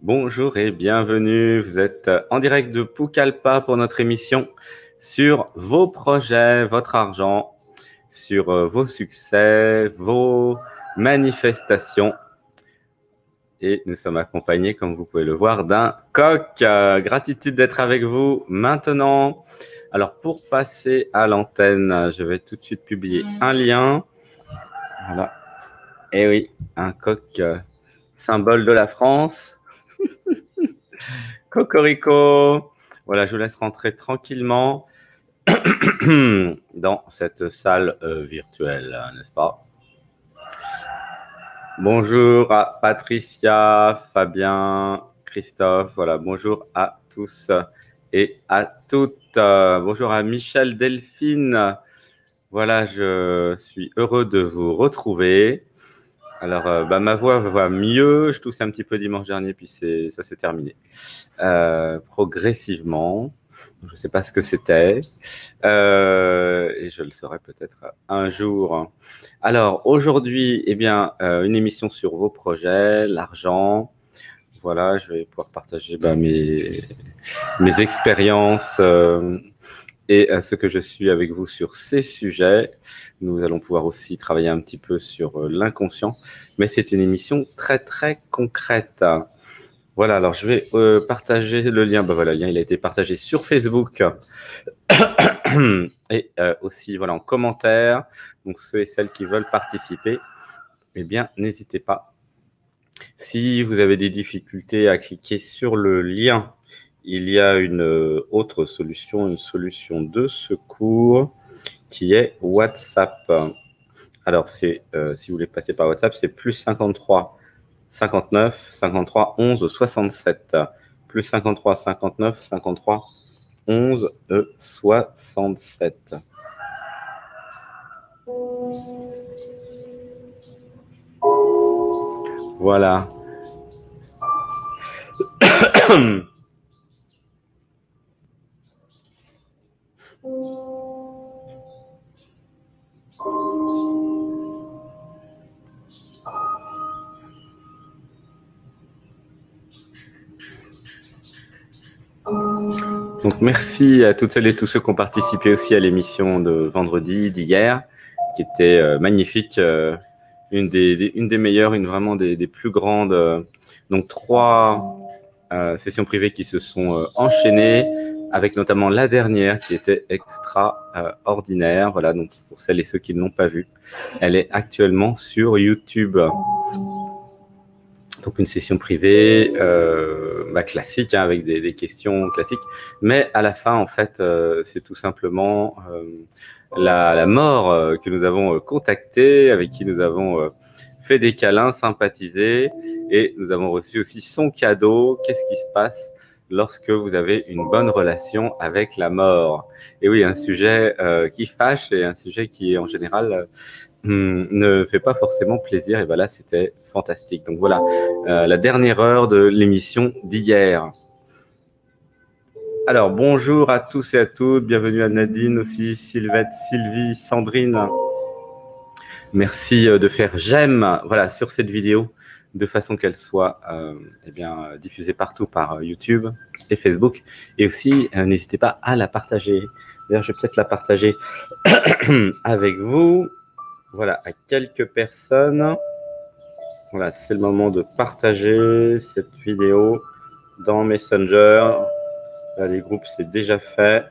Bonjour et bienvenue. Vous êtes en direct de Pucallpa pour notre émission sur vos projets, votre argent, sur vos succès, vos manifestations. Et nous sommes accompagnés, comme vous pouvez le voir, d'un coq. Gratitude d'être avec vous maintenant. Alors, pour passer à l'antenne, je vais tout de suite publier un lien. Voilà. Et oui, un coq, symbole de la France. Cocorico. Voilà, je vous laisse rentrer tranquillement dans cette salle virtuelle, n'est-ce pas? Bonjour à Patricia, Fabien, Christophe. Voilà, bonjour à tous et à toutes. Bonjour à Michel, Delphine. Voilà, je suis heureux de vous retrouver. Alors, ma voix va mieux. Je tousse un petit peu dimanche dernier, puis ça s'est terminé progressivement. Je ne sais pas ce que c'était et je le saurai peut-être un jour. Alors, aujourd'hui, eh bien, une émission sur vos projets, l'argent. Voilà, je vais pouvoir partager mes expériences et ce que je suis avec vous sur ces sujets. Nous allons pouvoir aussi travailler un petit peu sur l'inconscient, mais c'est une émission très, très concrète. Voilà, alors je vais partager le lien. Ben voilà, le lien il a été partagé sur Facebook et aussi voilà, en commentaire. Donc, ceux et celles qui veulent participer, eh bien, n'hésitez pas. Si vous avez des difficultés à cliquer sur le lien, il y a une autre solution, une solution de secours qui est WhatsApp. Alors, si vous voulez passer par WhatsApp, c'est plus 53 59 53 11 67. Plus 53 59 53 11 67. Voilà. Donc, merci à toutes celles et tous ceux qui ont participé aussi à l'émission de vendredi, d'hier, qui était magnifique, une des meilleures, vraiment des plus grandes. Donc, 3 sessions privées qui se sont enchaînées, avec notamment la dernière qui était extraordinaire. Voilà, donc pour celles et ceux qui ne l'ont pas vue, elle est actuellement sur YouTube. Donc, une session privée classique, hein, avec des questions classiques. Mais à la fin, en fait, c'est tout simplement la mort que nous avons contactée, avec qui nous avons fait des câlins, sympathisé. Et nous avons reçu aussi son cadeau. Qu'est-ce qui se passe lorsque vous avez une bonne relation avec la mort? Et oui, un sujet qui fâche et un sujet qui, en général, ne fait pas forcément plaisir. Et voilà, c'était fantastique. Donc voilà, la dernière heure de l'émission d'hier. Alors, bonjour à tous et à toutes. Bienvenue à Nadine aussi, Sylvette, Sylvie, Sandrine. Merci de faire j'aime, voilà, sur cette vidéo, de façon qu'elle soit diffusée partout par YouTube et Facebook. Et aussi, n'hésitez pas à la partager. D'ailleurs, je vais peut-être la partager avec vous. Voilà, à quelques personnes. Voilà, c'est le moment de partager cette vidéo dans Messenger. Là, les groupes, c'est déjà fait.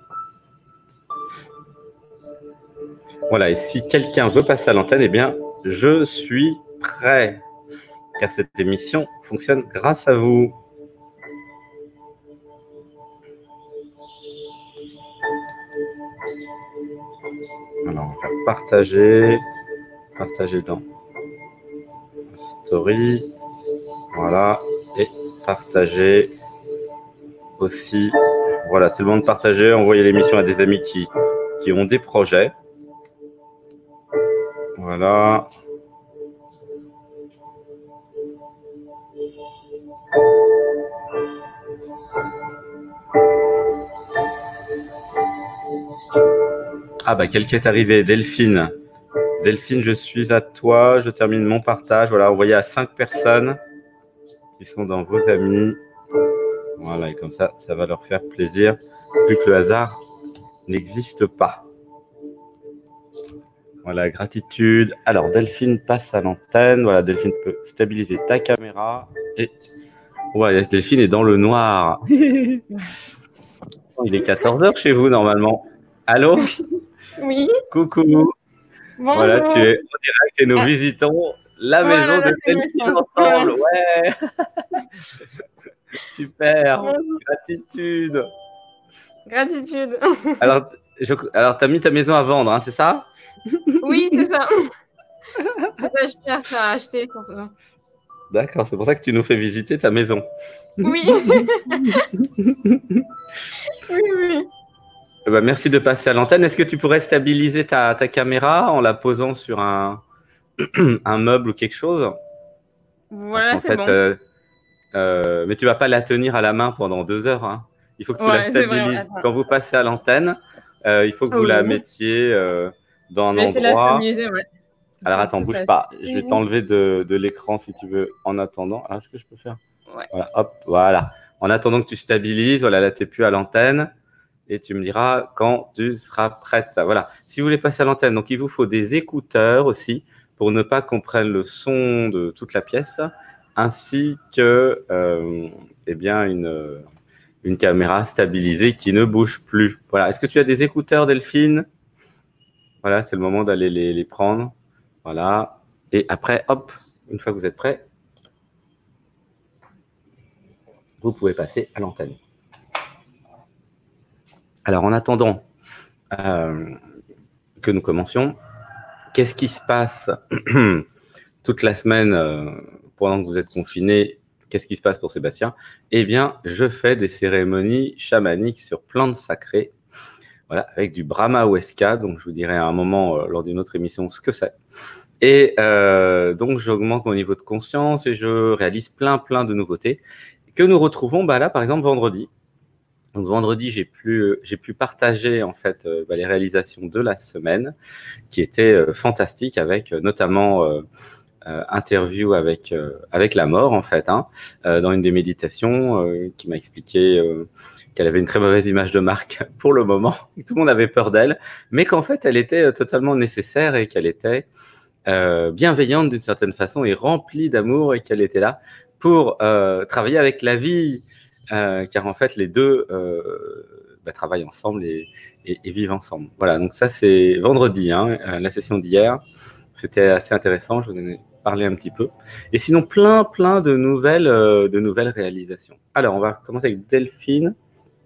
Voilà, et si quelqu'un veut passer à l'antenne, eh bien, je suis prêt, car cette émission fonctionne grâce à vous. Alors, on va partager dans Story, voilà, et partager aussi. Voilà, c'est le moment de partager, envoyer l'émission à des amis qui ont des projets. Voilà. Ah bah, quelqu'un est arrivé, Delphine. Delphine, je suis à toi, je termine mon partage. Voilà, envoyé à 5 personnes. qui sont dans vos amis. Voilà, et comme ça va leur faire plaisir, vu que le hasard n'existe pas. Voilà, gratitude. Alors, Delphine passe à l'antenne. Voilà, Delphine peut stabiliser ta caméra. Et ouais, Delphine est dans le noir. Il est 14h chez vous, normalement. Allô? Oui. Coucou. Bonjour. Voilà, tu es en direct et nous visitons la maison de Delphine ensemble. Ouais. Super. Gratitude. Gratitude. Alors, tu as mis ta maison à vendre, hein, c'est ça? Oui, c'est ça. C'est ça, je cherche à acheter. D'accord, c'est pour ça que tu nous fais visiter ta maison. Oui. Oui. Bah, merci de passer à l'antenne. Est-ce que tu pourrais stabiliser ta caméra en la posant sur un meuble ou quelque chose? Voilà, c'est bon. Mais tu vas pas la tenir à la main pendant 2 heures. Hein. Il faut que tu la stabilises. Quand vous passez à l'antenne, il faut que vous la mettiez dans un endroit. La stabiliser, ouais. Alors attends, bouge pas. Je vais t'enlever de l'écran si tu veux en attendant. Alors, est-ce que je peux faire? Ouais. Voilà, hop, voilà. En attendant que tu stabilises, voilà, là, tu n'es plus à l'antenne. Et tu me diras quand tu seras prête. Voilà. Si vous voulez passer à l'antenne, donc il vous faut des écouteurs aussi pour ne pas qu'on prenne le son de toute la pièce, ainsi que eh bien une caméra stabilisée qui ne bouge plus. Voilà. Est-ce que tu as des écouteurs, Delphine? Voilà, c'est le moment d'aller les prendre. Voilà. Et après, hop, une fois que vous êtes prêts, vous pouvez passer à l'antenne. Alors, en attendant que nous commencions, qu'est-ce qui se passe toute la semaine pendant que vous êtes confinés? Qu'est-ce qui se passe pour Sébastien? Eh bien, je fais des cérémonies chamaniques sur plantes sacrées, voilà, avec du Brahma Huesca. Donc, je vous dirai à un moment lors d'une autre émission ce que c'est. Et donc, j'augmente mon niveau de conscience et je réalise plein de nouveautés que nous retrouvons là, par exemple, vendredi. Donc vendredi, j'ai pu partager en fait les réalisations de la semaine, qui étaient fantastiques, avec notamment interview avec la mort en fait, hein, dans une des méditations, qui m'a expliqué qu'elle avait une très mauvaise image de marque pour le moment, que tout le monde avait peur d'elle, mais qu'en fait elle était totalement nécessaire et qu'elle était bienveillante d'une certaine façon et remplie d'amour et qu'elle était là pour travailler avec la vie. Car en fait, les deux travaillent ensemble et vivent ensemble. Voilà, donc ça, c'est vendredi, hein, la session d'hier. C'était assez intéressant, je vous en ai parlé un petit peu. Et sinon, plein de nouvelles réalisations. Alors, on va commencer avec Delphine.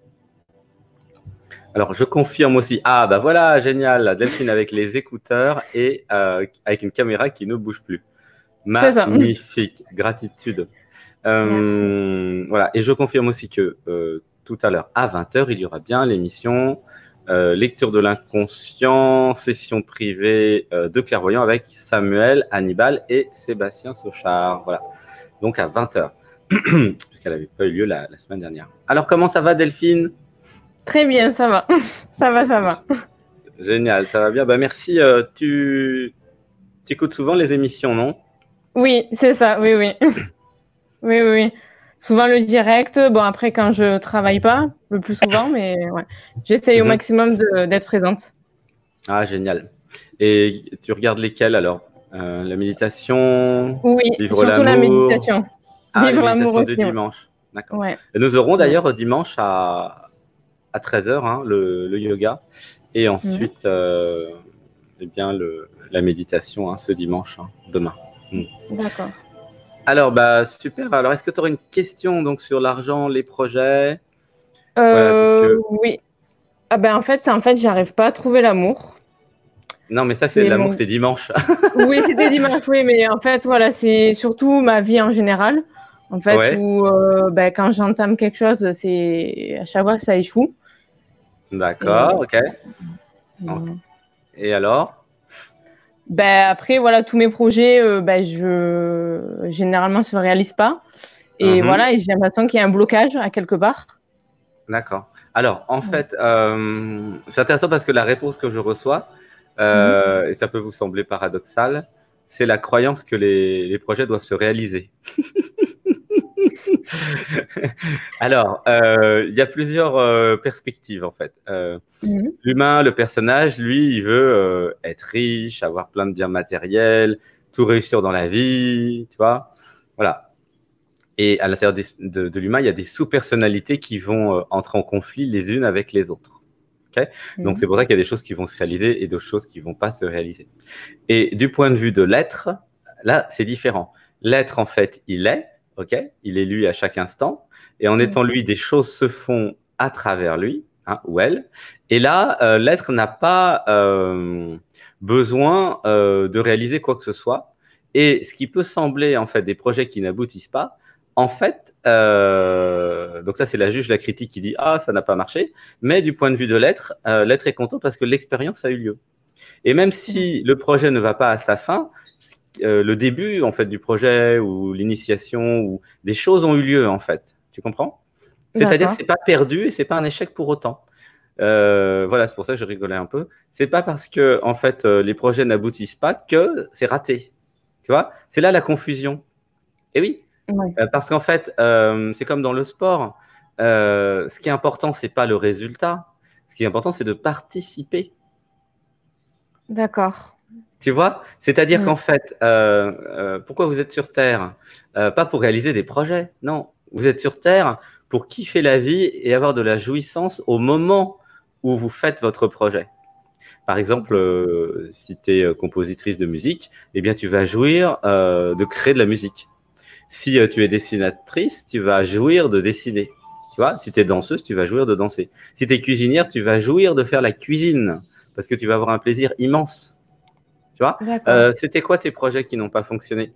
Alors, je confirme aussi. Ah, bah voilà, génial, Delphine avec les écouteurs et avec une caméra qui ne bouge plus. Magnifique, gratitude. Voilà, et je confirme aussi que tout à l'heure à 20h, il y aura bien l'émission lecture de l'inconscient, session privée de clairvoyant avec Samuel, Hannibal et Sébastien Sochard. Voilà, donc à 20h, puisqu'elle n'avait pas eu lieu la semaine dernière. Alors, comment ça va, Delphine? Très bien, ça va. Ça va. Génial, ça va bien. Bah, merci. Tu écoutes souvent les émissions, non? Oui, c'est ça, oui. Oui. Souvent le direct, bon après quand je travaille pas, le plus souvent, mais ouais. J'essaye au maximum d'être présente. Ah, génial. Et tu regardes lesquels alors? La méditation? Oui, Vivre surtout la méditation. Vivre l'amour de dimanche. D'accord. Ouais. Et nous aurons d'ailleurs dimanche à 13h hein, le yoga. Et ensuite, eh bien, la méditation ce dimanche, demain. D'accord. Alors, bah, super. Alors, est-ce que tu aurais une question donc, sur l'argent, les projets? Oui. Ah ben, en fait, j'arrive pas à trouver l'amour. Non, mais ça, c'est l'amour, c'était dimanche. Oui, c'était dimanche, oui, mais en fait, voilà, c'est surtout ma vie en général. En fait, où quand j'entame quelque chose, c'est à chaque fois que ça échoue. D'accord, ok. Et alors? Après, voilà, tous mes projets, généralement, se réalisent pas. Et voilà, et j'ai l'impression qu'il y a un blocage à quelque part. D'accord. Alors, en fait, c'est intéressant parce que la réponse que je reçois, et ça peut vous sembler paradoxal, c'est la croyance que les projets doivent se réaliser. Alors, il y a plusieurs perspectives en fait. Mhm. L'humain, le personnage, lui, il veut être riche, avoir plein de biens matériels, tout réussir dans la vie, tu vois. Voilà. Et à l'intérieur de l'humain, il y a des sous-personnalités qui vont entrer en conflit les unes avec les autres. Okay. Donc, Mhm. c'est pour ça qu'il y a des choses qui vont se réaliser et d'autres choses qui vont pas se réaliser. Et du point de vue de l'être, là, c'est différent. L'être, en fait, il est, ok, il est lui à chaque instant. Et en étant Mhm. lui, des choses se font à travers lui, hein, ou elle. Et là, l'être n'a pas besoin de réaliser quoi que ce soit. Et ce qui peut sembler, en fait, des projets qui n'aboutissent pas, en fait, donc ça, c'est la juge, la critique qui dit, ah, ça n'a pas marché. Mais du point de vue de l'être, l'être est content parce que l'expérience a eu lieu. Et même si le projet ne va pas à sa fin, le début en fait du projet ou l'initiation ou des choses ont eu lieu en fait. Tu comprends? C'est-à-dire que D'accord. c'est pas perdu et c'est pas un échec pour autant. Voilà, c'est pour ça que je rigolais un peu. C'est pas parce que en fait les projets n'aboutissent pas que c'est raté. Tu vois? C'est là la confusion. Et oui, Ouais. parce qu'en fait c'est comme dans le sport. Ce qui est important c'est pas le résultat. Ce qui est important c'est de participer. D'accord. Tu vois? C'est-à-dire Mhm. qu'en fait, pourquoi vous êtes sur Terre? Pas pour réaliser des projets, non. Vous êtes sur Terre pour kiffer la vie et avoir de la jouissance au moment où vous faites votre projet. Par exemple, si tu es compositrice de musique, eh bien, tu vas jouir de créer de la musique. Si tu es dessinatrice, tu vas jouir de dessiner. Tu vois? Si tu es danseuse, tu vas jouir de danser. Si tu es cuisinière, tu vas jouir de faire la cuisine parce que tu vas avoir un plaisir immense. Tu vois, D'accord. c'était quoi tes projets qui n'ont pas fonctionné?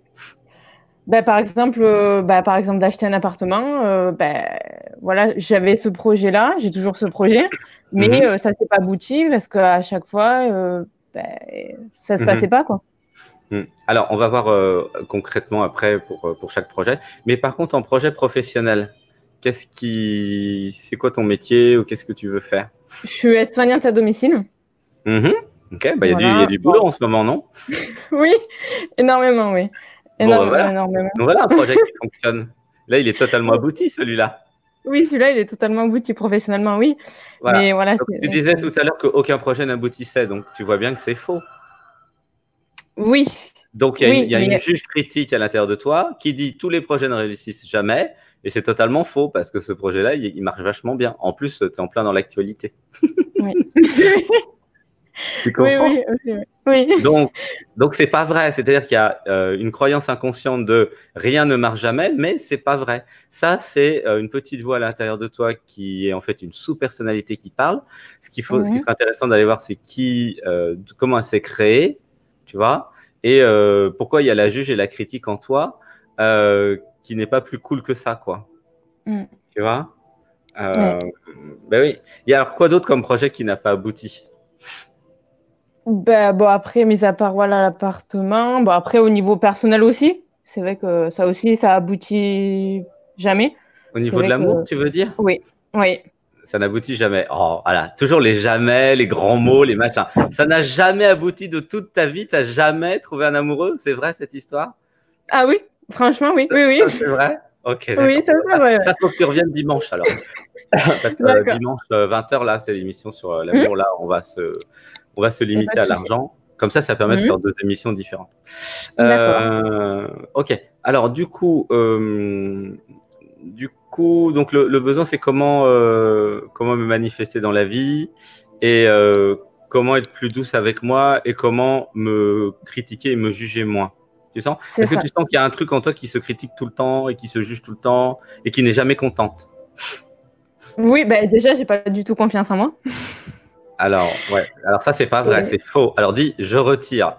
Par exemple, d'acheter un appartement, voilà, j'avais ce projet-là, j'ai toujours ce projet, mais Mhm, ça s'est pas abouti parce qu'à chaque fois, ça se passait mhm, pas, quoi. mhm. Alors, on va voir concrètement après pour chaque projet. Mais par contre, en projet professionnel, c'est quoi ton métier ou qu'est-ce que tu veux faire? Je suis aide-soignante à domicile. Mhm. Ok, bah, il y a Voilà. du boulot Bon, en ce moment, non? oui, énormément, oui. Bon, bah, Énormément, voilà. énormément. Donc, voilà un projet qui fonctionne. Là, il est totalement Oui, abouti, celui-là. oui, celui-là, il est totalement abouti professionnellement, oui. Voilà. Mais voilà, Donc, c'est tu vrai disais que tout à l'heure qu'aucun projet n'aboutissait. Donc, tu vois bien que c'est faux. oui, Donc, il oui, y a une mais juge critique à l'intérieur de toi qui dit tous les projets ne réussissent jamais. Et c'est totalement faux parce que ce projet-là, il marche vachement bien. En plus, tu es en plein dans l'actualité. oui. Tu Oui, comprends? oui, aussi, oui. Oui. Donc, donc c'est pas vrai. C'est-à-dire qu'il y a une croyance inconsciente de rien ne marche jamais, mais c'est pas vrai. Ça, c'est une petite voix à l'intérieur de toi qui est en fait une sous-personnalité qui parle. Ce qui Mhm. serait intéressant d'aller voir, c'est comment elle s'est créée, tu vois, et pourquoi il y a la juge et la critique en toi, qui n'est pas plus cool que ça, quoi. Mm. Tu vois? Ouais. Euh, ben oui. Il y a alors quoi d'autre comme projet qui n'a pas abouti? Bon, après, mis à part voilà, l'appartement, bon, après, au niveau personnel aussi, c'est vrai que ça aussi, ça aboutit jamais. Au C'est niveau de vrai que l'amour, tu veux dire? oui, oui. Ça n'aboutit jamais. Oh, voilà. Toujours les jamais, les grands mots, les machins. Ça n'a jamais abouti de toute ta vie. T'as jamais trouvé un amoureux. C'est vrai cette histoire? Ah oui, franchement, oui, Ça, oui, ça, oui. c'est vrai? Ok, Oui, d'accord. ça, Bon, c'est vrai, ouais. ça, faut que tu reviennes dimanche alors. Parce que D'accord. dimanche, 20h, là, c'est l'émission sur Mhm. l'amour. Là, on va se Y a pas limiter de à souci. l'argent. Comme ça permet de Mhm. faire deux émissions différentes. D'accord. Ok. Alors, donc le besoin, c'est comment me manifester dans la vie et comment être plus douce avec moi et comment me critiquer et me juger moins. Tu sens? C'est Est-ce que ça. tu sens qu'il y a un truc en toi qui se critique tout le temps et qui se juge tout le temps et qui n'est jamais contente? Oui, déjà, j'ai pas du tout confiance en moi. Alors, ouais. Alors ça, c'est pas vrai, Et- c'est faux. Alors dis, je retire.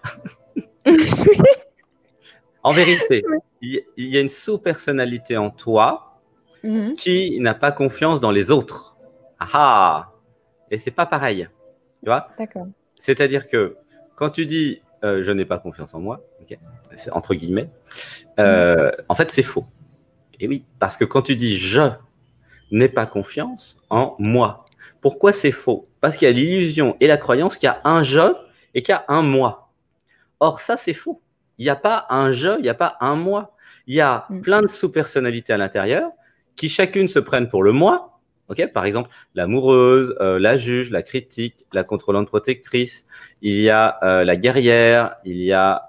En vérité, il y a une sous-personnalité en toi Mhm. qui n'a pas confiance dans les autres. Ah ah! Et c'est pas pareil. Tu vois? D'accord. C'est-à-dire que quand tu dis je n'ai pas confiance en moi, okay, c'est entre guillemets, Mhm. en fait c'est faux. Et oui, parce que quand tu dis je n'ai pas confiance en moi, pourquoi c'est faux? Parce qu'il y a l'illusion et la croyance qu'il y a un je et qu'il y a un moi. Or ça c'est faux. Il n'y a pas un je, il n'y a pas un moi. Il y a Mm. plein de sous-personnalités à l'intérieur qui chacune se prennent pour le moi. Ok, par exemple, l'amoureuse, la juge, la critique, la contrôlante protectrice. Il y a la guerrière, il y a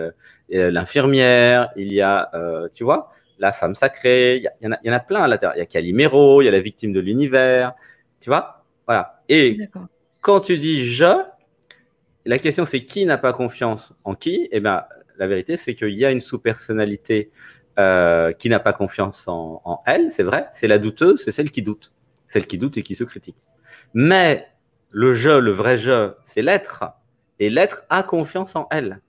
l'infirmière, il y a, tu vois, la femme sacrée. Il y en a plein à l'intérieur. Il y a Calimero, il y a la victime de l'univers. Tu vois, voilà. Et quand tu dis je, la question c'est qui n'a pas confiance en qui? Eh bien, la vérité c'est qu'il y a une sous-personnalité qui n'a pas confiance en elle, c'est vrai. C'est la douteuse, c'est celle qui doute. Celle qui doute et qui se critique. Mais le je, le vrai je, c'est l'être. Et l'être a confiance en elle.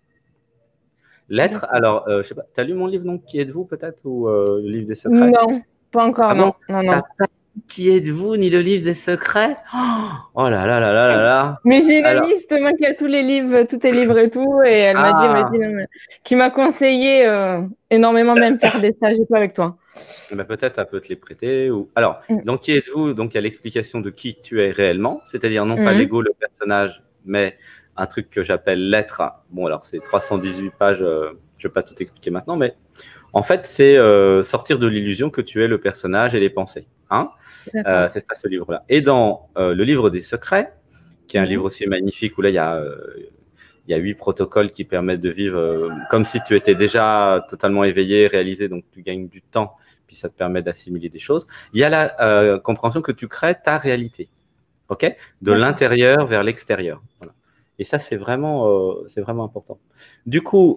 L'être, alors, je sais pas, tu as lu mon livre, donc, Qui êtes-vous, peut-être, ou le livre des secrets? Non, pas encore, Ah bon? non. T'as pas lu Qui êtes-vous, ni le livre des secrets? Oh là là là là là là. Mais j'ai une Alors, amie justement qui a tous les livres, tous tes livres et tout, et elle m'a dit, non, mais- qui m'a conseillé énormément même faire des stages et tout avec toi. ben peut-être elle peut te les prêter. Ou... Alors, dans Qui êtes-vous? Donc, il y a l'explication de qui tu es réellement, c'est-à-dire non pas l'ego, le personnage, mais un truc que j'appelle l'être. Bon, alors, c'est 318 pages, je ne vais pas tout expliquer maintenant, mais en fait, c'est sortir de l'illusion que tu es le personnage et les pensées. Hein, c'est ça, ce livre-là. Et dans le livre des secrets, qui est un livre aussi magnifique, où là, il y a 8 protocoles qui permettent de vivre comme si tu étais déjà totalement éveillé, réalisé, donc tu gagnes du temps, puis ça te permet d'assimiler des choses. Il y a la compréhension que tu crées ta réalité, ok, de l'intérieur vers l'extérieur. Voilà. Et ça, c'est vraiment important. Du coup,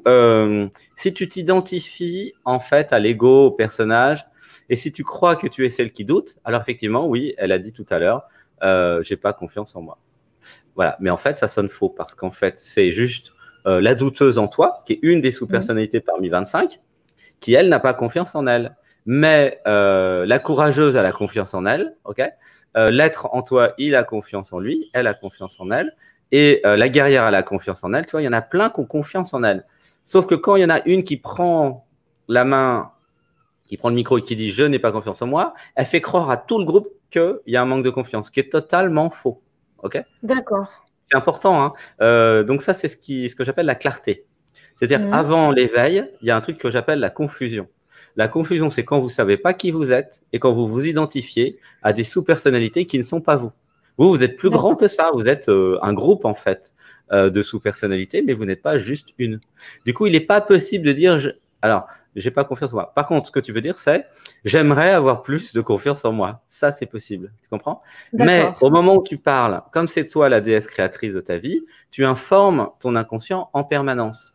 si tu t'identifies en fait à l'ego, au personnage, et si tu crois que tu es celle qui doute, alors effectivement, oui, elle a dit tout à l'heure, j'ai pas confiance en moi. Voilà, mais en fait, ça sonne faux parce qu'en fait, c'est juste la douteuse en toi, qui est une des sous-personnalités parmi 25, qui, elle, n'a pas confiance en elle. Mais la courageuse a la confiance en elle, ok. L'être en toi, il a confiance en lui, elle a confiance en elle. Et la guerrière a la confiance en elle. Tu vois, il y en a plein qui ont confiance en elle. Sauf que quand il y en a une qui prend la main, qui prend le micro et qui dit « je n'ai pas confiance en moi », elle fait croire à tout le groupe qu'il y a un manque de confiance, qui est totalement faux. Ok ? D'accord. C'est important. Hein. Donc ça, c'est ce que j'appelle la clarté. C'est-à-dire, avant l'éveil, il y a un truc que j'appelle la confusion. La confusion, c'est quand vous ne savez pas qui vous êtes et quand vous vous identifiez à des sous-personnalités qui ne sont pas vous. Vous êtes plus grand que ça. Vous êtes un groupe, en fait, de sous-personnalités, mais vous n'êtes pas juste une. Du coup, il n'est pas possible de dire alors, j'ai pas confiance en moi. Par contre, ce que tu veux dire, c'est j'aimerais avoir plus de confiance en moi. Ça, c'est possible. Tu comprends? Mais au moment où tu parles, comme c'est toi la déesse créatrice de ta vie, tu informes ton inconscient en permanence.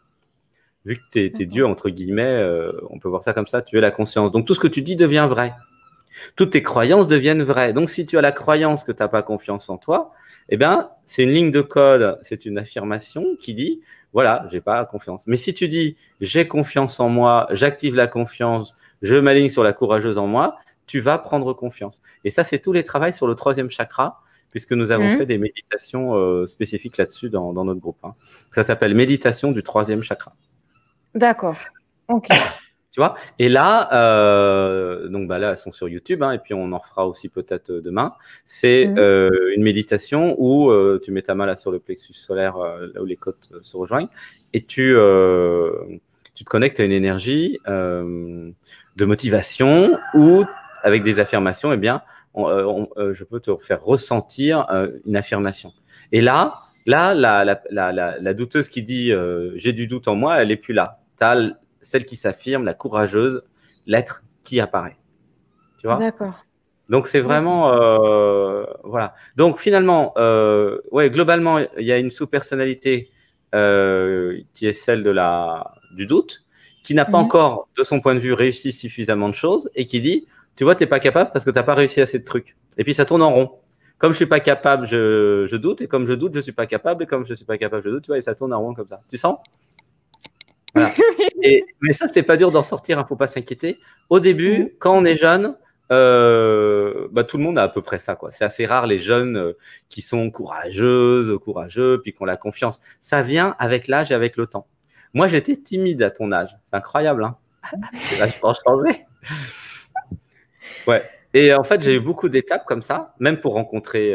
Vu que tu es Dieu, entre guillemets, on peut voir ça comme ça, tu es la conscience. Donc, tout ce que tu dis devient vrai. Toutes tes croyances deviennent vraies. Donc, si tu as la croyance que tu n'as pas confiance en toi, eh bien, c'est une ligne de code, c'est une affirmation qui dit, voilà, j'ai pas confiance. Mais si tu dis, j'ai confiance en moi, j'active la confiance, je m'aligne sur la courageuse en moi, tu vas prendre confiance. Et ça, c'est tous les travaux sur le 3e chakra, puisque nous avons fait des méditations spécifiques là-dessus dans notre groupe. Hein. Ça s'appelle méditation du 3e chakra. D'accord. Ok. Tu vois? Et là, donc bah là, elles sont sur YouTube, hein, et puis on en refera aussi peut-être demain. C'est une méditation où tu mets ta main là sur le plexus solaire, là où les côtes se rejoignent, et tu te connectes à une énergie de motivation où, avec des affirmations, eh bien, je peux te faire ressentir une affirmation. Et là, la douteuse qui dit j'ai du doute en moi, elle n'est plus là. Tu as celle qui s'affirme, la courageuse, l'être qui apparaît. Tu vois? D'accord. Donc, c'est vraiment… voilà. Donc, finalement, ouais, globalement, il y a une sous-personnalité qui est celle du doute, qui n'a pas encore, de son point de vue, réussi suffisamment de choses et qui dit, tu vois, tu n'es pas capable parce que tu n'as pas réussi assez de trucs. Et puis, ça tourne en rond. Comme je suis pas capable, je doute. Et comme je doute, je suis pas capable. Et comme je suis pas capable, je doute. Tu vois, et ça tourne en rond comme ça. Tu sens? Voilà. Mais ça, c'est pas dur d'en sortir. Faut pas s'inquiéter. Au début, quand on est jeune, bah, tout le monde a à peu près ça, quoi. C'est assez rare les jeunes qui sont courageux, puis qui ont la confiance. Ça vient avec l'âge et avec le temps. Moi, j'étais timide à ton âge. C'est incroyable, hein? C'est vachement changé. Ouais. Et en fait, j'ai eu beaucoup d'étapes comme ça, même pour rencontrer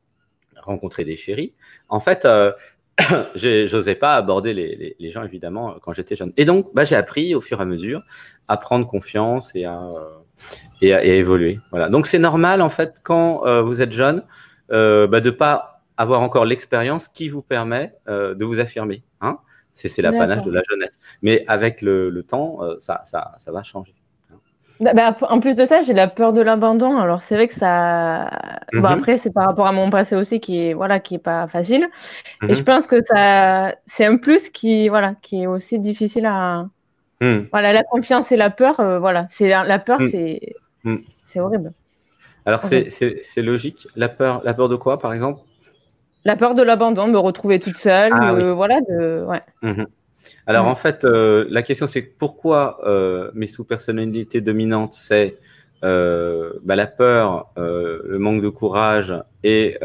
des chéris. En fait, j'osais pas aborder les gens, évidemment, quand j'étais jeune. Et donc, bah, j'ai appris au fur et à mesure à prendre confiance et et à évoluer. Voilà. Donc, c'est normal, en fait, quand vous êtes jeune, de ne pas avoir encore l'expérience qui vous permet de vous affirmer. Hein, c'est l'apanage de D'accord. la jeunesse. Mais avec le temps, ça va changer. En plus de ça, j'ai la peur de l'abandon. Alors c'est vrai que ça. Bon, Mhm, après, c'est par rapport à mon passé aussi qui est voilà, qui est pas facile. Et je mhm, pense que ça, c'est un plus qui voilà, qui est aussi difficile à. mhm, Voilà, la confiance et la peur. Voilà, c'est la peur, mhm, mhm. c'est horrible, Alors, horrible. c'est logique. La peur de quoi, par exemple? La peur de l'abandon, de me retrouver toute seule, Ah oui. voilà, de ouais. Mhm. Alors, Mm. en fait, la question, c'est pourquoi mes sous-personnalités dominantes, c'est la peur, le manque de courage et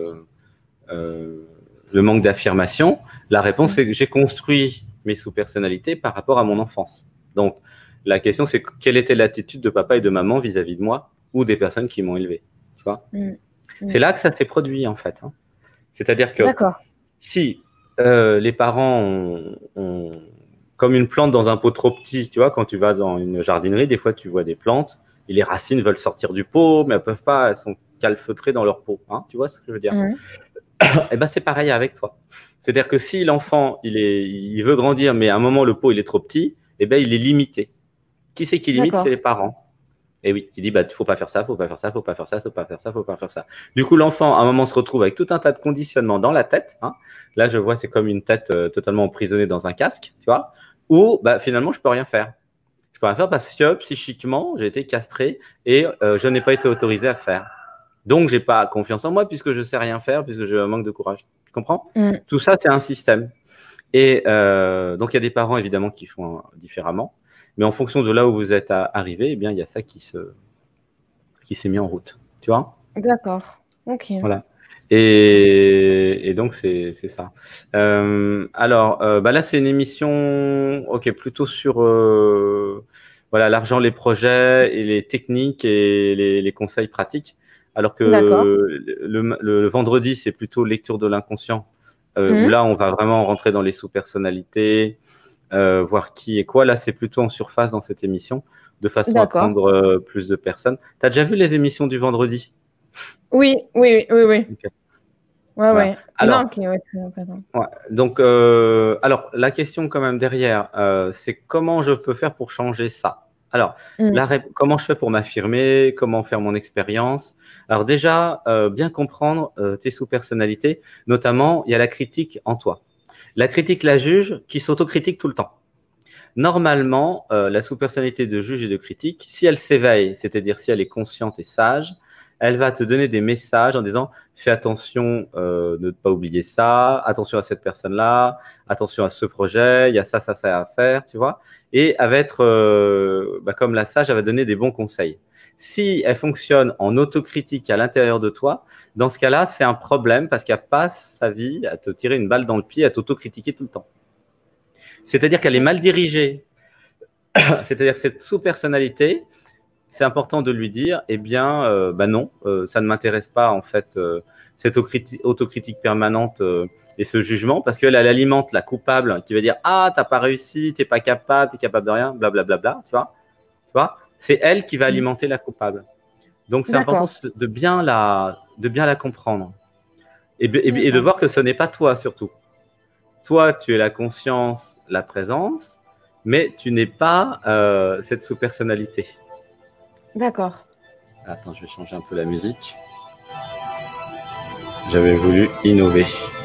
le manque d'affirmation. La réponse, Mm. c'est que j'ai construit mes sous-personnalités par rapport à mon enfance. Donc, la question, c'est quelle était l'attitude de papa et de maman vis-à-vis de moi ou des personnes qui m'ont élevé. Tu vois? Mm. C'est Mm. là que ça s'est produit, en fait. Hein. C'est-à-dire que D'accord. si les parents ont comme une plante dans un pot trop petit, tu vois, quand tu vas dans une jardinerie, des fois tu vois des plantes et les racines veulent sortir du pot, mais elles peuvent pas, elles sont calfeutrées dans leur pot. Hein, tu vois ce que je veux dire? Mm. Eh ben c'est pareil avec toi. C'est-à-dire que si l'enfant il veut grandir, mais à un moment le pot il est trop petit, eh ben il est limité. Qui c'est qui limite? C'est D'accord. les parents. Et oui, qui dit faut pas faire ça, faut pas faire ça, faut pas faire ça, faut pas faire ça, faut pas faire ça. Du coup, l'enfant, à un moment, se retrouve avec tout un tas de conditionnements dans la tête. Hein. Là, je vois, c'est comme une tête totalement emprisonnée dans un casque, tu vois, où finalement, je peux rien faire. Je peux rien faire parce que psychiquement, j'ai été castré et je n'ai pas été autorisé à faire. Donc, j'ai pas confiance en moi puisque je sais rien faire, puisque j'ai un manque de courage. Tu comprends? Mm. Tout ça, c'est un système. Et donc, il y a des parents, évidemment, qui font différemment. Mais en fonction de là où vous êtes arrivé, eh bien, il y a ça qui s'est mis en route. Tu vois? D'accord. Ok. Voilà. Et donc, c'est ça. Alors, là, c'est une émission, ok, plutôt sur voilà, l'argent, les projets et les techniques et les conseils pratiques. Alors que D'accord. le vendredi, c'est plutôt lecture de l'inconscient, où Mm. là, on va vraiment rentrer dans les sous-personnalités, voir qui et quoi. Là, c'est plutôt en surface dans cette émission, de façon à D'accord. prendre plus de personnes. Tu as déjà vu les émissions du vendredi? Oui, oui, oui, oui, oui. Ok. Ouais, Voilà. ouais. Non, Alors, ok, ouais, très intéressant. ouais. Donc, alors, la question quand même derrière, c'est comment je peux faire pour changer ça? Alors, Mm. comment je fais pour m'affirmer? Comment faire mon expérience? Alors déjà, bien comprendre tes sous-personnalités. Notamment, il y a la critique en toi. La critique, la juge, qui s'autocritique tout le temps. Normalement, la sous-personnalité de juge et de critique, si elle s'éveille, c'est-à-dire si elle est consciente et sage, elle va te donner des messages en disant fais attention de ne pas oublier ça, attention à cette personne-là, attention à ce projet, il y a ça, ça, ça à faire, tu vois. Et elle va être comme la sage, elle va donner des bons conseils. Si elle fonctionne en autocritique à l'intérieur de toi, dans ce cas-là, c'est un problème parce qu'elle passe sa vie à te tirer une balle dans le pied, à t'autocritiquer tout le temps. C'est-à-dire qu'elle est mal dirigée. C'est-à-dire que cette sous-personnalité, c'est important de lui dire, eh bien, non, ça ne m'intéresse pas en fait cette autocritique permanente et ce jugement, parce qu'elle alimente la coupable qui va dire ah t'as pas réussi, t'es pas capable, t'es capable de rien, blablabla, tu vois, c'est elle qui va Mm. alimenter la coupable. Donc c'est important D'accord. de bien la comprendre et de D'accord. voir que ce n'est pas toi surtout. Toi, tu es la conscience, la présence, mais tu n'es pas cette sous-personnalité. D'accord. Attends, je vais changer un peu la musique. J'avais voulu innover.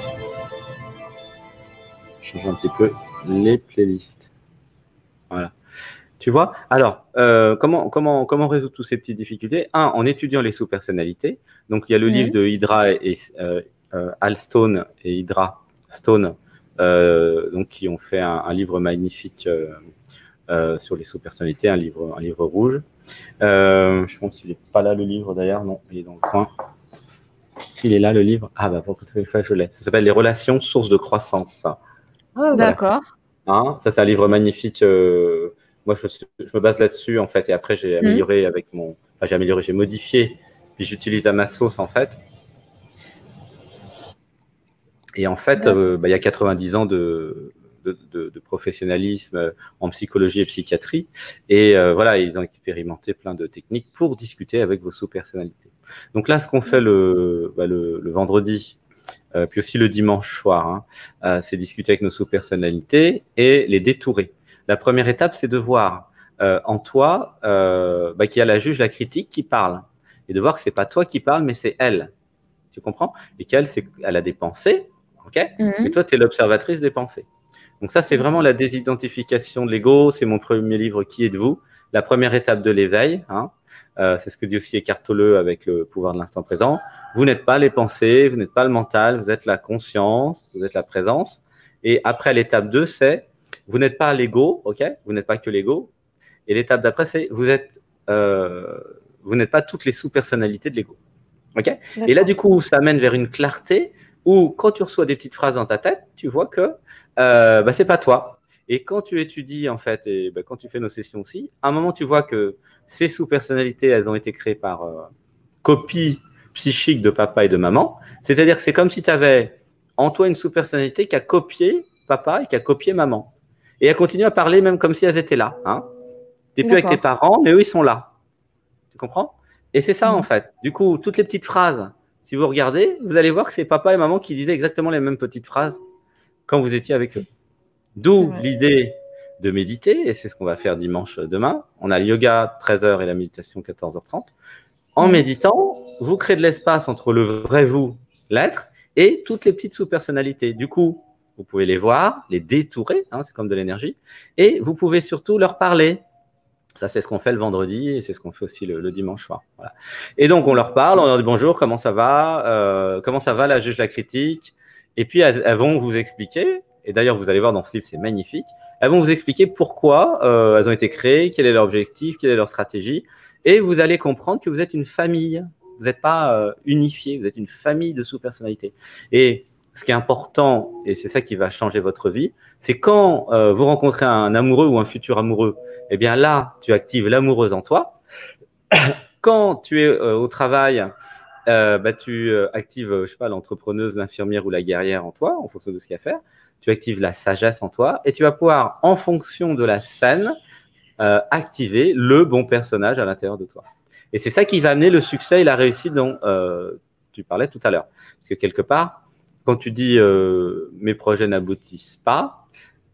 Changer un petit peu les playlists. Voilà. Tu vois? Alors, comment résoudre toutes ces petites difficultés? Un, en étudiant les sous-personnalités. Donc, il y a le livre Mm. de Hydra et Al Stone et Hydra Stone, donc qui ont fait un livre magnifique sur les sous-personnalités, un livre rouge. Je pense qu'il n'est pas là le livre d'ailleurs, non, il est dans le coin. S'il est là le livre, ah bah pour toutes les fois je l'ai. Ça s'appelle Les relations, source de croissance. Ça. Ah voilà. D'accord. Hein, ça c'est un livre magnifique. Moi je me base là-dessus en fait, et après j'ai Mm. amélioré avec mon, enfin j'ai amélioré, j'ai modifié, puis j'utilise à ma sauce en fait. Et en fait, D'accord. il y a 90 ans de de professionnalisme en psychologie et psychiatrie. Et voilà, ils ont expérimenté plein de techniques pour discuter avec vos sous-personnalités. Donc là, ce qu'on fait le vendredi, puis aussi le dimanche soir, c'est discuter avec nos sous-personnalités et les détourer. La première étape, c'est de voir en toi qu'il y a la juge, la critique qui parle. Et de voir que c'est pas toi qui parle, mais c'est elle. Tu comprends? Et qu'elle, elle a des pensées, ok? Mais toi, tu es l'observatrice des pensées. Donc ça, c'est vraiment la désidentification de l'ego. C'est mon premier livre, Qui êtes-vous? La première étape de l'éveil. C'est ce que dit aussi Eckhart Tolle avec le pouvoir de l'instant présent. Vous n'êtes pas les pensées, vous n'êtes pas le mental, vous êtes la conscience, vous êtes la présence. Et après, l'étape 2, c'est vous n'êtes pas l'ego, ok? Vous n'êtes pas que l'ego. Et l'étape d'après, c'est vous n'êtes pas toutes les sous-personnalités de l'ego. Okay. Et là, du coup, ça amène vers une clarté où, quand tu reçois des petites phrases dans ta tête, tu vois que c'est pas toi. Et quand tu étudies, en fait, et quand tu fais nos sessions aussi, à un moment, tu vois que ces sous-personnalités, elles ont été créées par copie psychique de papa et de maman. C'est-à-dire que c'est comme si tu avais en toi une sous-personnalité qui a copié papa et qui a copié maman. Et elle continue à parler même comme si elles étaient là. Tu n'es plus avec tes parents, mais eux, ils sont là. Tu comprends? Et c'est ça, en fait. Du coup, toutes les petites phrases, si vous regardez, vous allez voir que c'est papa et maman qui disaient exactement les mêmes petites phrases quand vous étiez avec eux. D'où l'idée de méditer, et c'est ce qu'on va faire dimanche demain. On a le yoga 13h et la méditation 14h30. En méditant, vous créez de l'espace entre le vrai vous, l'être, et toutes les petites sous-personnalités. Du coup, vous pouvez les voir, les détourer, c'est comme de l'énergie, et vous pouvez surtout leur parler. Ça, c'est ce qu'on fait le vendredi et c'est ce qu'on fait aussi le dimanche soir. Voilà. Et donc, on leur parle, on leur dit bonjour, comment ça va, la juge, la critique. Et puis, elles vont vous expliquer, et d'ailleurs, vous allez voir dans ce livre, c'est magnifique, elles vont vous expliquer pourquoi elles ont été créées, quel est leur objectif, quelle est leur stratégie. Et vous allez comprendre que vous êtes une famille. Vous n'êtes pas unifié, vous êtes une famille de sous-personnalités. Et ce qui est important, et c'est ça qui va changer votre vie, c'est quand vous rencontrez un amoureux ou un futur amoureux, eh bien là, tu actives l'amoureuse en toi. Quand tu es au travail, tu actives, je sais pas, l'entrepreneuse, l'infirmière ou la guerrière en toi, en fonction de ce qu'il y a à faire. Tu actives la sagesse en toi et tu vas pouvoir, en fonction de la scène, activer le bon personnage à l'intérieur de toi. Et c'est ça qui va amener le succès et la réussite dont tu parlais tout à l'heure. Parce que quelque part, quand tu dis mes projets n'aboutissent pas,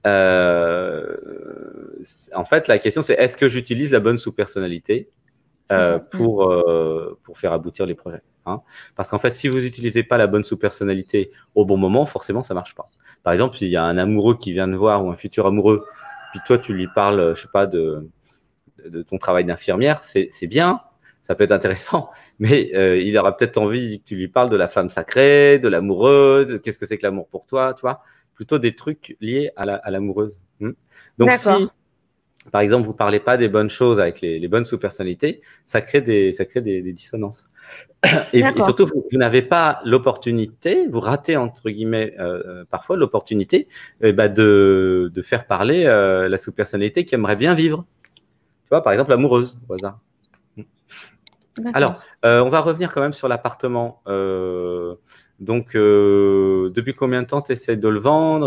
en fait, la question c'est est-ce que j'utilise la bonne sous-personnalité pour faire aboutir les projets, Parce qu'en fait, si vous n'utilisez pas la bonne sous-personnalité au bon moment, forcément, ça ne marche pas. Par exemple, s'il y a un amoureux qui vient te voir ou un futur amoureux, puis toi, tu lui parles, je sais pas, de ton travail d'infirmière, c'est bien. Ça peut être intéressant, mais il aura peut-être envie que tu lui parles de la femme sacrée, de l'amoureuse, qu'est-ce que c'est que l'amour pour toi, tu vois, plutôt des trucs liés à l'amoureuse. Donc, si, par exemple, vous parlez pas des bonnes choses avec les bonnes sous-personnalités, ça crée des dissonances. Et surtout, vous n'avez pas l'opportunité, vous ratez, entre guillemets, parfois l'opportunité de faire parler la sous-personnalité qui aimerait bien vivre. Tu vois, par exemple, l'amoureuse, au hasard. Alors, on va revenir quand même sur l'appartement. Donc, depuis combien de temps tu essaies de le vendre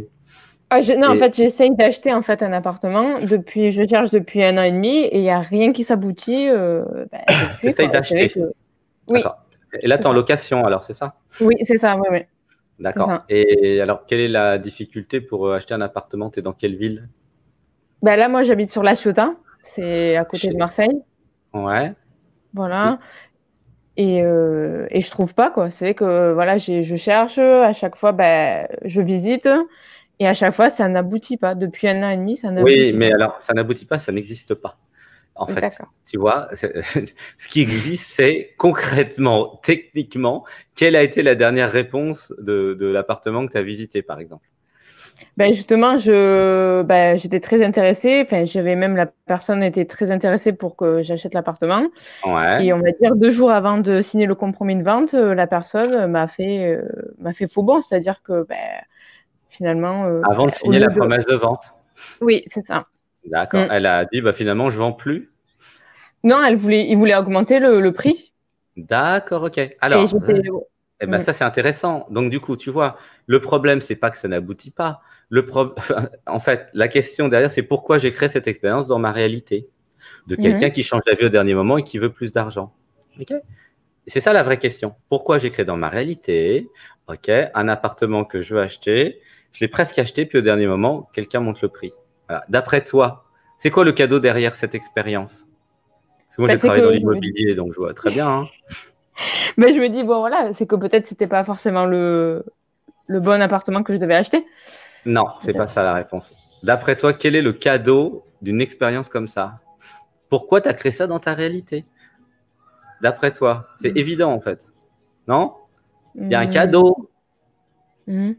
en fait, j'essaye d'acheter en fait un appartement. Je cherche depuis 1 an et demi et il n'y a rien qui s'aboutit. Tu essayes d'acheter. Oui. Et là, tu es en location, alors, c'est ça? Oui, c'est ça, oui. D'accord. Et alors, quelle est la difficulté pour acheter un appartement? Tu es dans quelle ville? Là, moi, j'habite sur La Ciotat. C'est à côté de Marseille. Ouais. Voilà. Et je trouve pas, quoi. C'est vrai que voilà, je cherche, à chaque fois, je visite, et à chaque fois, ça n'aboutit pas. Depuis 1 an et demi, ça n'aboutit pas. Oui, mais alors, ça n'aboutit pas, ça n'existe pas. En fait, tu vois, ce qui existe, c'est concrètement, techniquement, quelle a été la dernière réponse de l'appartement que tu as visité, par exemple? Justement, j'étais très intéressée. Enfin, la personne était très intéressée pour que j'achète l'appartement. Ouais. Et on va dire 2 jours avant de signer le compromis de vente, la personne m'a fait faux bon, c'est-à-dire que finalement. Avant de signer la promesse de vente. Oui, c'est ça. D'accord. Elle a dit finalement je vends plus. Non, il voulait augmenter le prix. D'accord, ok. Alors. Eh ben, ça, c'est intéressant. Donc, du coup, tu vois, le problème, c'est pas que ça n'aboutit pas. En fait, la question derrière, c'est pourquoi j'ai créé cette expérience dans ma réalité de quelqu'un qui change la vie au dernier moment et qui veut plus d'argent. Ok. C'est ça la vraie question. Pourquoi j'ai créé dans ma réalité, ok, un appartement que je veux acheter, je l'ai presque acheté, puis au dernier moment, quelqu'un monte le prix. Voilà. D'après toi, c'est quoi le cadeau derrière cette expérience? Parce que moi, Bah, j'ai c'est travaillé dans que l'immobilier, donc je vois très bien. Hein. mais je me dis, bon, voilà, c'est que peut-être c'était pas forcément le bon appartement que je devais acheter. Non, c'est pas Peut-être. ça la réponse. D'après toi, quel est le cadeau d'une expérience comme ça? Pourquoi tu as créé ça dans ta réalité? D'après toi, c'est évident en fait. Non? Il y a un Hmm. cadeau. Hmm.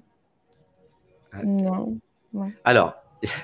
Non. Ouais. Alors,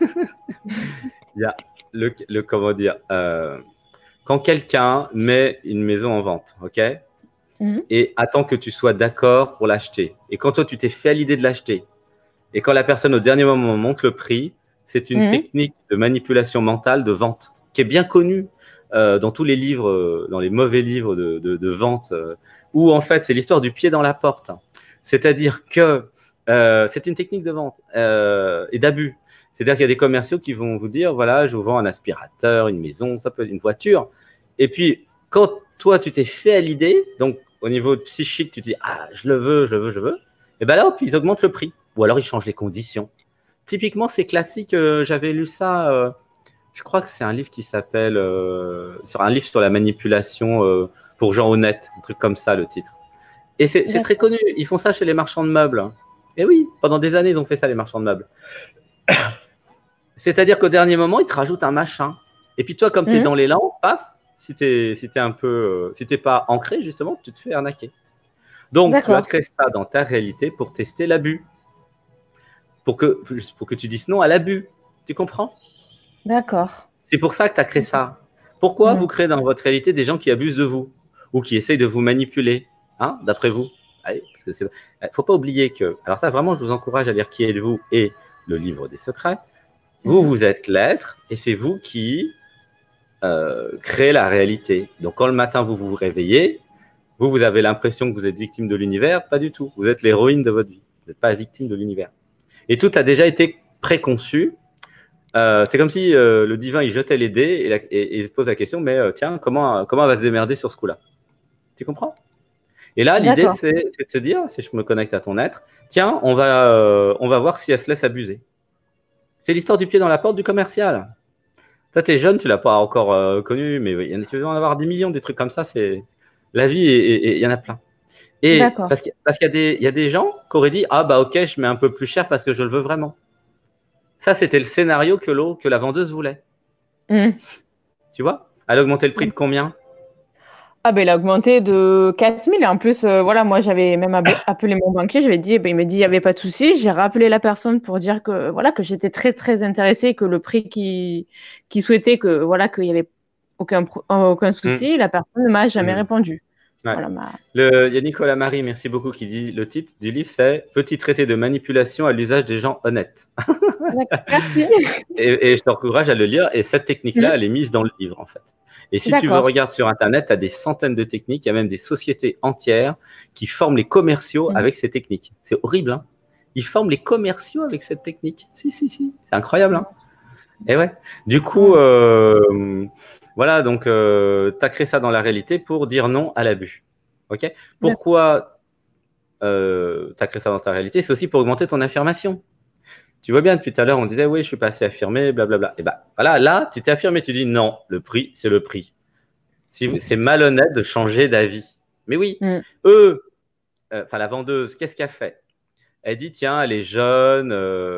il y a comment dire, quand quelqu'un met une maison en vente, ok, Hmm. et attend que tu sois d'accord pour l'acheter, et quand toi tu t'es fait à l'idée de l'acheter, et quand la personne au dernier moment monte le prix, c'est une Hmm. technique de manipulation mentale de vente qui est bien connue dans tous les livres, dans les mauvais livres de vente, où en fait c'est l'histoire du pied dans la porte. C'est-à-dire que c'est une technique de vente et d'abus. C'est-à-dire qu'il y a des commerciaux qui vont vous dire, voilà, je vous vends un aspirateur, une maison, ça peut être une voiture. Et puis, quand toi, tu t'es fait à l'idée, donc au niveau psychique, tu te dis, ah, je le veux, je le veux, je veux, et bien là, hop, ils augmentent le prix. Ou alors, ils changent les conditions. Typiquement, c'est classique. J'avais lu ça. Je crois que c'est un livre qui s'appelle sur un livre sur la manipulation pour gens honnêtes, un truc comme ça, le titre. Et c'est très D'accord. connu. Ils font ça chez les marchands de meubles. Et oui, pendant des années, ils ont fait ça, les marchands de meubles. C'est-à-dire qu'au dernier moment, ils te rajoutent un machin. Et puis toi, comme tu es Hmm. dans l'élan, paf, si t'es un peu, si t'es pas ancré, justement, tu te fais arnaquer. Donc, tu as D'accord. créé ça dans ta réalité pour tester l'abus. Pour que tu dises non à l'abus. Tu comprends? D'accord. C'est pour ça que tu as créé ça. Pourquoi Hmm. vous créez dans votre réalité des gens qui abusent de vous ou qui essayent de vous manipuler, hein, d'après vous? Allez, parce que faut pas oublier que, alors ça vraiment, je vous encourage à lire Qui êtes-vous et le livre des secrets. Vous, Hmm. vous êtes l'être et c'est vous qui créez la réalité. Donc quand le matin vous vous réveillez, vous avez l'impression que vous êtes victime de l'univers, pas du tout. Vous êtes l'héroïne de votre vie. Vous n'êtes pas la victime de l'univers. Et tout a déjà été préconçu. C'est comme si le divin il jetait les dés et il se pose la question, mais tiens, comment elle va se démerder sur ce coup-là? Tu comprends? Et là, l'idée, D'accord. c'est de se dire, si je me connecte à ton être, tiens, on va voir si elle se laisse abuser. C'est l'histoire du pied dans la porte du commercial. Toi, t'es jeune, tu l'as pas encore connu, mais il y en a, tu vas en avoir des millions, des trucs comme ça. C'est la vie et il y en a plein. Et D'accord. parce qu'il y a des gens qui auraient dit, ah bah ok, je mets un peu plus cher parce que je le veux vraiment. Ça, c'était le scénario que la vendeuse voulait. Hmm. Tu vois? Elle a augmenté le prix de combien? Ah ben il a augmenté de 4 000 et en plus voilà moi j'avais même appelé mon banquier, je lui ai dit, eh ben, il m'a dit il n'y avait pas de souci, j'ai rappelé la personne pour dire que voilà que j'étais très très intéressée, que le prix qui souhaitait, que voilà qu'il y avait aucun Hmm, souci, la personne ne m'a jamais hmm. répondu. Ouais. Voilà Il y a Nicolas Marie, merci beaucoup, qui dit le titre du livre, c'est Petit traité de manipulation à l'usage des gens honnêtes. D'accord, merci. Et je t'encourage à le lire. Et cette technique-là, Mhm. elle est mise dans le livre, en fait. Et si tu veux D'accord. regarder sur Internet, tu as des centaines de techniques. Il y a même des sociétés entières qui forment les commerciaux Mhm. avec ces techniques. C'est horrible, hein? Ils forment les commerciaux avec cette technique. Si, si, si. C'est incroyable, hein? Et ouais. Du coup, Ouais. voilà, donc tu as créé ça dans la réalité pour dire non à l'abus. OK? D'accord. Pourquoi tu as créé ça dans ta réalité? C'est aussi pour augmenter ton affirmation. Tu vois bien, depuis tout à l'heure, on disait, oui, je suis pas assez affirmé, blablabla. Et ben voilà, là, tu t'es affirmé, tu dis, non, le prix, c'est le prix. C'est malhonnête de changer d'avis. Mais oui, Mhm. eux, enfin, la vendeuse, qu'est-ce qu'elle fait? Elle dit, tiens, elle est jeune,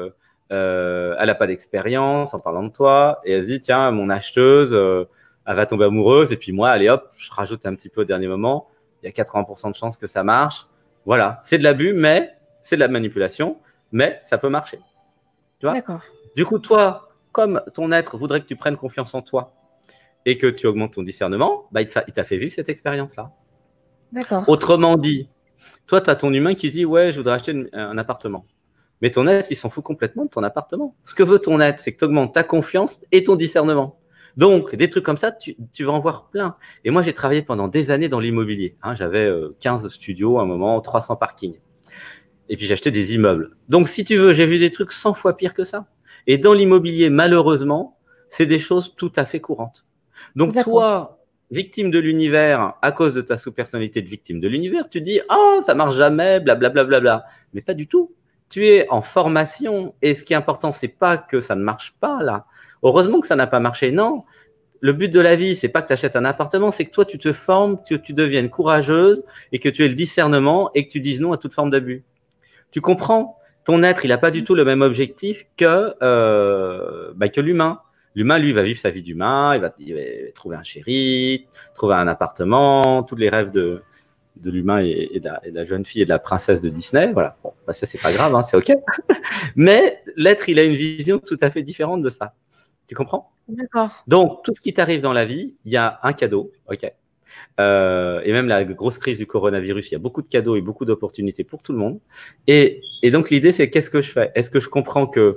elle n'a pas d'expérience en parlant de toi. Et elle se dit, tiens, mon acheteuse, elle va tomber amoureuse. Et puis moi, allez hop, je rajoute un petit peu au dernier moment. Il y a 80% de chances que ça marche. Voilà, c'est de l'abus, mais c'est de la manipulation, mais ça peut marcher. Tu vois? D'accord. Du coup, toi, comme ton être voudrait que tu prennes confiance en toi et que tu augmentes ton discernement, bah, il t'a fait vivre cette expérience-là. D'accord. Autrement dit, toi, tu as ton humain qui se dit, ouais, je voudrais acheter un appartement. Mais ton être, il s'en fout complètement de ton appartement. Ce que veut ton être, c'est que tu augmentes ta confiance et ton discernement. Donc, des trucs comme ça, tu vas en voir plein. Et moi, j'ai travaillé pendant des années dans l'immobilier. Hein, j'avais 15 studios à un moment, 300 parkings. Et puis, j'achetais des immeubles. Donc, si tu veux, j'ai vu des trucs 100 fois pire que ça. Et dans l'immobilier, malheureusement, c'est des choses tout à fait courantes. Donc, toi, victime de l'univers, à cause de ta sous-personnalité de victime de l'univers, tu dis « Ah, ça marche jamais, blablabla. Bla, bla, bla. » Mais pas du tout. Tu es en formation. Et ce qui est important, c'est pas que ça ne marche pas, là. Heureusement que ça n'a pas marché. Non, le but de la vie, c'est pas que tu achètes un appartement, c'est que toi, tu te formes, que tu deviennes courageuse et que tu aies le discernement et que tu dises non à toute forme d'abus. Tu comprends? Ton être, il n'a pas du tout le même objectif que l'humain. L'humain, lui, va vivre sa vie d'humain, il va trouver un chéri, trouver un appartement, tous les rêves de l'humain et de la jeune fille et de la princesse de Disney. Voilà. Bon, bah ça, c'est pas grave, hein, c'est OK. Mais l'être, il a une vision tout à fait différente de ça. Tu comprends? D'accord. Donc, tout ce qui t'arrive dans la vie, il y a un cadeau, OK. Et même la grosse crise du coronavirus, il y a beaucoup de cadeaux et beaucoup d'opportunités pour tout le monde. Et donc, l'idée, c'est qu'est-ce que je fais? Est-ce que je comprends que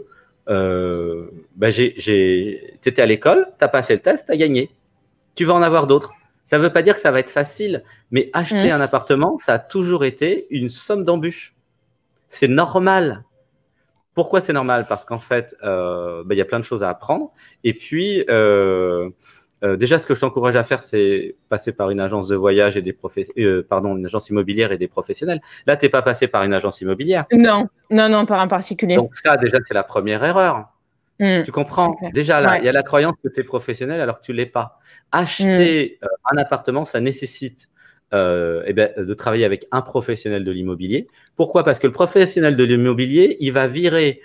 t'étais à l'école, t'as passé le test, t'as gagné. Tu vas en avoir d'autres. Ça ne veut pas dire que ça va être facile, mais acheter un appartement, ça a toujours été une somme d'embûches. C'est normal. Pourquoi c'est normal? Parce qu'en fait, y a plein de choses à apprendre. Et puis, déjà, ce que je t'encourage à faire, c'est passer par une agence de voyage et une agence immobilière et des professionnels. Là, tu n'es pas passé par une agence immobilière. Non, par un particulier. Donc ça, déjà, c'est la première erreur. Tu comprends? Déjà, là, il y a la croyance que tu es professionnel alors que tu ne l'es pas. Acheter un appartement, ça nécessite de travailler avec un professionnel de l'immobilier. Pourquoi? Parce que le professionnel de l'immobilier, il va virer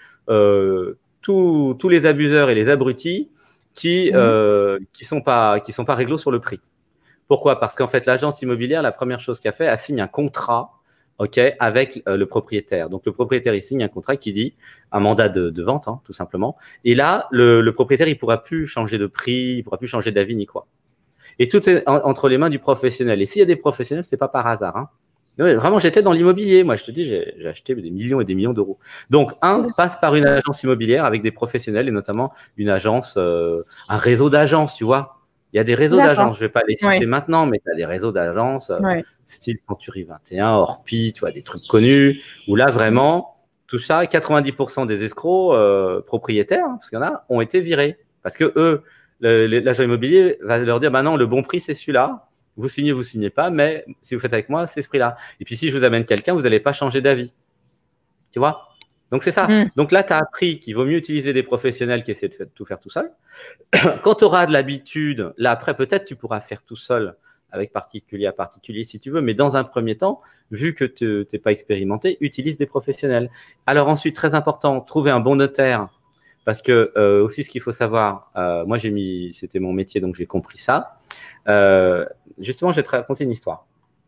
tous les abuseurs et les abrutis qui sont pas réglo sur le prix. Pourquoi? Parce qu'en fait, l'agence immobilière, la première chose qu'elle fait, elle signe un contrat, avec le propriétaire. Donc, le propriétaire, il signe un contrat qui dit un mandat de vente, hein, tout simplement. Et là, le propriétaire, il pourra plus changer de prix, il pourra plus changer d'avis ni quoi. Et tout est entre les mains du professionnel. Et s'il y a des professionnels, c'est pas par hasard. Hein. Non, vraiment, j'étais dans l'immobilier. Moi, je te dis, j'ai acheté des millions et des millions d'euros. Donc, passe par une agence immobilière avec des professionnels et notamment une agence, un réseau d'agences, tu vois. Il y a des réseaux d'agences. Je ne vais pas les citer maintenant, mais tu as des réseaux d'agences, style Century 21, Orpi, tu vois, des trucs connus, où là, vraiment, tout ça, 90% des escrocs propriétaires, hein, parce qu'il y en a, ont été virés. Parce que eux, l'agent immobilier va leur dire, bah non, le bon prix, c'est celui-là. Vous signez pas, mais si vous faites avec moi, c'est ce prix-là. Et puis, si je vous amène quelqu'un, vous n'allez pas changer d'avis. Tu vois? Donc, c'est ça. Donc là, tu as appris qu'il vaut mieux utiliser des professionnels qui essaient de tout faire tout seul. Quand tu auras de l'habitude, là, après, peut-être tu pourras faire tout seul avec particulier à particulier si tu veux. Mais dans un premier temps, vu que tu n'es pas expérimenté, utilise des professionnels. Alors ensuite, très important, trouver un bon notaire. Parce que aussi, ce qu'il faut savoir, moi, c'était mon métier, donc j'ai compris ça. Justement, je vais te raconter une histoire.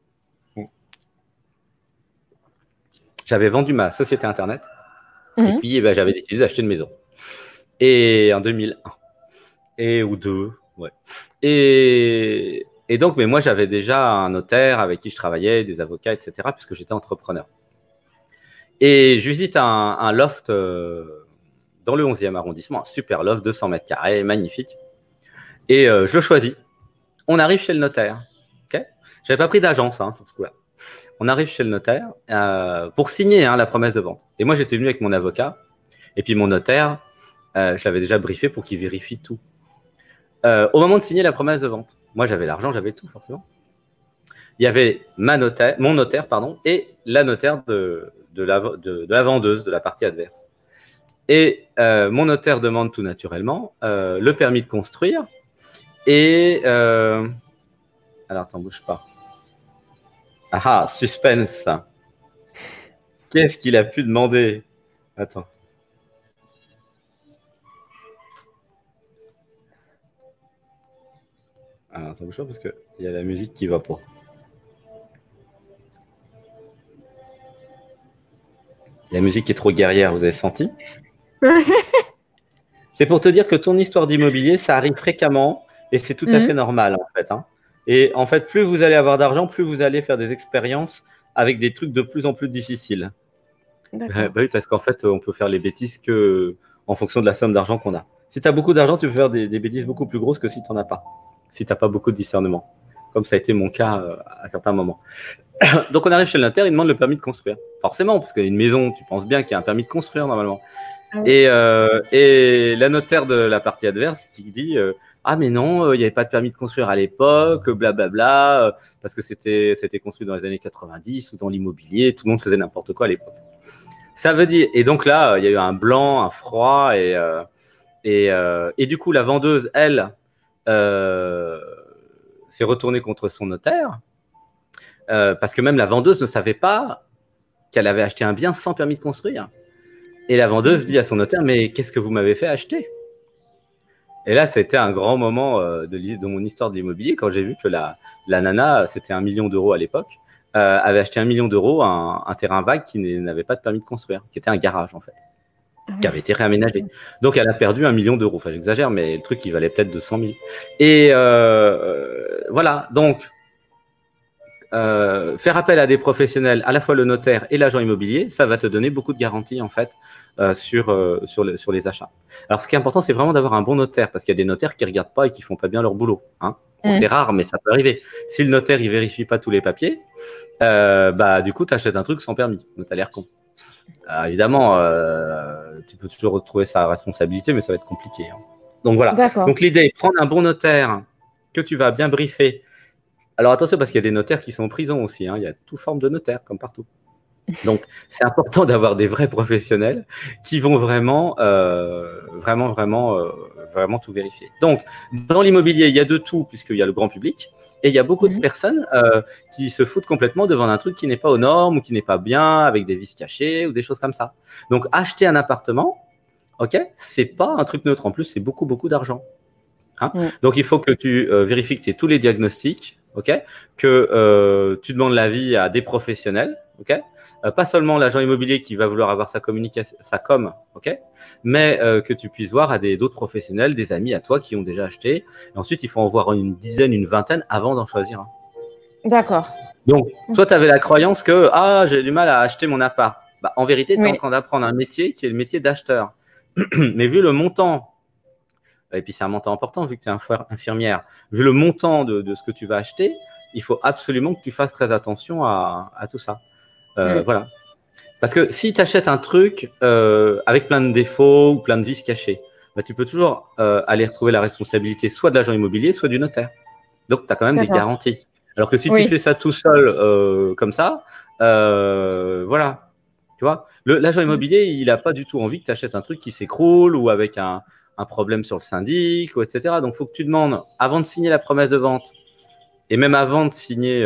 J'avais vendu ma société Internet et puis j'avais décidé d'acheter une maison. Et en 2001, ou 2, ouais. Et donc, mais moi, j'avais déjà un notaire avec qui je travaillais, des avocats, etc., puisque j'étais entrepreneur. Et je visite un loft dans le 11e arrondissement, un super loft, 200 mètres carrés, magnifique. Et je le choisis. On arrive chez le notaire. Okay, j'avais pas pris d'agence sur ce coup-là. On arrive chez le notaire pour signer la promesse de vente. Et moi, j'étais venu avec mon avocat. Et puis mon notaire, je l'avais déjà briefé pour qu'il vérifie tout. Au moment de signer la promesse de vente, moi, j'avais l'argent, j'avais tout, forcément. Il y avait mon notaire, et la notaire de la vendeuse de la partie adverse. Et mon notaire demande tout naturellement le permis de construire. Et alors, t'en bouge pas. Ah, suspense. Qu'est-ce qu'il a pu demander? Attends. Alors, attends, bouge pas parce qu'il y a la musique qui va pas. La musique est trop guerrière, vous avez senti? C'est pour te dire que ton histoire d'immobilier, ça arrive fréquemment et c'est tout à fait normal en fait. Hein. Et en fait, plus vous allez avoir d'argent, plus vous allez faire des expériences avec des trucs de plus en plus difficiles. Oui, parce qu'en fait, on peut faire les bêtises que en fonction de la somme d'argent qu'on a. Si tu as beaucoup d'argent, tu peux faire des bêtises beaucoup plus grosses que si tu n'en as pas. Si tu n'as pas beaucoup de discernement. Comme ça a été mon cas à certains moments. Donc, on arrive chez le notaire, il demande le permis de construire. Forcément, parce qu'une maison, tu penses bien qu'il y a un permis de construire normalement. Ah oui. Et la notaire de la partie adverse qui dit ah mais non, il n'y avait pas de permis de construire à l'époque, blablabla, parce que c'était construit dans les années 90 ou dans l'immobilier, tout le monde faisait n'importe quoi à l'époque. Ça veut dire, et donc là, il y a eu un blanc, un froid, et du coup, la vendeuse, elle, s'est retournée contre son notaire, parce que même la vendeuse ne savait pas qu'elle avait acheté un bien sans permis de construire. Et la vendeuse dit à son notaire, mais qu'est-ce que vous m'avez fait acheter? Et là, ça a été un grand moment de mon histoire de l'immobilier, quand j'ai vu que la nana, c'était 1 million d'euros à l'époque, avait acheté 1 million d'euros un terrain vague qui n'avait pas de permis de construire, qui était un garage en fait, qui avait été réaménagé. Donc, elle a perdu 1 million d'euros. Enfin, j'exagère, mais le truc, il valait peut-être 200 000. Et voilà, donc, faire appel à des professionnels, à la fois le notaire et l'agent immobilier, ça va te donner beaucoup de garanties en fait sur les achats. Alors, ce qui est important, c'est vraiment d'avoir un bon notaire, parce qu'il y a des notaires qui regardent pas et qui font pas bien leur boulot. Hein. Bon, c'est rare, mais ça peut arriver. Si le notaire il vérifie pas tous les papiers, bah du coup, tu achètes un truc sans permis. Donc, t'as l'air con. Alors, évidemment, tu peux toujours retrouver sa responsabilité, mais ça va être compliqué. Hein. Donc voilà. Donc l'idée, prendre un bon notaire que tu vas bien briefer. Alors attention, parce qu'il y a des notaires qui sont en prison aussi. Hein. Il y a toute forme de notaire, comme partout. Donc, c'est important d'avoir des vrais professionnels qui vont vraiment tout vérifier. Donc, dans l'immobilier, il y a de tout, puisqu'il y a le grand public, et il y a beaucoup de personnes qui se foutent complètement devant un truc qui n'est pas aux normes ou qui n'est pas bien, avec des vices cachés ou des choses comme ça. Donc, acheter un appartement, ok, c'est pas un truc neutre. En plus, c'est beaucoup, beaucoup d'argent. Hein. Donc, il faut que tu vérifies que tu aies tous les diagnostics, ok, que tu demandes l'avis à des professionnels, ok. Pas seulement l'agent immobilier qui va vouloir avoir sa communication, sa com, ok, mais que tu puisses voir à d'autres professionnels, des amis à toi qui ont déjà acheté. Et ensuite, il faut en voir une dizaine, une vingtaine avant d'en choisir un. D'accord. Donc, toi, tu avais la croyance que j'ai du mal à acheter mon appart. Bah, en vérité, tu es en train d'apprendre un métier qui est le métier d'acheteur. Mais vu le montant, et puis c'est un montant important vu que tu es infirmière, vu le montant de ce que tu vas acheter, il faut absolument que tu fasses très attention à tout ça. Voilà. Parce que si tu achètes un truc avec plein de défauts ou plein de vices cachés, bah, tu peux toujours aller retrouver la responsabilité soit de l'agent immobilier, soit du notaire. Donc, tu as quand même des garanties. Alors que si tu fais ça tout seul comme ça, voilà. Tu vois, l'agent immobilier, il n'a pas du tout envie que tu achètes un truc qui s'écroule ou avec un problème sur le syndic, ou etc. Donc, il faut que tu demandes, avant de signer la promesse de vente, et même avant de signer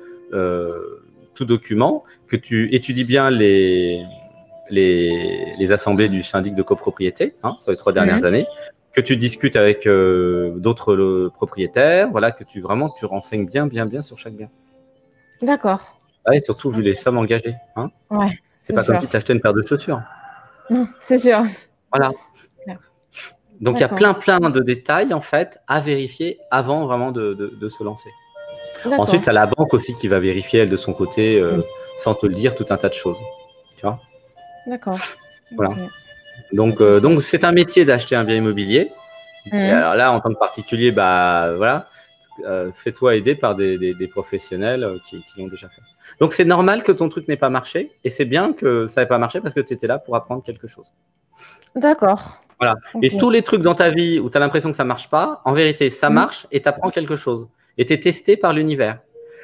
tout document, que tu étudies bien les assemblées du syndic de copropriété sur les 3 dernières années, que tu discutes avec d'autres propriétaires, voilà, que tu renseignes bien sur chaque bien. D'accord. Ouais, surtout vu les sommes engagées. Hein. Ouais, c'est pas comme si tu achetais une paire de chaussures. C'est sûr. Voilà. Donc, il y a plein de détails, en fait, à vérifier avant vraiment de se lancer. Ensuite, tu as la banque aussi qui va vérifier, elle, de son côté, sans te le dire, tout un tas de choses. Tu vois? D'accord. Voilà. Donc, c'est un métier d'acheter un bien immobilier. Et alors là, en tant que particulier, bah, voilà, fais-toi aider par des professionnels qui l'ont déjà fait. Donc, c'est normal que ton truc n'ait pas marché. Et c'est bien que ça n'ait pas marché parce que tu étais là pour apprendre quelque chose. D'accord. Voilà. Et tous les trucs dans ta vie où tu as l'impression que ça ne marche pas, en vérité, ça marche et tu apprends quelque chose. Et tu es testé par l'univers.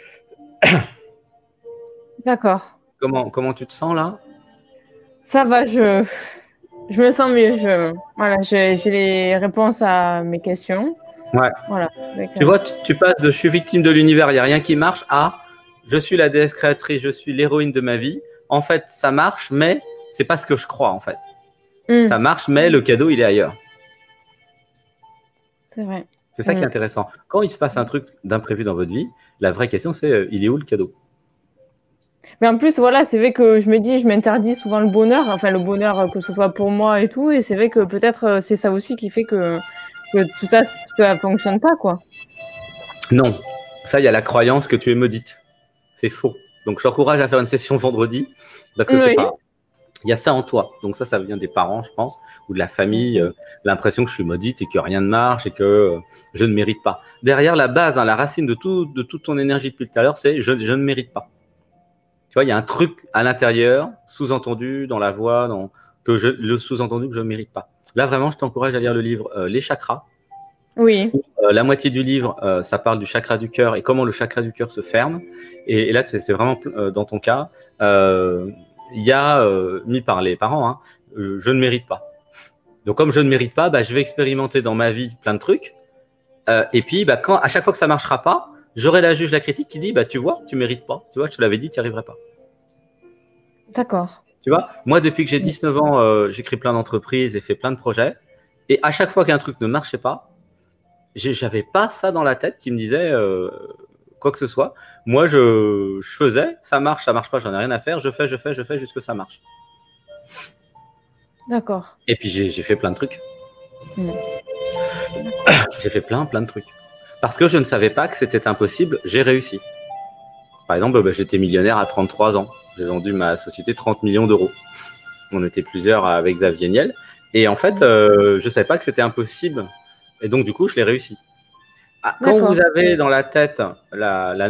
D'accord. Comment tu te sens là? Ça va, je me sens mieux. Voilà, j'ai les réponses à mes questions. Ouais. Voilà. Tu vois, tu passes de je suis victime de l'univers, il n'y a rien qui marche, à je suis la déesse créatrice, je suis l'héroïne de ma vie. En fait, ça marche, mais c'est pas ce que je crois en fait. Ça marche, mais le cadeau, il est ailleurs. C'est vrai. C'est ça qui est intéressant. Quand il se passe un truc d'imprévu dans votre vie, la vraie question, c'est il est où le cadeau? Mais en plus, voilà, c'est vrai que je me dis, je m'interdis souvent le bonheur, enfin le bonheur que ce soit pour moi et tout, et c'est vrai que peut-être c'est ça aussi qui fait que tout ça fonctionne pas, quoi. Non, ça, il y a la croyance que tu es maudite. C'est faux. Donc, je t'encourage à faire une session vendredi, parce que Il y a ça en toi. Donc ça vient des parents, je pense, ou de la famille, l'impression que je suis maudite et que rien ne marche et que je ne mérite pas. Derrière la base, hein, la racine de toute ton énergie depuis tout à l'heure, c'est je ne mérite pas. Tu vois, il y a un truc à l'intérieur, sous-entendu dans la voix, le sous-entendu que je ne mérite pas. Là, vraiment, je t'encourage à lire le livre Les chakras. Oui. La moitié du livre, ça parle du chakra du cœur et comment le chakra du cœur se ferme. Et là, c'est vraiment dans ton cas, il y a mis par les parents, hein, je ne mérite pas. Donc, comme je ne mérite pas, je vais expérimenter dans ma vie plein de trucs. Et puis, à chaque fois que ça marchera pas, j'aurai la juge, la critique qui dit, tu vois, tu mérites pas. Tu vois, je te l'avais dit, tu n'y arriverais pas. D'accord. Tu vois, moi, depuis que j'ai 19 ans, j'écris plein d'entreprises et fais plein de projets. Et à chaque fois qu'un truc ne marchait pas, j'avais pas ça dans la tête qui me disait quoi que ce soit. Moi, je faisais, ça marche pas, j'en ai rien à faire. Je fais jusque ça marche. D'accord. Et puis, j'ai fait plein de trucs. J'ai fait plein de trucs. Parce que je ne savais pas que c'était impossible, j'ai réussi. Par exemple, j'étais millionnaire à 33 ans. J'ai vendu ma société 30 millions d'euros. On était plusieurs avec Xavier Niel. Et en fait, je ne savais pas que c'était impossible. Et donc, du coup, je l'ai réussi. Quand vous avez dans la tête la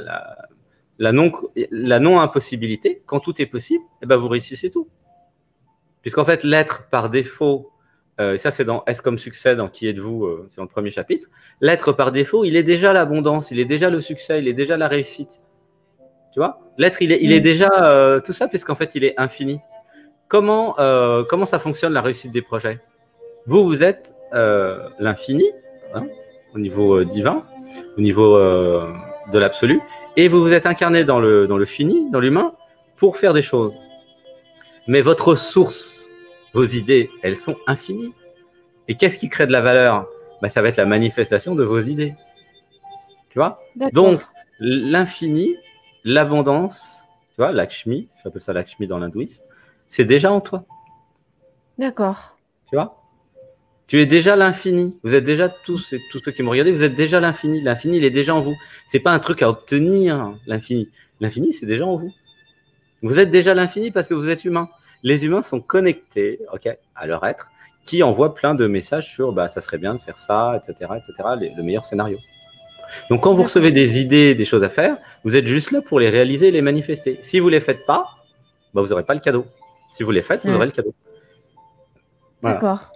non-impossibilité, quand tout est possible, vous réussissez tout. Puisqu'en fait, l'être par défaut, ça c'est dans S comme succès, dans Qui êtes-vous, c'est dans le premier chapitre, l'être par défaut, il est déjà l'abondance, il est déjà le succès, il est déjà la réussite. Tu vois, l'être, il est déjà tout ça, puisqu'en fait, il est infini. Comment ça fonctionne la réussite des projets? Vous êtes l'infini, hein, au niveau divin, au niveau de l'absolu, et vous vous êtes incarné dans le fini, dans l'humain, pour faire des choses. Mais votre source, vos idées, elles sont infinies. Et qu'est-ce qui crée de la valeur? Ça va être la manifestation de vos idées. Tu vois? Donc, l'infini, l'abondance, tu vois, Lakshmi, j'appelle ça Lakshmi dans l'hindouisme, c'est déjà en toi. D'accord. Tu vois? Tu es déjà l'infini. Vous êtes déjà tous ceux qui me regardez, vous êtes déjà l'infini. L'infini, il est déjà en vous. C'est pas un truc à obtenir, l'infini. L'infini, c'est déjà en vous. Vous êtes déjà l'infini parce que vous êtes humain. Les humains sont connectés, à leur être, qui envoient plein de messages sur ça serait bien de faire ça, etc., le meilleur scénario. Donc, quand vous recevez des idées, des choses à faire, vous êtes juste là pour les réaliser et les manifester. Si vous ne les faites pas, vous n'aurez pas le cadeau. Si vous les faites, vous aurez le cadeau. Voilà. D'accord.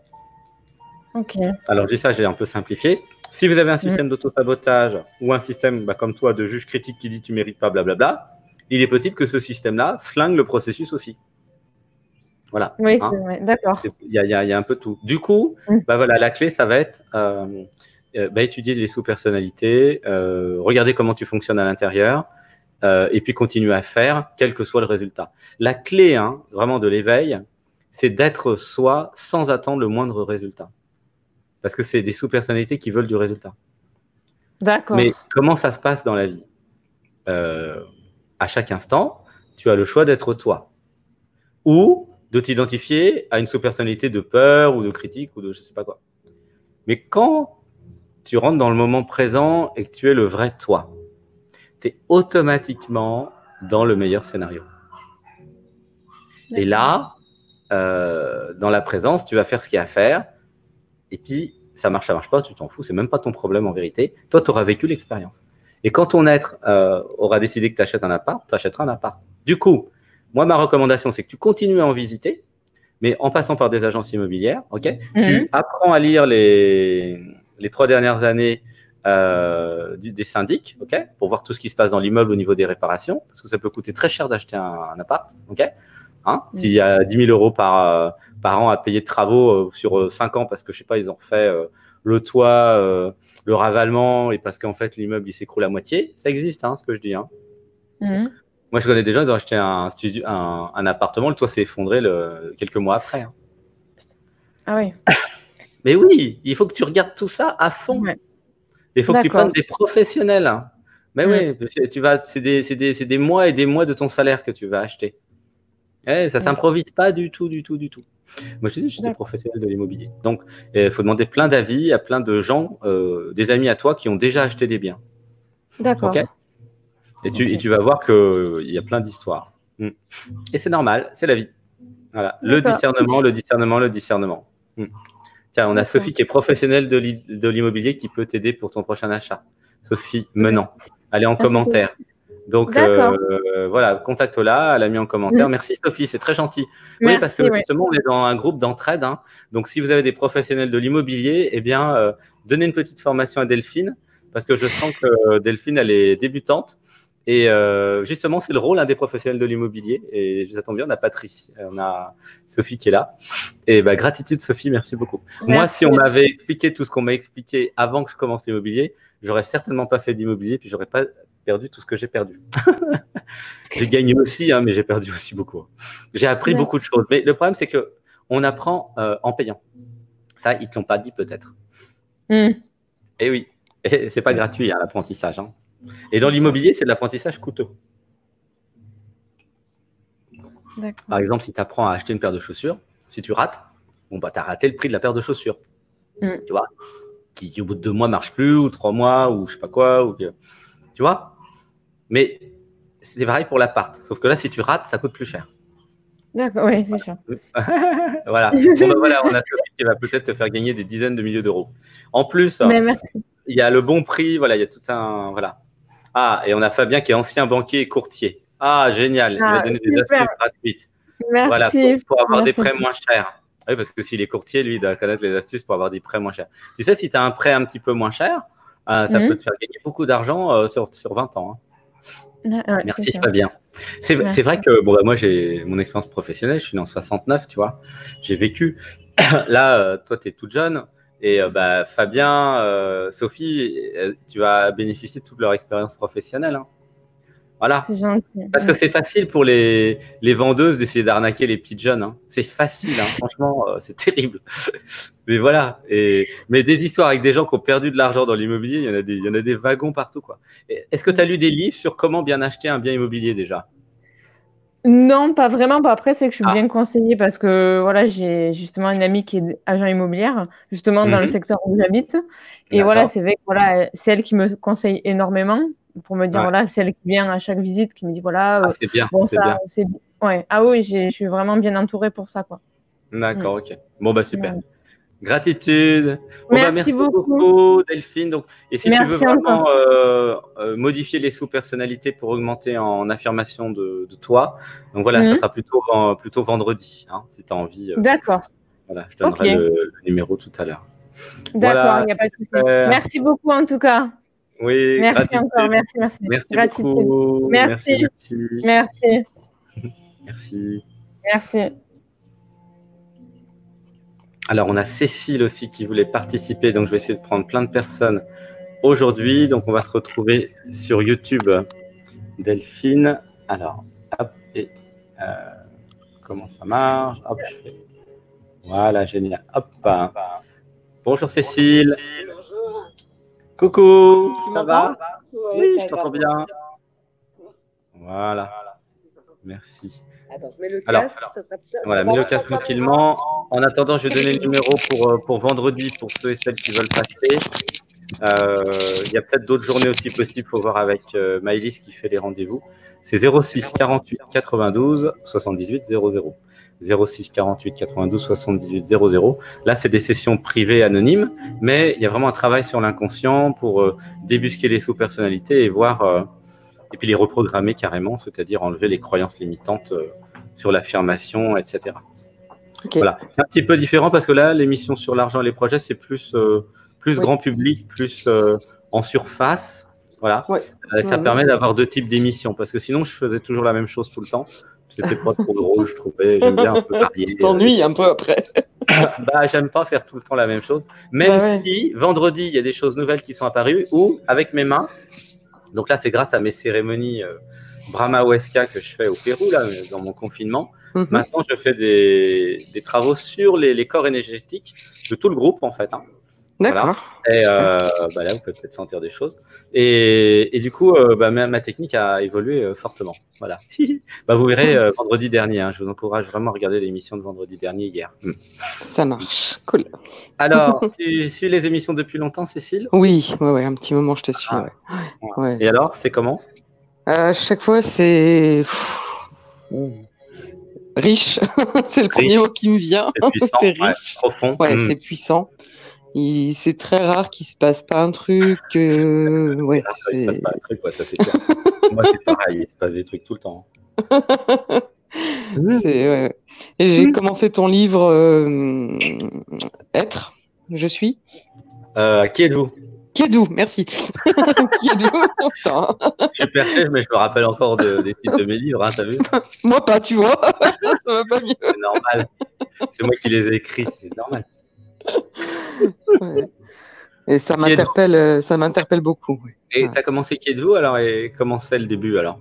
Ok. Alors, j'ai un peu simplifié. Si vous avez un système d'auto-sabotage ou un système comme toi de juge critique qui dit tu ne mérites pas, blablabla, il est possible que ce système-là flingue le processus aussi. Voilà. Oui, c'est vrai. D'accord. Il y a un peu tout. Du coup, la clé, ça va être étudier les sous-personnalités, regarder comment tu fonctionnes à l'intérieur, et puis continuer à faire, quel que soit le résultat. La clé, vraiment de l'éveil, c'est d'être soi sans attendre le moindre résultat. Parce que c'est des sous-personnalités qui veulent du résultat. D'accord. Mais comment ça se passe dans la vie? À chaque instant, tu as le choix d'être toi. Ou de t'identifier à une sous-personnalité de peur ou de critique ou de je ne sais pas quoi. Mais quand tu rentres dans le moment présent et que tu es le vrai toi, tu es automatiquement dans le meilleur scénario. Et là, dans la présence, tu vas faire ce qu'il y a à faire. Et puis, ça marche pas, tu t'en fous. C'est même pas ton problème en vérité. Toi, tu auras vécu l'expérience. Et quand ton être aura décidé que tu achètes un appart, tu achèteras un appart. Du coup, moi, ma recommandation, c'est que tu continues à en visiter, mais en passant par des agences immobilières, tu apprends à lire les 3 dernières années des syndics, pour voir tout ce qui se passe dans l'immeuble au niveau des réparations, parce que ça peut coûter très cher d'acheter un appart, s'il y a 10 000 euros par an à payer de travaux sur 5 ans, parce que, je sais pas, ils ont refait le toit, le ravalement, et parce qu'en fait, l'immeuble, il s'écroule à moitié. Ça existe, ce que je dis. Moi, je connais des gens, ils ont acheté un appartement, le toit s'est effondré quelques mois après. Ah oui. Mais oui, il faut que tu regardes tout ça à fond. Ouais. Il faut que tu prennes des professionnels. Mais oui, c'est des mois et des mois de ton salaire que tu vas acheter. Ça ne s'improvise pas du tout. Moi, je dis, je suis professionnel de l'immobilier. Donc, il faut demander plein d'avis à plein de gens, des amis à toi qui ont déjà acheté des biens. D'accord. Et tu vas voir qu'il y a plein d'histoires. Mm. Et c'est normal, c'est la vie. Voilà. Le discernement, le discernement, le discernement. Mm. Tiens, on a Sophie qui est professionnelle de l'immobilier qui peut t'aider pour ton prochain achat. Sophie Menant. Elle est en commentaire. Donc, voilà, contacte-la, elle a mis en commentaire. Merci Sophie, c'est très gentil. Oui, parce que justement, on est dans un groupe d'entraide. Hein. Donc, si vous avez des professionnels de l'immobilier, eh bien, donnez une petite formation à Delphine, parce que je sens que Delphine, elle est débutante. Et justement, c'est le rôle des professionnels de l'immobilier. Et ça tombe bien, on a Patrice, on a Sophie qui est là. Et bah, gratitude Sophie, merci beaucoup. Merci. Moi, si on m'avait expliqué tout ce qu'on m'a expliqué avant que je commence l'immobilier, j'aurais certainement pas fait d'immobilier, puis j'aurais pas perdu tout ce que j'ai perdu. J'ai gagné aussi, hein, mais j'ai perdu aussi beaucoup. J'ai appris beaucoup de choses. Mais le problème, c'est que on apprend en payant. Ça, ils te l'ont pas dit peut-être. Et oui, et c'est pas gratuit hein, l'apprentissage. Hein. Et dans l'immobilier, c'est de l'apprentissage coûteux. Par exemple, si tu apprends à acheter une paire de chaussures, si tu rates, bon, bah, tu as raté le prix de la paire de chaussures. Tu vois, qui au bout de 2 mois marche plus, ou 3 mois, ou je sais pas quoi. Ou... Tu vois. Mais c'est pareil pour l'appart. Sauf que là, si tu rates, ça coûte plus cher. D'accord, oui, c'est sûr. Voilà. Bon, ben voilà, on a Sophie qui va peut-être te faire gagner des dizaines de milliers d'euros. En plus, il y a le bon prix. Voilà, il y a tout un. Voilà. Ah, et on a Fabien qui est ancien banquier et courtier. Ah, génial. Il va donner des astuces gratuites. Merci. Voilà, pour avoir des prêts moins chers. Oui, parce que s'il est courtier, lui, il doit connaître les astuces pour avoir des prêts moins chers. Tu sais, si tu as un prêt un petit peu moins cher, ça peut te faire gagner beaucoup d'argent sur 20 ans. Hein. Merci Fabien. C'est vrai que bon, bah, moi, j'ai mon expérience professionnelle. Je suis né en 69, tu vois. J'ai vécu. Là, toi, tu es toute jeune. Et bah, Fabien, Sophie, tu vas bénéficier de toute leur expérience professionnelle. Hein. Voilà. Parce que c'est facile pour les vendeuses d'essayer d'arnaquer les petites jeunes. Hein. C'est facile, hein. Franchement, c'est terrible. Mais voilà. Mais des histoires avec des gens qui ont perdu de l'argent dans l'immobilier, il y en a des wagons partout, quoi. Est-ce que tu as lu des livres sur comment bien acheter un bien immobilier déjà? Non, pas vraiment. Bah, après, c'est que je suis bien conseillée parce que voilà, j'ai justement une amie qui est agent immobilière, justement dans le secteur où j'habite. Et voilà, c'est vrai que voilà, c'est elle qui me conseille énormément pour me dire voilà, c'est elle qui vient à chaque visite, qui me dit voilà. C'est bien. Bon, c'est bien. Ouais. Ah oui, je suis vraiment bien entourée pour ça, quoi. D'accord, ok. Bon bah super. Gratitude. Merci beaucoup, Delphine. Donc, et si tu veux vraiment modifier les sous-personnalités pour augmenter en affirmation de toi, donc voilà, ça sera plutôt vendredi, hein, si tu as envie. D'accord. Voilà, je donnerai le numéro tout à l'heure. D'accord, il n'y a pas de souci. Merci beaucoup en tout cas. Oui, merci encore, merci. Merci beaucoup. Merci. Alors, on a Cécile aussi qui voulait participer, donc je vais essayer de prendre plein de personnes aujourd'hui. Donc, on va se retrouver sur YouTube. Delphine. Alors, hop, et comment ça marche? Hop, je fais. Voilà, génial. Hop. Bonjour Cécile. Bonjour. Coucou, ça va? Oui, je t'entends bien. Voilà. Merci. Attends, je mets le casque, ça sera plus simple. Voilà, mets le casque tranquillement. En attendant, je vais donner le numéro pour vendredi pour ceux et celles qui veulent passer. Il y a peut-être d'autres journées aussi possibles. Il faut voir avec Maëlys qui fait les rendez-vous. C'est 06 48 92 78 00. 06 48 92 78 00. Là, c'est des sessions privées anonymes, mais il y a vraiment un travail sur l'inconscient pour débusquer les sous-personnalités et voir, et puis les reprogrammer carrément, c'est-à-dire enlever les croyances limitantes sur l'affirmation, etc. Okay. Voilà. C'est un petit peu différent parce que là, l'émission sur l'argent et les projets, c'est plus grand public, plus en surface. Voilà. Ça permet d'avoir 2 types d'émissions parce que sinon, je faisais toujours la même chose tout le temps. C'était pas trop drôle, je trouvais. J'aime bien un peu varier. Tu t'ennuies un peu après. Bah, j'aime pas faire tout le temps la même chose. Même si vendredi, il y a des choses nouvelles qui sont apparues ou avec mes mains. Donc là, c'est grâce à mes cérémonies Brahma Huesca que je fais au Pérou, là, dans mon confinement. Maintenant, je fais des travaux sur les corps énergétiques de tout le groupe, en fait. Hein. D'accord. Voilà. Et bah là, vous pouvez peut-être sentir des choses. Et du coup, ma technique a évolué fortement. Voilà. Bah, vous verrez vendredi dernier. Hein, je vous encourage vraiment à regarder l'émission de vendredi dernier, hier. Ça marche. Cool. Alors, tu suis les émissions depuis longtemps, Cécile? Oui, un petit moment, je te suis. Ouais. Et alors, c'est comment? Chaque fois, c'est Riche, c'est le premier mot qui me vient. C'est puissant, C'est ouais, riche. profond. Ouais, c'est puissant. C'est très rare qu'il se passe pas un truc. Ouais, Il se passe c'est. pas un truc, ouais, ça c'est sûr. Moi, c'est pareil, il se passe des trucs tout le temps. Ouais. Et j'ai commencé ton livre Être, je suis. Qui êtes-vous? Qui êtes-vous? Merci. Qui êtes-vous? Putain. Je suis perché, mais je me rappelle encore des titres de mes livres, hein, t'as vu? Moi pas, tu vois. Ça va pas mieux. C'est normal. C'est moi qui les ai écrits, c'est normal. Ouais. Et ça m'interpelle beaucoup. Ouais. Et t'as commencé Qui êtes-vous alors, et comment c'est le début alors?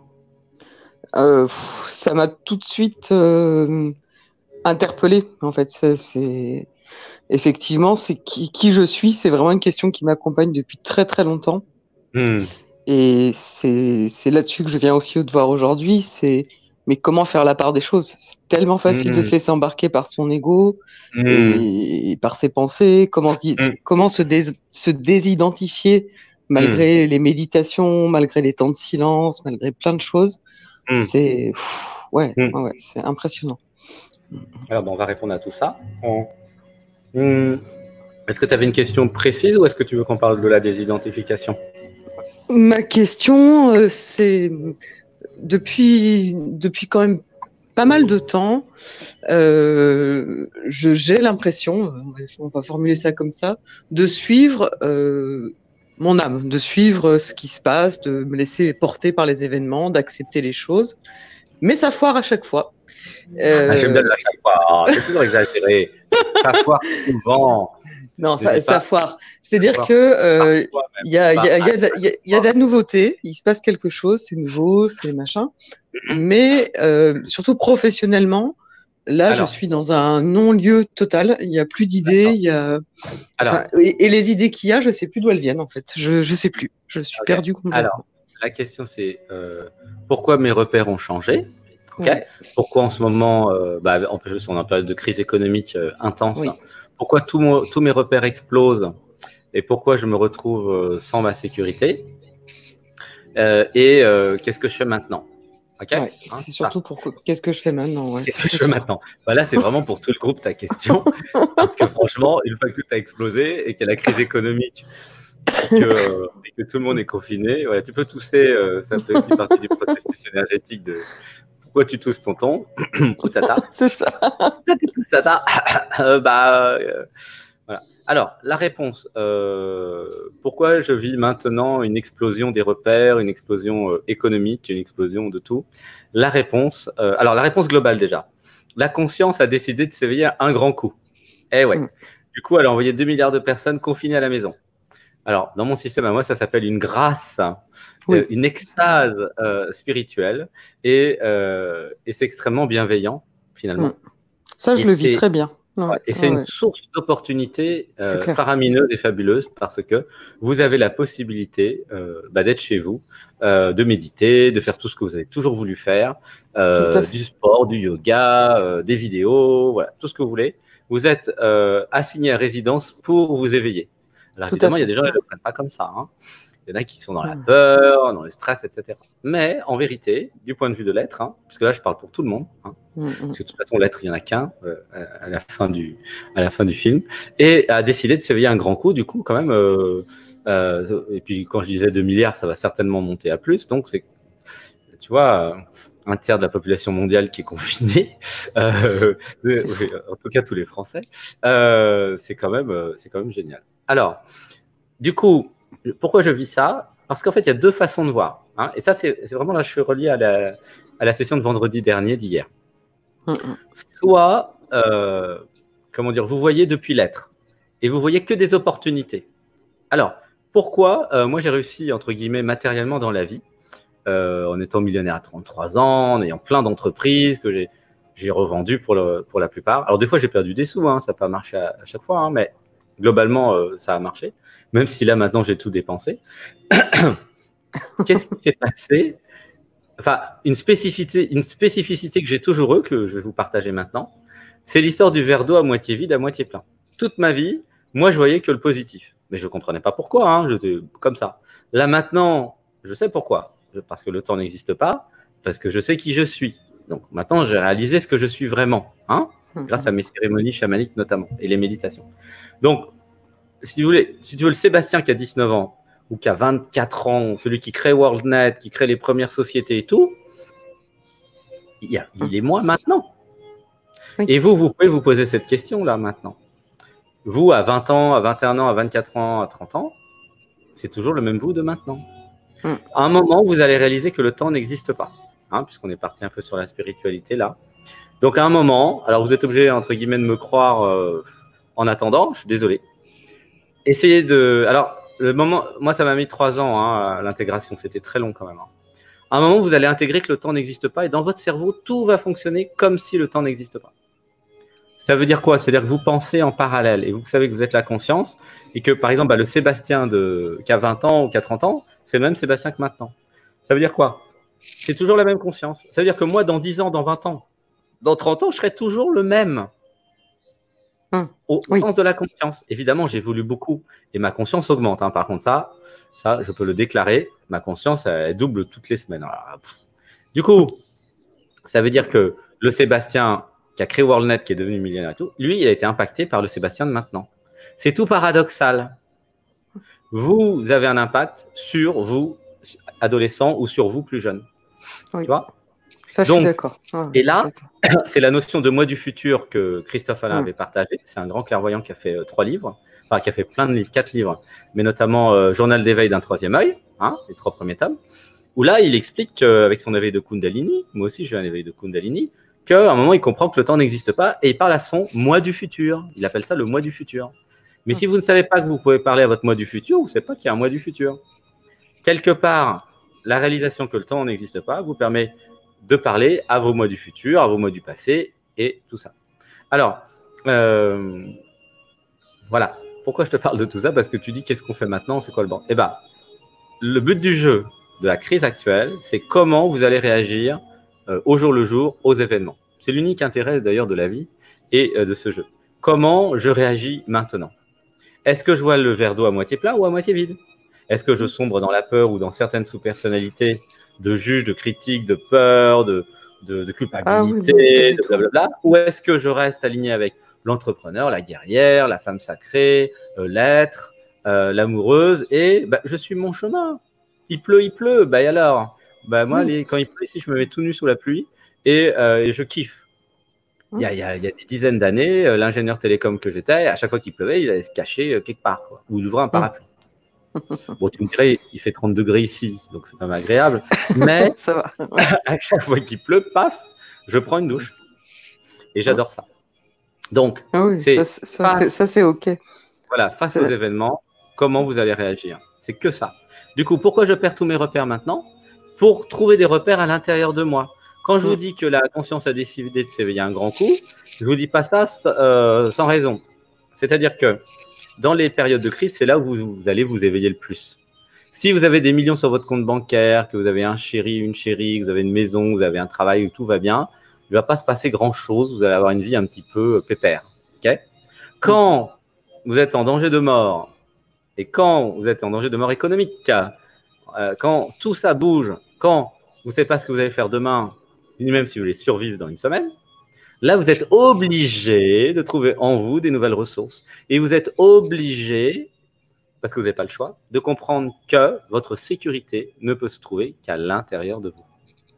Ça m'a tout de suite interpellé. En fait, c'est effectivement, c'est qui je suis. C'est vraiment une question qui m'accompagne depuis très très longtemps. Et c'est là-dessus que je viens aussi te voir aujourd'hui. Mais comment faire la part des choses? C'est tellement facile de se laisser embarquer par son ego et par ses pensées. Comment se désidentifier malgré les méditations, malgré les temps de silence, malgré plein de choses. C'est c'est impressionnant. Alors, on va répondre à tout ça. Est-ce que tu avais une question précise ou est-ce que tu veux qu'on parle de la désidentification? Ma question, c'est depuis quand même pas mal de temps, j'ai l'impression, on va formuler ça comme ça, de suivre mon âme, de suivre ce qui se passe, de me laisser porter par les événements, d'accepter les choses, mais ça foire à chaque fois. J'aime bien à chaque fois, hein. C'est toujours exagéré. Ça foire souvent. Non, ça foire. C'est-à-dire que il y a de la nouveauté, il se passe quelque chose, c'est nouveau, c'est machin. Mais surtout professionnellement, là, je suis dans un non-lieu total. Il n'y a plus d'idées. Et les idées qu'il y a, je sais plus d'où elles viennent en fait. Je sais plus. Je suis perdu complètement. Alors, la question c'est pourquoi mes repères ont changé? Pourquoi en ce moment, en plus on est en période de crise économique intense. Pourquoi tous mes repères explosent et pourquoi je me retrouve sans ma sécurité qu'est-ce que je fais maintenant? C'est surtout qu'est-ce que je fais maintenant? Qu'est-ce que je fais maintenant? Là, c'est vraiment pour tout le groupe ta question. Parce que franchement, une fois que tout a explosé et qu'il y a la crise économique et que tout le monde est confiné, tu peux tousser, ça fait aussi partie du processus énergétique de... Pourquoi tu tousses, tonton? Ou tata? C'est ça. Tu tousses, tata. Voilà. Alors, la réponse. Pourquoi je vis maintenant une explosion des repères, une explosion économique, une explosion de tout? La réponse. Alors, la réponse globale déjà. La conscience a décidé de s'éveiller à un grand coup. Du coup, elle a envoyé 2 milliards de personnes confinées à la maison. Alors, dans mon système à moi, ça s'appelle une grâce. Une extase spirituelle et c'est extrêmement bienveillant finalement. Ça, je le vis très bien. Et c'est une source d'opportunités faramineuse et fabuleuse parce que vous avez la possibilité d'être chez vous, de méditer, de faire tout ce que vous avez toujours voulu faire, du sport, du yoga, des vidéos, tout ce que vous voulez. Vous êtes assigné à résidence pour vous éveiller. Alors évidemment, il y a des gens qui ne le prennent pas comme ça. Il y en a qui sont dans la peur, dans le stress, etc. Mais en vérité, du point de vue de l'être, parce que là, je parle pour tout le monde, parce que de toute façon, l'être, il n'y en a qu'un à la fin du film, et a décidé de s'éveiller un grand coup, du coup, quand même. Et puis, quand je disais 2 milliards, ça va certainement monter à plus. Donc, c'est, tu vois, un tiers de la population mondiale qui est confinée, en tout cas tous les Français, c'est quand même génial. Alors, du coup, pourquoi je vis ça? Parce qu'en fait, il y a 2 façons de voir. Et ça, c'est vraiment là, je suis relié à la session de vendredi dernier, d'hier. Soit, comment dire, vous voyez depuis l'être et vous voyez que des opportunités. Alors, pourquoi moi, j'ai réussi, entre guillemets, matériellement dans la vie, en étant millionnaire à 33 ans, en ayant plein d'entreprises que j'ai revendues pour la plupart. Alors, des fois, j'ai perdu des sous, ça n'a pas marché à chaque fois, mais globalement, ça a marché. Même si là, maintenant, j'ai tout dépensé. Qu'est-ce qui s'est passé? Enfin, une spécificité que j'ai toujours eue, que je vais vous partager maintenant, c'est l'histoire du verre d'eau à moitié vide, à moitié plein. Toute ma vie, moi, je voyais que le positif. Mais je ne comprenais pas pourquoi, j'étais comme ça. Là, maintenant, je sais pourquoi. Parce que le temps n'existe pas, parce que je sais qui je suis. Donc maintenant, j'ai réalisé ce que je suis vraiment, hein, grâce à mes cérémonies chamaniques notamment et les méditations. Donc, si tu veux le Sébastien qui a 19 ans ou qui a 24 ans, celui qui crée WorldNet, qui crée les premières sociétés et tout, il est moi maintenant. Oui. Et vous pouvez vous poser cette question-là maintenant. Vous, à 20 ans, à 21 ans, à 24 ans, à 30 ans, c'est toujours le même vous de maintenant. À un moment, vous allez réaliser que le temps n'existe pas, hein, puisqu'on est parti un peu sur la spiritualité là. Donc, à un moment, alors vous êtes obligé, entre guillemets, de me croire en attendant, je suis désolé. Essayez de… Alors, le moment, moi, ça m'a mis 3 ans, hein, l'intégration, c'était très long quand même. Hein. À un moment, vous allez intégrer que le temps n'existe pas et dans votre cerveau, tout va fonctionner comme si le temps n'existe pas. Ça veut dire quoi? C'est-à-dire que vous pensez en parallèle et vous savez que vous êtes la conscience et que, par exemple, le Sébastien qui a 20 ans ou qui a 30 ans, c'est le même Sébastien que maintenant. Ça veut dire quoi? C'est toujours la même conscience. Ça veut dire que moi, dans 10 ans, dans 20 ans, dans 30 ans, je serai toujours le même. Au sens de la conscience. Évidemment, j'évolue beaucoup et ma conscience augmente. Hein. Par contre, ça, je peux le déclarer. Ma conscience, elle double toutes les semaines. Alors, du coup, ça veut dire que le Sébastien qui a créé WorldNet, qui est devenu millionnaire et tout, lui, il a été impacté par le Sébastien de maintenant. C'est tout paradoxal. Vous avez un impact sur vous, adolescent, ou sur vous, plus jeune. Oui. Tu vois? Ça, je suis d'accord. Et là, c'est la notion de moi du futur que Christophe Alain avait partagé. C'est un grand clairvoyant qui a fait 3 livres, enfin qui a fait plein de livres, 4 livres, mais notamment Journal d'éveil d'un 3e œil, hein, les 3 premiers tomes, où là, il explique qu'avec son éveil de Kundalini, moi aussi j'ai un éveil de Kundalini, qu'à un moment, il comprend que le temps n'existe pas et il parle à son moi du futur. Il appelle ça le moi du futur. Mais si vous ne savez pas que vous pouvez parler à votre moi du futur, vous ne savez pas qu'il y a un moi du futur. Quelque part, la réalisation que le temps n'existe pas vous permet de parler à vos mois du futur, à vos mois du passé et tout ça. Alors, voilà. Pourquoi je te parle de tout ça? Parce que tu dis qu'est-ce qu'on fait maintenant? C'est quoi le banc? Eh bien, le but du jeu de la crise actuelle, c'est comment vous allez réagir au jour le jour aux événements. C'est l'unique intérêt d'ailleurs de la vie et de ce jeu. Comment je réagis maintenant? Est-ce que je vois le verre d'eau à moitié plein ou à moitié vide? Est-ce que je sombre dans la peur ou dans certaines sous-personnalités de juge, de critique, de peur, de culpabilité, de blablabla? Ou est-ce que je reste aligné avec l'entrepreneur, la guerrière, la femme sacrée, l'être, l'amoureuse et je suis mon chemin. Il pleut, et alors moi, quand il pleut ici, je me mets tout nu sous la pluie et je kiffe. Il y a des dizaines d'années, l'ingénieur télécom que j'étais, à chaque fois qu'il pleuvait, il allait se cacher quelque part, quoi, ou il ouvrait un parapluie. Bon, tu me dirais, il fait 30 degrés ici, donc c'est quand même agréable. Mais ça va. À chaque fois qu'il pleut, paf, je prends une douche. Et j'adore ça. Donc, ça c'est OK. Voilà, face aux événements, comment vous allez réagir? C'est que ça. Du coup, pourquoi je perds tous mes repères maintenant? Pour trouver des repères à l'intérieur de moi. Quand je vous dis que la conscience a décidé de s'éveiller un grand coup, je ne vous dis pas ça sans raison. C'est-à-dire que dans les périodes de crise, c'est là où vous allez vous éveiller le plus. Si vous avez des millions sur votre compte bancaire, que vous avez un chéri, une chérie, que vous avez une maison, vous avez un travail où tout va bien, il ne va pas se passer grand-chose. Vous allez avoir une vie un petit peu pépère. Okay? Quand vous êtes en danger de mort, et quand vous êtes en danger de mort économique, quand tout ça bouge, quand vous ne savez pas ce que vous allez faire demain, ni même si vous voulez survivre dans une semaine, là, vous êtes obligé de trouver en vous des nouvelles ressources. Et vous êtes obligé, parce que vous n'avez pas le choix, de comprendre que votre sécurité ne peut se trouver qu'à l'intérieur de vous.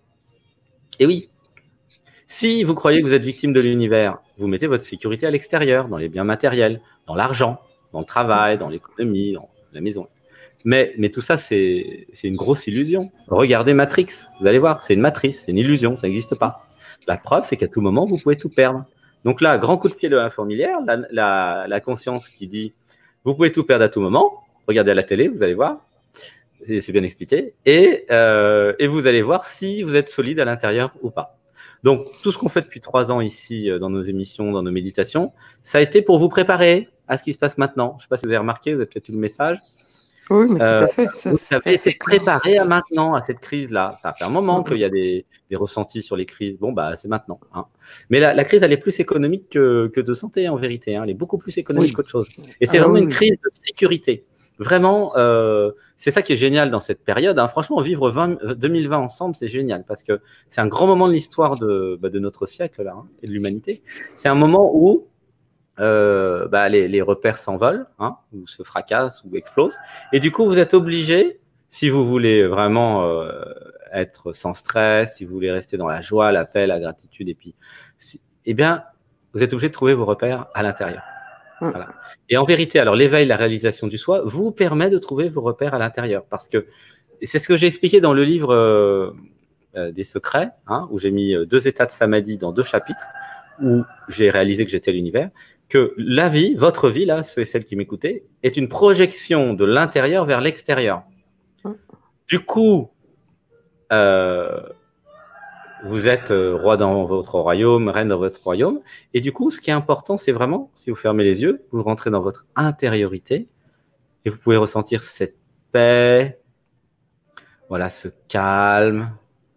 Et oui, si vous croyez que vous êtes victime de l'univers, vous mettez votre sécurité à l'extérieur, dans les biens matériels, dans l'argent, dans le travail, dans l'économie, dans la maison. Mais tout ça, c'est une grosse illusion. Regardez Matrix, vous allez voir, c'est une matrice, c'est une illusion, ça n'existe pas. La preuve, c'est qu'à tout moment, vous pouvez tout perdre. Donc là, grand coup de pied de la fourmilière, la conscience qui dit « vous pouvez tout perdre à tout moment », regardez à la télé, vous allez voir, c'est bien expliqué, et vous allez voir si vous êtes solide à l'intérieur ou pas. Donc, tout ce qu'on fait depuis 3 ans ici, dans nos émissions, dans nos méditations, ça a été pour vous préparer à ce qui se passe maintenant. Je ne sais pas si vous avez remarqué, vous avez peut-être eu le message. Oui, mais tout à fait. Vous avez été préparé à maintenant, à cette crise-là. Ça fait un moment qu'il y a des ressentis sur les crises. Bon, c'est maintenant. Hein. Mais la crise, elle est plus économique que de santé, en vérité. Hein. Elle est beaucoup plus économique qu'autre chose. Et c'est vraiment une crise de sécurité. vraiment, c'est ça qui est génial dans cette période. Hein. Franchement, vivre 2020 ensemble, c'est génial parce que c'est un grand moment de l'histoire de notre siècle là, hein, et de l'humanité. C'est un moment où les repères s'envolent, hein, ou se fracassent, ou explosent. Et du coup, vous êtes obligé, si vous voulez vraiment être sans stress, si vous voulez rester dans la joie, la paix, la gratitude, et puis, eh bien, vous êtes obligé de trouver vos repères à l'intérieur. Voilà. Et en vérité, alors l'éveil, la réalisation du soi vous permet de trouver vos repères à l'intérieur, parce que c'est ce que j'ai expliqué dans le livre des secrets, hein, où j'ai mis 2 états de samadhi dans 2 chapitres, où j'ai réalisé que j'étais l'univers, que la vie, votre vie, là, ceux et celles qui m'écoutaient, est une projection de l'intérieur vers l'extérieur. Du coup, vous êtes roi dans votre royaume, reine dans votre royaume, et du coup, ce qui est important, c'est vraiment, si vous fermez les yeux, vous rentrez dans votre intériorité, et vous pouvez ressentir cette paix, voilà, ce calme.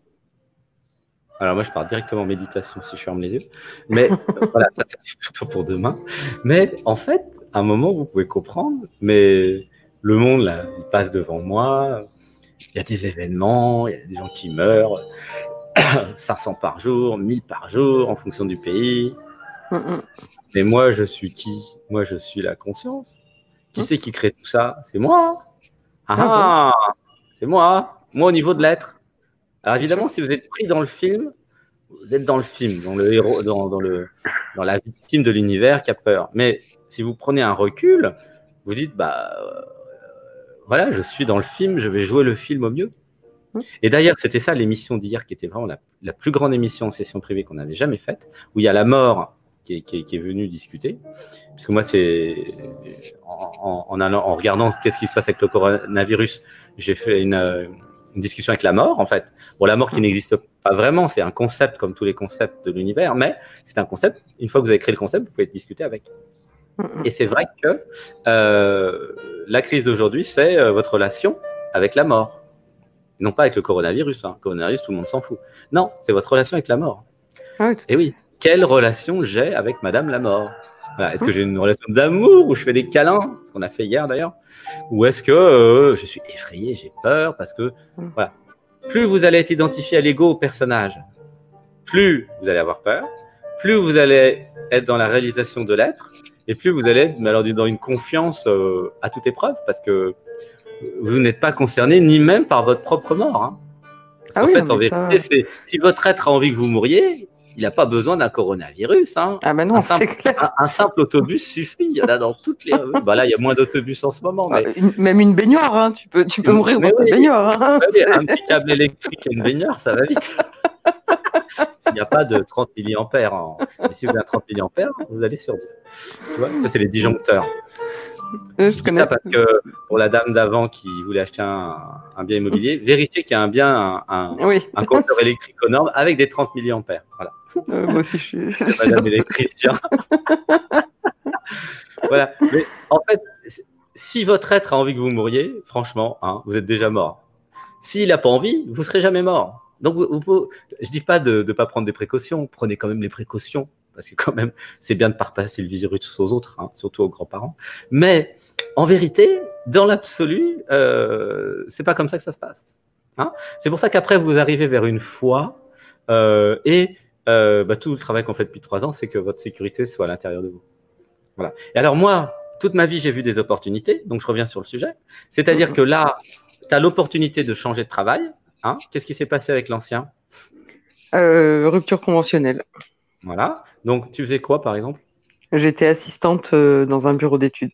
Alors moi, je pars directement en méditation si je ferme les yeux. Mais voilà, ça c'est plutôt pour demain. Mais en fait, à un moment, vous pouvez comprendre, mais le monde, là, il passe devant moi. Il y a des événements, il y a des gens qui meurent. 500 par jour, 1000 par jour, en fonction du pays. Mais moi, je suis qui? Moi, je suis la conscience. Qui c'est qui crée tout ça? C'est moi. C'est moi. Moi, au niveau de l'être. Alors évidemment, si vous êtes pris dans le film, vous êtes dans le film, dans le héros, dans la victime de l'univers qui a peur. Mais si vous prenez un recul, vous dites, voilà, je suis dans le film, je vais jouer le film au mieux. Et d'ailleurs, c'était ça l'émission d'hier, qui était vraiment la plus grande émission en session privée qu'on avait jamais faite, où il y a la mort qui est venue discuter. Parce que moi, c'est en regardant qu'est-ce qui se passe avec le coronavirus, j'ai fait une discussion avec la mort, en fait. Bon, la mort qui n'existe pas vraiment, c'est un concept comme tous les concepts de l'univers, mais c'est un concept. Une fois que vous avez créé le concept, vous pouvez discuter avec. Et c'est vrai que la crise d'aujourd'hui, c'est votre relation avec la mort. Non pas avec le coronavirus. Hein. Le coronavirus, tout le monde s'en fout. Non, c'est votre relation avec la mort. Et oui, quelle relation j'ai avec Madame la mort? Voilà. Est-ce que j'ai une relation d'amour où je fais des câlins, ce qu'on a fait hier d'ailleurs, ou est-ce que je suis effrayé, j'ai peur, parce que voilà. Plus vous allez être identifié à l'ego, au personnage, plus vous allez avoir peur, plus vous allez être dans la réalisation de l'être, et plus vous allez être dans une confiance à toute épreuve, parce que vous n'êtes pas concerné ni même par votre propre mort. Hein. Parce qu'en fait, en vérité, si votre être a envie que vous mouriez, il n'a pas besoin d'un coronavirus. Hein. Ah ben non, c'est clair. Un simple autobus suffit. Il y en a dans toutes les rues. Là, il y a moins d'autobus en ce moment. Mais... même une baignoire, hein. Tu peux mourir dans une baignoire. Hein. Un petit câble électrique et une baignoire, ça va vite. S'il n'y a pas de 30 milliampères. Mais si vous avez 30 milliampères, vous allez survivre. Tu vois, ça, c'est les disjoncteurs. Je dis ça parce que pour la dame d'avant qui voulait acheter un bien immobilier, vérifiez qu'il y a un bien, un compteur électrique aux normes avec des 30 milliampères. Voilà. Moi aussi, je suis madame électricien. Voilà. Mais en fait, si votre être a envie que vous mouriez, franchement, hein, vous êtes déjà mort. S'il n'a pas envie, vous ne serez jamais mort. Donc, je ne dis pas de ne pas prendre des précautions. Prenez quand même les précautions. Parce que quand même, c'est bien de ne pas repasser le virus aux autres, hein, surtout aux grands-parents. Mais en vérité, dans l'absolu, c'est pas comme ça que ça se passe. Hein. C'est pour ça qu'après, vous arrivez vers une foi tout le travail qu'on fait depuis 3 ans, c'est que votre sécurité soit à l'intérieur de vous. Voilà. Et alors moi, toute ma vie, j'ai vu des opportunités, donc je reviens sur le sujet. C'est-à-dire que là, tu as l'opportunité de changer de travail. Hein. Qu'est-ce qui s'est passé avec l'ancien? Rupture conventionnelle. Voilà. Donc, tu faisais quoi, par exemple? J'étais assistante dans un bureau d'études.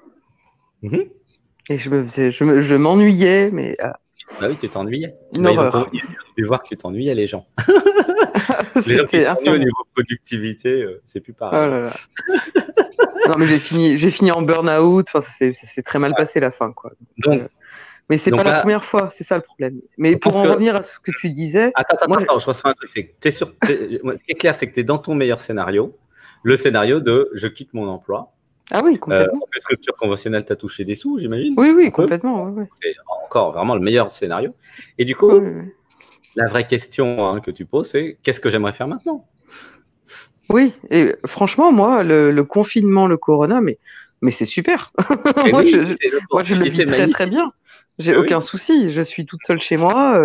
Et je m'ennuyais, mais... Bah oui, tu t'ennuyais. Une horreur. Ils ont pu voir que tu t'ennuyais, les gens. Les gens qui s'ennuient au niveau productivité, c'est plus pareil. Oh là là. Non, mais j'ai fini en burn-out. Enfin, ça s'est très mal passé, la fin, quoi. Mais c'est pas la première fois, c'est ça le problème. Mais pour en revenir à ce que tu disais... Attends, je reçois un truc. Ce qui est clair, c'est que tu es dans ton meilleur scénario. Le scénario de « je quitte mon emploi ». Ah oui, complètement. En plus, rupture conventionnelle, tu as touché des sous, j'imagine. Oui, complètement. Oui. C'est encore vraiment le meilleur scénario. Et du coup, la vraie question que tu poses, c'est « qu'est-ce que j'aimerais faire maintenant ?» Oui, et franchement, moi, le confinement, le corona, mais mais c'est super. Et Moi, oui, je, c'est une moi, je le vis opportunité très magnifique. très bien. J'ai Eh oui. aucun souci. Je suis toute seule chez moi.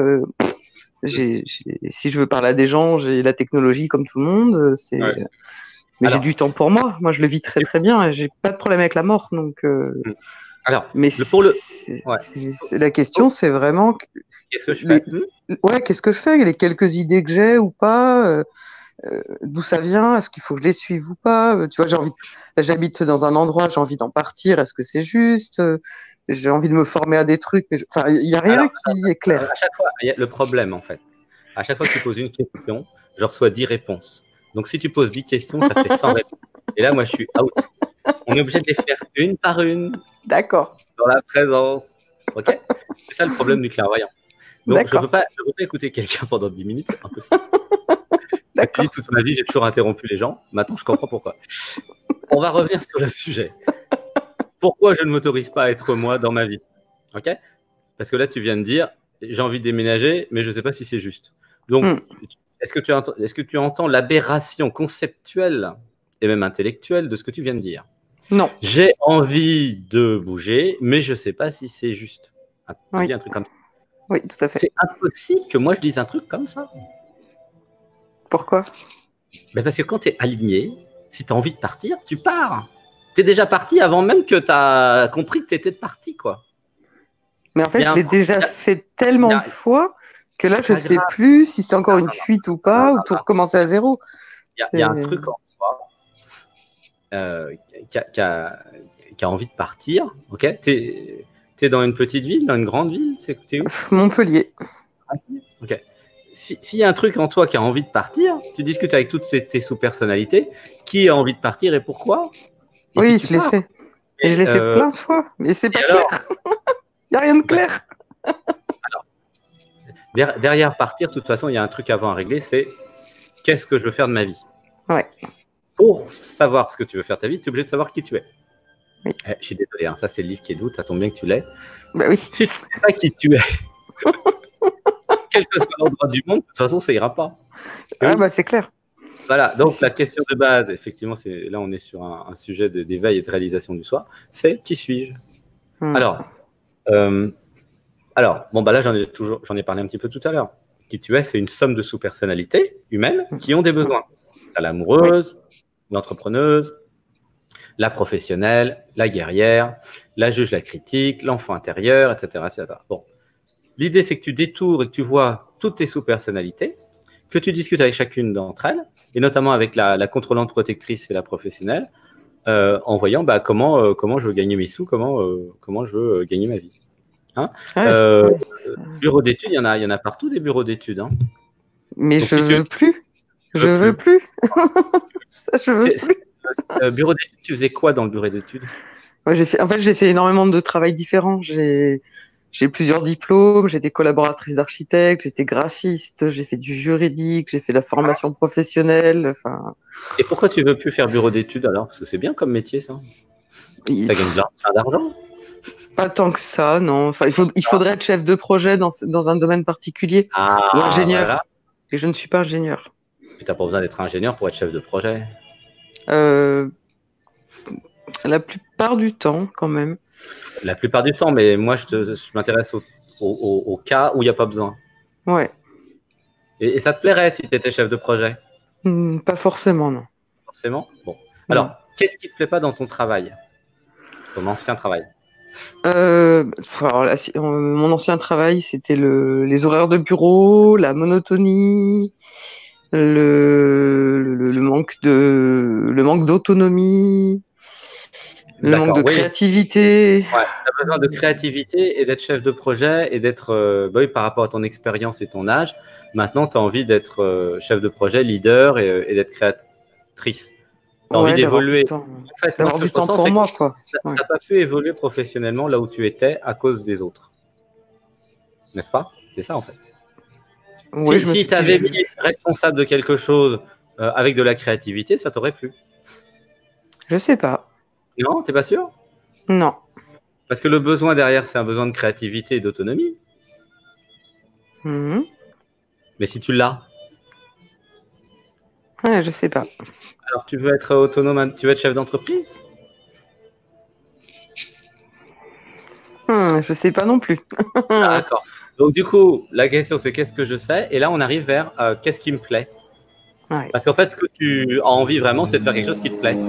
Si je veux parler à des gens, j'ai la technologie comme tout le monde. Ouais. Mais j'ai Alors, du temps pour moi. Moi, je le vis très très bien et j'ai pas de problème avec la mort. Donc, alors mais ouais. la question, c'est vraiment Qu'est-ce que je les, fais? ouais, qu'est-ce que je fais? Les quelques idées que j'ai ou pas, d'où ça vient? Est-ce qu'il faut que je les suive ou pas? Tu vois, j'habite dans un endroit, j'ai envie d'en partir. Est-ce que c'est juste? J'ai envie de me former à des trucs, mais enfin, il y a rien Alors, qui est clair. à chaque fois, il y a le problème, en fait. À chaque fois que tu poses une question, je reçois 10 réponses. Donc, si tu poses 10 questions, ça fait 100 réponses. Et là, moi, je suis out. On est obligé de les faire une par une, D'accord, dans la présence. OK? C'est ça le problème du clairvoyant. Donc, je ne peux d'accord, pas écouter quelqu'un pendant 10 minutes, c'est impossible. Je te dis, d'accord. toute ma vie, j'ai toujours interrompu les gens. Maintenant, je comprends pourquoi. On va revenir sur le sujet. Pourquoi je ne m'autorise pas à être moi dans ma vie? OK? Parce que là, tu viens de dire, j'ai envie de déménager, mais je ne sais pas si c'est juste. Donc, Hmm. est-ce que tu entends l'aberration conceptuelle et même intellectuelle de ce que tu viens de dire? Non, J'ai envie de bouger, mais je ne sais pas si c'est juste. Tu oui, dis un truc comme ça. oui, tout à fait. C'est impossible que moi je dise un truc comme ça. Pourquoi? Mais parce que quand tu es aligné, si tu as envie de partir, tu pars. Tu es déjà parti avant même que tu as compris que tu étais parti, quoi. Mais en fait, je l'ai déjà fait tellement de fois que là, je sais plus si c'est encore une fuite ou pas, ou tout recommencer à zéro. Il y a un truc en toi qui a envie de partir. Ok, tu es dans une petite ville, dans une grande ville, t'es où? Montpellier. Ok. S'il y a un truc en toi qui a envie de partir, tu discutes avec toutes tes sous-personnalités, qui a envie de partir et pourquoi? Et puis Oui, tu je l'ai pars. fait. Et je l'ai fait plein de fois, mais c'est pas clair. Il n'y a rien de clair. Alors, derrière partir, de toute façon, il y a un truc avant à régler, c'est qu'est-ce que je veux faire de ma vie? Ouais. Pour savoir ce que tu veux faire de ta vie, tu es obligé de savoir qui tu es. Oui. Je suis désolé, hein, ça c'est le livre qui est de vous, ça tombe bien que tu l'aies. Bah oui. Si tu ne sais pas qui tu es, quel que soit l'endroit du monde, de toute façon, ça ira pas. Ah bah c'est clair. Voilà, donc la question de base, effectivement, là on est sur un sujet d'éveil et de réalisation du soi, c'est qui suis-je? Alors, bon, bah là j'en ai parlé un petit peu tout à l'heure. Qui tu es, c'est une somme de sous-personnalités humaines qui ont des besoins. Tu as l'amoureuse, l'entrepreneuse, la professionnelle, la guerrière, la juge, la critique, l'enfant intérieur, etc., etc. Bon, l'idée c'est que tu détours et que tu vois toutes tes sous-personnalités, que tu discutes avec chacune d'entre elles, et notamment avec la contrôlante protectrice et la professionnelle, en voyant comment je veux gagner mes sous, comment je veux gagner ma vie. Hein, bureau d'études, il y en a partout des bureaux d'études. Hein. Mais donc, je veux plus. Je veux plus. Ça, je veux plus. Bureau d'études, tu faisais quoi dans le bureau d'études? En fait, j'ai fait énormément de travail différent. J'ai plusieurs diplômes, j'étais collaboratrice d'architecte, j'étais graphiste, j'ai fait du juridique, j'ai fait de la formation professionnelle. Enfin. Et pourquoi tu veux plus faire bureau d'études alors? Parce que c'est bien comme métier, ça. Ça gagne plein d'argent. Pas tant que ça, non. Enfin, il faudrait être chef de projet dans un domaine particulier ou ingénieur. Voilà. Et je ne suis pas ingénieur. Tu n'as pas besoin d'être ingénieur pour être chef de projet. La plupart du temps, quand même. La plupart du temps, mais moi, je m'intéresse au cas où il n'y a pas besoin. Ouais. Et ça te plairait si tu étais chef de projet? Pas forcément, non. Forcément? Bon. Alors, qu'est-ce qui ne te plaît pas dans ton travail? Ton ancien travail? Alors là, mon ancien travail, c'était les horaires de bureau, la monotonie, le manque d'autonomie, le manque de créativité. Ouais, tu as besoin de créativité et d'être chef de projet et d'être, oui, par rapport à ton expérience et ton âge, maintenant tu as envie d'être chef de projet, leader et d'être créatrice. Tu as envie d'évoluer. En fait, d'avoir du temps pour moi, quoi. Tu n'as pas pu évoluer professionnellement là où tu étais à cause des autres. N'est-ce pas? C'est ça, en fait. Oui, si tu avais mis responsable de quelque chose avec de la créativité, ça t'aurait plu. Je sais pas. Non, t'es pas sûr? Non. Parce que le besoin derrière, c'est un besoin de créativité et d'autonomie. Mais si tu l'as. Ouais, je sais pas. Alors, tu veux être autonome, tu veux être chef d'entreprise? Je sais pas non plus. D'accord. Donc, du coup, la question, c'est qu'est-ce que je sais? Et là, on arrive vers qu'est-ce qui me plaît? Ouais. Parce qu'en fait, ce que tu as envie vraiment, c'est de faire quelque chose qui te plaît.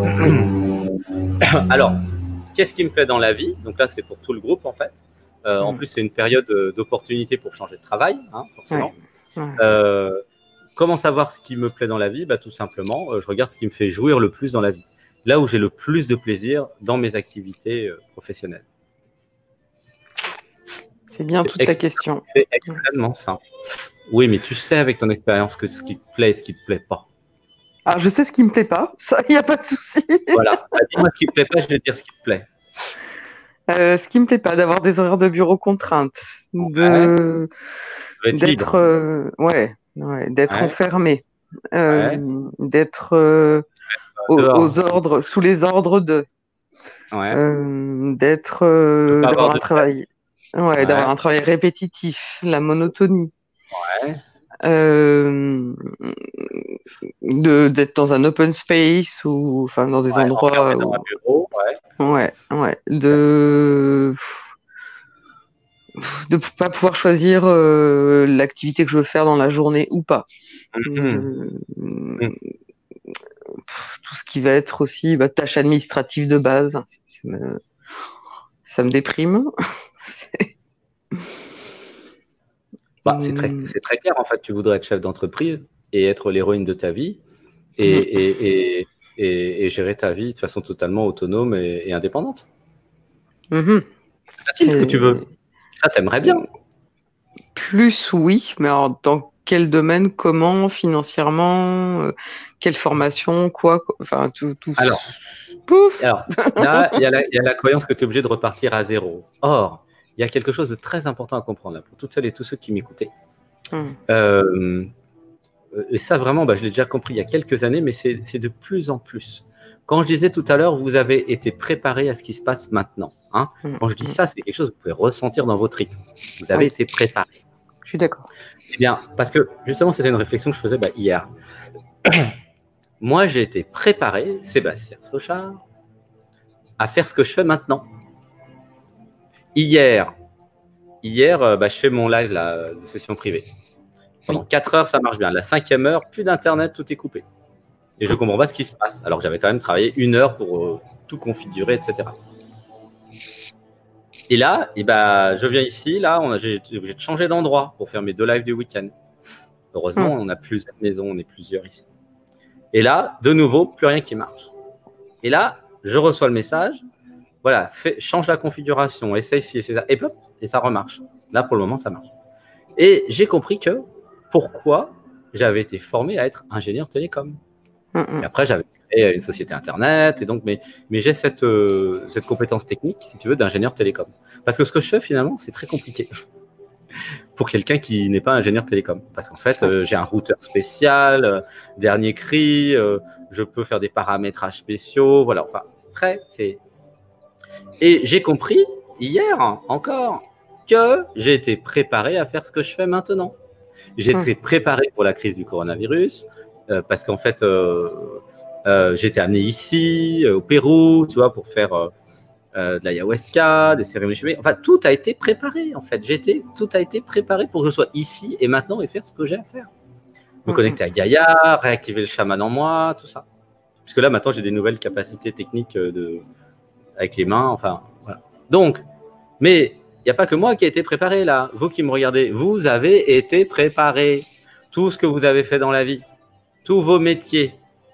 Alors, qu'est-ce qui me plaît dans la vie? Donc là, c'est pour tout le groupe, en fait. En plus, c'est une période d'opportunité pour changer de travail, hein, forcément. Comment savoir ce qui me plaît dans la vie? Bah, tout simplement, je regarde ce qui me fait jouir le plus dans la vie. Là où j'ai le plus de plaisir dans mes activités professionnelles. C'est bien toute la question. C'est extrêmement simple. Oui, mais tu sais avec ton expérience que ce qui te plaît et ce qui ne te plaît pas. Ah, je sais ce qui me plaît pas, ça, il n'y a pas de souci. Voilà, dis-moi ce qui ne te plaît pas, je vais te dire ce qui te plaît. Ce qui me plaît pas, d'avoir des horaires de bureau contraintes, d'être enfermé, d'être aux ordres, sous les ordres de, d'avoir un travail, d'avoir un travail répétitif, la monotonie. D'être dans un open space ou enfin dans des endroits dans un bureau, de pas pouvoir choisir l'activité que je veux faire dans la journée ou pas. Tout ce qui va être aussi tâches administratives de base, ça me déprime. C'est très clair, en fait. Tu voudrais être chef d'entreprise et être l'héroïne de ta vie et gérer ta vie de façon totalement autonome et indépendante. C'est facile ce que tu veux. Ça, t'aimerais bien. Plus oui, mais alors dans quel domaine, comment, financièrement, quelle formation, quoi, enfin tout. Alors là, il y a la croyance que tu es obligé de repartir à zéro. Or, il y a quelque chose de très important à comprendre là, pour toutes celles et tous ceux qui m'écoutaient. Et ça, vraiment, je l'ai déjà compris il y a quelques années, mais c'est de plus en plus. Quand je disais tout à l'heure, vous avez été préparé à ce qui se passe maintenant. Hein. Quand je dis ça, c'est quelque chose que vous pouvez ressentir dans vos tripes. Vous avez été préparé. Je suis d'accord. Eh bien, parce que justement, c'était une réflexion que je faisais hier. Moi, j'ai été préparé, Sébastien Sochard, à faire ce que je fais maintenant. Hier, je fais mon live de session privée. Pendant 4 heures, ça marche bien. La 5e heure, plus d'internet, tout est coupé. Et je ne comprends pas ce qui se passe. Alors j'avais quand même travaillé 1 heure pour tout configurer, etc. Et là, je viens ici, là, j'ai obligé de changer d'endroit pour faire mes 2 lives du week-end. Heureusement, on a plusieurs maisons, on est plusieurs ici. Et là, de nouveau, plus rien qui marche. Et là, je reçois le message. Voilà, change la configuration, essaye ci, essaye ça, et hop, et ça remarche. Là, pour le moment, ça marche. Et j'ai compris pourquoi j'avais été formé à être ingénieur télécom. Et après, j'avais créé une société Internet, et donc, mais j'ai cette compétence technique, si tu veux, d'ingénieur télécom. Parce que ce que je fais, finalement, c'est très compliqué pour quelqu'un qui n'est pas ingénieur télécom. Parce qu'en fait, j'ai un routeur spécial, dernier cri, je peux faire des paramétrages spéciaux, voilà, enfin, Et j'ai compris, hier encore, que j'ai été préparé à faire ce que je fais maintenant. J'ai été préparé pour la crise du coronavirus, parce qu'en fait, j'ai été amené ici, au Pérou, tu vois, pour faire de l'ayahuasca, des cérémonies chimiques. Enfin, tout a été préparé, en fait. Tout a été préparé pour que je sois ici et maintenant et faire ce que j'ai à faire. Me connecter à Gaïa, réactiver le chaman en moi, tout ça. Puisque là, maintenant, j'ai des nouvelles capacités techniques avec les mains, enfin, voilà. Donc, mais il n'y a pas que moi qui ai été préparé là. Vous qui me regardez, vous avez été préparé. Tout ce que vous avez fait dans la vie, tous vos métiers,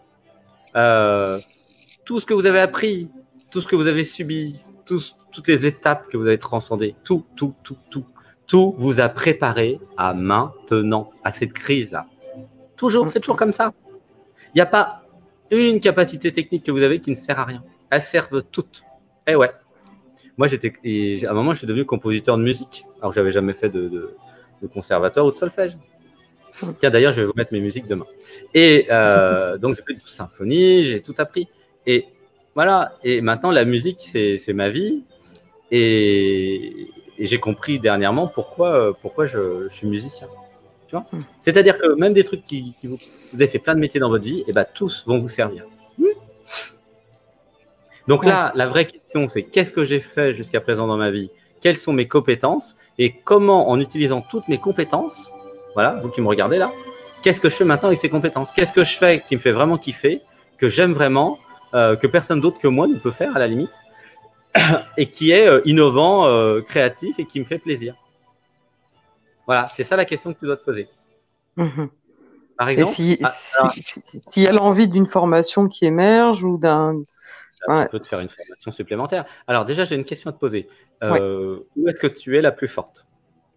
tout ce que vous avez appris, tout ce que vous avez subi, toutes les étapes que vous avez transcendées, tout vous a préparé à maintenant, à cette crise-là. Toujours, c'est toujours comme ça. Il n'y a pas une capacité technique que vous avez qui ne sert à rien. Elles servent toutes. Eh ouais. Moi, à un moment, je suis devenu compositeur de musique. Alors, je n'avais jamais fait de conservatoire ou de solfège. Tiens, d'ailleurs, je vais vous mettre mes musiques demain. Et donc, j'ai fait 12 symphonies, j'ai tout appris. Et voilà. Et maintenant, la musique, c'est ma vie. Et j'ai compris dernièrement pourquoi je suis musicien. Tu vois ? C'est-à-dire que même des trucs vous avez fait plein de métiers dans votre vie, et tous vont vous servir. Donc là, la vraie question, c'est qu'est-ce que j'ai fait jusqu'à présent dans ma vie quelles sont mes compétences et comment, en utilisant toutes mes compétences, voilà, vous qui me regardez là, qu'est-ce que je fais maintenant avec ces compétences? Qu'est-ce que je fais qui me fait vraiment kiffer, que j'aime vraiment, que personne d'autre que moi ne peut faire à la limite, et qui est innovant, créatif et qui me fait plaisir. Voilà, c'est ça la question que tu dois te poser. Par exemple, si elle a envie d'une formation qui émerge ou d'un... Tu peux te faire une formation supplémentaire. Alors déjà, j'ai une question à te poser. Où est-ce que tu es la plus forte?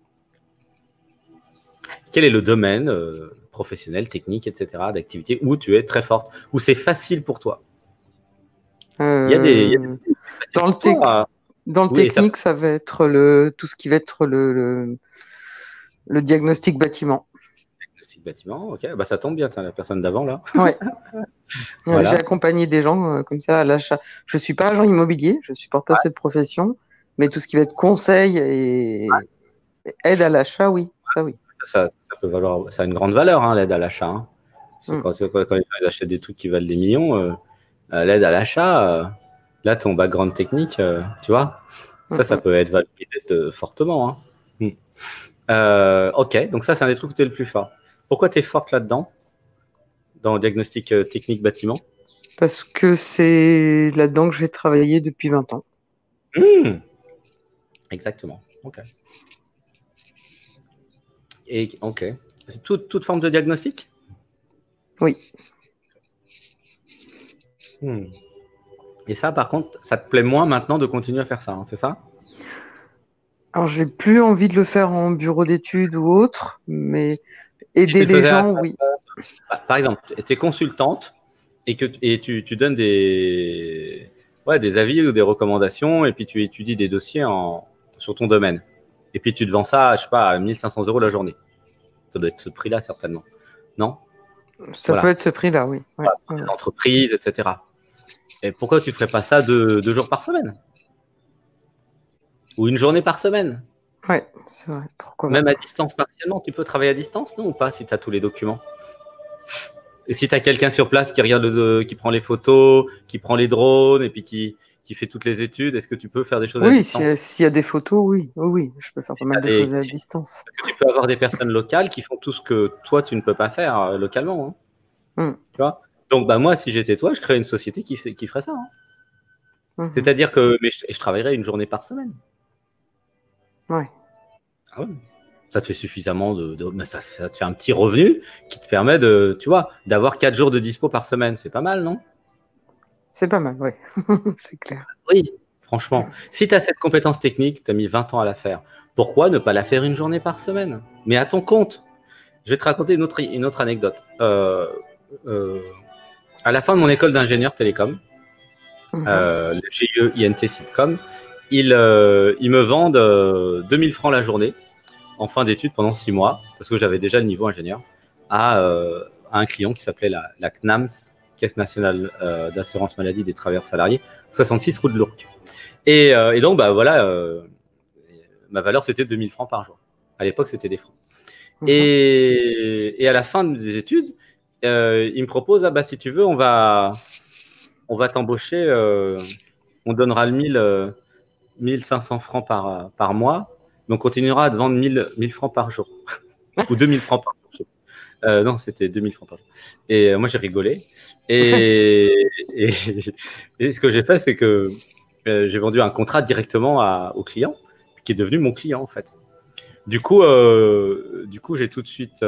Quel est le domaine professionnel, technique, etc., d'activité où tu es très forte, où c'est facile pour toi? Dans le technique, ça va être tout ce qui va être le diagnostic bâtiment. Diagnostic bâtiment, ok. Bah, ça tombe bien, la personne d'avant là. Ouais. Voilà. J'ai accompagné des gens comme ça à l'achat. Je ne suis pas agent immobilier, je ne supporte pas cette profession, mais tout ce qui va être conseil et aide à l'achat, oui, ça oui. Ça peut valoir, ça a une grande valeur, hein, l'aide à l'achat. Hein. Quand ils achètent des trucs qui valent des millions, l'aide à l'achat, là, ton background technique, tu vois, ça peut être valorisé fortement. Hein. Ok, donc ça, c'est un des trucs où tu es le plus fort. Pourquoi tu es forte là-dedans, dans le diagnostic technique bâtiment? Parce que c'est là-dedans que j'ai travaillé depuis 20 ans. Exactement, ok. Et ok. C'est toute forme de diagnostic? Oui. Et ça, par contre, ça te plaît moins maintenant de continuer à faire ça, hein, c'est ça? Alors, j'ai plus envie de le faire en bureau d'études ou autre, mais aider les gens, oui. Par exemple, tu es consultante et tu donnes des avis ou des recommandations et puis tu étudies des dossiers sur ton domaine. Et puis tu te vends ça, je sais pas, à 1 500 € la journée. Ça doit être ce prix-là, certainement. Non? Ça peut être ce prix-là, oui. Les entreprises, etc. Et pourquoi tu ne ferais pas ça 2 jours par semaine? Ou une journée par semaine? Ouais, c'est vrai. Pourquoi même à distance partiellement? Tu peux travailler à distance, non, ou pas, si tu as tous les documents? Et si tu as quelqu'un sur place qui regarde, qui prend les photos, qui prend les drones et puis qui fait toutes les études, est-ce que tu peux faire des choses à distance? Oui, s'il y a des photos, oui, je peux faire pas mal de choses à distance. Parce que tu peux avoir des personnes locales qui font tout ce que toi, tu ne peux pas faire localement. Hein. Tu vois? Donc, moi, si j'étais toi, je créerais une société qui ferait ça. Hein. C'est-à-dire que je travaillerais une journée par semaine. Ouais. Ah ouais. Ça te fait suffisamment ça te fait un petit revenu qui te permet d'avoir 4 jours de dispo par semaine. C'est pas mal, non? C'est pas mal, oui. C'est clair. Oui, franchement. Si tu as cette compétence technique, tu as mis 20 ans à la faire. Pourquoi ne pas la faire une journée par semaine? Mais à ton compte. Je vais te raconter une autre anecdote. À la fin de mon école d'ingénieur télécom, le GIE INT Sitcom, ils me vendent 2000 francs la journée en fin d'études pendant 6 mois, parce que j'avais déjà le niveau ingénieur, à un client qui s'appelait la CNAMS, Caisse nationale d'assurance maladie des travailleurs salariés, 66 rue de l'Ourcq. Et donc, ma valeur, c'était 2000 francs par jour. À l'époque, c'était des francs. Et à la fin des études, il me propose, si tu veux, on va t'embaucher, on donnera le 1500 francs par mois, mais on continuera à te vendre 1000 francs par jour. Ou 2000 francs par jour. Non, c'était 2000 francs par jour. Et moi, j'ai rigolé. Et ce que j'ai fait, c'est que j'ai vendu un contrat directement au client, qui est devenu mon client, en fait. Du coup, j'ai tout de suite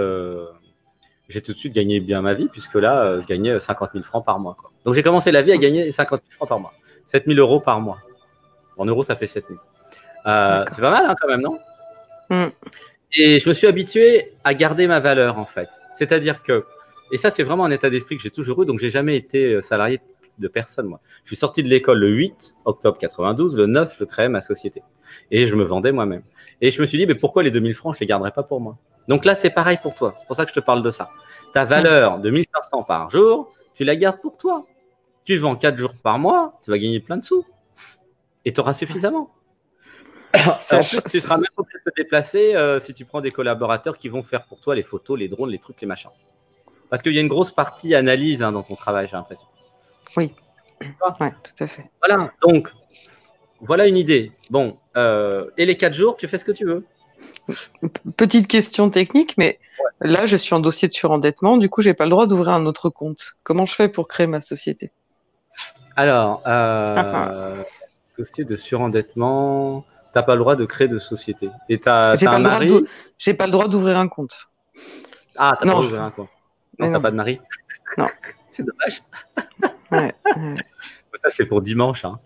gagné bien ma vie, puisque là, je gagnais 50 000 francs par mois. Quoi. Donc, j'ai commencé la vie à gagner 50 000 francs par mois. 7 000 € par mois. En euros, ça fait 7 000. C'est pas mal, hein, quand même, non? Et je me suis habitué à garder ma valeur, en fait. C'est-à-dire que, et ça, c'est vraiment un état d'esprit que j'ai toujours eu, donc j'ai jamais été salarié de personne, moi. Je suis sorti de l'école le 8 octobre 92, le 9, je créais ma société. Et je me vendais moi-même. Et je me suis dit, mais pourquoi les 2000 francs, je les garderai pas pour moi? Donc là, c'est pareil pour toi. C'est pour ça que je te parle de ça. Ta valeur de 1500 par jour, tu la gardes pour toi. Tu vends 4 jours par mois, tu vas gagner plein de sous. Et tu auras suffisamment. En plus, tu seras même obligé de te déplacer si tu prends des collaborateurs qui vont faire pour toi les photos, les drones, les trucs, les machins. Parce qu'il y a une grosse partie analyse dans ton travail, j'ai l'impression. Oui, ouais, tout à fait. Voilà, donc, voilà une idée. Bon, et les 4 jours, tu fais ce que tu veux. Petite question technique, mais là, je suis en dossier de surendettement. Du coup, j'ai pas le droit d'ouvrir un autre compte. Comment je fais pour créer ma société? Alors, dossier de surendettement, tu n'as pas le droit de créer de société. Et tu as un mari? J'ai pas le droit d'ouvrir un compte. Ah, tu n'as pas le droit d'ouvrir un compte. Non, tu n'as pas de mari? Non. C'est dommage. Ouais. Ça, c'est pour dimanche. Hein.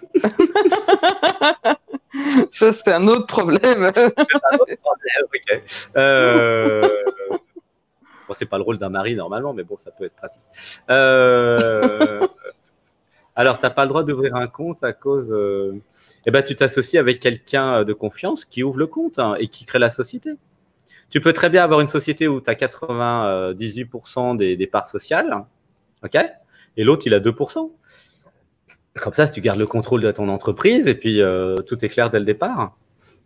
Ça, c'est un autre problème. Okay. Bon, c'est pas le rôle d'un mari normalement, mais bon, ça peut être pratique. Alors, tu n'as pas le droit d'ouvrir un compte à cause… Eh ben, tu t'associes avec quelqu'un de confiance qui ouvre le compte et qui crée la société. Tu peux très bien avoir une société où tu as 98% des parts sociales, ok, et l'autre, il a 2%. Comme ça, tu gardes le contrôle de ton entreprise et puis tout est clair dès le départ.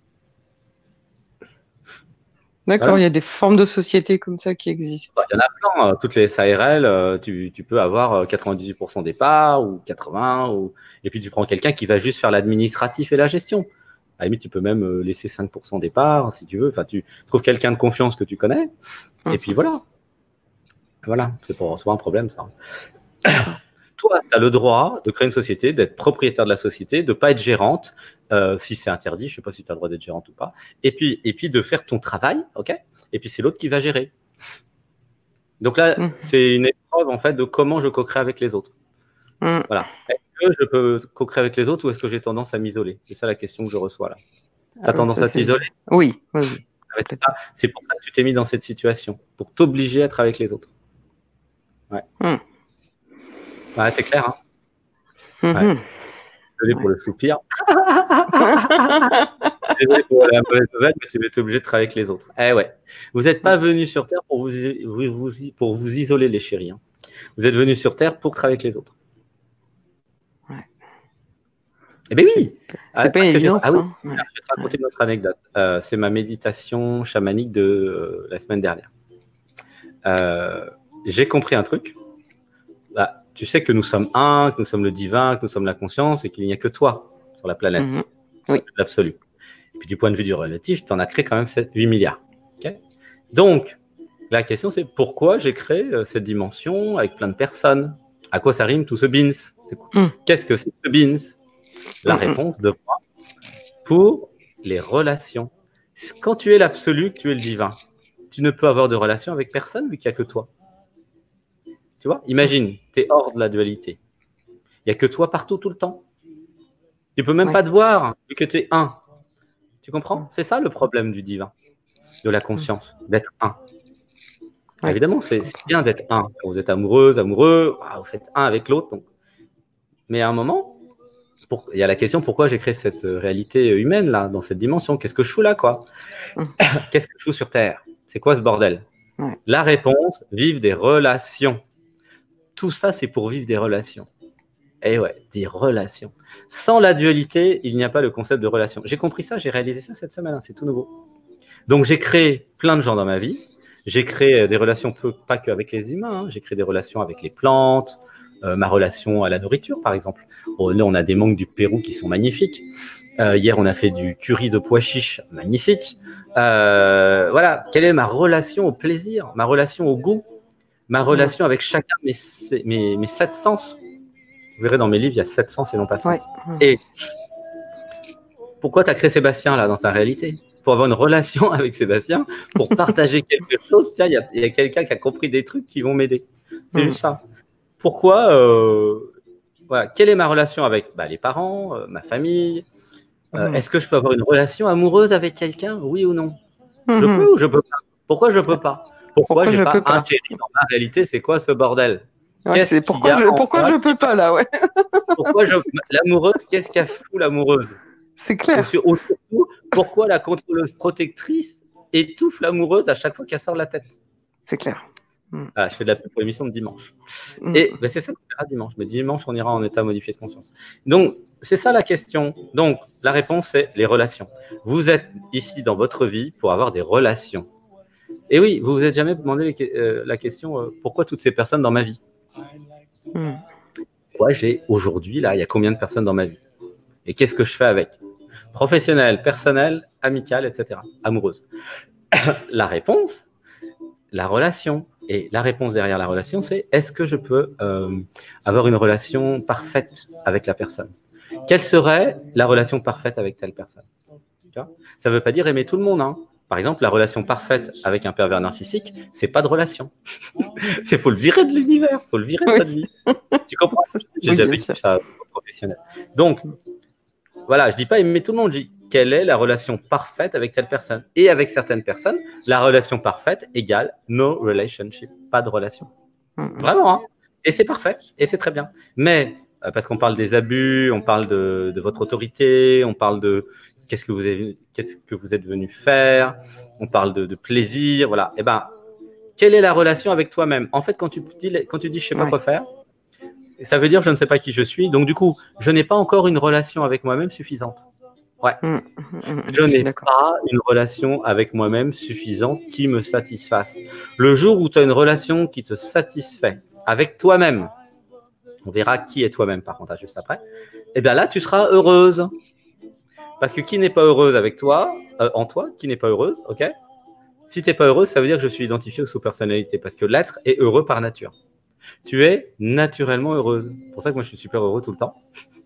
D'accord, voilà. Il y a des formes de sociétés comme ça qui existent. Il y en a plein. Toutes les SARL, tu peux avoir 98% des parts ou 80%. Et puis, tu prends quelqu'un qui va juste faire l'administratif et la gestion. À la limite, tu peux même laisser 5% des parts si tu veux. Enfin, tu trouves quelqu'un de confiance que tu connais. Et puis, voilà. Voilà, c'est pas un problème, ça. Toi, tu as le droit de créer une société, d'être propriétaire de la société, de ne pas être gérante, si c'est interdit, je ne sais pas si tu as le droit d'être gérante ou pas, et puis de faire ton travail, ok, et puis c'est l'autre qui va gérer. Donc là, c'est une épreuve en fait de comment je co-crée avec les autres. Voilà. Est-ce que je peux co-créer avec les autres ou est-ce que j'ai tendance à m'isoler? C'est ça la question que je reçois là. Tu as tendance à t'isoler? Oui. C'est pour ça que tu t'es mis dans cette situation, pour t'obliger à être avec les autres. Ouais. Ouais, c'est clair. Hein, ouais. Désolé pour le soupir. Désolé pour la mauvaise nouvelle, mais tu vas être obligé de travailler avec les autres. Eh ouais. Vous n'êtes pas venus sur Terre pour vous isoler, les chéris. Hein. Vous êtes venus sur Terre pour travailler avec les autres. Ouais. Eh bien oui. C'est pas évident. Ah oui. Je vais te raconter une autre anecdote. C'est ma méditation chamanique de la semaine dernière. J'ai compris un truc. Bah, tu sais que nous sommes un, que nous sommes le divin, que nous sommes la conscience et qu'il n'y a que toi sur la planète, oui. l'absolu. Et puis du point de vue du relatif, tu en as créé quand même 8 milliards. Okay, donc, la question c'est pourquoi j'ai créé cette dimension avec plein de personnes? À quoi ça rime tout ce beans? Qu'est-ce que c'est ce beans? La réponse de moi, pour les relations. Quand tu es l'absolu, que tu es le divin, tu ne peux avoir de relation avec personne vu qu'il n'y a que toi. Tu vois, imagine, tu es hors de la dualité. Il n'y a que toi partout, tout le temps. Tu ne peux même pas te voir, vu que tu es un. Tu comprends? C'est ça le problème du divin, de la conscience, d'être un. Évidemment, c'est bien d'être un. Quand vous êtes amoureuse, amoureux, vous faites un avec l'autre. Donc. Mais à un moment, il y a la question, pourquoi j'ai créé cette réalité humaine, là, dans cette dimension? Qu'est-ce que je fous là, quoi? Qu'est-ce que je fous sur Terre? C'est quoi ce bordel? La réponse, vivre des relations. Tout ça, c'est pour vivre des relations. Eh ouais, des relations. Sans la dualité, il n'y a pas le concept de relation. J'ai compris ça, j'ai réalisé ça cette semaine, hein, c'est tout nouveau. Donc, j'ai créé plein de gens dans ma vie. J'ai créé des relations, pas qu'avec les humains, hein. J'ai créé des relations avec les plantes, ma relation à la nourriture, par exemple. Là, on a des mangues du Pérou qui sont magnifiques. Hier, on a fait du curry de pois chiches, magnifique. Voilà, quelle est ma relation au plaisir, ma relation au goût, ma relation avec chacun de mes 7 sens. Vous verrez dans mes livres, il y a 7 sens et non pas 5. Et pourquoi tu as créé Sébastien là dans ta réalité? Pour avoir une relation avec Sébastien, pour partager quelque chose. Tiens, il y a quelqu'un qui a compris des trucs qui vont m'aider. C'est juste ça. Pourquoi voilà. Quelle est ma relation avec les parents, ma famille? Est-ce que je peux avoir une relation amoureuse avec quelqu'un? Oui ou non? Je peux ou je peux pas? Pourquoi je peux pas? Pourquoi je n'ai pas un chéri dans ma réalité? C'est quoi ce bordel? Pourquoi je peux pas là? Ouais. Pourquoi l'amoureuse? Qu'est-ce qu'elle fout l'amoureuse? C'est clair. Surtout, pourquoi la contrôleuse protectrice étouffe l'amoureuse à chaque fois qu'elle sort la tête? C'est clair. Je fais de la pub pour l'émission de dimanche. Et c'est ça qu'on verra dimanche. Mais dimanche, on ira en état modifié de conscience. Donc, c'est ça la question. Donc, la réponse, c'est les relations. Vous êtes ici dans votre vie pour avoir des relations. Et oui, vous vous êtes jamais demandé la question pourquoi toutes ces personnes dans ma vie? Pourquoi j'ai aujourd'hui, là, il y a combien de personnes dans ma vie? Et qu'est-ce que je fais avec? Professionnelle, personnelle, amicale, etc. Amoureuse. La réponse, la relation. Et la réponse derrière la relation, c'est est-ce que je peux avoir une relation parfaite avec la personne? Quelle serait la relation parfaite avec telle personne? Ça ne veut pas dire aimer tout le monde. Hein. Par exemple, la relation parfaite avec un pervers narcissique, c'est pas de relation. Il faut le virer de l'univers, il faut le virer de notre vie. Tu comprends? J'ai déjà vécu ça professionnel. Donc, voilà, je dis pas aimer tout le monde, je dis quelle est la relation parfaite avec telle personne. Et avec certaines personnes, la relation parfaite égale no relationship, pas de relation. Vraiment, hein. Et c'est parfait, et c'est très bien. Mais, parce qu'on parle des abus, on parle de votre autorité, on parle de qu'est-ce que vous êtes venu faire, on parle de plaisir, voilà. Eh ben, quelle est la relation avec toi-même? En fait, quand tu dis je sais pas quoi faire, ça veut dire je ne sais pas qui je suis. Donc, du coup, je n'ai pas encore une relation avec moi-même suffisante. Ouais. Je n'ai pas une relation avec moi-même suffisante qui me satisfasse. Le jour où tu as une relation qui te satisfait avec toi-même, on verra qui est toi-même par contre, juste après, et bien là, tu seras heureuse. Parce que qui n'est pas heureuse avec toi, en toi, qui n'est pas heureuse, ok? Si tu n'es pas heureuse, ça veut dire que je suis identifié aux sous-personnalités, parce que l'être est heureux par nature. Tu es naturellement heureuse. C'est pour ça que moi, je suis super heureux tout le temps.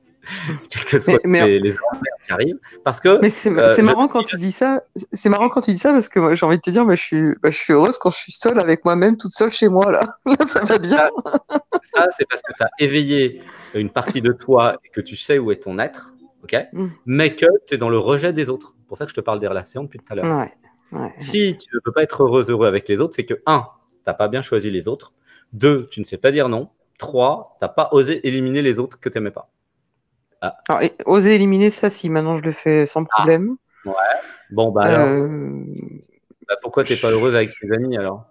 Quels que soient les envers qui arrivent. Parce que, mais c'est marrant quand tu dis ça. C'est marrant quand tu dis ça parce que moi, j'ai envie de te dire, mais je suis heureuse quand je suis seule avec moi-même, toute seule chez moi. Là, ça va bien. Ça c'est parce que tu as éveillé une partie de toi et que tu sais où est ton être, ok? Mais que tu es dans le rejet des autres. C'est pour ça que je te parle des relations depuis tout à l'heure. Si tu ne peux pas être heureux avec les autres, c'est que 1, tu n'as pas bien choisi les autres. 2, tu ne sais pas dire non. 3, tu n'as pas osé éliminer les autres que tu n'aimais pas. Alors, oser éliminer ça, si maintenant je le fais sans problème. Ouais. Bon, bah alors. Pourquoi tu n'es pas heureuse avec tes amis alors?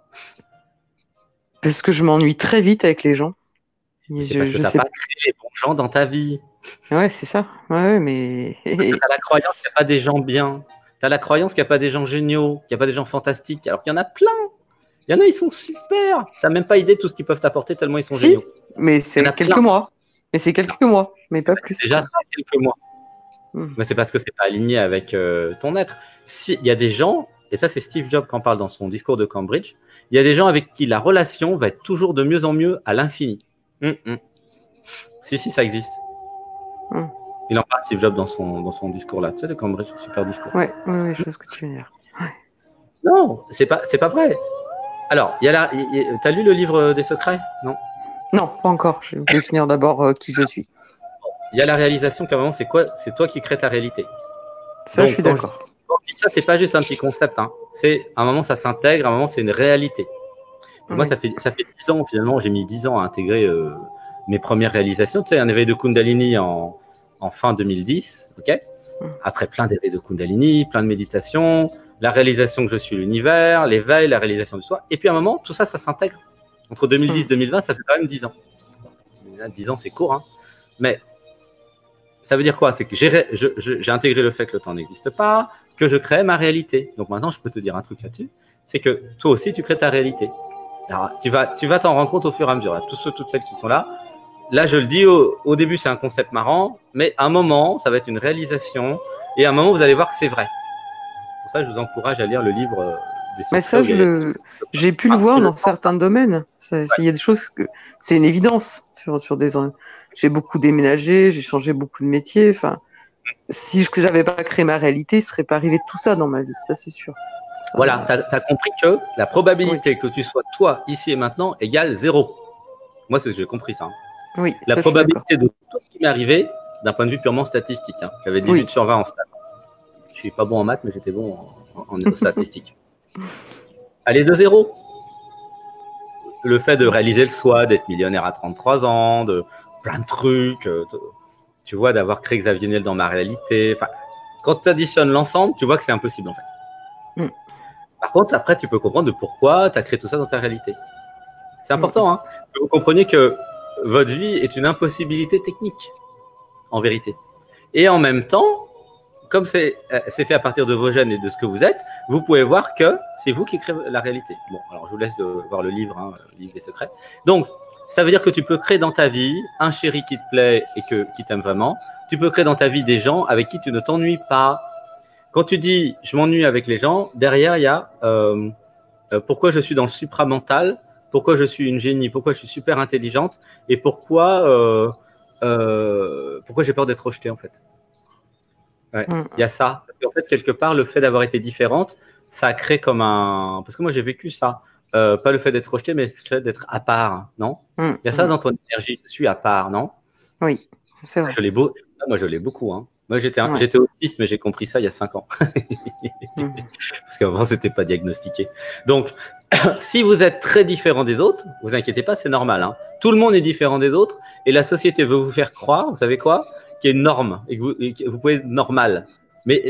Parce que je m'ennuie très vite avec les gens. Parce que tu n'as pas créé les bons gens dans ta vie. Ouais, c'est ça. Ouais, mais. Tu as la croyance qu'il n'y a pas des gens bien. Tu as la croyance qu'il n'y a pas des gens géniaux, qu'il n'y a pas des gens fantastiques. Alors qu'il y en a plein. Il y en a, ils sont super. Tu n'as même pas idée de tout ce qu'ils peuvent t'apporter tellement ils sont géniaux. Mais c'est quelques mois. Mais c'est quelques mois, mais pas plus. Déjà, ça, quelques mois. Mais c'est parce que c'est pas aligné avec ton être. Il y a des gens, et ça c'est Steve Jobs qui en parle dans son discours de Cambridge, il y a des gens avec qui la relation va être toujours de mieux en mieux à l'infini. Si, ça existe. Il en parle, Steve Jobs, dans son discours là. Tu sais, de Cambridge, super discours. Ouais, je sais ce que tu veux dire. Non, c'est pas vrai. Alors, t'as lu le livre des secrets? Non. Non, pas encore. Je vais définir d'abord qui je suis. Il y a la réalisation qu'à un moment, c'est quoi? C'est toi qui crée ta réalité. Ça, donc, je suis d'accord. Quand je dis ça, c'est pas juste un petit concept. Hein. C'est à un moment, ça s'intègre. À un moment, c'est une réalité. Moi, ça fait 10 ans, finalement, j'ai mis 10 ans à intégrer mes premières réalisations. Tu sais, un éveil de Kundalini en fin 2010, ok? Après plein d'éveils de Kundalini, plein de méditations, la réalisation que je suis l'univers, l'éveil, la réalisation du soi. Et puis à un moment, tout ça, ça s'intègre. Entre 2010 et 2020, ça fait quand même 10 ans. 10 ans, c'est court, hein. Mais ça veut dire quoi? C'est que j'ai intégré le fait que le temps n'existe pas, que je crée ma réalité. Donc maintenant, je peux te dire un truc là-dessus. C'est que toi aussi, tu crées ta réalité. Alors, tu vas t'en rendre compte au fur et à mesure. Tous ceux, toutes celles qui sont là. Là, je le dis, au début, c'est un concept marrant, mais à un moment, ça va être une réalisation. Et à un moment, vous allez voir que c'est vrai. Pour ça, je vous encourage à lire le livre des secrets. Mais ça, j'ai pu le voir dans certains domaines. Il y a des choses que c'est une évidence sur des. J'ai beaucoup déménagé, j'ai changé beaucoup de métiers. Enfin, si je n'avais pas créé ma réalité, il ne serait pas arrivé tout ça dans ma vie. Ça, c'est sûr. Ça, voilà, tu as compris que la probabilité que tu sois toi, ici et maintenant, égale 0. Moi, j'ai compris ça. Hein. Oui, la probabilité de tout ce qui m'est arrivé, d'un point de vue purement statistique. Hein. J'avais 18 sur 20 en stats. Je suis pas bon en maths, mais j'étais bon en statistique. Allez de 0. Le fait de réaliser le soi, d'être millionnaire à 33 ans, de plein de trucs, tu vois, d'avoir créé Xavier Niel dans ma réalité. Enfin, quand tu additionnes l'ensemble, tu vois que c'est impossible en fait. Par contre, après, tu peux comprendre de pourquoi tu as créé tout ça dans ta réalité. C'est important, hein, que vous compreniez que votre vie est une impossibilité technique, en vérité. Et en même temps, comme c'est fait à partir de vos gènes et de ce que vous êtes, vous pouvez voir que c'est vous qui créez la réalité. Bon, alors je vous laisse voir le livre, hein, le livre des secrets. Donc, Ça veut dire que tu peux créer dans ta vie un chéri qui te plaît et qui t'aime vraiment. Tu peux créer dans ta vie des gens avec qui tu ne t'ennuies pas. Quand tu dis « je m'ennuie avec les gens », derrière, il y a pourquoi je suis dans le supramental, pourquoi je suis une génie, pourquoi je suis super intelligente et pourquoi j'ai peur d'être rejetée en fait. Ouais, il y a ça. Parce qu'en fait, quelque part, le fait d'avoir été différente, ça crée comme un… Parce que moi, j'ai vécu ça. Pas le fait d'être rejetée, mais le fait d'être à part, non? Il y a ça dans ton énergie, je suis à part, non? Oui, c'est vrai. Moi, je l'ai beaucoup. Hein. Moi, j'étais autiste, mais j'ai compris ça il y a 5 ans. Parce qu'avant, c'était pas diagnostiqué. Donc, si vous êtes très différent des autres, vous inquiétez pas, c'est normal. Hein. Tout le monde est différent des autres et la société veut vous faire croire, vous savez quoi, qu'il y a une norme et que vous pouvez être normal. Mais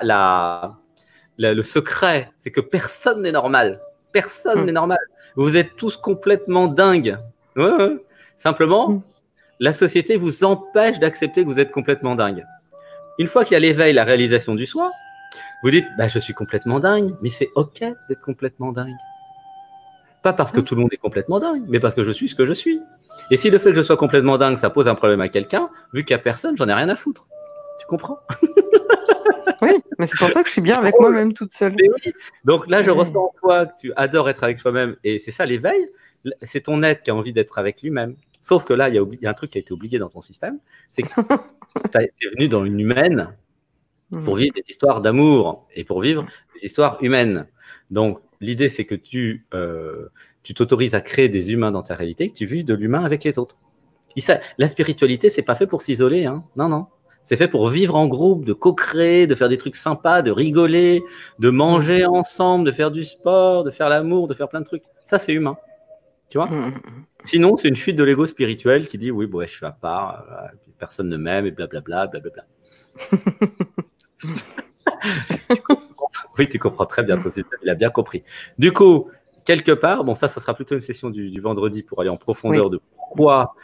le secret, c'est que personne n'est normal. Personne n'est normal. Vous êtes tous complètement dingues. Ouais. Simplement, la société vous empêche d'accepter que vous êtes complètement dingue. Une fois qu'il y a l'éveil, la réalisation du soi, vous dites bah, « je suis complètement dingue », mais c'est OK d'être complètement dingue. Pas parce que tout le monde est complètement dingue, mais parce que je suis ce que je suis. Et si le fait que je sois complètement dingue, ça pose un problème à quelqu'un, vu qu'il n'y a personne, j'en ai rien à foutre. Tu comprends? Oui, mais c'est pour ça que je suis bien avec moi-même toute seule. Oui. Donc là, je ressens en toi que tu adores être avec toi-même. Et c'est ça, l'éveil, c'est ton être qui a envie d'être avec lui-même. Sauf que là, il y a un truc qui a été oublié dans ton système, c'est que tu es venu dans une humaine pour vivre des histoires d'amour et pour vivre des histoires humaines. Donc, l'idée, c'est que tu t'autorises à créer des humains dans ta réalité, que tu vis de l'humain avec les autres. La spiritualité, c'est pas fait pour s'isoler. Hein. Non. C'est fait pour vivre en groupe, de co-créer, de faire des trucs sympas, de rigoler, de manger ensemble, de faire du sport, de faire l'amour, de faire plein de trucs. Ça, c'est humain. Tu vois? Sinon, c'est une fuite de l'ego spirituel qui dit oui, bon, je suis à part, personne ne m'aime et blablabla, blablabla. Oui, tu comprends très bien ton système, il a bien compris. Du coup, quelque part, bon, ça sera plutôt une session du vendredi pour aller en profondeur de pourquoi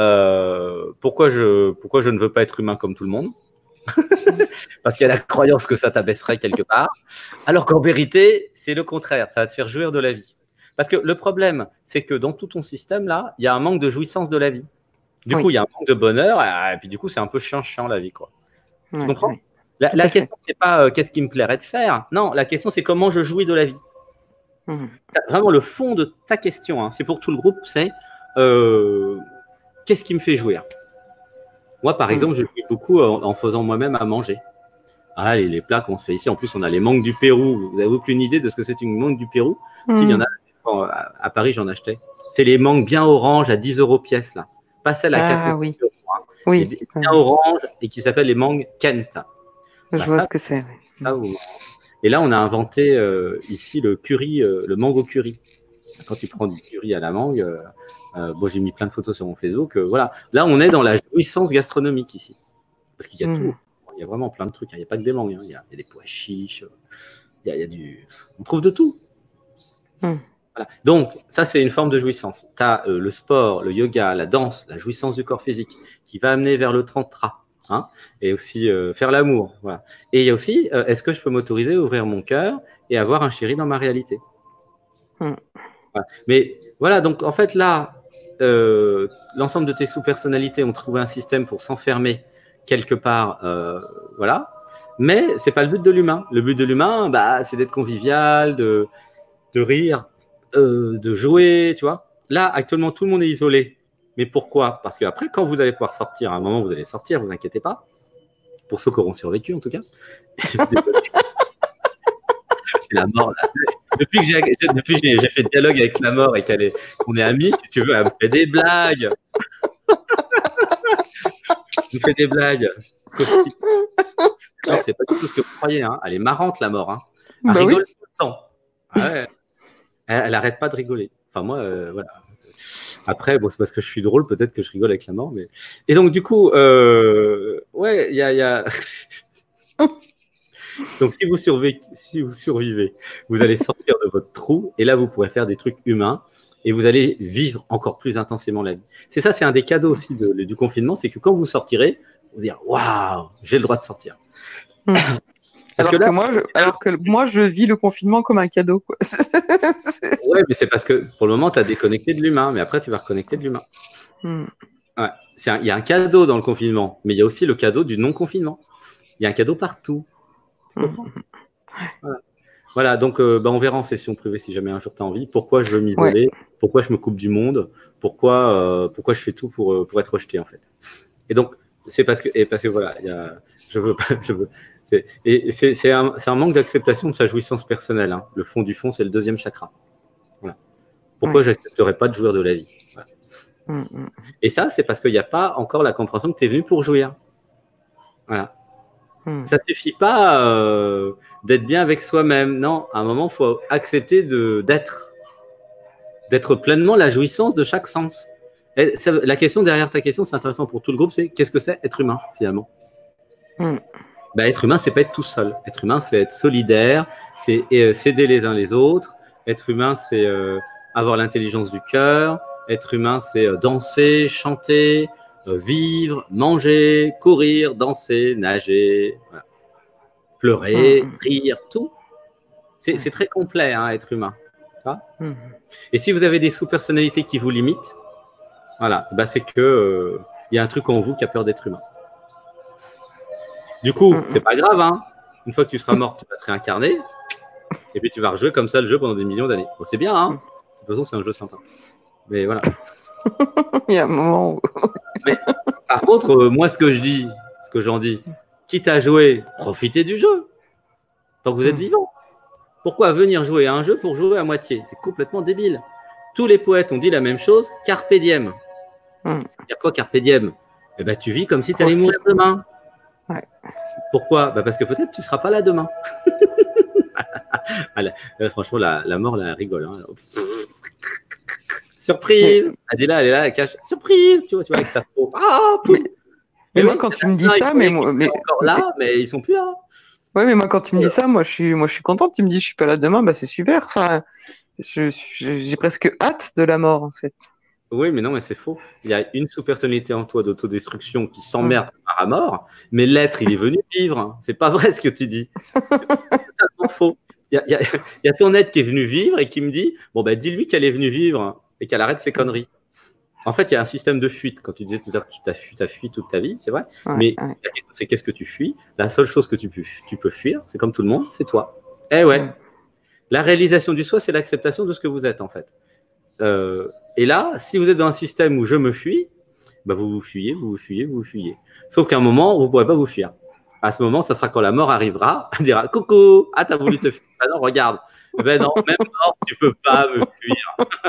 je ne veux pas être humain comme tout le monde. Parce qu'il y a la croyance que ça t'abaisserait quelque part. Alors qu'en vérité, c'est le contraire, ça va te faire jouir de la vie. Parce que le problème, c'est que dans tout ton système, là, il y a un manque de jouissance de la vie. Du coup, il y a un manque de bonheur, et puis du coup, c'est un peu chiant la vie, quoi. Tu comprends? La question, c'est pas qu'est-ce qui me plairait de faire. Non, la question, c'est comment je jouis de la vie. Vraiment, le fond de ta question, hein, c'est pour tout le groupe, c'est qu'est-ce qui me fait jouir? Moi, par exemple, je jouis beaucoup en faisant moi-même à manger. Ah, les plats qu'on se fait ici, en plus, on a les mangues du Pérou. Vous n'avez aucune idée de ce que c'est une mangue du Pérou? S'il y en a, à Paris, j'en achetais. C'est les mangues bien oranges à 10 € pièce, là. Pas celles à 4 €. Oui. Hein. Oui. Bien oranges et qui s'appellent les mangues Kent. Je vois ce que c'est. Et là, on a inventé ici le curry, le mango curry. Quand tu prends du curry à la mangue, bon, j'ai mis plein de photos sur mon Facebook. Voilà. Là, on est dans la jouissance gastronomique ici. Parce qu'il y a tout. Il y a vraiment plein de trucs. Il n'y a pas que des mangues. Hein. Il y a des pois chiches. On trouve de tout. Voilà. Donc, ça, c'est une forme de jouissance. Tu as le sport, le yoga, la danse, la jouissance du corps physique qui va amener vers le tantra. Hein, et aussi faire l'amour. Voilà. Et il y a aussi, est-ce que je peux m'autoriser à ouvrir mon cœur et avoir un chéri dans ma réalité? Voilà. Mais voilà, donc en fait là, l'ensemble de tes sous-personnalités ont trouvé un système pour s'enfermer quelque part, voilà. Mais c'est pas le but de l'humain. Le but de l'humain, bah, c'est d'être convivial, de rire, de jouer, tu vois. Là, actuellement, tout le monde est isolé. Mais pourquoi? Parce qu'après, quand vous allez pouvoir sortir, à un moment, vous allez sortir, vous inquiétez pas. Pour ceux qui auront survécu, en tout cas. La mort, là. Depuis que j'ai fait dialogue avec la mort et qu'on est amis, si tu veux, elle me fait des blagues. Elle me fait des blagues. Non, c'est pas du tout ce que vous croyez. Hein. Elle est marrante, la mort. Hein. Elle rigole tout le temps. Ouais. Elle n'arrête pas de rigoler. Enfin, moi, voilà. Après, bon, c'est parce que je suis drôle, peut-être que je rigole avec la mort. Mais... Et donc, du coup, ouais, il y a... Donc, si vous survivez, vous allez sortir de votre trou et là, vous pourrez faire des trucs humains et vous allez vivre encore plus intensément la vie. C'est ça, c'est un des cadeaux aussi du confinement, c'est que quand vous sortirez, vous allez dire « Waouh, j'ai le droit de sortir ». Alors que moi, je vis le confinement comme un cadeau. Quoi. Ouais, Ouais, mais c'est parce que pour le moment, tu as déconnecté de l'humain, mais après, tu vas reconnecter de l'humain. Ouais. Il y a un cadeau dans le confinement, mais il y a aussi le cadeau du non-confinement. Il y a un cadeau partout. Tu comprends? Voilà, donc on verra en session privée si jamais un jour tu as envie. Pourquoi je veux m'isoler? Pourquoi je me coupe du monde? Pourquoi je fais tout pour être rejeté, en fait? Et donc, c'est parce que voilà, je veux pas, c'est un manque d'acceptation de sa jouissance personnelle. Hein. Le fond du fond, c'est le deuxième chakra. Voilà. Pourquoi j'accepterais pas de jouir de la vie? Voilà. Et ça, c'est parce qu'il n'y a pas encore la compréhension que tu es venu pour jouir. Voilà. Ça ne suffit pas d'être bien avec soi-même. Non, à un moment, il faut accepter d'être pleinement la jouissance de chaque sens. Et la question derrière ta question, c'est intéressant pour tout le groupe, c'est qu'est-ce que c'est être humain, finalement? Être humain, c'est pas être tout seul. Être humain, c'est être solidaire, c'est s'aider les uns les autres. Être humain, c'est avoir l'intelligence du cœur. Être humain, c'est danser, chanter, vivre, manger, courir, danser, nager, voilà. Pleurer, rire, tout. C'est très complet, hein, être humain. Ça. Et si vous avez des sous-personnalités qui vous limitent, voilà, c'est que y a un truc en vous qui a peur d'être humain. Du coup, c'est pas grave, hein. Une fois que tu seras mort, tu vas te réincarner, et puis tu vas rejouer comme ça le jeu pendant des millions d'années. Bon, c'est bien, hein. De toute façon, c'est un jeu sympa. Mais voilà. Il y a un moment où... Mais, par contre, moi, ce que j'en dis, quitte à jouer, profitez du jeu, tant que vous êtes vivant. Pourquoi venir jouer à un jeu pour jouer à moitié? C'est complètement débile. Tous les poètes ont dit la même chose, carpe diem. C'est-à-dire quoi, carpe diem? Tu vis comme si tu allais mourir demain. Pourquoi? Parce que peut-être tu ne seras pas là demain. Franchement, la mort, là, elle rigole. Hein. Surprise! Elle est là, elle cache. Surprise! Tu vois, avec sa peau. Ah, mais moi, quand tu me dis ça, ils sont encore là, mais ils sont plus là. Ouais, mais moi, quand tu me dis ça, moi, je suis contente. Tu me dis, je suis pas là demain, c'est super. Enfin, j'ai presque hâte de la mort, en fait. Oui, mais non, mais c'est faux. Il y a une sous-personnalité en toi d'autodestruction qui s'emmerde par la mort, mais l'être, il est venu vivre. C'est pas vrai ce que tu dis. C'est totalement faux. Il y a ton être qui est venu vivre et qui me dit, dis-lui qu'elle est venue vivre et qu'elle arrête ses conneries. En fait, il y a un système de fuite. Quand tu disais tout à l'heure que tu as fui toute ta vie, c'est vrai. Mais la question, c'est qu'est-ce que tu fuis? La seule chose que tu peux fuir, c'est comme tout le monde, c'est toi. Eh ouais. La réalisation du soi, c'est l'acceptation de ce que vous êtes, en fait. Et là, si vous êtes dans un système où je me fuis, vous vous fuyez, vous vous fuyez, vous vous fuyez. Sauf qu'à un moment, vous ne pourrez pas vous fuir. À ce moment, ça sera quand la mort arrivera, elle dira « Coucou, ah, t'as voulu te fuir. Ah non, regarde. Non, même mort, tu peux pas me fuir. »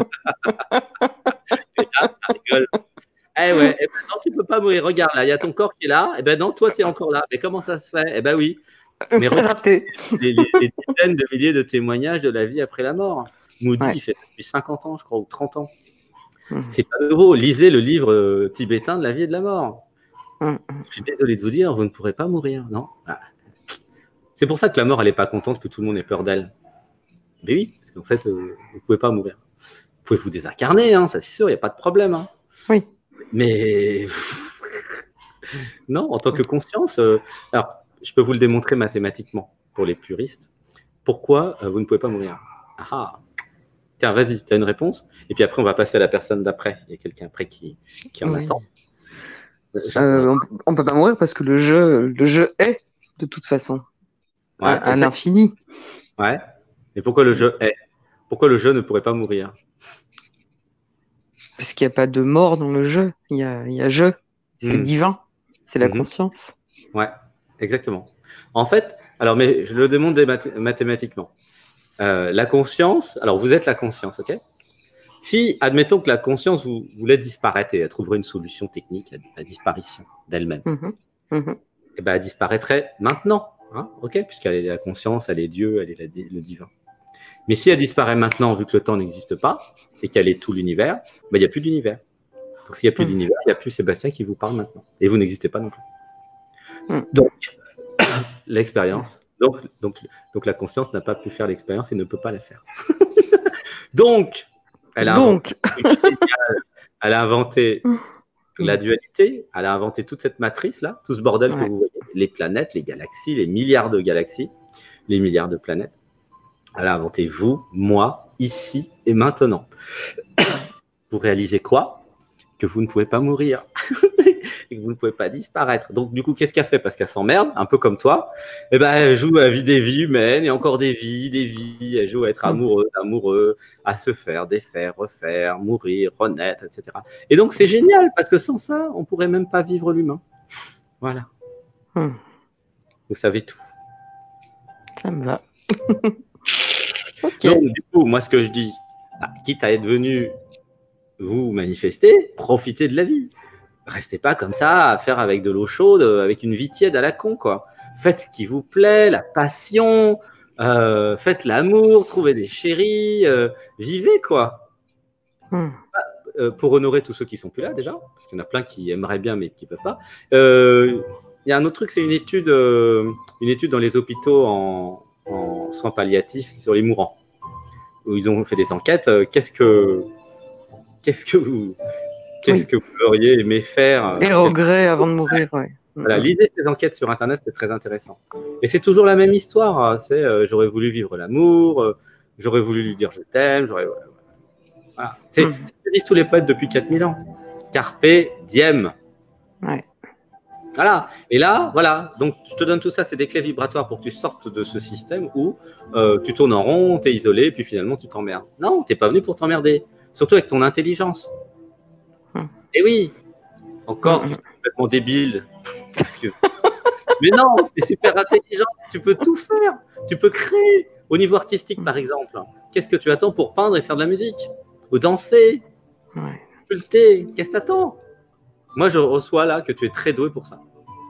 Et là, ça rigole. Eh ouais, non, tu peux pas mourir. Regarde, là, il y a ton corps qui est là. Non, toi, tu es encore là. Mais comment ça se fait? Oui. Mais regarde les dizaines de milliers de témoignages de la vie après la mort. Moody, il fait depuis 50 ans, je crois, ou 30 ans. C'est pas nouveau. Lisez le livre tibétain de la vie et de la mort. Je suis désolé de vous dire, vous ne pourrez pas mourir, non? C'est pour ça que la mort, elle n'est pas contente que tout le monde ait peur d'elle. Mais oui, parce qu'en fait, vous ne pouvez pas mourir. Vous pouvez vous désincarner, hein, ça c'est sûr, il n'y a pas de problème. Hein. Oui. Mais non, en tant que conscience, alors je peux vous le démontrer mathématiquement pour les puristes. Pourquoi vous ne pouvez pas mourir? Tiens, vas-y, tu as une réponse. Et puis après, on va passer à la personne d'après. Il y a quelqu'un après qui en attend. On ne peut pas mourir parce que le jeu est de toute façon à l'infini. Ouais. Et pourquoi le jeu est? Pourquoi le jeu ne pourrait pas mourir? Parce qu'il n'y a pas de mort dans le jeu. Il y a jeu. C'est divin. C'est la conscience. Ouais, exactement. En fait, alors, mais je le démontre mathématiquement. La conscience, alors vous êtes la conscience, ok? Si, admettons que la conscience vous voulait disparaître et elle trouverait une solution technique à la disparition d'elle-même, et elle disparaîtrait maintenant, hein, ok? Puisqu'elle est la conscience, elle est Dieu, elle est le divin. Mais si elle disparaît maintenant, vu que le temps n'existe pas et qu'elle est tout l'univers, il n'y a plus d'univers. Donc s'il n'y a plus d'univers, il n'y a plus Sébastien qui vous parle maintenant. Et vous n'existez pas non plus. Donc, l'expérience. Donc la conscience n'a pas pu faire l'expérience et ne peut pas la faire. Donc, elle a inventé la dualité, elle a inventé toute cette matrice-là, tout ce bordel que vous voyez, les planètes, les galaxies, les milliards de galaxies, les milliards de planètes. Elle a inventé vous, moi, ici et maintenant. Pour réaliser quoi? Que vous ne pouvez pas mourir et que vous ne pouvez pas disparaître. Donc, du coup, qu'est-ce qu'elle fait? Parce qu'elle s'emmerde, un peu comme toi. Eh ben, elle joue à la vie des vies humaines et encore des vies. Elle joue à être amoureux, à se faire, défaire, refaire, mourir, renaître, etc. Et donc, c'est génial parce que sans ça, on pourrait même pas vivre l'humain. Voilà. Vous savez tout. Ça me va. Okay. Donc, du coup, moi, ce que je dis, quitte à être venu vous manifester, profitez de la vie. Restez pas comme ça à faire avec de l'eau chaude, avec une vie tiède à la con, quoi. Faites ce qui vous plaît, la passion, faites l'amour, trouvez des chéris, vivez, quoi. Pour honorer tous ceux qui sont plus là, déjà, parce qu'il y en a plein qui aimeraient bien, mais qui peuvent pas. Il y a un autre truc, c'est une étude dans les hôpitaux en soins palliatifs sur les mourants, où ils ont fait des enquêtes. Qu'est-ce que vous auriez aimé faire? Les regrets avant de mourir, ouais. Voilà, lisez ces enquêtes sur Internet, c'est très intéressant. Et c'est toujours la même histoire. C'est j'aurais voulu vivre l'amour, j'aurais voulu lui dire je t'aime, voilà. C'est ce que disent tous les poètes depuis 4000 ans. Carpe diem. Ouais. Voilà. Et là, voilà. Donc, je te donne tout ça, c'est des clés vibratoires pour que tu sortes de ce système où tu tournes en rond, tu es isolé, puis finalement, tu t'emmerdes. Non, tu n'es pas venu pour t'emmerder. Surtout avec ton intelligence. Et oui, encore, tu es complètement débile. Mais non, tu es super intelligent. Tu peux tout faire. Tu peux créer. Au niveau artistique, par exemple, qu'est-ce que tu attends pour peindre et faire de la musique? Ou danser, sculpter? Qu'est-ce que tu attends? Moi, je reçois là que tu es très doué pour ça.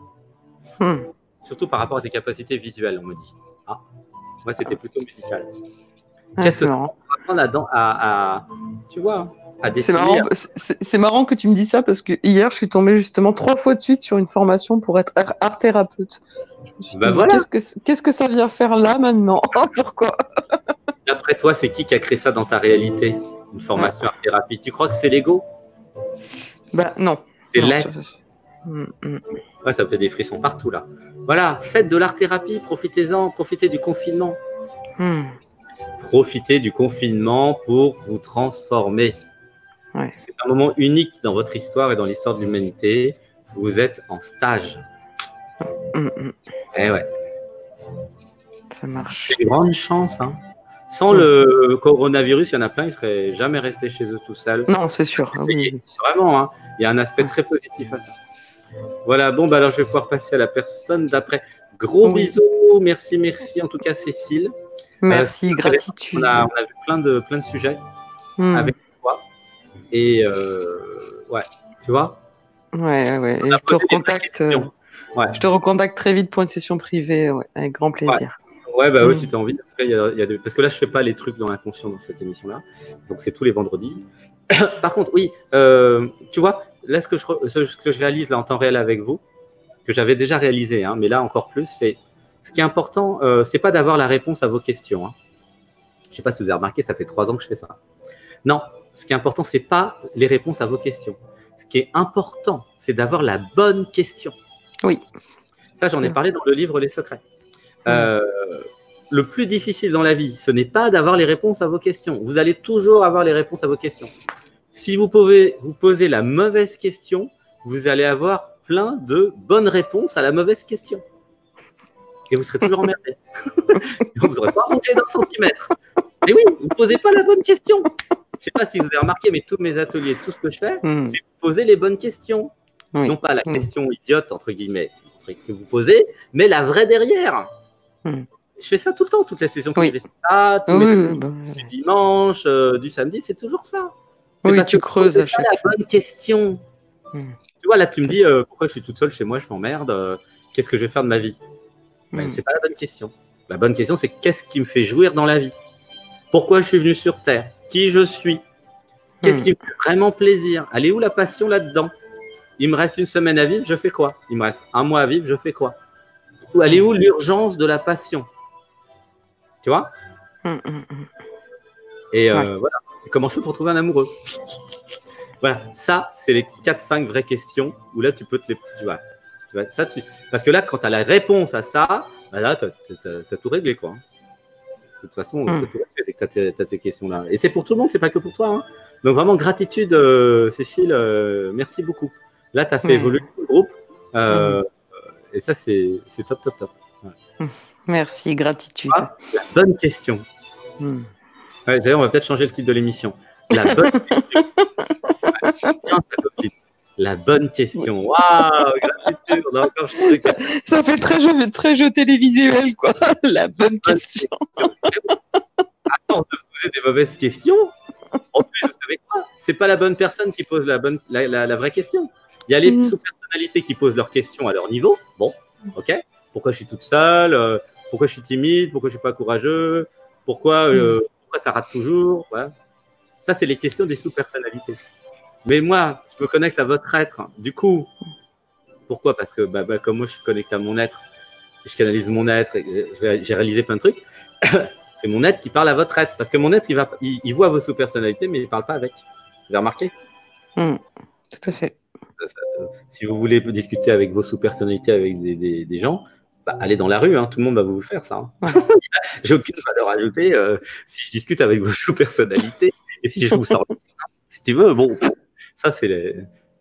Surtout par rapport à tes capacités visuelles, on me dit. Ah, moi, c'était plutôt musical. Qu'est-ce que tu apprends tu vois, à dessiner? C'est marrant que tu me dis ça parce que hier, je suis tombée justement 3 fois de suite sur une formation pour être art thérapeute. Je me suis dit, voilà. Qu'est-ce que ça vient faire là maintenant? Pourquoi? D'après toi, c'est qui a créé ça dans ta réalité? Une formation art thérapie. Tu crois que c'est l'ego? Non. C'est l'être. Ouais, ça me fait des frissons partout là. Voilà, faites de l'art thérapie, profitez-en, profitez du confinement. Profitez du confinement pour vous transformer. C'est un moment unique dans votre histoire et dans l'histoire de l'humanité. Vous êtes en stage. Eh ouais. Ça marche. C'est une grande chance, hein. Sans le coronavirus, il y en a plein, ils ne seraient jamais restés chez eux tout seuls. Non, c'est sûr. Oui. Vraiment, hein, il y a un aspect très positif à ça. Voilà, bon, alors je vais pouvoir passer à la personne d'après. Gros bisous, merci en tout cas Cécile. Merci, gratitude. On a vu plein de sujets avec toi. Et ouais, tu vois. Ouais. Et je te recontacte. Je te recontacte très vite pour une session privée, avec grand plaisir. Ouais, bah oui, si tu as envie. Après, parce que là, je ne fais pas les trucs dans l'inconscient dans cette émission-là. Donc, c'est tous les vendredis. Par contre, oui, tu vois, là, ce que je réalise là en temps réel avec vous, que j'avais déjà réalisé, hein, mais là, encore plus, c'est ce qui est important, c'est pas d'avoir la réponse à vos questions. Hein. Je ne sais pas si vous avez remarqué, ça fait 3 ans que je fais ça. Non, ce qui est important, c'est pas les réponses à vos questions. Ce qui est important, c'est d'avoir la bonne question. Oui. Ça, j'en ai parlé dans le livre Les Secrets. Le plus difficile dans la vie, ce n'est pas d'avoir les réponses à vos questions. Vous allez toujours avoir les réponses à vos questions. Si vous pouvez vous poser la mauvaise question, vous allez avoir plein de bonnes réponses à la mauvaise question. Et vous serez toujours emmerdé. Vous n'aurez pas bougé d'un centimètre. Mais oui, vous ne posez pas la bonne question. Je ne sais pas si vous avez remarqué, mais tous mes ateliers, tout ce que je fais, c'est poser les bonnes questions. Non pas la question idiote, entre guillemets, que vous posez, mais la vraie derrière. Je fais ça tout le temps, toutes les sessions privées. Du dimanche, du samedi, c'est toujours ça. Oui, tu creuses à chaque fois. C'est la bonne question. Tu vois, là, tu me dis pourquoi je suis toute seule chez moi, je m'emmerde, qu'est-ce que je vais faire de ma vie? C'est pas la bonne question. La bonne question, c'est qu'est-ce qui me fait jouir dans la vie? Pourquoi je suis venu sur Terre? Qui je suis? Qu'est-ce qui me fait vraiment plaisir? Elle est où la passion là-dedans? Il me reste 1 semaine à vivre, je fais quoi? Il me reste 1 mois à vivre, je fais quoi? Elle est où l'urgence de la passion? Tu vois? Et voilà. Et comment je fais pour trouver un amoureux? Voilà. Ça, c'est les 4-5 vraies questions où là, tu peux te les. Parce que là, quand tu as la réponse à ça, bah là, tu as tout réglé, quoi. De toute façon, dès que tu as ces questions-là. Et c'est pour tout le monde, c'est pas que pour toi. Hein. Donc vraiment, gratitude, Cécile, merci beaucoup. Là, tu as fait évoluer le groupe. Et ça, c'est top, top, top. Ouais. Merci, gratitude. La bonne question. Ouais, d'ailleurs, on va peut-être changer le titre de l'émission. La bonne question. La bonne question. Waouh, gratitude. On a encore changé. Ça fait très jeu télévisuel, quoi. La bonne question. À force de poser des mauvaises questions, en plus, vous savez quoi? C'est pas la bonne personne qui pose la vraie question. Il y a les sous-personnalités qui posent leurs questions à leur niveau. Bon, ok. Pourquoi je suis toute seule? Pourquoi je suis timide? Pourquoi je suis pas courageux? Pourquoi ça rate toujours? Voilà. Ça, c'est les questions des sous-personnalités. Mais moi, je me connecte à votre être. Du coup, pourquoi? Parce que comme moi, je suis connecté à mon être, je canalise mon être, j'ai réalisé plein de trucs. C'est mon être qui parle à votre être. Parce que mon être, il voit vos sous-personnalités, mais il ne parle pas avec. Vous avez remarqué? Tout à fait. Si vous voulez discuter avec vos sous-personnalités, avec des gens, allez dans la rue, hein, tout le monde va vous faire ça. Hein. J'ai aucune valeur ajoutée si je discute avec vos sous-personnalités et si je vous sors. Si tu veux, bon, ça c'est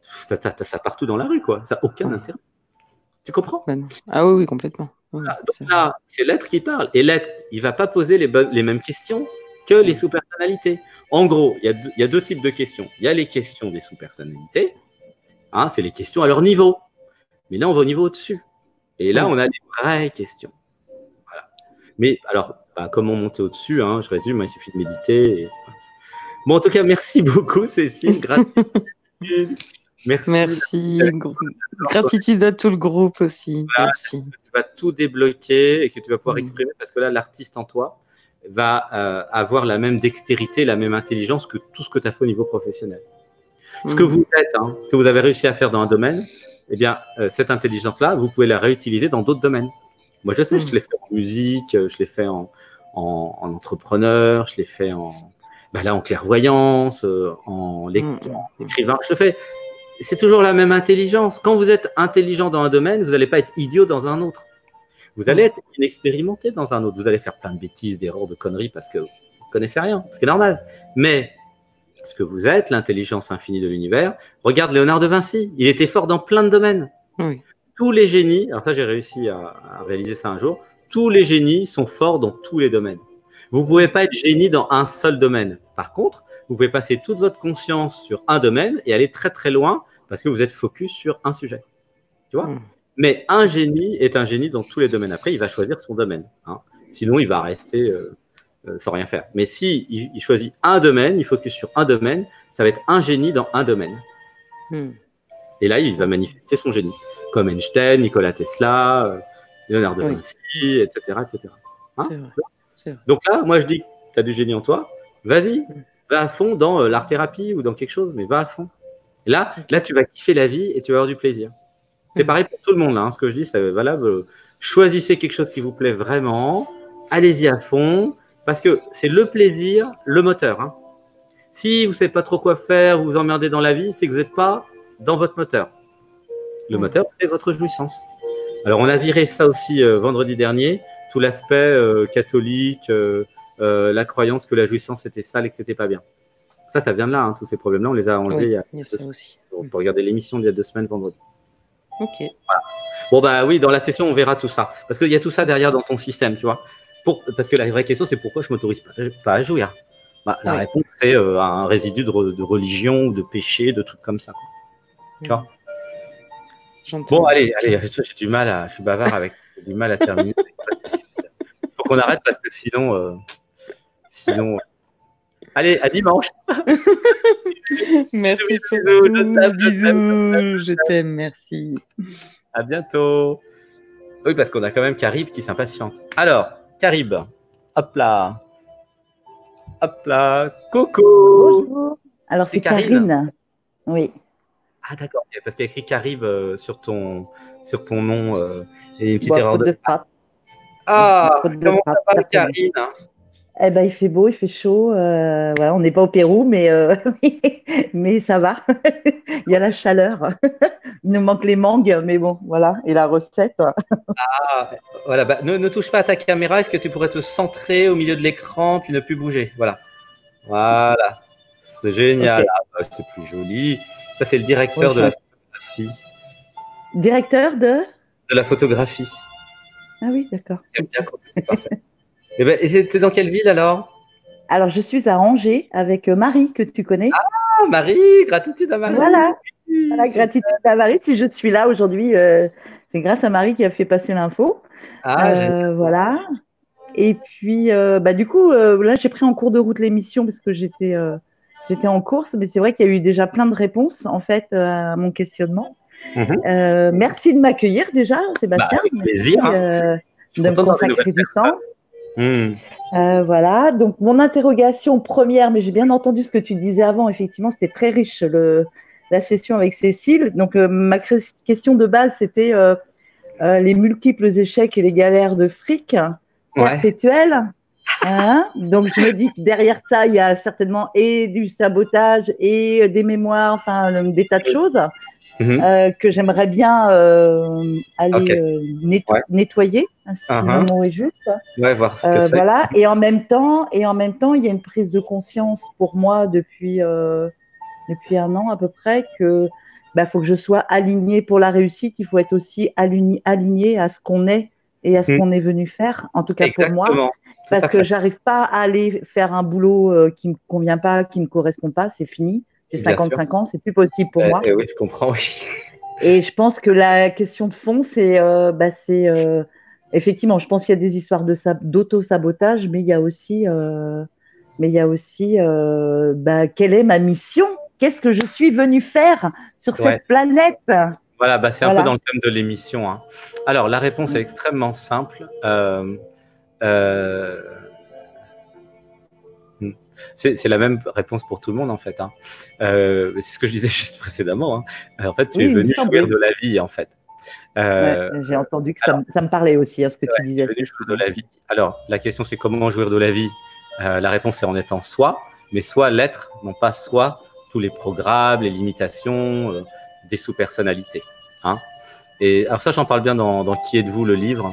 ça partout dans la rue, quoi. Ça n'a aucun intérêt. Tu comprends? Ah oui, complètement. Voilà, donc là, c'est l'être qui parle. Et l'être, il ne va pas poser les mêmes questions que les sous-personnalités. En gros, il y a deux types de questions. Il y a les questions des sous-personnalités. Hein, c'est les questions à leur niveau. Mais là, on va au niveau au-dessus. Et là, on a des vraies questions. Voilà. Mais alors, comment monter au-dessus, hein, je résume, il suffit de méditer. Bon, en tout cas, merci beaucoup, Cécile. Gratitude. Merci. Gratitude à tout le groupe aussi. Voilà, merci. Tu vas tout débloquer et que tu vas pouvoir exprimer parce que là, l'artiste en toi va avoir la même dextérité, la même intelligence que tout ce que tu as fait au niveau professionnel. Ce que vous êtes, hein, ce que vous avez réussi à faire dans un domaine, eh bien, cette intelligence-là, vous pouvez la réutiliser dans d'autres domaines. Moi, je sais, je l'ai fait en musique, je l'ai fait en entrepreneur, je l'ai fait en clairvoyance, en écrivain. Je le fais. C'est toujours la même intelligence. Quand vous êtes intelligent dans un domaine, vous n'allez pas être idiot dans un autre. Vous allez être inexpérimenté dans un autre. Vous allez faire plein de bêtises, d'erreurs, de conneries parce que vous ne connaissez rien, ce qui est normal. Mais ce que vous êtes, l'intelligence infinie de l'univers, regarde Léonard de Vinci. Il était fort dans plein de domaines. Oui. Tous les génies, alors ça j'ai réussi à réaliser ça un jour, tous les génies sont forts dans tous les domaines. Vous ne pouvez pas être génie dans un seul domaine. Par contre, vous pouvez passer toute votre conscience sur un domaine et aller très très loin parce que vous êtes focus sur un sujet. Tu vois? Mais un génie est un génie dans tous les domaines. Après, il va choisir son domaine. Hein. Sinon, il va rester sans rien faire. Mais si il choisit un domaine, il focus sur un domaine, ça va être un génie dans un domaine. Et là, il va manifester son génie. Comme Einstein, Nikola Tesla, Léonard de Vinci, etc. etc. Hein? C'est vrai. Donc là, moi, je dis que tu as du génie en toi. Vas-y, va à fond dans l'art-thérapie ou dans quelque chose, mais va à fond. Et là, tu vas kiffer la vie et tu vas avoir du plaisir. C'est pareil pour tout le monde. Là, hein. Ce que je dis, c'est valable. Choisissez quelque chose qui vous plaît vraiment. Allez-y à fond. Parce que c'est le plaisir, le moteur. Hein. Si vous ne savez pas trop quoi faire, vous vous emmerdez dans la vie, c'est que vous n'êtes pas dans votre moteur. Le moteur, c'est votre jouissance. Alors, on a viré ça aussi vendredi dernier. Tout l'aspect catholique, la croyance que la jouissance était sale et que c'était pas bien. Ça vient de là, hein, tous ces problèmes-là, on les a enlevés il y a 2 semaines. Aussi. On peut regarder l'émission d'il y a 2 semaines vendredi. Ok. Voilà. Bon, oui, dans la session, on verra tout ça. Parce qu'il y a tout ça derrière dans ton système, tu vois. Parce que la vraie question, c'est pourquoi je ne m'autorise pas à jouir. La réponse, c'est un résidu de religion ou de péché, de trucs comme ça. Quoi. Tu vois. Bon, allez, je suis bavard avec, j'ai du mal à terminer. Il faut qu'on arrête parce que sinon. Allez, à dimanche. Merci pour tout. Bisous. Je t'aime, merci. À bientôt. Oui, parce qu'on a quand même Carib qui s'impatiente. Alors, Carib, hop là. Coucou. Bonjour. Alors, c'est Karine. Oui. Ah, d'accord. Parce qu'il y a écrit Carib sur ton nom et une petite erreur de frappe. Ah, comment ça va, Karine? Eh ben, il fait beau, il fait chaud. Ouais, on n'est pas au Pérou, mais ça va. Il y a la chaleur. Il nous manque les mangues, mais bon, voilà. Et la recette. Ah, voilà, bah, ne touche pas à ta caméra. Est-ce que tu pourrais te centrer au milieu de l'écran puis ne plus bouger? Voilà. Voilà. C'est génial. Ok. Ah, bah, c'est plus joli. Ça, c'est le directeur Ouais, de la photographie. directeur de. De la photographie. Ah oui, d'accord. J'aime bien quand c'est parfait. Et ben, t'es dans quelle ville alors? Alors, je suis à Angers avec Marie, que tu connais. Ah, Marie, gratitude à Marie. Voilà. Oui, La gratitude à Marie. Si je suis là aujourd'hui, c'est grâce à Marie qui a fait passer l'info. ah, Voilà. Et puis, du coup, là, j'ai pris en cours de route l'émission parce que j'étais en course, mais c'est vrai qu'il y a eu déjà plein de réponses en fait à mon questionnement. Merci de m'accueillir déjà, Sébastien. Avec plaisir. Merci de me consacrer du temps. Mmh. Voilà. Donc, mon interrogation première, mais j'ai bien entendu ce que tu disais avant. Effectivement, c'était très riche la session avec Cécile. Donc, ma question de base, c'était les multiples échecs et les galères de fric perpétuelles. Hein, donc, je me dis que derrière ça, il y a certainement et du sabotage et des mémoires, enfin, des tas de choses que j'aimerais bien aller nettoyer, si le mot est juste. Ouais, voir ce que c'est. Voilà. Et en même temps, il y a une prise de conscience pour moi depuis 1 an à peu près que faut que je sois alignée pour la réussite. Il faut être aussi aligné à ce qu'on est et à ce qu'on est venu faire, en tout cas pour moi. Parce que j'arrive pas à aller faire un boulot qui me convient pas, qui me correspond pas, c'est fini. J'ai 55 ans, c'est plus possible pour moi. Oui, je comprends, oui. Et je pense que la question de fond, c'est effectivement, je pense qu'il y a des histoires d'auto-sabotage, mais il y a aussi, quelle est ma mission? Qu'est-ce que je suis venu faire sur cette planète? Voilà, c'est un peu dans le thème de l'émission. Hein. Alors, la réponse est extrêmement simple. C'est la même réponse pour tout le monde en fait. Hein. C'est ce que je disais juste précédemment. Hein. En fait, tu es venu jouir de la vie en fait. J'ai entendu que ça me parlait aussi, ce que tu disais. Tu es venu jouir de la vie. Alors, la question c'est comment jouir de la vie? La réponse est en étant soi, mais soi l'être, non pas soi tous les programmes, les limitations, des sous-personnalités. Hein. Et alors ça, j'en parle bien dans Qui êtes-vous, le livre,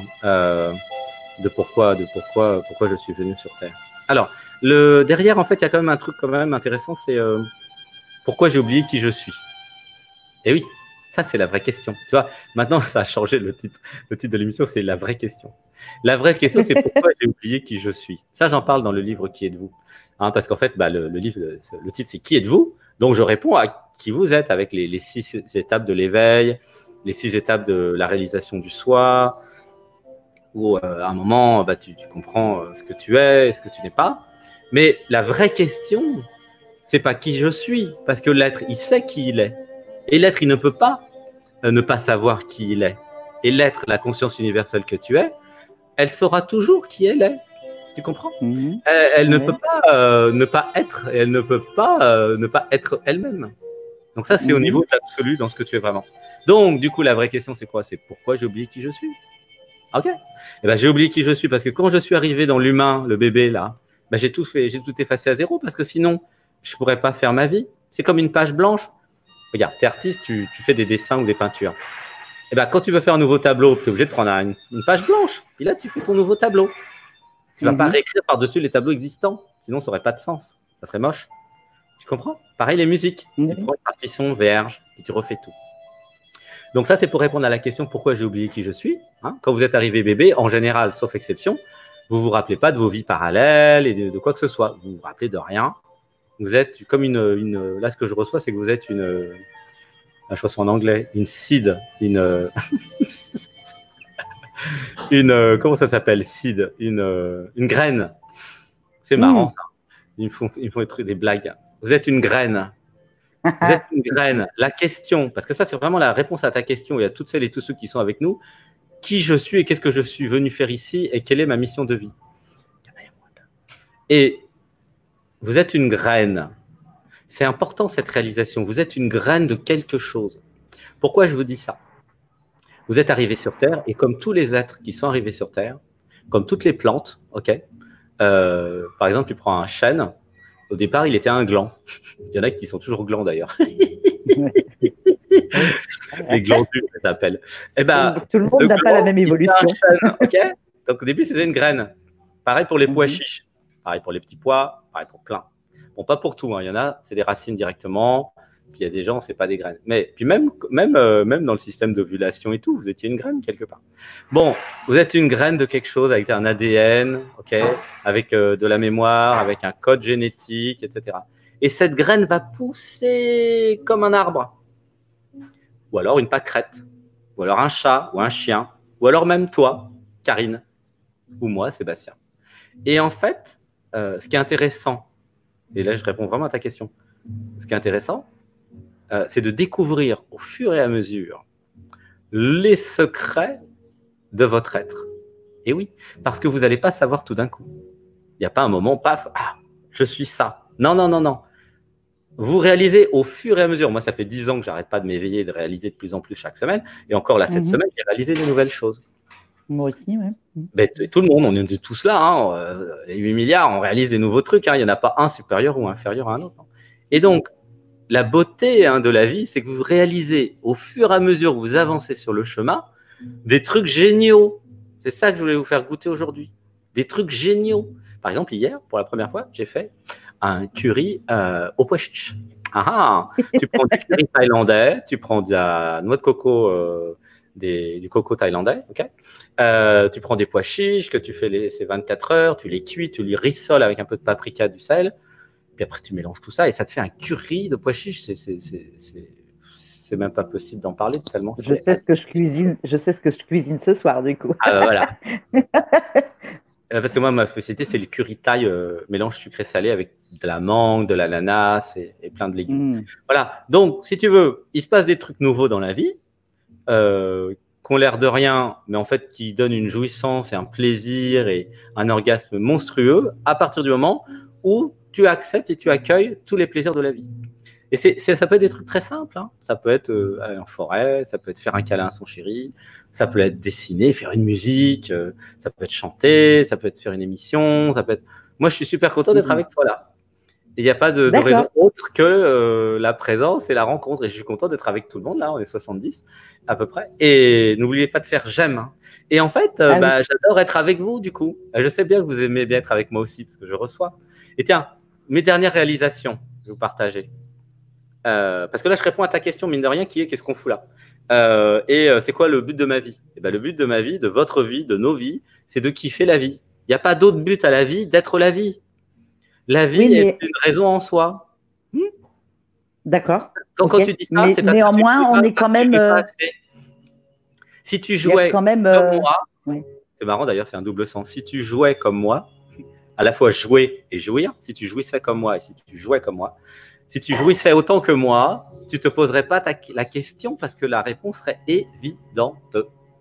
de pourquoi je suis venu sur Terre. Alors, derrière, en fait, il y a quand même un truc quand même intéressant, c'est pourquoi j'ai oublié qui je suis. Et oui, ça, c'est la vraie question. Tu vois, maintenant, ça a changé le titre. Le titre de l'émission, c'est la vraie question. La vraie question, c'est pourquoi j'ai oublié qui je suis. Ça, j'en parle dans le livre Qui êtes-vous, hein, parce qu'en fait, le titre, c'est Qui êtes-vous? Donc, je réponds à qui vous êtes avec les 6 étapes de l'éveil, les 6 étapes de la réalisation du soi, où à un moment, tu comprends ce que tu es et ce que tu n'es pas. Mais la vraie question, c'est pas qui je suis, parce que l'être, il sait qui il est. Et l'être, il ne peut pas ne pas savoir qui il est. Et l'être, la conscience universelle que tu es, elle saura toujours qui elle est. Tu comprends? Elle ne peut pas ne pas être, et elle ne peut pas ne pas être elle-même. Donc ça, c'est au niveau de l'absolu dans ce que tu es vraiment. Donc, du coup, la vraie question, c'est quoi? C'est pourquoi j'ai oublié qui je suis. Ok. Eh ben, j'ai oublié qui je suis parce que quand je suis arrivé dans l'humain, le bébé là, j'ai tout effacé à zéro parce que sinon, je pourrais pas faire ma vie. C'est comme une page blanche. Regarde, tu es artiste, tu fais des dessins ou des peintures. Et ben, quand tu veux faire un nouveau tableau, tu es obligé de prendre une page blanche. Et là, tu fais ton nouveau tableau. Tu vas pas réécrire par-dessus les tableaux existants. Sinon, ça aurait pas de sens. Ça serait moche. Tu comprends? Pareil, les musiques. Tu prends une partition vierge et tu refais tout. Donc ça, c'est pour répondre à la question pourquoi j'ai oublié qui je suis. Hein. Quand vous êtes arrivé bébé, en général, sauf exception, vous vous rappelez pas de vos vies parallèles et de quoi que ce soit. Vous vous rappelez de rien. Vous êtes comme là, ce que je reçois, c'est que vous êtes je reçois en anglais, une seed, comment ça s'appelle, seed, une graine. C'est marrant ça. Ils font des blagues. Vous êtes une graine. Vous êtes une graine. La question, parce que ça, c'est vraiment la réponse à ta question et à toutes celles et tous ceux qui sont avec nous. Qui je suis et qu'est-ce que je suis venu faire ici et quelle est ma mission de vie? Et vous êtes une graine. C'est important cette réalisation. Vous êtes une graine de quelque chose. Pourquoi je vous dis ça? Vous êtes arrivé sur Terre et comme tous les êtres qui sont arrivés sur Terre, comme toutes les plantes, ok. Par exemple, tu prends un chêne. Au départ, il était un gland. Il y en a qui sont toujours glands d'ailleurs. Les glandules, ça s'appelle. Eh ben, tout le monde n'a pas la même évolution. Ok. Donc au début, c'était une graine. Pareil pour les pois chiches. Pareil pour les petits pois. Pareil pour plein. Bon, pas pour tout. Hein. Il y en a, c'est des racines directement. Puis il y a des gens, c'est pas des graines. Mais puis même dans le système d'ovulation et tout, vous étiez une graine quelque part. Bon, vous êtes une graine de quelque chose avec un ADN, ok, avec de la mémoire, avec un code génétique, etc. Et cette graine va pousser comme un arbre, ou alors une pâquerette, ou alors un chat, ou un chien, ou alors même toi, Karine, ou moi, Sébastien. Et en fait, ce qui est intéressant, et là je réponds vraiment à ta question, ce qui est intéressant, c'est de découvrir au fur et à mesure les secrets de votre être. Et oui, parce que vous n'allez pas savoir tout d'un coup. Il n'y a pas un moment, paf, ah, je suis ça. Non, non, non, non. Vous réalisez au fur et à mesure. Moi, ça fait 10 ans que j'arrête pas de m'éveiller et de réaliser de plus en plus chaque semaine. Et encore là, cette semaine, j'ai réalisé des nouvelles choses. Moi aussi, oui. Ben, tout le monde, on est tous là. Hein, les 8 milliards, on réalise des nouveaux trucs. Hein, il n'y en a pas un supérieur ou inférieur à un autre. Et donc, la beauté de la vie, c'est que vous réalisez au fur et à mesure que vous avancez sur le chemin des trucs géniaux. C'est ça que je voulais vous faire goûter aujourd'hui. Des trucs géniaux. Par exemple, hier, pour la première fois, j'ai fait un curry au pois chiche. Tu prends du curry thaïlandais, tu prends de la noix de coco, du coco thaïlandais, ok. Tu prends des pois chiches que tu fais ces 24 heures, tu les cuis, tu les rissoles avec un peu de paprika, du sel. Puis après, tu mélanges tout ça et ça te fait un curry de pois chiches. C'est même pas possible d'en parler tellement. Je sais ce que je cuisine. Je sais ce que je cuisine ce soir, du coup. Ah bah voilà. Parce que moi, ma spécialité, c'est le curry thaï mélange sucré-salé avec de la mangue, de l'ananas et plein de légumes. Voilà. Donc, si tu veux, il se passe des trucs nouveaux dans la vie qui ont l'air de rien, mais en fait qui donnent une jouissance et un plaisir et un orgasme monstrueux à partir du moment où tu acceptes et tu accueilles tous les plaisirs de la vie. Et ça peut être des trucs très simples. Hein. Ça peut être aller en forêt, ça peut être faire un câlin à son chéri, ça peut être dessiner, faire une musique, ça peut être chanter, ça peut être faire une émission, ça peut être... Moi, je suis super content d'être avec toi là. Il n'y a pas de raison autre que la présence et la rencontre. Et je suis content d'être avec tout le monde là, on est 70 à peu près. Et n'oubliez pas de faire j'aime. Hein. Et en fait, j'adore être avec vous du coup. Je sais bien que vous aimez bien être avec moi aussi parce que je reçois. Et tiens, mes dernières réalisations, je vais vous partager. Parce que là, je réponds à ta question, mine de rien, qui est qu'est-ce qu'on fout là c'est quoi le but de ma vie? Et ben, le but de ma vie, de votre vie, de nos vies, c'est de kiffer la vie. Il n'y a pas d'autre but à la vie d'être la vie. La vie est une raison en soi. D'accord. Quand tu dis ça, c'est parce néanmoins, on est quand même. Si tu jouais comme moi, c'est marrant d'ailleurs, c'est un double sens. Si tu jouais comme moi, à la fois jouer et jouir, si tu jouissais comme moi et si tu jouais comme moi, si tu jouissais autant que moi, tu ne te poserais pas la question parce que la réponse serait évidente.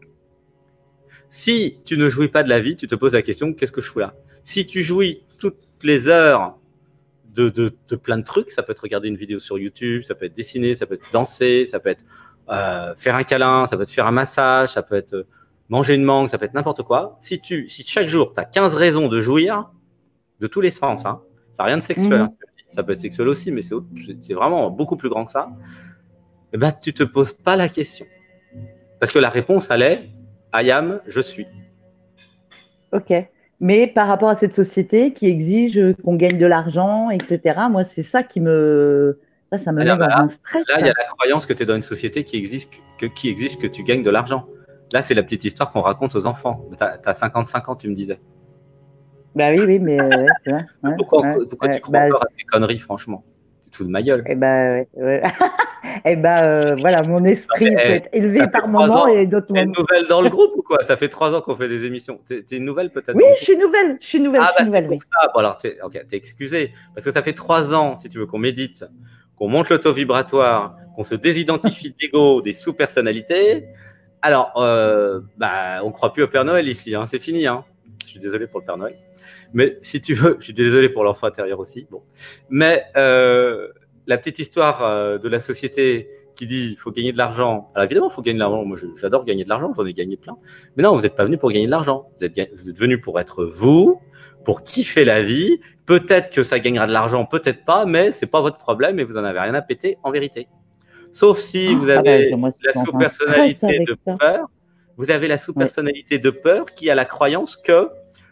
Si tu ne jouis pas de la vie, tu te poses la question, qu'est-ce que je fous là? Si tu jouis toutes les heures de plein de trucs, ça peut être regarder une vidéo sur YouTube, ça peut être dessiner, ça peut être danser, ça peut être faire un câlin, ça peut être faire un massage, ça peut être manger une mangue, ça peut être n'importe quoi. Si chaque jour, tu as 15 raisons de jouir, de tous les sens, hein, ça n'a rien de sexuel, hein, ça peut être sexuel aussi, mais c'est vraiment beaucoup plus grand que ça, et ben, tu ne te poses pas la question. Parce que la réponse, elle est I am, je suis. Ok. Mais par rapport à cette société qui exige qu'on gagne de l'argent, etc., moi, c'est ça qui me... Ça me met dans un stress. Là, il y a la croyance que tu es dans une société qui exige que tu gagnes de l'argent. Là, c'est la petite histoire qu'on raconte aux enfants. Tu as 55 ans, tu me disais. Bah oui, mais... pourquoi tu crois encore à ces conneries, franchement? Tu te fous de ma gueule. Voilà, mon esprit peut être élevé par moments et d'autres moments. T'es une nouvelle dans le groupe ou quoi? Ça fait 3 ans qu'on fait des émissions. T'es une nouvelle peut-être? Oui, je suis nouvelle. Ah, bah c'est pour ça. Bon, alors, t'es excusé. Parce que ça fait 3 ans, si tu veux, qu'on médite, qu'on monte l'auto-vibratoire, qu'on se désidentifie de l'ego, des sous-personnalités. Alors, on ne croit plus au Père Noël ici. Hein. C'est fini. Hein. Je suis désolé pour le Père Noël. Mais si tu veux, je suis désolé pour l'enfant intérieur aussi. Bon. Mais la petite histoire de la société qui dit il faut gagner de l'argent. Alors évidemment, il faut gagner de l'argent. Moi, j'adore gagner de l'argent. J'en ai gagné plein. Mais non, vous n'êtes pas venu pour gagner de l'argent. Vous êtes venu pour être vous, pour kiffer la vie. Peut-être que ça gagnera de l'argent, peut-être pas, mais c'est pas votre problème et vous en avez rien à péter en vérité. Sauf si vous avez moi, la sous-personnalité de peur. Vous avez la sous-personnalité de peur qui a la croyance que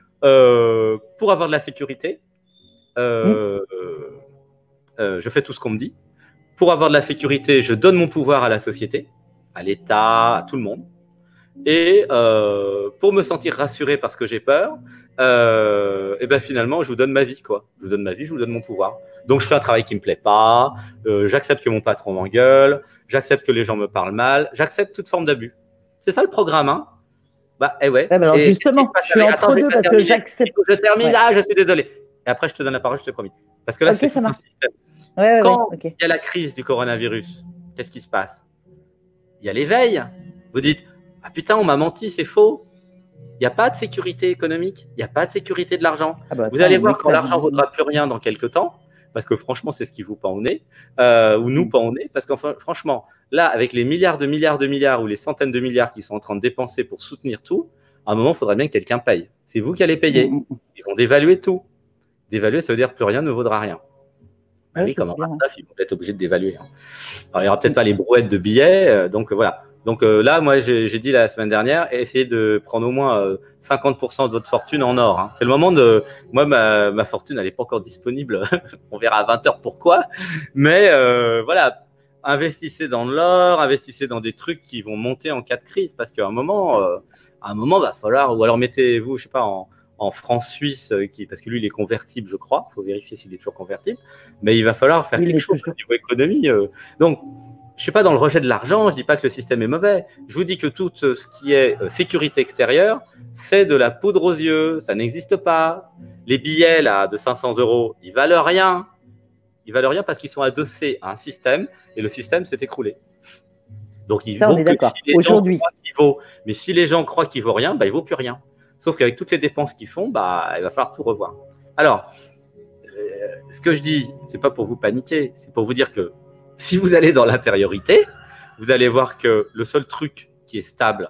pour avoir de la sécurité, je fais tout ce qu'on me dit. Pour avoir de la sécurité, je donne mon pouvoir à la société, à l'État, à tout le monde. Et pour me sentir rassuré parce que j'ai peur, et ben finalement, je vous donne ma vie, quoi. Je vous donne ma vie, je vous donne mon pouvoir. Donc, je fais un travail qui me plaît pas, j'accepte que mon patron m'engueule, j'accepte que les gens me parlent mal, j'accepte toute forme d'abus. C'est ça le programme, hein? Bah, ouais. Alors, justement, je suis entre deux parce que j'accepte. Je termine, je suis désolé. Et après, je te donne la parole, je te promis. Parce que là, c'est tout un système. Quand il y a la crise du coronavirus, qu'est-ce qui se passe? Il y a l'éveil. Vous dites, ah putain, on m'a menti, c'est faux. Il n'y a pas de sécurité économique, il n'y a pas de sécurité de l'argent. Vous allez voir quand l'argent ne vaudra plus rien dans quelques temps, parce que franchement, c'est ce qui vous pend au nez, ou nous pend au nez, parce que franchement, là, avec les milliards ou les centaines de milliards qui sont en train de dépenser pour soutenir tout, à un moment, il faudrait bien que quelqu'un paye. C'est vous qui allez payer. Ils vont dévaluer tout. Dévaluer, ça veut dire que plus rien ne vaudra rien. Bah oui, comme un rataf, ils vont être obligés de dévaluer. Alors, il n'y aura peut-être pas les brouettes de billets, donc voilà. Donc là, moi, j'ai dit la semaine dernière, essayez de prendre au moins 50% de votre fortune en or. Hein. C'est le moment de… Moi, ma fortune, elle n'est pas encore disponible. On verra à 20 h pourquoi. Mais voilà, investissez dans de l'or, investissez dans des trucs qui vont monter en cas de crise. Parce qu'à un moment, va falloir… Ou alors mettez-vous, je sais pas, en francs suisses, parce que lui, il est convertible, je crois. Il faut vérifier s'il est toujours convertible. Mais il va falloir faire quelque chose au niveau économie. Donc… Je ne suis pas dans le rejet de l'argent, je ne dis pas que le système est mauvais. Je vous dis que tout ce qui est sécurité extérieure, c'est de la poudre aux yeux, ça n'existe pas. Les billets là, de 500 €, ils valent rien. Ils valent rien parce qu'ils sont adossés à un système et le système s'est écroulé. Donc il vaut que si les gens croient qu'il vaut. Mais si les gens croient qu'il vaut rien, il ne vaut plus rien. Sauf qu'avec toutes les dépenses qu'ils font, il va falloir tout revoir. Alors, ce que je dis, ce n'est pas pour vous paniquer, c'est pour vous dire que si vous allez dans l'intériorité, vous allez voir que le seul truc qui est stable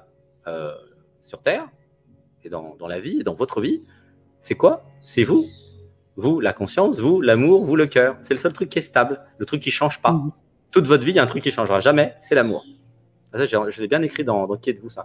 sur Terre, et dans la vie, et dans votre vie, c'est quoi? C'est vous. Vous, la conscience, vous, l'amour, vous, le cœur. C'est le seul truc qui est stable, le truc qui ne change pas. Toute votre vie, il y a un truc qui ne changera jamais, c'est l'amour. Ça, je l'ai bien écrit dans Qui êtes-vous, ça.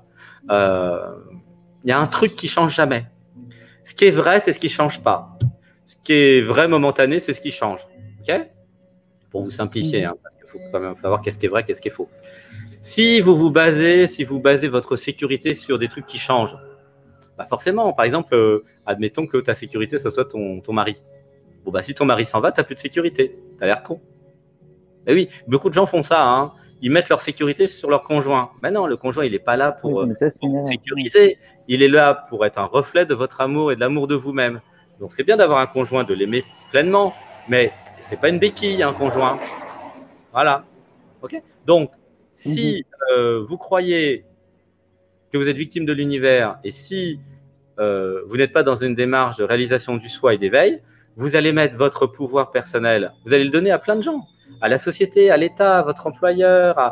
Il y a un truc qui ne change jamais. Ce qui est vrai, c'est ce qui ne change pas. Ce qui est vrai momentané, c'est ce qui change. OK? Pour vous simplifier, hein, parce qu'il faut quand même savoir qu'est-ce qui est vrai, qu'est-ce qui est faux. Si vous basez votre sécurité sur des trucs qui changent, forcément, par exemple, admettons que ta sécurité, ce soit ton mari. Bon, si ton mari s'en va, tu n'as plus de sécurité. Tu as l'air con. Mais oui, beaucoup de gens font ça. Hein. Ils mettent leur sécurité sur leur conjoint. Mais non, le conjoint, il n'est pas là pour vous sécuriser. Il est là pour être un reflet de votre amour et de l'amour de vous-même. Donc, c'est bien d'avoir un conjoint, de l'aimer pleinement, mais c'est pas une béquille, un conjoint. Voilà. Ok. Donc, si vous croyez que vous êtes victime de l'univers et si vous n'êtes pas dans une démarche de réalisation du soi et d'éveil, vous allez mettre votre pouvoir personnel, vous allez le donner à plein de gens, à la société, à l'État, à votre employeur,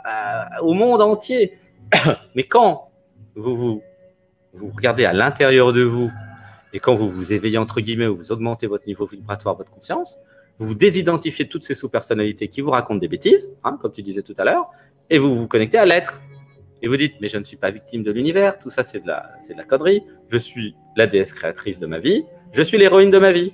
au monde entier. Mais quand vous regardez à l'intérieur de vous et quand vous vous éveillez, entre guillemets, ou vous augmentez votre niveau vibratoire, votre conscience, vous vous désidentifiez de toutes ces sous-personnalités qui vous racontent des bêtises, hein, comme tu disais tout à l'heure, et vous vous connectez à l'être. Et vous dites, mais je ne suis pas victime de l'univers, tout ça c'est de la connerie, je suis la déesse créatrice de ma vie, je suis l'héroïne de ma vie.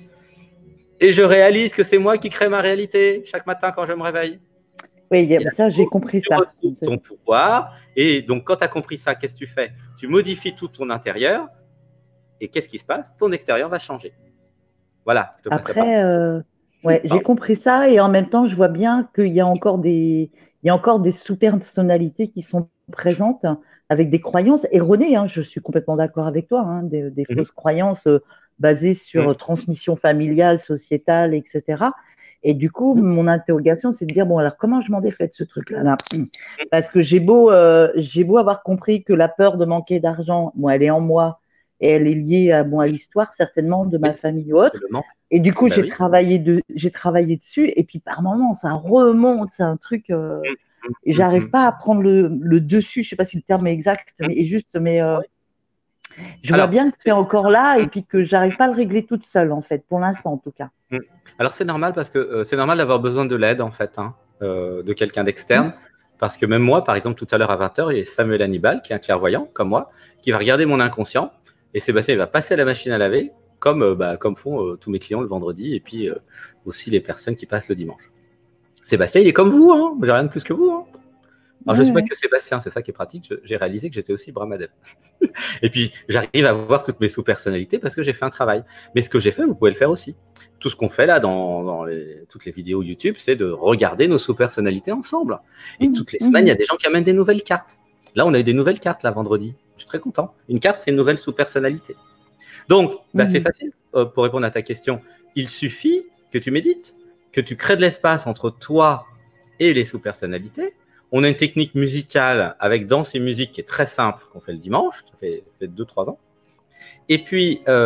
Et je réalise que c'est moi qui crée ma réalité chaque matin quand je me réveille. Oui, ça j'ai compris ça. Tu retrouves ton pouvoir, et donc quand tu as compris ça, qu'est-ce que tu fais? Tu modifies tout ton intérieur, et qu'est-ce qui se passe? Ton extérieur va changer. Voilà. Après, j'ai compris ça, et en même temps, je vois bien qu'il y a encore des sous-personnalités qui sont présentes avec des croyances erronées. Hein, je suis complètement d'accord avec toi, hein, des fausses croyances basées sur transmission familiale, sociétale, etc. Et du coup, mon interrogation, c'est de dire, bon, alors comment je m'en défais de ce truc-là Parce que j'ai beau avoir compris que la peur de manquer d'argent, elle est en moi, et elle est liée à l'histoire, certainement, de ma famille ou autre. Et du coup, j'ai travaillé dessus, et puis par moments, ça remonte, c'est un truc… et j'arrive pas à prendre le dessus, je sais pas si le terme est exact, je vois bien que c'est encore là, et puis que j'arrive pas à le régler toute seule, en fait, pour l'instant, en tout cas. Alors, c'est normal, parce que c'est normal d'avoir besoin de l'aide, en fait. Hein. de quelqu'un d'externe. Parce que même moi, par exemple, tout à l'heure à 20h, il y a Samuel Hannibal, qui est un clairvoyant, comme moi, qui va regarder mon inconscient. Et Sébastien, il va passer à la machine à laver, comme font tous mes clients le vendredi, et puis aussi les personnes qui passent le dimanche. Sébastien, il est comme vous, hein. J'ai rien de plus que vous. Hein. Alors, je ne suis pas que Sébastien, c'est ça qui est pratique. J'ai réalisé que j'étais aussi Brahmadev. Et puis, j'arrive à voir toutes mes sous-personnalités parce que j'ai fait un travail. Mais ce que j'ai fait, vous pouvez le faire aussi. Tout ce qu'on fait là dans toutes les vidéos YouTube, c'est de regarder nos sous-personnalités ensemble. Et toutes les semaines, il y a des gens qui amènent des nouvelles cartes. Là, on a eu des nouvelles cartes là vendredi. Je suis très content. Une carte, c'est une nouvelle sous-personnalité. Donc, c'est facile pour répondre à ta question. Il suffit que tu médites, que tu crées de l'espace entre toi et les sous-personnalités. On a une technique musicale avec danse et musique qui est très simple, qu'on fait le dimanche, ça fait 2-3 ans. Et puis, il y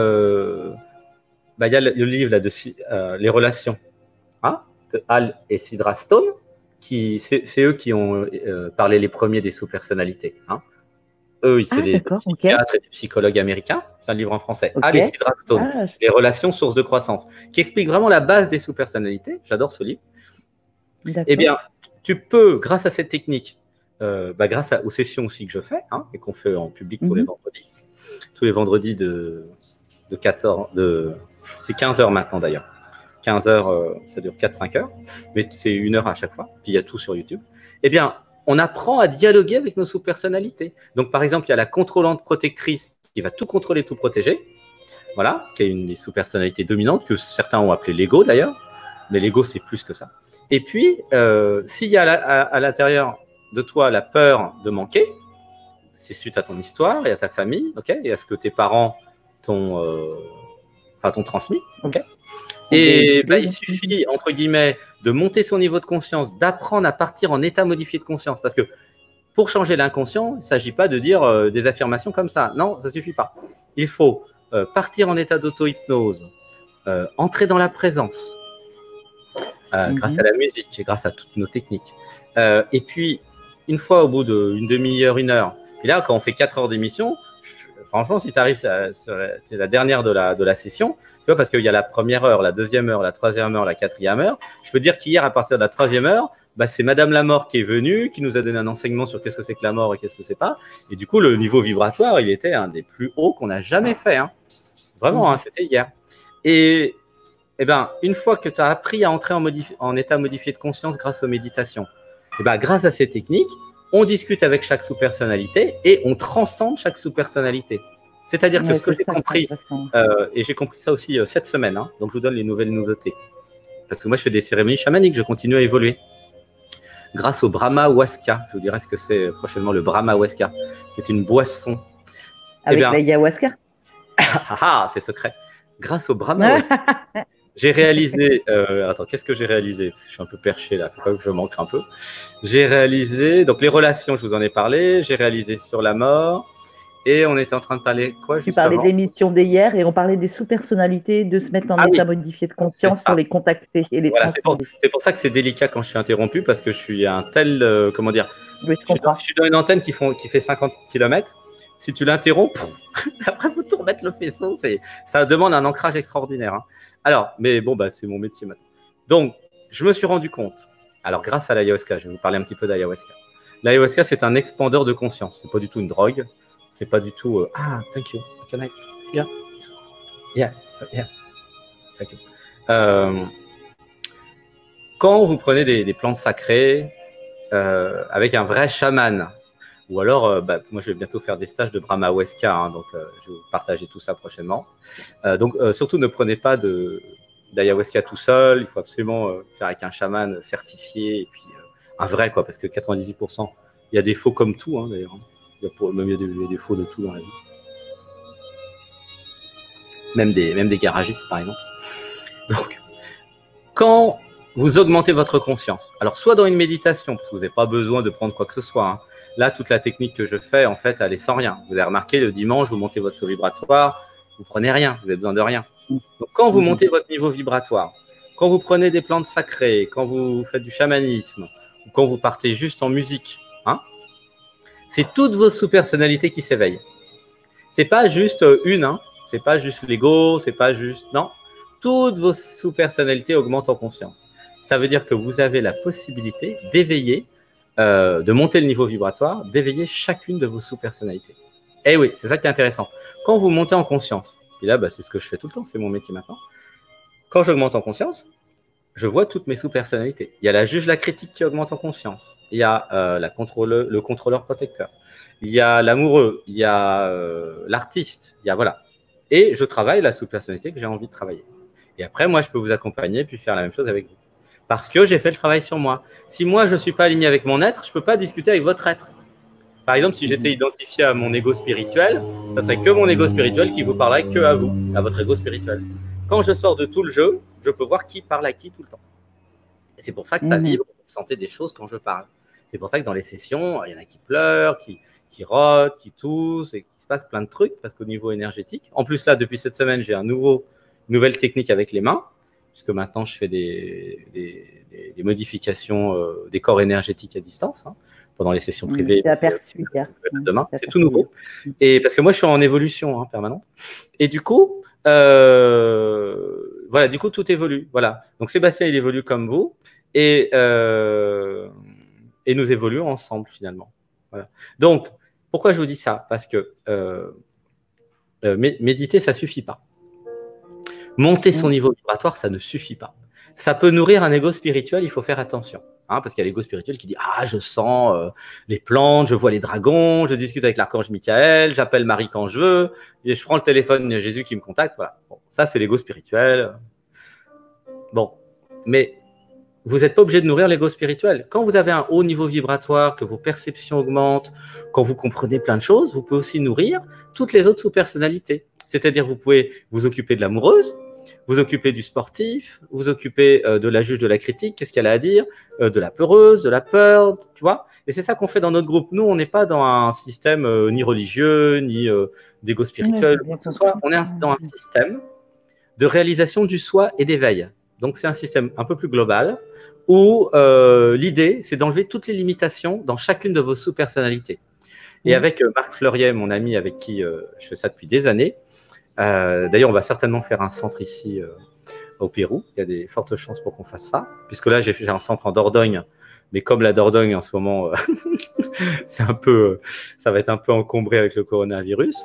a le livre là, de Les relations de Hal et Sidra Stone, c'est eux qui ont parlé les premiers des sous-personnalités. Eux, c'est des psychiatres et des psychologues américains. C'est un livre en français. Hal et Sidra Stone, Les relations, sources de croissance, qui explique vraiment la base des sous-personnalités. J'adore ce livre. Eh bien, tu peux, grâce à cette technique, grâce aux sessions aussi que je fais, et qu'on fait en public tous les vendredis de 14, c'est 15 heures maintenant d'ailleurs. 15 heures, ça dure 4-5 heures, mais c'est 1 heure à chaque fois, puis il y a tout sur YouTube. Eh bien, on apprend à dialoguer avec nos sous-personnalités. Donc, par exemple, il y a la contrôlante protectrice qui va tout contrôler, tout protéger, voilà, qui est une des sous-personnalités dominantes, que certains ont appelé l'ego d'ailleurs, mais l'ego, c'est plus que ça. Et puis, s'il y a à l'intérieur de toi la peur de manquer, c'est suite à ton histoire et à ta famille, et à ce que tes parents t'ont transmis, et il suffit, entre guillemets, de monter son niveau de conscience, d'apprendre à partir en état modifié de conscience, parce que pour changer l'inconscient, il ne s'agit pas de dire des affirmations comme ça, non, ça ne suffit pas. Il faut partir en état d'auto-hypnose, entrer dans la présence, grâce à la musique et grâce à toutes nos techniques. Et puis, une fois au bout d'une demi-heure, 1 heure, et là, quand on fait 4 heures d'émission, franchement, si tu arrives, c'est la dernière de la session, tu vois, parce qu'il y a la première heure, la deuxième heure, la troisième heure, la quatrième heure. Je peux dire qu'hier, à partir de la troisième heure, c'est Madame la mort qui est venue, qui nous a donné un enseignement sur qu'est-ce que c'est que la mort et qu'est-ce que c'est pas. Et du coup, le niveau vibratoire, il était un des plus hauts qu'on a jamais fait. Vraiment, c'était hier. Et une fois que tu as appris à entrer en état modifié de conscience grâce aux méditations, grâce à ces techniques, on discute avec chaque sous-personnalité et on transcende chaque sous-personnalité. C'est-à-dire que ce que j'ai compris, et j'ai compris ça aussi cette semaine, donc je vous donne les nouvelles nouveautés. Parce que moi, je fais des cérémonies chamaniques, je continue à évoluer. Grâce au Brahma Huasca, je vous dirai ce que c'est prochainement le Brahma Huasca. C'est une boisson. Avec l'ayahuasca. C'est secret. Grâce au Brahma Huasca. J'ai réalisé, attends, qu'est-ce que j'ai réalisé? Parce que je suis un peu perché là, il faut pas que je manque un peu. J'ai réalisé, donc les relations, je vous en ai parlé, j'ai réalisé sur la mort, et on était en train de parler quoi juste avant? Tu parlais de l'émission d'hier et on parlait des sous-personnalités, de se mettre en état modifié de conscience pour les contacter et les transcender. C'est pour ça que c'est délicat quand je suis interrompu, parce que je suis un tel, comment dire, oui, je suis dans une antenne qui fait 50 km. Si tu l'interromps, après, il faut tout remettre le faisceau. Ça demande un ancrage extraordinaire. Alors, mais bon, c'est mon métier maintenant. Donc, je me suis rendu compte. Alors, grâce à l'ayahuasca, je vais vous parler un petit peu d'ayahuasca. L'ayahuasca, c'est un expandeur de conscience. C'est pas du tout une drogue. C'est pas du tout. Thank you. Can I? Yeah. Thank you. Quand vous prenez des plantes sacrées avec un vrai chaman, ou alors, moi, je vais bientôt faire des stages de Brahma Huasca, donc je vais vous partager tout ça prochainement. Donc, surtout, ne prenez pas d'ayahuasca tout seul. Il faut absolument faire avec un chaman certifié et puis un vrai, quoi, parce que 98%, il y a des faux comme tout, d'ailleurs. Il y a des faux de tout dans la vie. Même des garagistes, par exemple. Donc, quand vous augmentez votre conscience, alors soit dans une méditation, parce que vous n'avez pas besoin de prendre quoi que ce soit. Là, toute la technique que je fais, en fait, elle est sans rien. Vous avez remarqué, le dimanche, vous montez votre taux vibratoire, vous prenez rien, vous avez besoin de rien. Donc, quand vous montez votre niveau vibratoire, quand vous prenez des plantes sacrées, quand vous faites du chamanisme, ou quand vous partez juste en musique, c'est toutes vos sous-personnalités qui s'éveillent. C'est pas juste une, c'est pas juste l'ego, c'est pas juste… Non, toutes vos sous-personnalités augmentent en conscience. ça veut dire que vous avez la possibilité d'éveiller, de monter le niveau vibratoire, d'éveiller chacune de vos sous-personnalités. Eh oui, c'est ça qui est intéressant. Quand vous montez en conscience, et là, c'est ce que je fais tout le temps, c'est mon métier maintenant. Quand j'augmente en conscience, je vois toutes mes sous-personnalités. Il y a la juge, la critique qui augmente en conscience. Il y a le contrôleur protecteur. Il y a l'amoureux. Il y a l'artiste. Il y a voilà. Et je travaille la sous-personnalité que j'ai envie de travailler. Et après, moi, je peux vous accompagner puis faire la même chose avec vous. Parce que j'ai fait le travail sur moi. Si moi, je ne suis pas aligné avec mon être, je ne peux pas discuter avec votre être. Par exemple, si j'étais identifié à mon ego spirituel, ça serait que mon ego spirituel qui vous parlerait que à vous, à votre ego spirituel. Quand je sors de tout le jeu, je peux voir qui parle à qui tout le temps. Et c'est pour ça que ça vibre, vous sentez des choses quand je parle. C'est pour ça que dans les sessions, il y en a qui pleurent, qui rotent, qui toussent, et qu'il se passe plein de trucs, parce qu'au niveau énergétique, en plus là, depuis cette semaine, j'ai une nouvelle technique avec les mains, puisque maintenant je fais des modifications des corps énergétiques à distance, hein, pendant les sessions privées. C'est aperçu hier. Demain, c'est tout nouveau. Et parce que moi, je suis en évolution permanente. Et du coup, voilà, du coup, tout évolue. Voilà. Donc, Sébastien, il évolue comme vous. Et nous évoluons ensemble, finalement. Voilà. Donc, pourquoi je vous dis ça? Parce que méditer, ça ne suffit pas. Monter son niveau vibratoire, ça ne suffit pas. Ça peut nourrir un ego spirituel, il faut faire attention. Hein, parce qu'il y a l'ego spirituel qui dit « Ah, je sens les plantes, je vois les dragons, je discute avec l'archange Michael, j'appelle Marie quand je veux, et je prends le téléphone, il y a Jésus qui me contacte. » Voilà. Bon, ça, c'est l'ego spirituel. Bon, mais vous n'êtes pas obligé de nourrir l'ego spirituel. Quand vous avez un haut niveau vibratoire, que vos perceptions augmentent, quand vous comprenez plein de choses, vous pouvez aussi nourrir toutes les autres sous-personnalités. C'est-à-dire, vous pouvez vous occuper de l'amoureuse, vous occuper du sportif, vous occuper de la juge, de la critique, qu'est-ce qu'elle a à dire, de la peureuse, de la peur, tu vois. Et c'est ça qu'on fait dans notre groupe. Nous, on n'est pas dans un système ni religieux, ni d'égo spirituel, quoi que ce soit. On est dans un système de réalisation du soi et d'éveil. Donc, c'est un système un peu plus global où l'idée, c'est d'enlever toutes les limitations dans chacune de vos sous-personnalités. Et avec Marc Fleuriet, mon ami avec qui je fais ça depuis des années, d'ailleurs, on va certainement faire un centre ici au Pérou. Il y a des fortes chances pour qu'on fasse ça, puisque là, j'ai un centre en Dordogne, mais comme la Dordogne en ce moment, ça va être un peu encombré avec le coronavirus.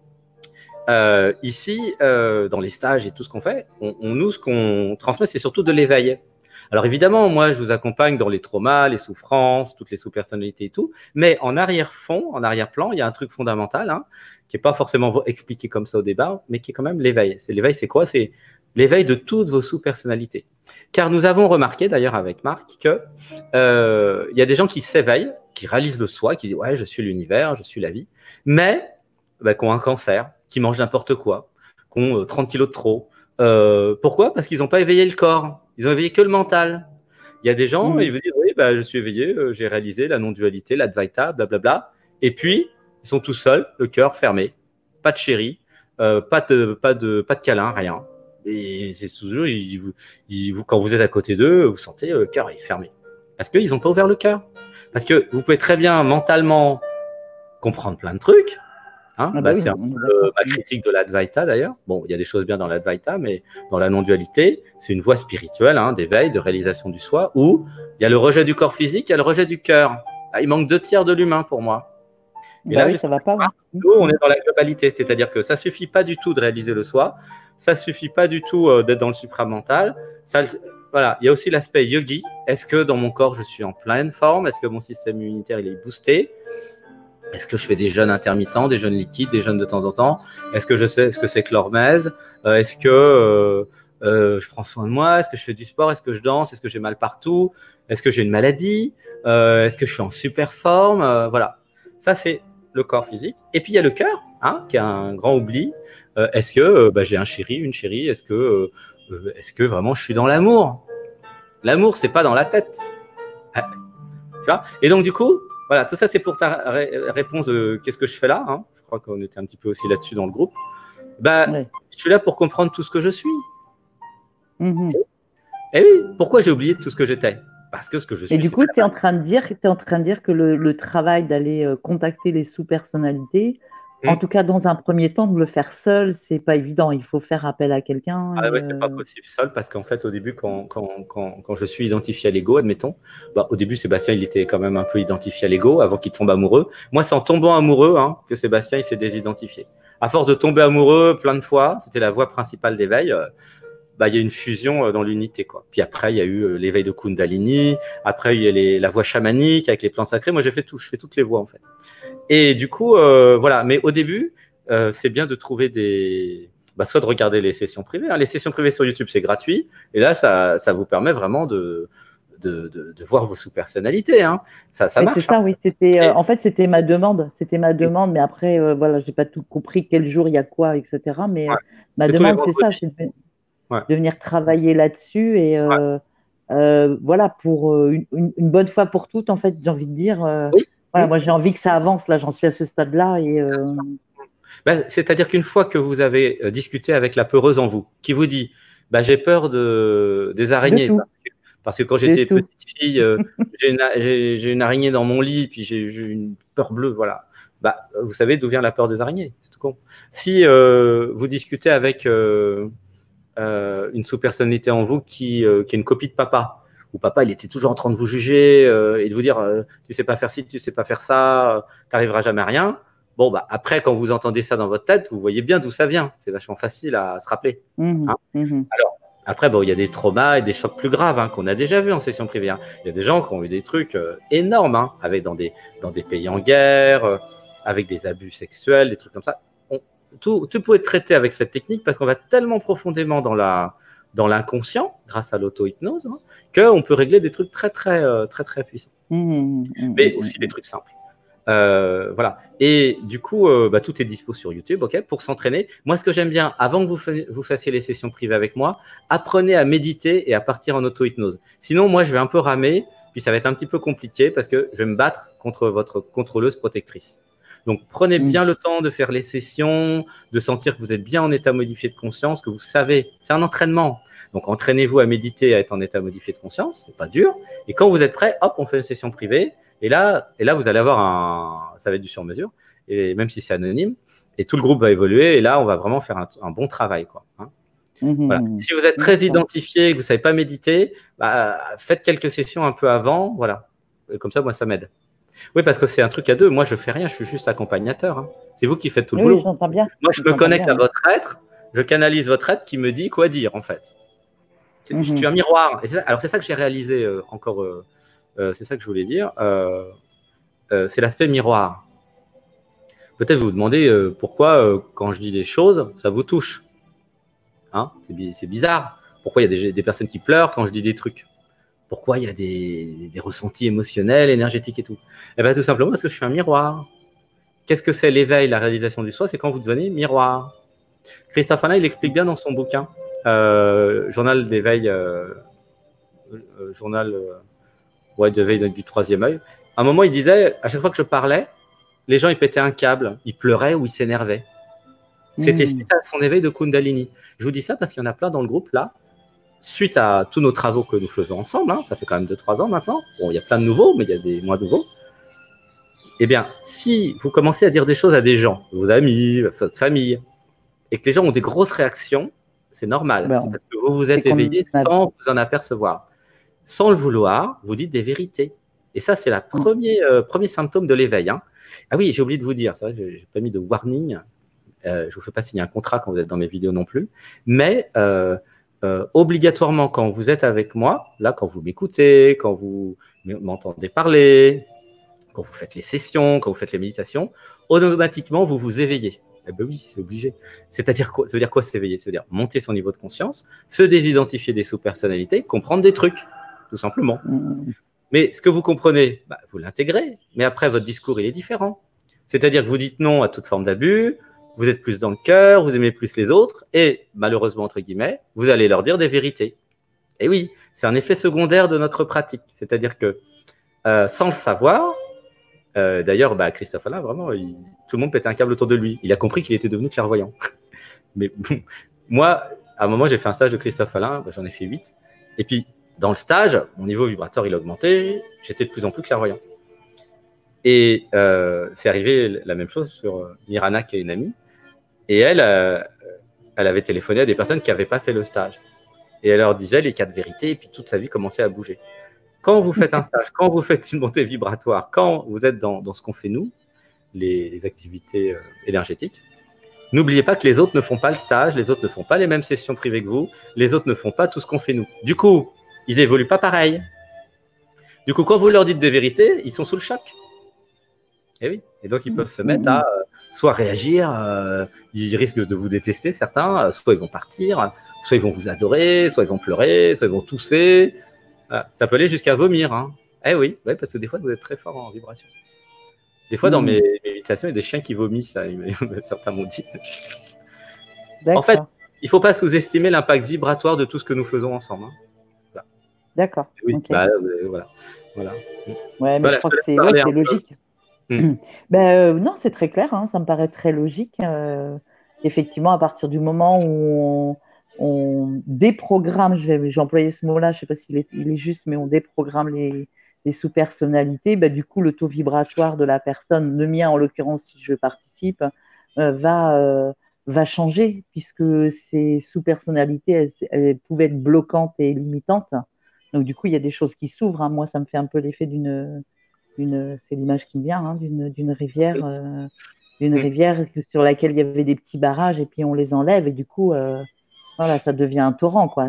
Ici, dans les stages et tout ce qu'on fait, nous, ce qu'on transmet, c'est surtout de l'éveil. Alors évidemment, moi, je vous accompagne dans les traumas, les souffrances, toutes les sous-personnalités et tout, mais en arrière-fond, en arrière-plan, il y a un truc fondamental, hein, qui n'est pas forcément expliqué comme ça au départ, mais qui est quand même l'éveil. L'éveil, c'est quoi? C'est l'éveil de toutes vos sous-personnalités. Car nous avons remarqué, d'ailleurs avec Marc, que y a des gens qui s'éveillent, qui réalisent le soi, qui disent « Ouais, je suis l'univers, je suis la vie », mais qui ont un cancer, qui mangent n'importe quoi, qui ont 30 kilos de trop. Pourquoi? Parce qu'ils n'ont pas éveillé le corps. Ils ont éveillé que le mental. Il y a des gens, ils vous disent, oui, je suis éveillé, j'ai réalisé la non-dualité, l'advaita, blablabla. Et puis, ils sont tout seuls, le cœur fermé, pas de chéri, pas de câlin, rien. Et c'est toujours, quand vous êtes à côté d'eux, vous sentez le cœur est fermé. Parce qu'ils n'ont pas ouvert le cœur. Parce que vous pouvez très bien mentalement comprendre plein de trucs. Hein, c'est un peu ma critique de l'Advaita d'ailleurs. Bon, il y a des choses bien dans l'Advaita, mais dans la non-dualité, c'est une voie spirituelle d'éveil, de réalisation du soi, où il y a le rejet du corps physique, il y a le rejet du cœur. Il manque 2/3 de l'humain pour moi. Et là, ça va pas. Nous, on est dans la globalité, c'est-à-dire que ça suffit pas du tout de réaliser le soi, ça suffit pas du tout d'être dans le supramental. Voilà, il y a aussi l'aspect yogi. Est-ce que dans mon corps, je suis en pleine forme? Est-ce que mon système immunitaire il est boosté? Est-ce que je fais des jeûnes intermittents, des jeûnes liquides, des jeûnes de temps en temps? Est-ce que je sais ce que c'est que l'hormèse? Est-ce que je prends soin de moi? Est-ce que je fais du sport? Est-ce que je danse? Est-ce que j'ai mal partout? Est-ce que j'ai une maladie? Est-ce que je suis en super forme? Voilà, ça c'est le corps physique. Et puis il y a le cœur, qui est un grand oubli. Est-ce que j'ai un chéri, une chérie? Est-ce que vraiment je suis dans l'amour? L'amour, c'est pas dans la tête. Tu vois? Et donc du coup, voilà, tout ça, c'est pour ta réponse de qu'est-ce que je fais là. Je crois qu'on était un petit peu aussi là-dessus dans le groupe. Je suis là pour comprendre tout ce que je suis. Et oui, pourquoi j'ai oublié tout ce que j'étais? Parce que ce que je suis. Et du coup, tu es en train de dire que le travail d'aller contacter les sous-personnalités, En tout cas, dans un premier temps, de le faire seul, c'est pas évident. Il faut faire appel à quelqu'un. Ah ouais, c'est pas possible seul parce qu'en fait, au début, quand je suis identifié à l'ego, admettons, au début, Sébastien, il était quand même un peu identifié à l'ego avant qu'il tombe amoureux. Moi, c'est en tombant amoureux que Sébastien, il s'est désidentifié. À force de tomber amoureux plein de fois, c'était la voie principale d'éveil. Il y a une fusion dans l'unité, quoi. Puis après, il y a eu l'éveil de Kundalini. Après, il y a la voie chamanique avec les plans sacrés. Moi, je fais toutes les voies, en fait. Et du coup, voilà. Mais au début, c'est bien de trouver soit de regarder les sessions privées. Les sessions privées sur YouTube, c'est gratuit. Et là, ça vous permet vraiment de voir vos sous-personnalités. Ça marche. C'est ça, oui. En fait, c'était ma demande. C'était ma demande. Mais après, voilà, j'ai pas tout compris quel jour il y a quoi, etc. Mais ma demande, c'est ça. C'est de venir travailler là-dessus. Et voilà, pour une bonne fois pour toutes, en fait, j'ai envie de dire. Voilà, moi, j'ai envie que ça avance. Là, j'en suis à ce stade-là. Et c'est-à-dire qu'une fois que vous avez discuté avec la peureuse en vous, qui vous dit j'ai peur des araignées, parce que quand j'étais petite fille, j'ai une araignée dans mon lit, puis j'ai une peur bleue, voilà. Vous savez d'où vient la peur des araignées, c'est tout con. Si vous discutez avec une sous-personnalité en vous qui est une copie de papa, où papa il était toujours en train de vous juger et de vous dire tu sais pas faire ci, tu sais pas faire ça, t'arriveras jamais à rien. Bon, après, quand vous entendez ça dans votre tête, vous voyez bien d'où ça vient. C'est vachement facile à se rappeler. Alors, après, il y a des traumas et des chocs plus graves qu'on a déjà vus en session privée. Il y a des gens qui ont eu des trucs énormes, avec dans des pays en guerre, avec des abus sexuels, des trucs comme ça. Tout peut être traité avec cette technique parce qu'on va tellement profondément dans l'inconscient, grâce à l'auto-hypnose, qu'on peut régler des trucs très, très, très, très puissants. Mais aussi des trucs simples. Voilà. Et du coup, tout est dispo sur YouTube, pour s'entraîner. Moi, ce que j'aime bien, avant que vous fassiez les sessions privées avec moi, apprenez à méditer et à partir en auto-hypnose. Sinon, moi, je vais un peu ramer, puis ça va être un petit peu compliqué parce que je vais me battre contre votre contrôleuse protectrice. Donc, prenez bien le temps de faire les sessions, de sentir que vous êtes bien en état modifié de conscience, que vous savez, c'est un entraînement. Donc, entraînez-vous à méditer, à être en état modifié de conscience, c'est pas dur. Et quand vous êtes prêt, hop, on fait une session privée. Et là, vous allez avoir ça va être du sur-mesure, et même si c'est anonyme, et tout le groupe va évoluer, et là, on va vraiment faire un bon travail, quoi. Voilà. Si vous êtes très identifié, que vous ne savez pas méditer, faites quelques sessions un peu avant, voilà. Et comme ça, moi, ça m'aide. Oui, parce que c'est un truc à deux. Moi, je fais rien, je suis juste accompagnateur. C'est vous qui faites tout le boulot. Bien. Moi, je me connecte à votre être, je canalise votre être qui me dit quoi dire, en fait. Je suis un miroir. Alors, c'est ça que j'ai réalisé encore. C'est ça que je voulais dire. C'est l'aspect miroir. Peut-être vous vous demandez pourquoi, quand je dis des choses, ça vous touche. C'est bizarre. Pourquoi il y a des personnes qui pleurent quand je dis des trucs? Pourquoi il y a des ressentis émotionnels, énergétiques et tout? Eh bien, tout simplement parce que je suis un miroir. Qu'est-ce que c'est l'éveil, la réalisation du soi? C'est quand vous devenez miroir. Christophe Alain, il explique bien dans son bouquin, Journal d'éveil, d'éveil du troisième œil. À un moment, il disait, à chaque fois que je parlais, les gens, ils pétaient un câble, ils pleuraient ou ils s'énervaient. C'était suite à son éveil de Kundalini. Je vous dis ça parce qu'il y en a plein dans le groupe, là, suite à tous nos travaux que nous faisons ensemble, ça fait quand même 2-3 ans maintenant. Bon, il y a plein de nouveaux, mais il y a des moins nouveaux. Eh bien, si vous commencez à dire des choses à des gens, vos amis, votre famille, et que les gens ont des grosses réactions, c'est normal. C'est parce que vous vous êtes éveillé sans vous en apercevoir. Sans le vouloir, vous dites des vérités. Et ça, c'est le premier symptôme de l'éveil. Ah oui, j'ai oublié de vous dire, c'est vrai que je n'ai pas mis de warning. Je ne vous fais pas signer un contrat quand vous êtes dans mes vidéos non plus. Mais obligatoirement, quand vous êtes avec moi, là, quand vous m'écoutez, quand vous m'entendez parler, quand vous faites les sessions, quand vous faites les méditations, automatiquement, vous vous éveillez. Eh bien oui, c'est obligé. C'est-à-dire quoi? Ça veut dire quoi s'éveiller? Ça veut dire monter son niveau de conscience, se désidentifier des sous-personnalités, comprendre des trucs, tout simplement. Mais ce que vous comprenez, vous l'intégrez, mais après, votre discours, il est différent. C'est-à-dire que vous dites non à toute forme d'abus, vous êtes plus dans le cœur, vous aimez plus les autres, et malheureusement, entre guillemets, vous allez leur dire des vérités. Et oui, c'est un effet secondaire de notre pratique. C'est-à-dire que, sans le savoir, d'ailleurs, Christophe Alain, vraiment, tout le monde pétait un câble autour de lui. Il a compris qu'il était devenu clairvoyant. Mais moi, à un moment, j'ai fait un stage de Christophe Alain, j'en ai fait 8. Et puis, dans le stage, mon niveau vibratoire, il a augmenté, j'étais de plus en plus clairvoyant. Et c'est arrivé la même chose sur Mirana, qui est une amie. Et elle avait téléphoné à des personnes qui n'avaient pas fait le stage. Et elle leur disait les 4 vérités, et puis toute sa vie commençait à bouger. Quand vous faites un stage, quand vous faites une montée vibratoire, quand vous êtes dans ce qu'on fait nous, les activités énergétiques, n'oubliez pas que les autres ne font pas le stage, les autres ne font pas les mêmes sessions privées que vous, les autres ne font pas tout ce qu'on fait nous. Du coup, ils évoluent pas pareil. Du coup, quand vous leur dites des vérités, ils sont sous le choc. Et oui. Et donc, ils peuvent se mettre à soit réagir, ils risquent de vous détester, certains, soit ils vont partir, soit ils vont vous adorer, soit ils vont pleurer, soit ils vont tousser. Voilà. Ça peut aller jusqu'à vomir. Hein. Eh oui, ouais, parce que des fois, vous êtes très fort en vibration. Des fois, dans mes méditations, il y a des chiens qui vomissent, ça, certains m'ont dit. En fait, il ne faut pas sous-estimer l'impact vibratoire de tout ce que nous faisons ensemble. Hein. Voilà. D'accord. Oui, okay. Voilà. Ouais, mais je crois que c'est logique. Non, c'est très clair, hein, ça me paraît très logique. Effectivement, à partir du moment où on déprogramme, j'ai employé ce mot-là, je ne sais pas s'il est juste, mais on déprogramme les sous-personnalités, du coup, le taux vibratoire de la personne, le mien en l'occurrence, si je participe, va changer, puisque ces sous-personnalités, elles pouvaient être bloquantes et limitantes. Donc, du coup, il y a des choses qui s'ouvrent. Hein. Moi, ça me fait un peu l'effet c'est l'image qui me vient, hein, d'une rivière, sur laquelle il y avait des petits barrages, et puis on les enlève, et du coup, voilà, ça devient un torrent, quoi.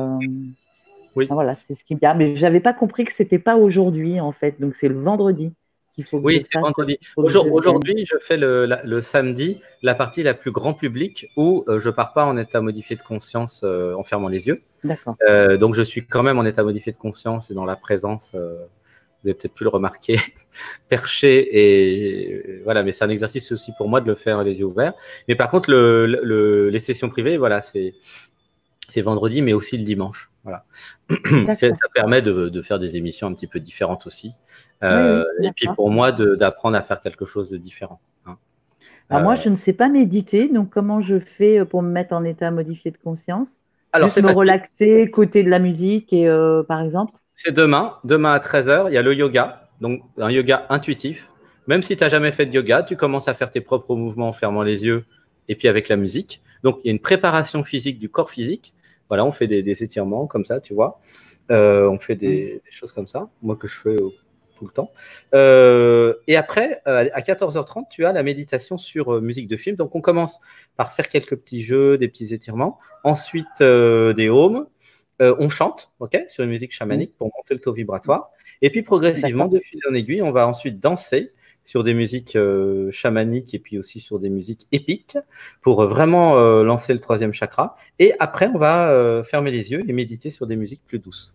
Oui. Voilà, c'est ce qui me vient. Mais j'avais pas compris que c'était pas aujourd'hui, en fait. Donc c'est le vendredi qu'il faut que je fasse. Oui, c'est vendredi. Aujourd'hui, je fais le samedi la partie la plus grand public où je pars pas en état modifié de conscience en fermant les yeux. D'accord. Donc je suis quand même en état modifié de conscience et dans la présence. Vous avez peut-être pu le remarquer, perché et voilà. Mais c'est un exercice aussi pour moi de le faire les yeux ouverts. Mais par contre, les sessions privées, voilà, c'est vendredi, mais aussi le dimanche. Voilà. Ça permet de faire des émissions un petit peu différentes aussi. Et puis pour moi, d'apprendre à faire quelque chose de différent. Hein. Alors moi, je ne sais pas méditer, donc comment je fais pour me mettre en état modifié de conscience? Alors, juste me relaxer, écouter de la musique, et par exemple. C'est demain à 13h, il y a le yoga, donc un yoga intuitif. Même si tu n'as jamais fait de yoga, tu commences à faire tes propres mouvements en fermant les yeux et puis avec la musique. Donc, il y a une préparation physique du corps physique. Voilà, on fait des étirements comme ça, tu vois. On fait des choses comme ça, moi que je fais tout le temps. Et après, à 14h30, tu as la méditation sur musique de film. Donc, on commence par faire quelques petits jeux, des petits étirements. Ensuite, des ohms. On chante, sur une musique chamanique pour monter le taux vibratoire. Et puis progressivement, de fil en aiguille, on va ensuite danser sur des musiques chamaniques et puis aussi sur des musiques épiques pour vraiment lancer le 3e chakra. Et après, on va fermer les yeux et méditer sur des musiques plus douces.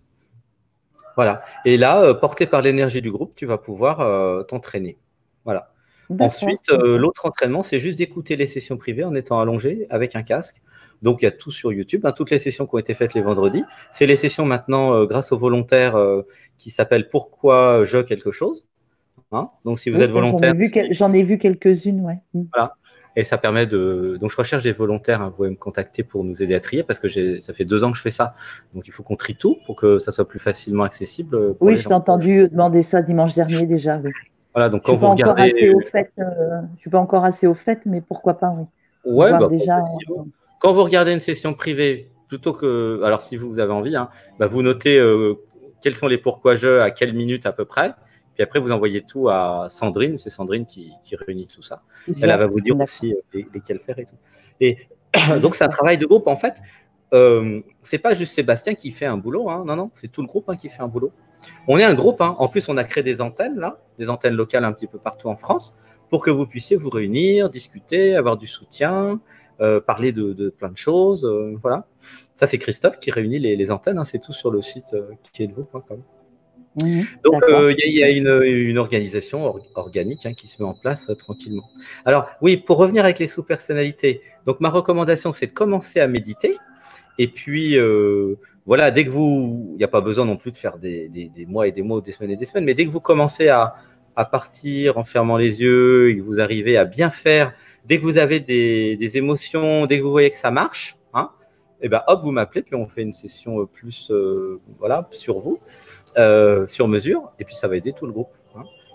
Voilà. Et là, porté par l'énergie du groupe, tu vas pouvoir t'entraîner. Voilà. Ensuite, l'autre entraînement, c'est juste d'écouter les sessions privées en étant allongé avec un casque. Donc, il y a tout sur YouTube, hein, toutes les sessions qui ont été faites les vendredis. C'est les sessions maintenant grâce aux volontaires qui s'appellent « Pourquoi je quelque chose ». Hein, donc, si vous êtes volontaire… J'en ai vu quelques-unes, ouais. Voilà. Et ça permet de… Donc, je recherche des volontaires. Hein, vous pouvez me contacter pour nous aider à trier parce que ça fait 2 ans que je fais ça. Donc, il faut qu'on trie tout pour que ça soit plus facilement accessible. Oui, je t'ai entendu demander ça dimanche dernier déjà. Oui. Voilà, donc quand vous regardez… je ne suis pas encore assez au fait, mais pourquoi pas, oui. Ouais, déjà… Quand vous regardez une session privée, plutôt que… Alors, si vous avez envie, hein, vous notez quels sont les pourquoi je, à quelle minute à peu près. Puis après, vous envoyez tout à Sandrine. C'est Sandrine qui réunit tout ça. Elle va vous dire aussi lesquels faire et tout. Et donc, c'est un travail de groupe. En fait, c'est pas juste Sébastien qui fait un boulot. Hein, non, c'est tout le groupe qui fait un boulot. On est un groupe. Hein. En plus, on a créé des antennes, là, des antennes locales un petit peu partout en France pour que vous puissiez vous réunir, discuter, avoir du soutien, parler de plein de choses. Voilà. Ça, c'est Christophe qui réunit les antennes. Hein, c'est tout sur le site qui est de vous.com. Donc, il y a une organisation organique qui se met en place tranquillement. Alors, oui, pour revenir avec les sous-personnalités, donc ma recommandation, c'est de commencer à méditer. Et puis, voilà, dès que il n'y a pas besoin non plus de faire des mois et des mois ou des semaines et des semaines, mais dès que vous commencez à partir en fermant les yeux et que vous arrivez à bien faire, dès que vous avez des émotions, dès que vous voyez que ça marche, hein, et ben hop, vous m'appelez, puis on fait une session plus voilà, sur vous, sur mesure, et puis ça va aider tout le groupe. Hein.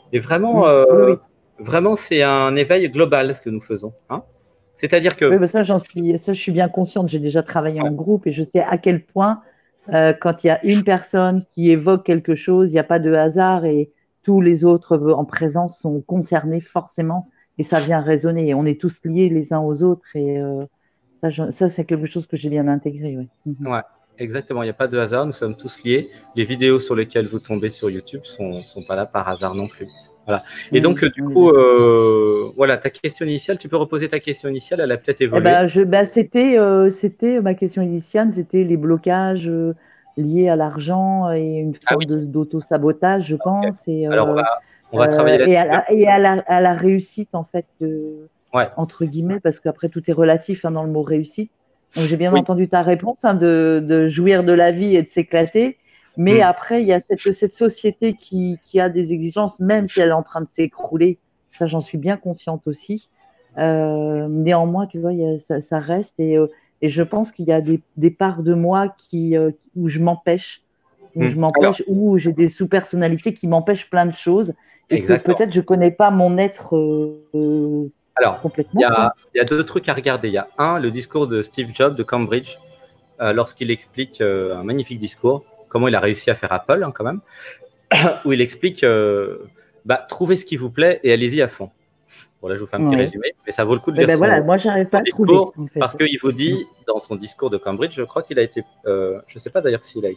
Et vraiment, vraiment, c'est un éveil global ce que nous faisons. Hein. C'est-à-dire que… Oui, bah ça, je suis bien consciente. J'ai déjà travaillé en groupe et je sais à quel point, quand il y a une personne qui évoque quelque chose, il n'y a pas de hasard et tous les autres en présence sont concernés forcément et ça vient résonner. Et on est tous liés les uns aux autres et ça c'est quelque chose que j'ai bien intégré. Ouais. Ouais, exactement. Il n'y a pas de hasard. Nous sommes tous liés. Les vidéos sur lesquelles vous tombez sur YouTube sont pas là par hasard non plus. Voilà. Et donc, du coup, voilà, ta question initiale, tu peux reposer ta question initiale, elle a peut-être évolué. C'était ma question initiale, c'était les blocages liés à l'argent et une forme d'auto-sabotage, je pense. Et, alors, on va travailler là-dessus. Et à la réussite, en fait, entre guillemets, parce qu'après, tout est relatif dans le mot réussite. Donc, j'ai bien entendu ta réponse de jouir de la vie et de s'éclater. Mais après, il y a cette société qui a des exigences, même si elle est en train de s'écrouler. Ça, j'en suis bien consciente aussi. Néanmoins, tu vois, ça reste. Et je pense qu'il y a des parts de moi où je m'empêche, où j'ai des sous-personnalités qui m'empêchent plein de choses. Et que peut-être je ne connais pas mon être complètement. Il y a deux trucs à regarder. Il y a le discours de Steve Jobs de Cambridge, lorsqu'il explique un magnifique discours, comment il a réussi à faire Apple, quand même, où il explique trouvez ce qui vous plaît et allez-y à fond. Bon, là, je vous fais un petit résumé, mais ça vaut le coup de lire moi, j'arrive pas à trouver. En fait. Parce qu'il vous dit, dans son discours de Cambridge, je crois qu'il a été… je ne sais pas d'ailleurs s'il a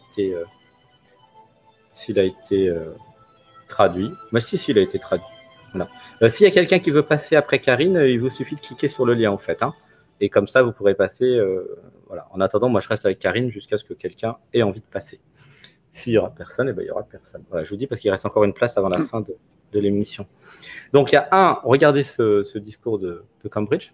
été traduit. Mais s'il a été traduit. Voilà. S'il y a quelqu'un qui veut passer après Karine, il vous suffit de cliquer sur le lien, en fait. Hein. Et comme ça, vous pourrez passer… voilà. En attendant, moi, je reste avec Karine jusqu'à ce que quelqu'un ait envie de passer. S'il n'y aura personne, il n'y aura personne. Voilà, je vous dis parce qu'il reste encore une place avant la fin de l'émission. Donc, il y a regardez ce discours de Cambridge.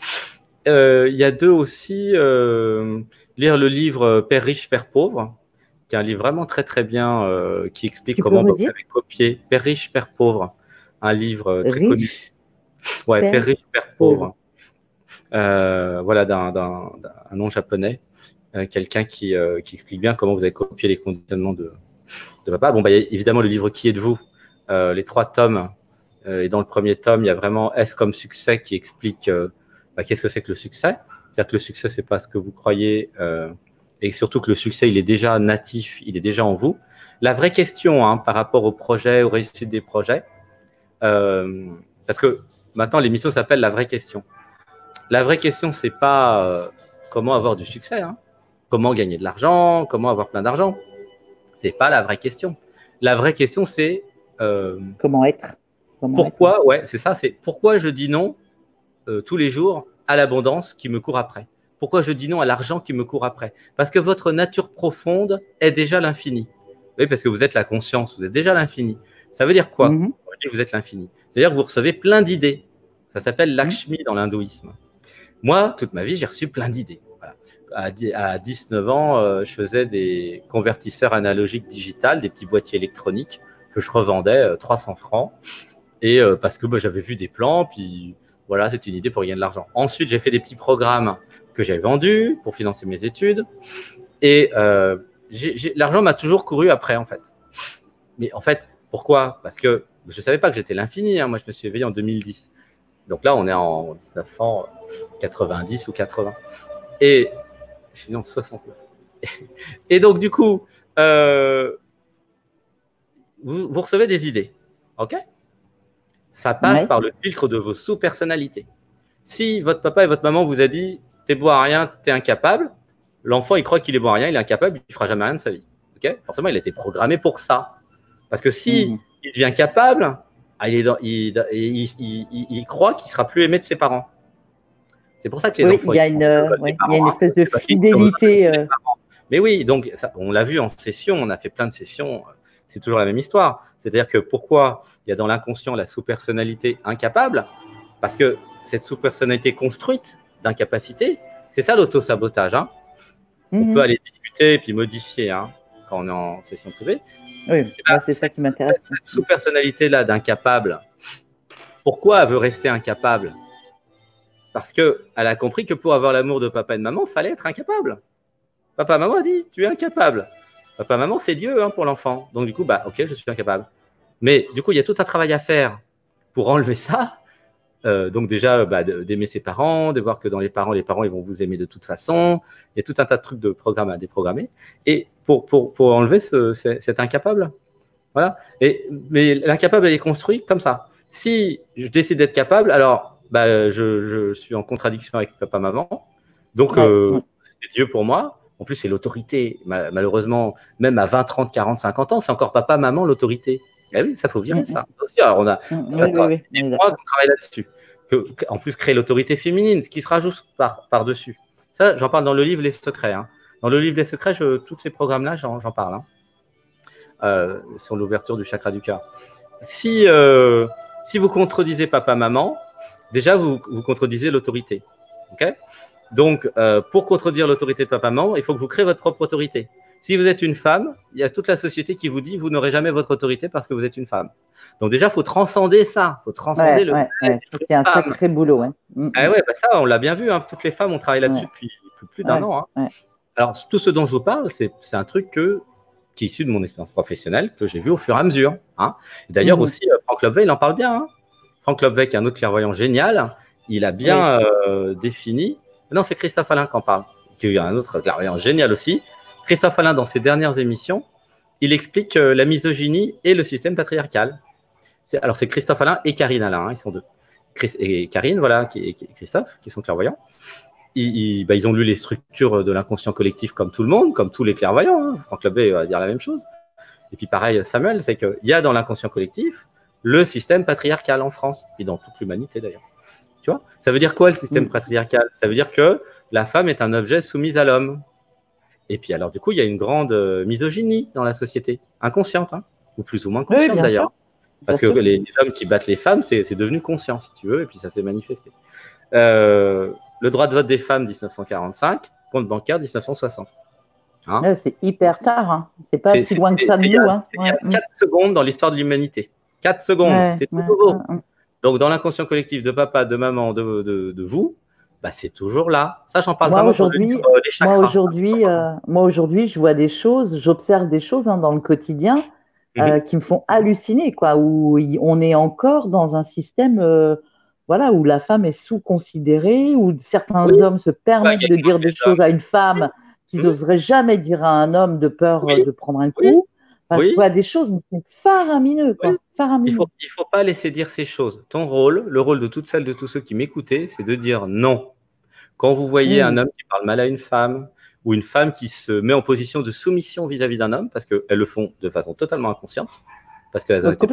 Il y a deux aussi, lire le livre Père riche, Père pauvre, qui est un livre vraiment très, très bien, qui explique comment vous avez copié Père riche, Père pauvre, un livre très connu. Ouais, Père riche, Père pauvre. Voilà, d'un nom japonais. Quelqu'un qui explique bien comment vous avez copié les conditionnements de papa. Bon, évidemment, le livre Qui êtes-vous, les 3 tomes. Et dans le premier tome, il y a vraiment S comme succès qui explique qu'est-ce que c'est que le succès. C'est-à-dire que le succès, c'est pas ce que vous croyez, et surtout que le succès, il est déjà natif, il est déjà en vous. La vraie question par rapport au projet, aux réussites des projets, parce que maintenant, l'émission s'appelle La vraie question. La vraie question, c'est pas comment avoir du succès, comment gagner de l'argent, comment avoir plein d'argent. C'est pas la vraie question. La vraie question, c'est comment être. Pourquoi, c'est ça, c'est pourquoi je dis non tous les jours à l'abondance qui me court après. Pourquoi je dis non à l'argent qui me court après? Parce que votre nature profonde est déjà l'infini. Oui, parce que vous êtes la conscience, vous êtes déjà l'infini. Ça veut dire quoi? Vous êtes l'infini. C'est-à-dire que vous recevez plein d'idées. Ça s'appelle Lakshmi dans l'hindouisme. Moi, toute ma vie, j'ai reçu plein d'idées. Voilà. À 19 ans, je faisais des convertisseurs analogiques digitales, des petits boîtiers électroniques que je revendais 300 francs. Et parce que j'avais vu des plans, puis voilà, c'était une idée pour gagner de l'argent. Ensuite, j'ai fait des petits programmes que j'ai vendus pour financer mes études. Et l'argent m'a toujours couru après, en fait. Mais en fait, pourquoi? Parce que je ne savais pas que j'étais l'infini. Moi, je me suis éveillé en 2010. Donc là, on est en 1990 ou 80. Et je suis né en 69. Et donc, du coup, vous recevez des idées. OK? Ça passe par le filtre de vos sous-personnalités. Si votre papa et votre maman vous a dit « t'es bon à rien, t'es incapable », l'enfant, il croit qu'il est bon à rien, il est incapable, il ne fera jamais rien de sa vie. Okay? Forcément, il a été programmé pour ça. Parce que si il devient capable, il croit qu'il ne sera plus aimé de ses parents. C'est pour ça que les enfants… Il y a une espèce de fidélité. Mais oui, donc ça, on l'a vu en session, on a fait plein de sessions. C'est toujours la même histoire. C'est-à-dire que pourquoi il y a dans l'inconscient la sous-personnalité incapable? Parce que cette sous-personnalité construite d'incapacité, c'est ça l'auto-sabotage. On peut aller discuter et puis modifier quand on est en session privée. Oui, c'est ça qui m'intéresse. Cette sous-personnalité-là d'incapable, pourquoi elle veut rester incapable? Parce qu'elle a compris que pour avoir l'amour de papa et de maman, il fallait être incapable. Papa, maman a dit, tu es incapable. Papa, maman, c'est Dieu pour l'enfant. Donc, du coup, OK, je suis incapable. Mais du coup, il y a tout un travail à faire pour enlever ça. Donc déjà, d'aimer ses parents, de voir que dans les parents, ils vont vous aimer de toute façon. Il y a tout un tas de trucs de programmes à déprogrammer. Et pour enlever cet incapable, voilà. Mais l'incapable, il est construit comme ça. Si je décide d'être capable, alors je suis en contradiction avec papa, maman. Donc, c'est Dieu pour moi. En plus, c'est l'autorité. Malheureusement, même à 20, 30, 40, 50 ans, c'est encore papa, maman, l'autorité. Eh oui, ça faut virer ça. Aussi, alors on a moi qu'on travaille là-dessus. En plus, créer l'autorité féminine, ce qui se rajoute par-dessus. Ça, j'en parle dans le livre Les Secrets. Hein. Dans le livre Les Secrets, tous ces programmes-là, j'en parle. Hein. Sur l'ouverture du chakra du cœur. Si vous contredisez papa, maman, déjà, vous contredisez l'autorité. Okay. Donc, pour contredire l'autorité de papa, maman, il faut que vous créez votre propre autorité. Si vous êtes une femme, il y a toute la société qui vous dit vous n'aurez jamais votre autorité parce que vous êtes une femme. Donc déjà, il faut transcender ça. Il faut transcender le fait qu'il y a un sacré boulot. Ouais. Ça, on l'a bien vu. Hein. Toutes les femmes ont travaillé là-dessus depuis plus d'un an. Hein. Alors, tout ce dont je vous parle, c'est un truc qui est issu de mon expérience professionnelle, que j'ai vu au fur et à mesure. Hein. D'ailleurs, aussi, Frank Lobvay, il en parle bien. Hein. Frank Lobvay, qui est un autre clairvoyant génial, il a bien défini. Non, c'est Christophe Alain qui en parle, qui est un autre clairvoyant génial aussi. Christophe Alain, dans ses dernières émissions, il explique la misogynie et le système patriarcal. Alors, c'est Christophe Alain et Karine Alain, hein, ils sont deux. Et Karine, voilà, et Christophe, qui sont clairvoyants. Ils ont lu les structures de l'inconscient collectif comme tout le monde, comme tous les clairvoyants. Hein. Franck Lobvay va dire la même chose. Et puis pareil, Samuel, c'est qu'il y a dans l'inconscient collectif le système patriarcal en France, et dans toute l'humanité d'ailleurs. Tu vois, ça veut dire quoi le système patriarcal? Ça veut dire que la femme est un objet soumis à l'homme. Et puis alors du coup, il y a une grande misogynie dans la société, inconsciente, hein, ou plus ou moins consciente d'ailleurs. Parce que les hommes qui battent les femmes, c'est devenu conscient, si tu veux, et puis ça s'est manifesté. Le droit de vote des femmes, 1945, compte bancaire, 1960. Hein, c'est hyper tard, hein. C'est pas si loin que ça de nous. C'est il y a 4 secondes dans l'histoire de l'humanité. 4 secondes, c'est tout nouveau. Donc, dans l'inconscient collectif de papa, de maman, de vous, c'est toujours là. Ça, j'en parle vraiment dans le livre, les chakras. Moi, aujourd'hui, je vois des choses, j'observe des choses dans le quotidien qui me font halluciner, quoi, où on est encore dans un système où la femme est sous-considérée, où certains hommes se permettent de dire des choses à une femme qu'ils n'oseraient jamais dire à un homme de peur de prendre un coup. Je vois des choses faramineuses. Il faut pas laisser dire ces choses. Ton rôle, le rôle de toutes celles, de tous ceux qui m'écoutaient, c'est de dire non. Quand vous voyez un homme qui parle mal à une femme, ou une femme qui se met en position de soumission vis-à-vis d'un homme, parce qu'elles le font de façon totalement inconsciente, parce qu'elles ont été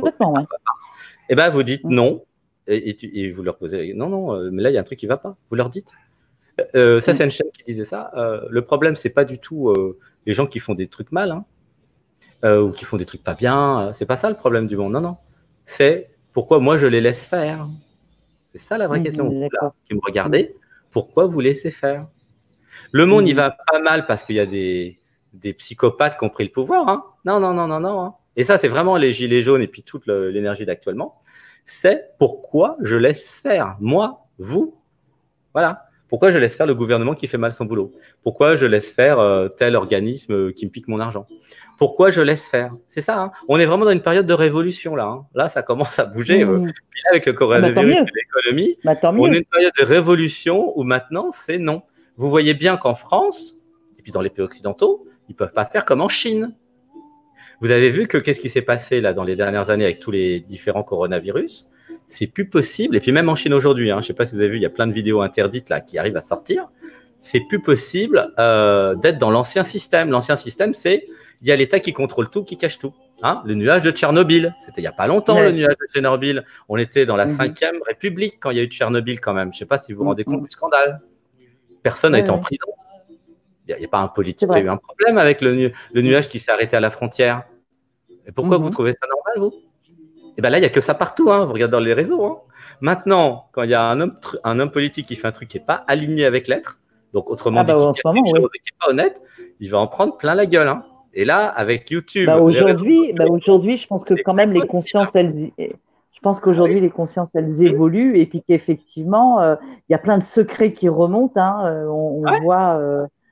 et vous dites non, et vous leur posez non, mais là il y a un truc qui va pas. Vous leur dites. Ça, c'est Einstein qui disait ça. Le problème, c'est pas du tout les gens qui font des trucs mal, hein, ou qui font des trucs pas bien. C'est pas ça le problème du monde. Non. C'est pourquoi moi je les laisse faire. C'est ça la vraie question. Vous, là, qui me regardez, pourquoi vous laissez faire? Le monde, il va pas mal parce qu'il y a des psychopathes qui ont pris le pouvoir. Hein. Non. Hein. Et ça, c'est vraiment les gilets jaunes et puis toute l'énergie d'actuellement. C'est pourquoi je laisse faire, moi, vous. Voilà. Pourquoi je laisse faire le gouvernement qui fait mal son boulot? Pourquoi je laisse faire tel organisme qui me pique mon argent? Pourquoi je laisse faire? C'est ça. Hein. On est vraiment dans une période de révolution là. Hein. Là, ça commence à bouger. Puis là, avec le coronavirus et l'économie, on est une période de révolution où maintenant, c'est non. Vous voyez bien qu'en France, et puis dans les pays occidentaux, ils ne peuvent pas faire comme en Chine. Vous avez vu que qu'est-ce qui s'est passé là dans les dernières années avec tous les différents coronavirus? C'est plus possible. Et puis même en Chine aujourd'hui, hein, je ne sais pas si vous avez vu, il y a plein de vidéos interdites là qui arrivent à sortir. C'est plus possible d'être dans l'ancien système. L'ancien système, c'est il y a l'État qui contrôle tout, qui cache tout. Hein, le nuage de Tchernobyl, c'était il n'y a pas longtemps le nuage de Tchernobyl. On était dans la 5e République quand il y a eu Tchernobyl quand même. Je ne sais pas si vous vous rendez compte du scandale. Personne n'a été en prison. Il n'y a pas un politique qui a eu un problème avec le nuage qui s'est arrêté à la frontière. Et pourquoi vous trouvez ça normal, vous? Et bien là, il n'y a que ça partout. Hein. Vous regardez dans les réseaux. Hein. Maintenant, quand il y a un homme politique qui fait un truc qui n'est pas aligné avec l'être, donc autrement dit, qui dit quelque chose qui n'est pas honnête, il va en prendre plein la gueule. Hein. Et là, avec YouTube… aujourd'hui, je pense que quand même les consciences, je pense qu'aujourd'hui, les consciences, elles évoluent et puis qu'effectivement, il y a plein de secrets qui remontent. Hein. On voit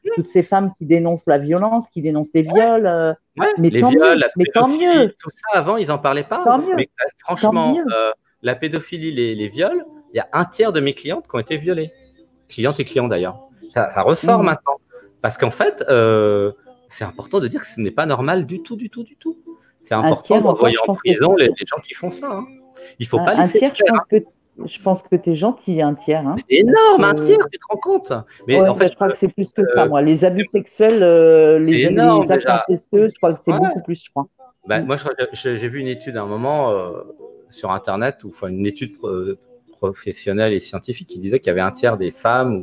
toutes ces femmes qui dénoncent la violence, qui dénoncent les viols. Mais les viols, mieux, la tant pédophilie, mieux. tout ça, avant, ils n'en parlaient pas. Tant mieux. Mais franchement, mieux. la pédophilie, les viols, il y a un tiers de mes clientes qui ont été violées. Clientes et clients d'ailleurs. Ça ressort maintenant. Parce qu'en fait, c'est important de dire que ce n'est pas normal du tout. C'est important d'envoyer en prison les gens qui font ça. Hein. Il ne faut pas laisser faire. Je pense que tu es gentil, un tiers. Hein, c'est énorme, un tiers, tu te rends compte. Mais en fait, je crois que c'est plus que ça, moi. Les abus sexuels, les actes incestueux, je crois que c'est beaucoup plus, je crois. Bah, moi, j'ai vu une étude à un moment sur Internet, une étude professionnelle et scientifique qui disait qu'il y avait un tiers des femmes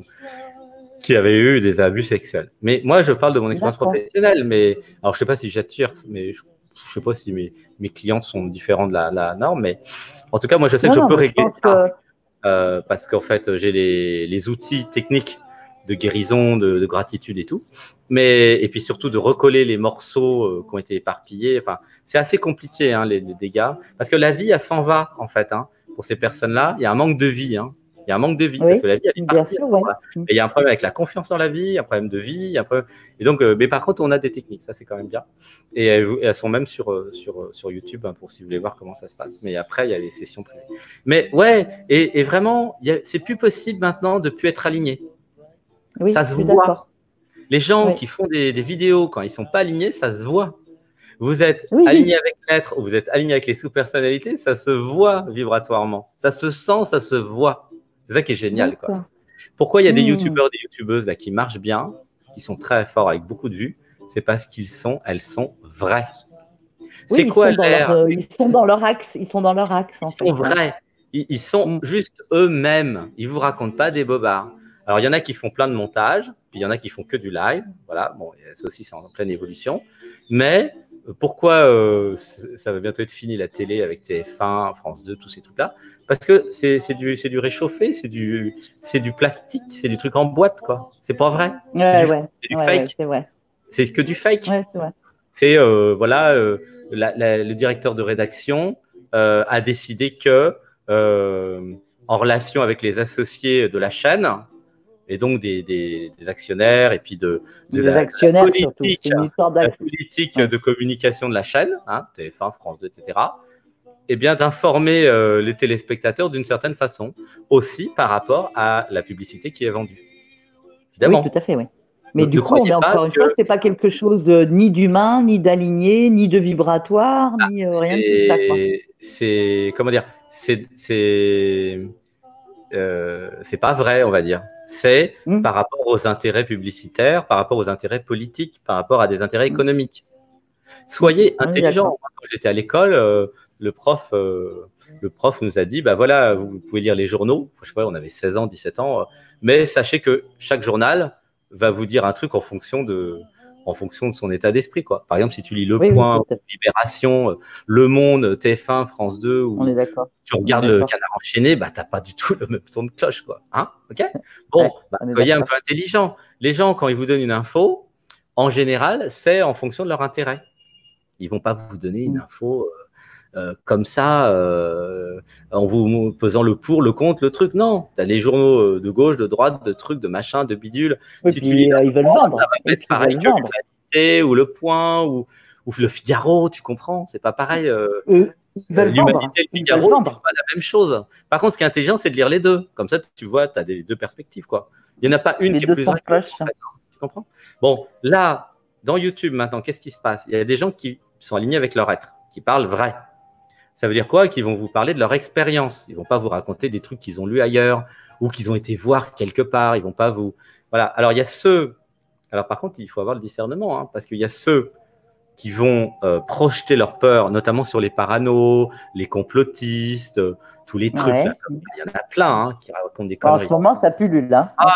qui avaient eu des abus sexuels. Mais moi, je parle de mon expérience professionnelle. Mais alors, je ne sais pas si j'attire, mais je ne sais pas si mes clientes sont différents de la norme. Mais en tout cas, moi, je sais que je peux régler ça. Parce qu'en fait, j'ai les outils techniques de guérison, de gratitude et tout. Et puis surtout de recoller les morceaux qui ont été éparpillés. Enfin, c'est assez compliqué, hein, les dégâts. Parce que la vie, elle s'en va, en fait. Hein, pour ces personnes-là, il y a un manque de vie. Hein. Il y a un manque de vie, parce que la vie, elle est partie. Bien sûr, et il y a un problème avec la confiance en la vie, un problème de vie. Et donc, mais par contre, on a des techniques, ça c'est quand même bien. Et elles sont même sur YouTube, hein, pour si vous voulez voir comment ça se passe. Mais après, il y a les sessions privées. Mais ouais, et vraiment, c'est plus possible maintenant de plus être aligné. Oui, ça se voit. Les gens qui font des vidéos, quand ils ne sont pas alignés, ça se voit. Vous êtes aligné avec l'être, ou vous êtes aligné avec les sous-personnalités, ça se voit vibratoirement. Ça se sent, ça se voit. C'est ça qui est génial, quoi. Pourquoi il y a des youtubeurs, des youtubeuses là, qui marchent bien, qui sont très forts avec beaucoup de vues? C'est parce elles sont vraies. C'est quoi ils sont dans leur axe. Ils sont dans leur axe. Ils sont vrais. Ils sont juste eux-mêmes. Ils ne vous racontent pas des bobards. Alors, il y en a qui font plein de montages, puis il y en a qui font que du live. Voilà, bon, ça aussi, c'est en pleine évolution. Mais pourquoi ça va bientôt être fini, la télé, avec TF1, France 2, tous ces trucs-là? Parce que c'est du réchauffé, c'est du plastique, c'est du truc en boîte, quoi. C'est pas vrai. C'est du fake. C'est que du fake. C'est, voilà, le directeur de rédaction a décidé que, en relation avec les associés de la chaîne, et donc des actionnaires, et puis de la politique de communication de la chaîne, hein, TF1, France 2, etc., eh bien, d'informer les téléspectateurs d'une certaine façon, aussi par rapport à la publicité qui est vendue. Évidemment. Oui, tout à fait, oui. Mais du coup, on est encore une fois, c'est pas quelque chose ni d'humain, ni d'aligné, ni de vibratoire, ni rien de tout ça, quoi. C'est, comment dire, c'est pas vrai, on va dire. C'est par rapport aux intérêts publicitaires, par rapport aux intérêts politiques, par rapport à des intérêts économiques. Soyez intelligents. Quand j'étais à l'école, le prof nous a dit, bah voilà, vous pouvez lire les journaux. Je sais pas, on avait 16 ans, 17 ans, mais sachez que chaque journal va vous dire un truc en fonction de son état d'esprit, quoi. Par exemple, si tu lis Le Point, Libération, Le Monde, TF1, France 2, ou tu regardes Le Canard enchaîné, bah t'as pas du tout le même son de cloche, quoi. Hein? Ok? Bon, soyez un peu intelligents. Les gens, quand ils vous donnent une info, en général, c'est en fonction de leur intérêt. Ils vont pas vous donner une info comme ça, en vous pesant le pour, le contre, le truc. Non, tu as les journaux de gauche, de droite, de trucs, de machin, de bidule. Si tu lis, ils veulent vendre. Ça va être pareil que l'Humanité ou Le Point ou Le Figaro, tu comprends? C'est pas pareil. L'Humanité et le Figaro, c'est pas la même chose. Par contre, ce qui est intelligent, c'est de lire les deux. Comme ça, tu vois, tu as les deux perspectives, quoi. Il n'y en a pas une qui est plus vraie que l'autre, en fait. Tu comprends? Bon, là, dans YouTube, maintenant, qu'est-ce qui se passe? Il y a des gens qui sont alignés avec leur être, qui parlent vrai. Ça veut dire quoi? Qu'ils vont vous parler de leur expérience. Ils vont pas vous raconter des trucs qu'ils ont lus ailleurs ou qu'ils ont été voir quelque part. Ils vont pas vous… Voilà. Alors, il y a ceux… Alors, par contre, il faut avoir le discernement, hein, parce qu'il y a ceux qui vont projeter leur peur, notamment sur les paranos, les complotistes, tous les trucs. Là, comme ça. Il y en a plein, hein, qui racontent des conneries. En ce moment, ça pullule, là. Ah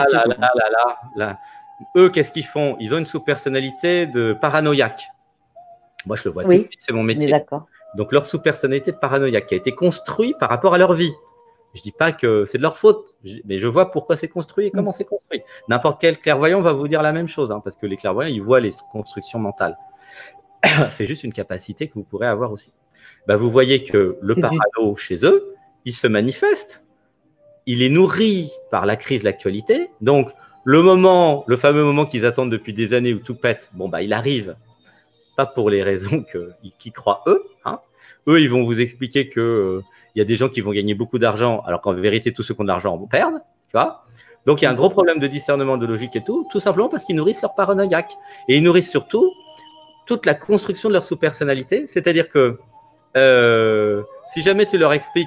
là. Eux, qu'est-ce qu'ils font? Ils ont une sous-personnalité de paranoïaque. Moi, je le vois tout de suite, c'est mon métier. D'accord. Donc, leur sous-personnalité de paranoïaque qui a été construite par rapport à leur vie. Je ne dis pas que c'est de leur faute, mais je vois pourquoi c'est construit et comment c'est construit. N'importe quel clairvoyant va vous dire la même chose, hein, parce que les clairvoyants, ils voient les constructions mentales. C'est juste une capacité que vous pourrez avoir aussi. Bah, vous voyez que le parano, chez eux, il se manifeste. Il est nourri par la crise de l'actualité. Donc, Le fameux moment qu'ils attendent depuis des années où tout pète, bon, bah, il arrive. Pas pour les raisons qu'ils croient eux. Hein. Eux, ils vont vous expliquer que y a des gens qui vont gagner beaucoup d'argent, alors qu'en vérité, tous ceux qui ont de l'argent vont perdre. Tu vois. Donc, il y a un gros problème de discernement, de logique et tout simplement parce qu'ils nourrissent leur paranoïaque. Et ils nourrissent surtout toute la construction de leur sous-personnalité. C'est-à-dire que si jamais tu leur expliques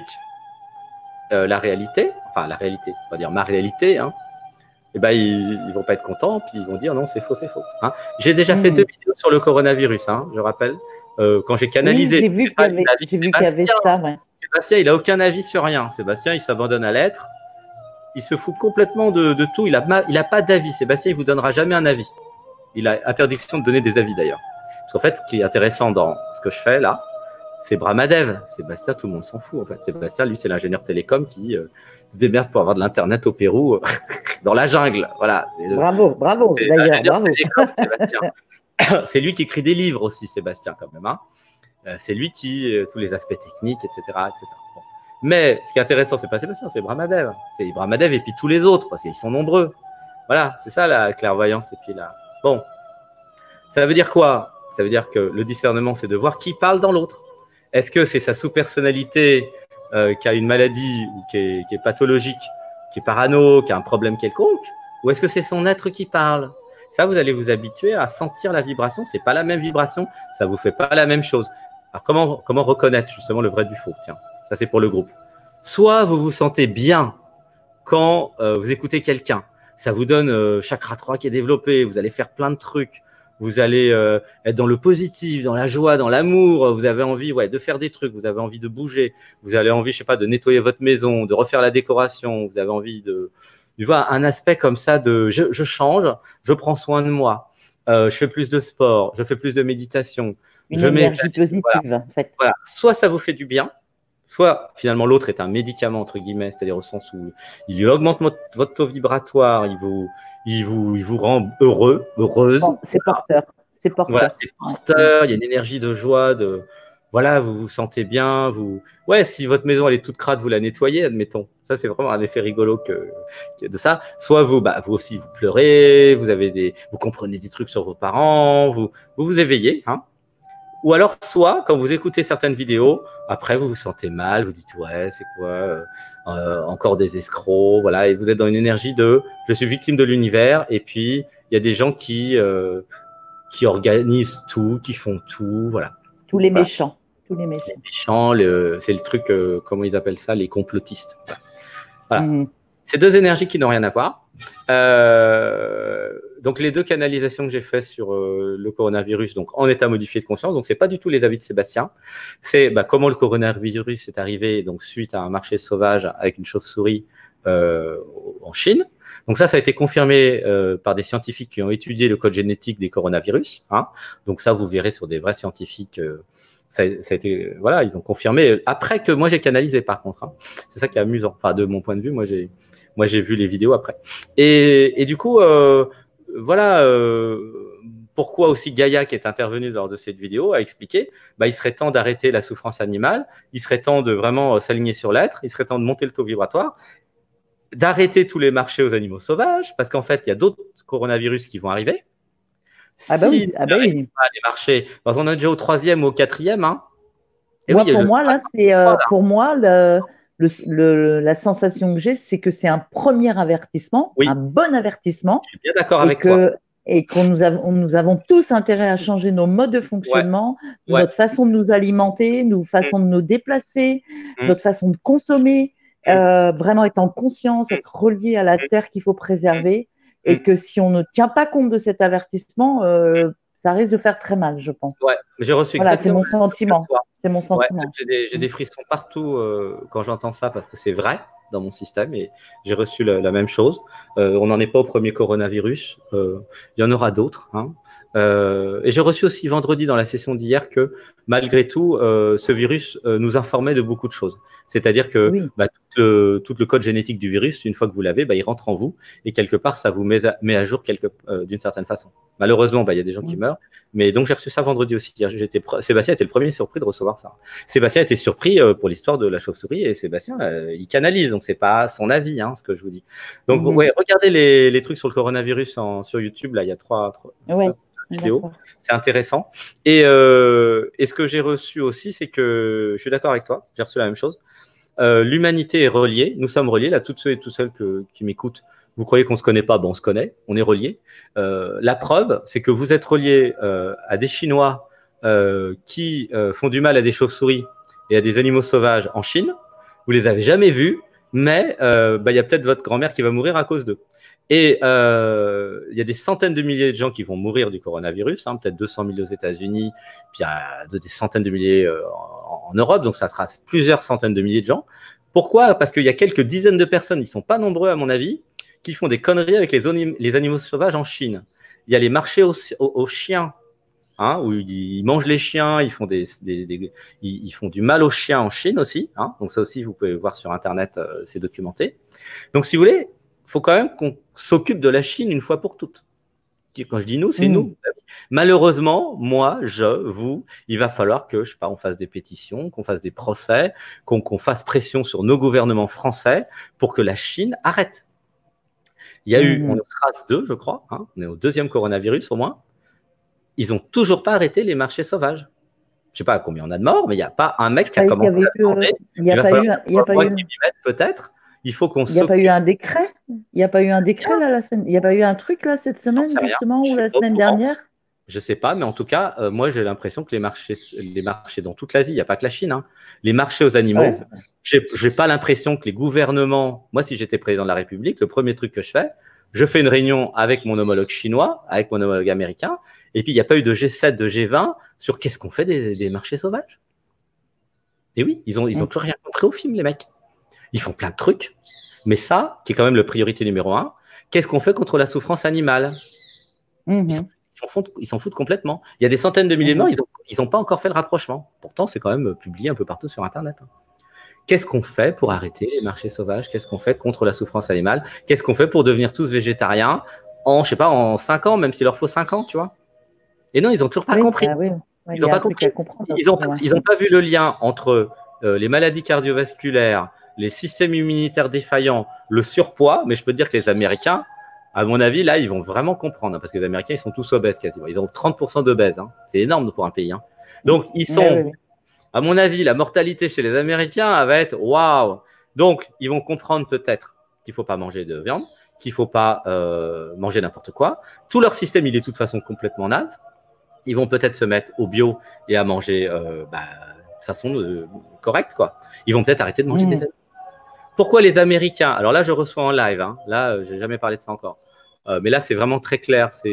la réalité, on va dire ma réalité, hein, eh ben, ils vont pas être contents, puis ils vont dire non, c'est faux, c'est faux. Hein. J'ai déjà fait 2 vidéos sur le coronavirus, hein, je rappelle, quand j'ai canalisé. Oui, j'ai vu qu'il y avait ça. Ouais. Sébastien, il n'a aucun avis sur rien. Sébastien, il s'abandonne à l'être. Il se fout complètement de tout. Il a pas d'avis. Sébastien, il vous donnera jamais un avis. Il a interdiction de donner des avis d'ailleurs. Parce qu'en fait, ce qui est intéressant dans ce que je fais là, c'est Brahmadev. Sébastien, tout le monde s'en fout en fait. Sébastien, lui, c'est l'ingénieur télécom qui se démerde pour avoir de l'internet au Pérou, dans la jungle. Voilà. Bravo d'ailleurs, bravo. C'est lui qui écrit des livres aussi, Sébastien, quand même. Hein. C'est lui qui, tous les aspects techniques, etc. etc. Bon. Mais ce qui est intéressant, c'est pas Sébastien, c'est Brahmadev. C'est Brahmadev et puis tous les autres, parce qu'ils sont nombreux. Voilà, c'est ça la clairvoyance. Et puis là, bon, ça veut dire quoi? Ça veut dire que le discernement, c'est de voir qui parle dans l'autre. Est-ce que c'est sa sous-personnalité qui a une maladie ou qui est pathologique, qui est parano, qui a un problème quelconque, ou est-ce que c'est son être qui parle? Ça, vous allez vous habituer à sentir la vibration. C'est pas la même vibration, ça vous fait pas la même chose. Alors comment reconnaître justement le vrai du faux? Tiens, ça c'est pour le groupe. Soit vous vous sentez bien quand vous écoutez quelqu'un, ça vous donne chakra 3 qui est développé, vous allez faire plein de trucs, vous allez être dans le positif, dans la joie, dans l'amour, vous avez envie de faire des trucs, vous avez envie de bouger, vous avez envie, je sais pas, de nettoyer votre maison, de refaire la décoration, vous avez envie de... Tu vois, un aspect comme ça de je change, je prends soin de moi, je fais plus de sport, je fais plus de méditation. Une énergie positive, voilà. en fait. Voilà. Soit ça vous fait du bien, soit finalement l'autre est un médicament, entre guillemets, c'est-à-dire au sens où il augmente votre taux vibratoire, il vous rend heureux, heureuse. Bon, c'est porteur. C'est porteur. Voilà, c'est porteur, il y a une énergie de joie, voilà, vous vous sentez bien. Si votre maison elle est toute crade, vous la nettoyez, admettons. Ça, c'est vraiment un effet rigolo de ça. Soit vous aussi, vous pleurez, vous comprenez des trucs sur vos parents, vous éveillez, hein. Ou alors, soit, quand vous écoutez certaines vidéos, après, vous vous sentez mal, vous dites, ouais, c'est quoi, encore des escrocs, voilà, et vous êtes dans une énergie de, je suis victime de l'univers, et puis, il y a des gens qui organisent tout, qui font tout, voilà. Tous les méchants. Tous les méchants. Les méchants, c'est le truc, comment ils appellent ça, les complotistes. Voilà. C'est 2 énergies qui n'ont rien à voir. Donc, les 2 canalisations que j'ai faites sur le coronavirus, donc en état modifié de conscience, donc c'est pas du tout les avis de Sébastien. C'est comment le coronavirus est arrivé donc suite à un marché sauvage avec une chauve-souris en Chine. Donc ça a été confirmé par des scientifiques qui ont étudié le code génétique des coronavirus. Hein. Donc ça, vous verrez sur des vrais scientifiques. Ça a été, voilà, ils ont confirmé après que moi j'ai canalisé par contre. Hein. C'est ça qui est amusant. Enfin, de mon point de vue, moi j'ai vu les vidéos après. Et du coup, pourquoi aussi Gaïa qui est intervenu lors de cette vidéo a expliqué, il serait temps d'arrêter la souffrance animale, il serait temps de vraiment s'aligner sur l'être, il serait temps de monter le taux vibratoire, d'arrêter tous les marchés aux animaux sauvages, parce qu'en fait, il y a d'autres coronavirus qui vont arriver. Oui. Pas les marchés, parce qu'on est déjà au 3e ou au 4e. Hein. Pour moi, la sensation que j'ai, c'est que c'est un premier avertissement, un bon avertissement. Je suis bien d'accord avec toi. Et nous avons tous intérêt à changer nos modes de fonctionnement, notre façon de nous alimenter, notre façon de nous déplacer, notre façon de consommer, vraiment être en conscience, être relié à la terre qu'il faut préserver. Et que si on ne tient pas compte de cet avertissement, ça risque de faire très mal, je pense. Ouais, j'ai reçu exactement. C'est mon sentiment. C'est mon sentiment. Ouais, j'ai des frissons partout quand j'entends ça parce que c'est vrai dans mon système et j'ai reçu la même chose. On n'en est pas au premier coronavirus. Il y en aura d'autres. Hein. Et j'ai reçu aussi vendredi dans la session d'hier que malgré tout, ce virus nous informait de beaucoup de choses. C'est-à-dire que tout le code génétique du virus, une fois que vous l'avez, il rentre en vous et quelque part, ça vous met à jour d'une certaine façon. Malheureusement, il y a des gens qui meurent. Mais donc, j'ai reçu ça vendredi aussi. Sébastien était le premier surpris de recevoir ça. Sébastien était surpris pour l'histoire de la chauve-souris et Sébastien, il canalise. Donc, c'est pas son avis, ce que je vous dis. Donc, ouais, regardez les trucs sur le coronavirus sur YouTube. Là, il y a trois vidéos. C'est intéressant. Et ce que j'ai reçu aussi, c'est que je suis d'accord avec toi. J'ai reçu la même chose. L'humanité est reliée. Nous sommes reliés. Là, toutes ceux et toutes celles qui m'écoutent, vous croyez qu'on se connaît pas? On se connaît. On est reliés. La preuve, c'est que vous êtes reliés à des Chinois qui font du mal à des chauves-souris et à des animaux sauvages en Chine. Vous les avez jamais vus, mais il y a peut-être votre grand-mère qui va mourir à cause d'eux. Et il y a des centaines de milliers de gens qui vont mourir du coronavirus, peut-être 200 000 aux États-Unis, puis il y a des centaines de milliers en Europe, donc ça sera plusieurs centaines de milliers de gens. Pourquoi? Parce qu'il y a quelques dizaines de personnes, ils ne sont pas nombreux à mon avis, qui font des conneries avec les animaux sauvages en Chine. Il y a les marchés aux chiens, où ils mangent les chiens, ils font ils font du mal aux chiens en Chine aussi. Donc ça aussi, vous pouvez voir sur Internet, c'est documenté. Donc si vous voulez, il faut quand même qu'on s'occupe de la Chine une fois pour toutes. Quand je dis nous, c'est nous. Malheureusement, moi, vous, il va falloir que, je sais pas, on fasse des pétitions, qu'on fasse des procès, qu'on fasse pression sur nos gouvernements français pour que la Chine arrête. Il y a eu, on est au SRAS 2, je crois, on est au 2e coronavirus au moins. Ils n'ont toujours pas arrêté les marchés sauvages. Je sais pas combien on a de morts, mais il n'y a pas un mec qui a commencé à demander. Il va falloir peut-être. Il faut qu'on s'occupe. Il n'y a pas eu un décret? Il n'y a pas eu un décret là, la semaine? Il n'y a pas eu un truc là cette semaine justement ou la semaine dernière? Je ne sais pas, mais en tout cas, moi j'ai l'impression que les marchés dans toute l'Asie, il n'y a pas que la Chine, les marchés aux animaux, je n'ai pas l'impression que les gouvernements, moi si j'étais président de la République, le premier truc que je fais une réunion avec mon homologue chinois, avec mon homologue américain, et puis il n'y a pas eu de G7, de G20 sur qu'est-ce qu'on fait des marchés sauvages. Et oui, ils ont toujours rien compris au film, les mecs. Ils font plein de trucs, mais ça, qui est quand même la priorité numéro 1, qu'est-ce qu'on fait contre la souffrance animale? Ils s'en foutent complètement. Il y a des centaines de milliers de morts, ils n'ont pas encore fait le rapprochement. Pourtant, c'est quand même publié un peu partout sur Internet. Qu'est-ce qu'on fait pour arrêter les marchés sauvages? Qu'est-ce qu'on fait contre la souffrance animale? Qu'est-ce qu'on fait pour devenir tous végétariens je sais pas, en 5 ans, même s'il leur faut 5 ans, tu vois? Et non, ils n'ont toujours pas compris. Ils n'ont pas compris. Ils n'ont pas vu le lien entre les maladies cardiovasculaires, les systèmes immunitaires défaillants, le surpoids, mais je peux te dire que les Américains, à mon avis, là, ils vont vraiment comprendre, parce que les Américains, ils sont tous obèses quasiment. Ils ont 30% d'obèses. C'est énorme pour un pays. Donc, ils sont, à mon avis, la mortalité chez les Américains va être waouh. Donc, ils vont comprendre peut-être qu'il ne faut pas manger de viande, qu'il ne faut pas manger n'importe quoi. Tout leur système, il est de toute façon complètement naze. Ils vont peut-être se mettre au bio et à manger de façon correcte, quoi. Ils vont peut-être arrêter de manger des animaux. Pourquoi les Américains? Alors là, je reçois en live. Là, je n'ai jamais parlé de ça encore. Mais là, c'est vraiment très clair. Ça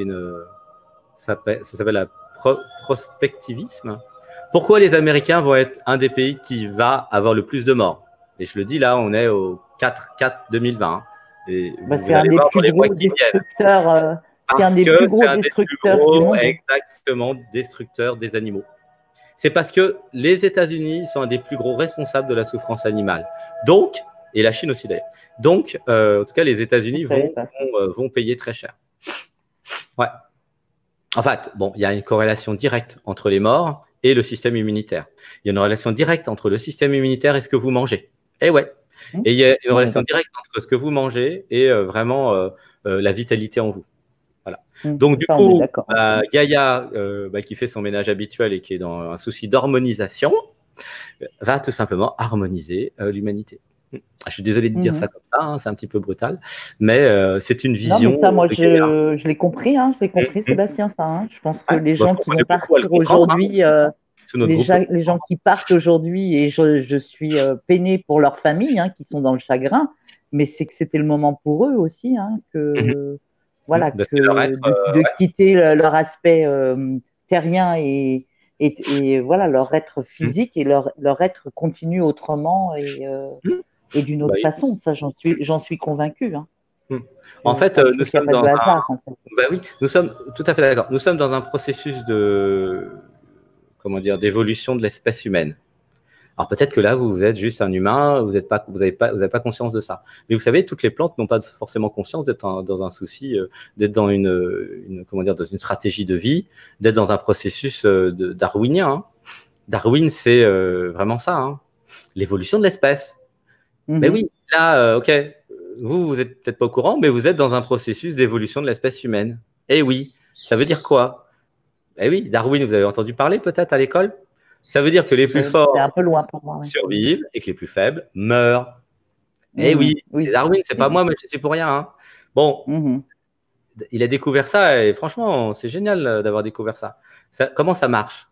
s'appelle la prospectivisme. Pourquoi les Américains vont être un des pays qui va avoir le plus de morts? Et je le dis là, on est au 4/4/2020. Et c'est un des plus gros destructeurs. C'est un des plus gros destructeurs du monde. Exactement, destructeurs des animaux. C'est parce que les États-Unis sont un des plus gros responsables de la souffrance animale. Donc, et la Chine aussi d'ailleurs. Donc, en tout cas, les États-Unis vont payer très cher. Ouais. En fait, il y a une corrélation directe entre les morts et le système immunitaire. Il y a une relation directe entre le système immunitaire et ce que vous mangez. Et ouais. Et il y a une relation directe entre ce que vous mangez et vraiment la vitalité en vous. Voilà. Donc, du coup, Gaïa, qui fait son ménage habituel et qui est dans un souci d'harmonisation, va tout simplement harmoniser l'humanité. Je suis désolé de dire ça comme ça, c'est un petit peu brutal, mais c'est une vision. Non, mais ça, moi, je l'ai compris, Sébastien, ça. Je pense que les gens qui vont partir aujourd'hui, les gens qui partent aujourd'hui, et je suis peinée pour leurs familles qui sont dans le chagrin, mais c'est que c'était le moment pour eux aussi, de quitter leur aspect terrien et voilà, leur être physique et leur être continue autrement et d'une autre façon. Ça, j'en suis convacue. En fait, nous sommes dans oui, nous sommes tout à fait d'accord. Nous sommes dans un processus d'évolution de l'espèce humaine. Alors peut-être que là, vous êtes juste un humain, vous n'avez pas conscience de ça. Mais vous savez, toutes les plantes n'ont pas forcément conscience d'être dans un souci, d'être dans comment dire, dans une stratégie de vie, d'être dans un processus darwinien. Hein. Darwin, c'est vraiment ça, hein. L'évolution de l'espèce. Mais oui, là, ok, vous êtes peut-être pas au courant, mais vous êtes dans un processus d'évolution de l'espèce humaine. Eh oui, ça veut dire quoi? Eh oui, Darwin, vous avez entendu parler peut-être à l'école? Ça veut dire que les plus forts c'est un peu loin pour moi, survivent et que les plus faibles meurent. Eh oui, c'est Darwin, c'est pas moi, mais je suis pour rien. Hein. Bon, il a découvert ça et franchement, c'est génial d'avoir découvert ça. Comment ça marche?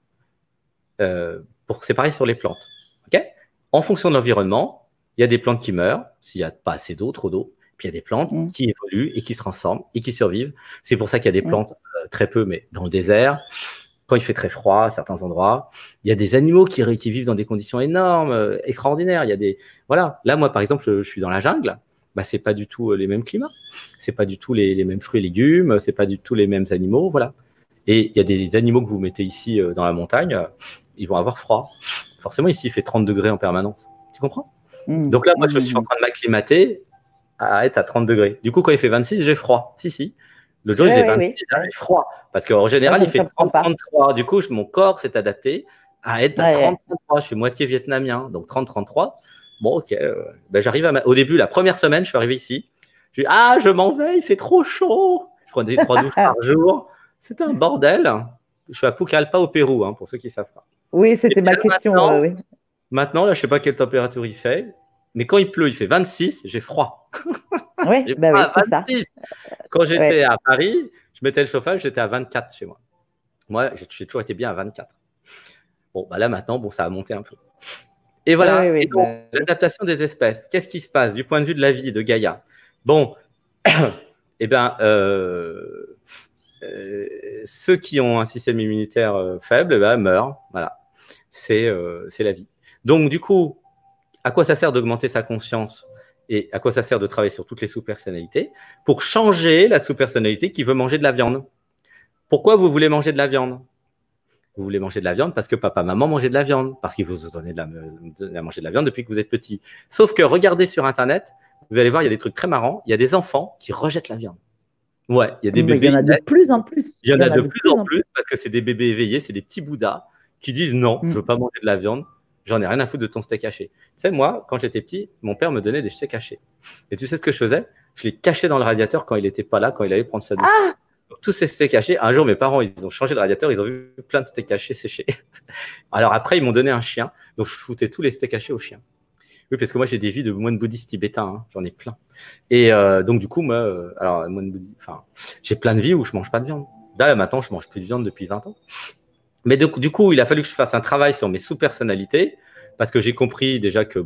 C'est pareil sur les plantes. Okay, en fonction de l'environnement, il y a des plantes qui meurent s'il n'y a pas assez d'eau, trop d'eau. Puis il y a des plantes qui évoluent et qui se transforment et qui survivent. C'est pour ça qu'il y a des plantes, très peu, mais dans le désert. Quand il fait très froid à certains endroits, il y a des animaux qui vivent dans des conditions énormes, extraordinaires. Il y a voilà. Là, moi, par exemple, je suis dans la jungle. Bah, c'est pas du tout les mêmes climats. C'est pas du tout les mêmes fruits et légumes. C'est pas du tout les mêmes animaux. Voilà. Et il y a des animaux que vous mettez ici dans la montagne, ils vont avoir froid. Forcément, ici, il fait 30 degrés en permanence. Tu comprends? Donc là, moi, je suis en train de m'acclimater à être à 30 degrés. Du coup, quand il fait 26, j'ai froid. Si. L'autre jour, il faisait 26, j'avais froid. Parce qu'en général, il fait 30-33. Du coup, mon corps s'est adapté à être à 30-33. Je suis moitié vietnamien, donc 30-33. Bon, ok. Ben, j'arrive au début, la première semaine, je suis arrivé ici. Je dis, je m'en vais, il fait trop chaud. Je prenais 3 douches par jour. C'était un bordel. Je suis à Pucallpa au Pérou, hein, pour ceux qui ne savent pas. Oui, c'était ma question. Maintenant, là, je ne sais pas quelle température il fait, mais quand il pleut, il fait 26, j'ai froid. Oui, c'est ça. Quand j'étais à Paris, je mettais le chauffage, j'étais à 24 chez moi. Moi, j'ai toujours été bien à 24. Bon, bah là, maintenant, ça a monté un peu. Et voilà, l'adaptation des espèces. Qu'est-ce qui se passe du point de vue de la vie de Gaïa? Bon, eh bien, ceux qui ont un système immunitaire faible meurent. Voilà, c'est la vie. Donc, du coup, à quoi ça sert d'augmenter sa conscience et à quoi ça sert de travailler sur toutes les sous-personnalités? Pour changer la sous-personnalité qui veut manger de la viande. Pourquoi vous voulez manger de la viande? Vous voulez manger de la viande parce que papa, maman mangeaient de la viande, parce qu'ils vous ont donné de manger de la viande depuis que vous êtes petit. Sauf que regardez sur Internet, vous allez voir, il y a des trucs très marrants. Il y a des enfants qui rejettent la viande. Ouais, il y a des bébés. Il y en a de plus en plus. Il y en a de plus en plus parce que c'est des bébés éveillés, c'est des petits bouddhas qui disent non, je ne veux pas manger de la viande. J'en ai rien à foutre de ton steak haché. Tu sais, moi, quand j'étais petit, mon père me donnait des steaks hachés. Et tu sais ce que je faisais? Je les cachais dans le radiateur quand il n'était pas là, quand il allait prendre sa douche. Donc, tous ces steaks hachés, un jour, mes parents, ils ont changé le radiateur, ils ont vu plein de steaks hachés séchés. Alors après, ils m'ont donné un chien. Donc, je foutais tous les steaks hachés au chien. Oui, parce que moi, j'ai des vies de moine bouddhiste tibétain. Hein, j'en ai plein. Et donc, du coup, moi, alors, moine bouddhiste, j'ai plein de vies où je ne mange pas de viande. Là, maintenant, je ne mange plus de viande depuis 20 ans. Mais du coup, il a fallu que je fasse un travail sur mes sous-personnalités parce que j'ai compris déjà que,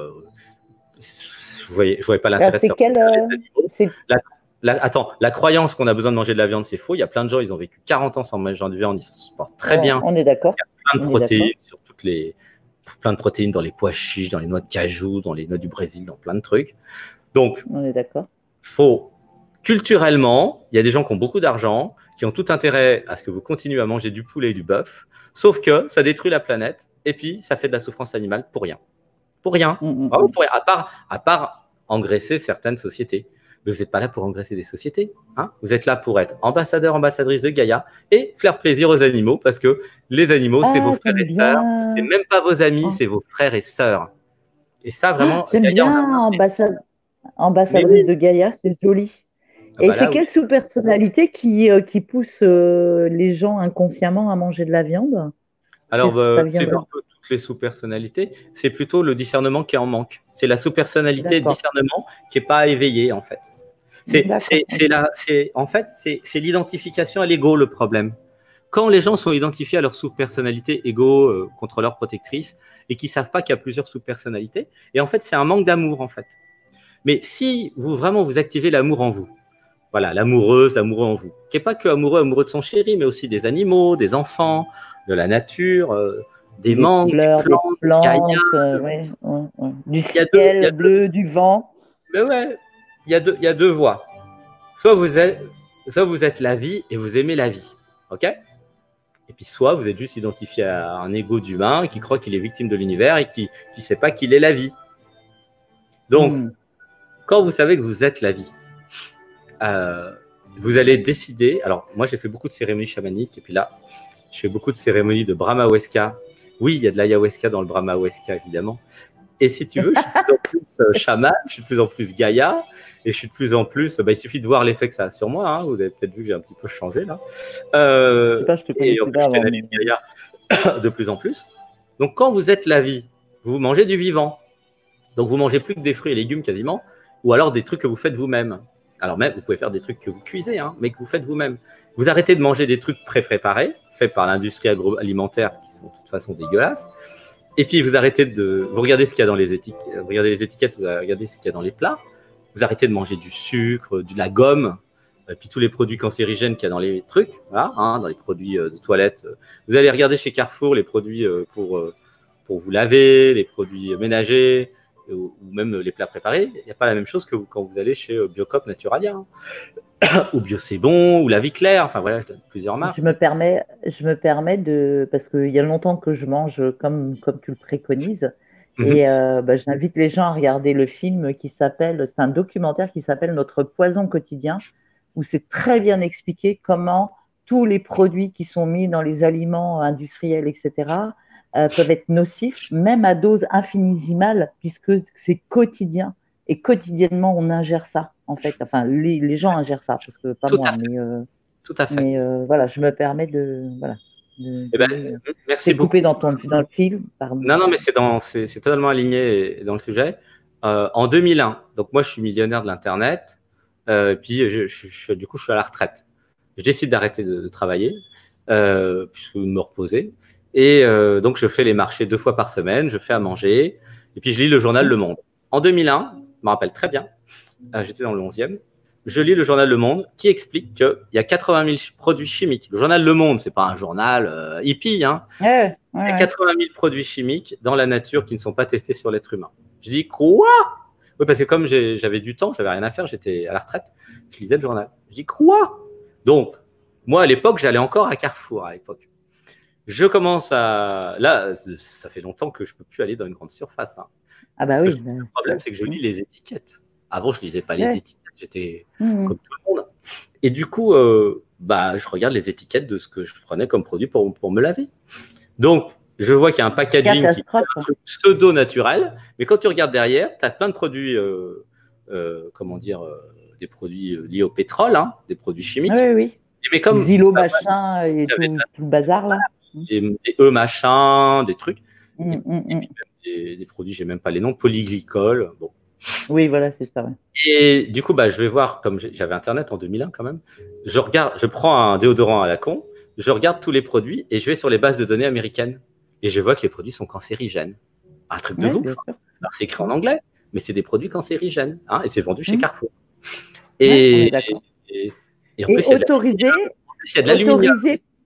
je voyais pas l'intérêt de faire Attends, la croyance qu'on a besoin de manger de la viande, c'est faux. Il y a plein de gens, ils ont vécu 40 ans sans manger de viande, ils se portent très bien. On est d'accord. Il y a plein de protéines sur plein de protéines dans les pois chiches, dans les noix de cajou, dans les noix du Brésil, dans plein de trucs. Donc, on est d'accord. Culturellement, il y a des gens qui ont beaucoup d'argent, qui ont tout intérêt à ce que vous continuez à manger du poulet et du bœuf, sauf que ça détruit la planète et puis ça fait de la souffrance animale pour rien. Pour rien. Vraiment pour rien. À part engraisser certaines sociétés. Mais vous n'êtes pas là pour engraisser des sociétés. Hein, vous êtes là pour être ambassadeur, ambassadrice de Gaïa et faire plaisir aux animaux parce que les animaux, c'est vos frères et sœurs. C'est même pas vos amis, c'est vos frères et sœurs. Et ça, vraiment. J'aime bien ambassadrice de Gaïa, c'est joli. Et c'est quelle sous-personnalité qui pousse les gens inconsciemment à manger de la viande? Alors, c'est un peu toutes les sous-personnalités. C'est plutôt le discernement qui en manque. C'est la sous-personnalité discernement qui n'est pas éveillée, en fait. En fait, c'est l'identification à l'ego, le problème. Quand les gens sont identifiés à leur sous-personnalité ego, contrôleur, protectrice, et qu'ils ne savent pas qu'il y a plusieurs sous-personnalités, et en fait, c'est un manque d'amour, en fait. Mais si vous activez l'amour en vous, voilà, l'amoureuse, l'amoureux en vous, qui n'est pas que amoureux de son chéri, mais aussi des animaux, des enfants, de la nature, des mangues, fleurs, des plantes, du ciel bleu, du vent. Mais ouais, il y a deux voies. Soit vous êtes la vie et vous aimez la vie, ok? Et puis soit vous êtes juste identifié à un ego d'humain qui croit qu'il est victime de l'univers et qui ne sait pas qu'il est la vie. Donc, quand vous savez que vous êtes la vie, vous allez décider. Alors, moi, j'ai fait beaucoup de cérémonies chamaniques. Et puis là, je fais beaucoup de cérémonies de Brahma-Weska. Oui, il y a de l'ayahuasca dans le Brahma-Weska, évidemment. Et si tu veux, je suis de plus en plus chaman, je suis de plus en plus Gaïa. Et je suis de plus en plus. Il suffit de voir l'effet que ça a sur moi. Hein. Vous avez peut-être vu que j'ai un petit peu changé là. Et en fait, je canalise Gaïa de plus en plus. Donc, quand vous êtes la vie, vous mangez du vivant. Donc, vous mangez plus que des fruits et légumes quasiment, ou alors des trucs que vous faites vous-même. Alors même, vous pouvez faire des trucs que vous cuisez, hein, mais que vous faites vous-même. Vous arrêtez de manger des trucs pré-préparés, faits par l'industrie agroalimentaire, qui sont de toute façon dégueulasses. Et puis, vous arrêtez de... Vous regardez ce qu'il y a dans les étiquettes, vous regardez les étiquettes, vous regardez ce qu'il y a dans les plats. Vous arrêtez de manger du sucre, de la gomme, et puis tous les produits cancérigènes qu'il y a dans les trucs, voilà, hein, dans les produits de toilette. Vous allez regarder chez Carrefour les produits pour vous laver, les produits ménagers, ou même les plats préparés. Il n'y a pas la même chose que quand vous allez chez Biocop Naturalia, hein, ou Bio C'est Bon, ou La Vie Claire. Enfin voilà, je donne plusieurs marques. Je me permets de, parce qu'il y a longtemps que je mange comme tu le préconises, et j'invite les gens à regarder le film c'est un documentaire qui s'appelle Notre poison quotidien, où c'est très bien expliqué comment tous les produits qui sont mis dans les aliments industriels, etc., peuvent être nocifs, même à dose infinitésimale, puisque c'est quotidien. Et quotidiennement, on ingère ça, en fait. Enfin, les gens ingèrent ça, parce que pas Tout moi. à fait. Tout à fait. Mais voilà, je me permets de... Voilà. Merci beaucoup. Coupé dans le film, pardon. Non, mais c'est totalement aligné dans le sujet. En 2001, donc moi, je suis millionnaire de l'Internet, puis du coup, je suis à la retraite. Je décide d'arrêter de travailler, puisque de me reposer. Et donc, je fais les marchés 2 fois par semaine, je fais à manger, et puis je lis le journal Le Monde. En 2001, je me rappelle très bien, j'étais dans le 11e, je lis le journal Le Monde qui explique qu'il y a 80 000 produits chimiques. Le journal Le Monde, c'est pas un journal hippie, hein. Il y a 80 000 produits chimiques dans la nature qui ne sont pas testés sur l'être humain. Je dis, quoi? Oui, parce que comme j'avais du temps, j'avais rien à faire, j'étais à la retraite, je lisais le journal. Je dis, quoi? Donc, moi, à l'époque, j'allais encore à Carrefour, à l'époque. Je commence à... Là, ça fait longtemps que je ne peux plus aller dans une grande surface. Hein. Ah bah oui. Le problème, c'est que je lis les étiquettes. Avant, je ne lisais pas les étiquettes. J'étais comme tout le monde. Et du coup, je regarde les étiquettes de ce que je prenais comme produit pour me laver. Donc, je vois qu'il y a un packaging qui est un truc pseudo-naturel. Mais quand tu regardes derrière, tu as plein de produits, des produits liés au pétrole, hein, des produits chimiques. Oui. Mais comme Xylo machin et tout le bazar là. Des machin, des trucs. Et puis des produits, j'ai même pas les noms, polyglycol. Bon. Oui, voilà, c'est ça. Ouais. Et du coup, je vais voir, comme j'avais Internet en 2001 quand même, je prends un déodorant à la con, je regarde tous les produits et je vais sur les bases de données américaines. Et je vois que les produits sont cancérigènes. Un truc de ouf. Alors, c'est écrit en anglais, mais c'est des produits cancérigènes. Hein, et c'est vendu chez Carrefour. Et en plus, autorisé, il y a de l'aluminium.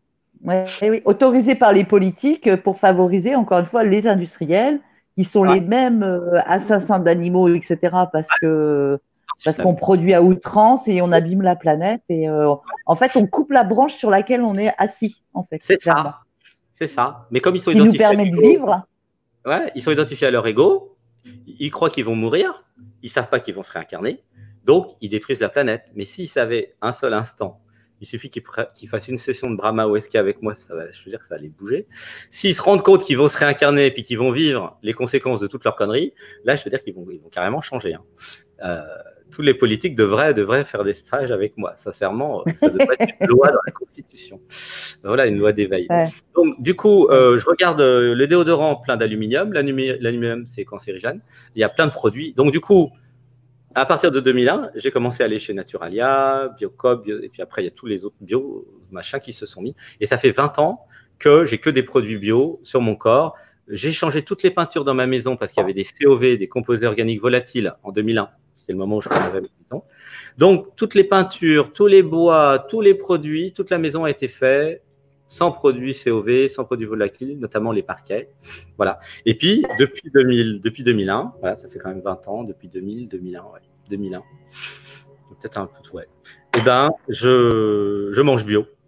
Autorisé par les politiques pour favoriser, encore une fois, les industriels qui sont les mêmes assassins d'animaux, etc. Parce qu'on produit à outrance et on abîme la planète. Et en fait, on coupe la branche sur laquelle on est assis. En fait, c'est ça. C'est ça. Mais comme ils sont identifiés, nous permet de vivre. Ouais, ils sont identifiés à leur ego. Ils croient qu'ils vont mourir. Ils savent pas qu'ils vont se réincarner. Donc, ils détruisent la planète. Mais s'ils savaient un seul instant, il suffit qu'ils fassent une session de Brahma Weska avec moi, je veux dire que ça va les bouger. S'ils se rendent compte qu'ils vont se réincarner et puis qu'ils vont vivre les conséquences de toutes leurs conneries, là, je veux dire qu'ils vont carrément changer. Hein. Tous les politiques devraient faire des stages avec moi. Sincèrement, ça devrait être une loi dans la Constitution. Voilà, une loi d'éveil. Ouais. Donc, du coup, je regarde le déodorant plein d'aluminium. L'aluminium, c'est cancérigène. Il y a plein de produits. Donc, du coup, à partir de 2001, j'ai commencé à aller chez Naturalia, Biocop, et puis après, il y a tous les autres bio machins qui se sont mis. Et ça fait 20 ans que j'ai que des produits bio sur mon corps. J'ai changé toutes les peintures dans ma maison parce qu'il y avait des COV, des composés organiques volatiles en 2001. C'était le moment où je rénovais ma maison. Donc, toutes les peintures, tous les bois, tous les produits, toute la maison a été faite sans produits COV, sans produits volatiles, notamment les parquets. Voilà. Et puis, depuis 2001, voilà, ça fait quand même 20 ans, depuis 2001, ouais, 2001, peut-être un peu, ouais. Eh ben, je mange bio.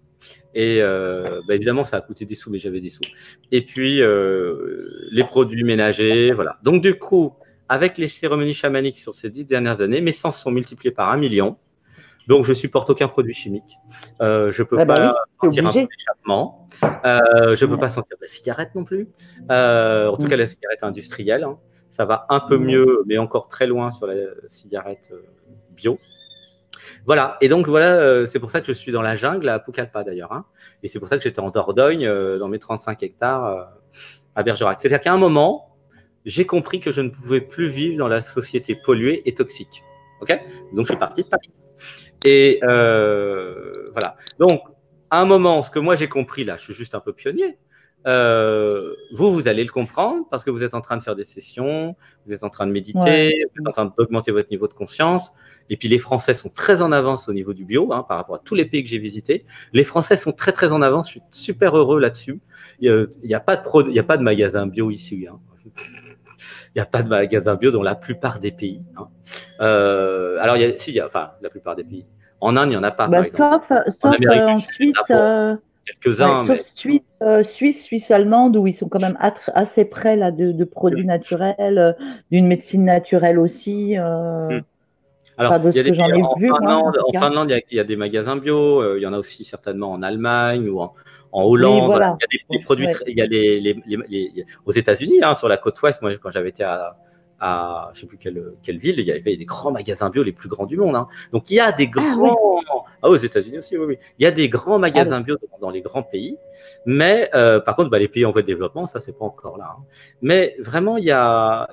Et évidemment, ça a coûté des sous, mais j'avais des sous. Et puis, les produits ménagers, voilà. Donc, du coup, avec les cérémonies chamaniques sur ces 10 dernières années, mes sens sont multipliés par 1 million. Donc, je supporte aucun produit chimique. Je peux pas sentir un peu d'échappement. Je peux pas sentir de la cigarette non plus. En tout cas, la cigarette industrielle. Hein. Ça va un peu mieux, mais encore très loin sur la cigarette bio. Voilà, et donc voilà, c'est pour ça que je suis dans la jungle à Pucallpa d'ailleurs. Hein. Et c'est pour ça que j'étais en Dordogne, dans mes 35 hectares à Bergerac. C'est-à-dire qu'à un moment, j'ai compris que je ne pouvais plus vivre dans la société polluée et toxique. Okay, donc je suis parti de Paris. Et voilà. Donc, à un moment, ce que moi j'ai compris là, je suis juste un peu pionnier. Vous allez le comprendre parce que vous êtes en train de faire des sessions, vous êtes en train de méditer, vous êtes en train d'augmenter votre niveau de conscience. Et puis les Français sont très en avance au niveau du bio, hein, par rapport à tous les pays que j'ai visités. Les Français sont très très en avance. Je suis super heureux là-dessus. Il y a pas de magasin bio ici. Hein. Il n'y a pas de magasin bio dans la plupart des pays. Hein. Alors il y a la plupart des pays. En Inde, il n'y en a pas. Par exemple. Sauf en Suisse. Quelques-uns. Sauf Suisse allemande, où ils sont quand même assez près là, de produits naturels, d'une médecine naturelle aussi. Alors, en Finlande, il y a des magasins bio. Il y en a aussi certainement en Allemagne ou en Hollande. Oui, voilà. Il y a des produits. Il y a aux États-Unis, hein, sur la côte ouest. Moi, quand j'avais été à je sais plus quelle ville, il y avait des grands magasins bio, les plus grands du monde. Hein. Donc il y a des grands. Aux États-Unis aussi, oui. Il y a des grands magasins bio dans les grands pays, mais par contre, les pays en voie de développement, ça c'est pas encore là. Hein. Mais vraiment, il y a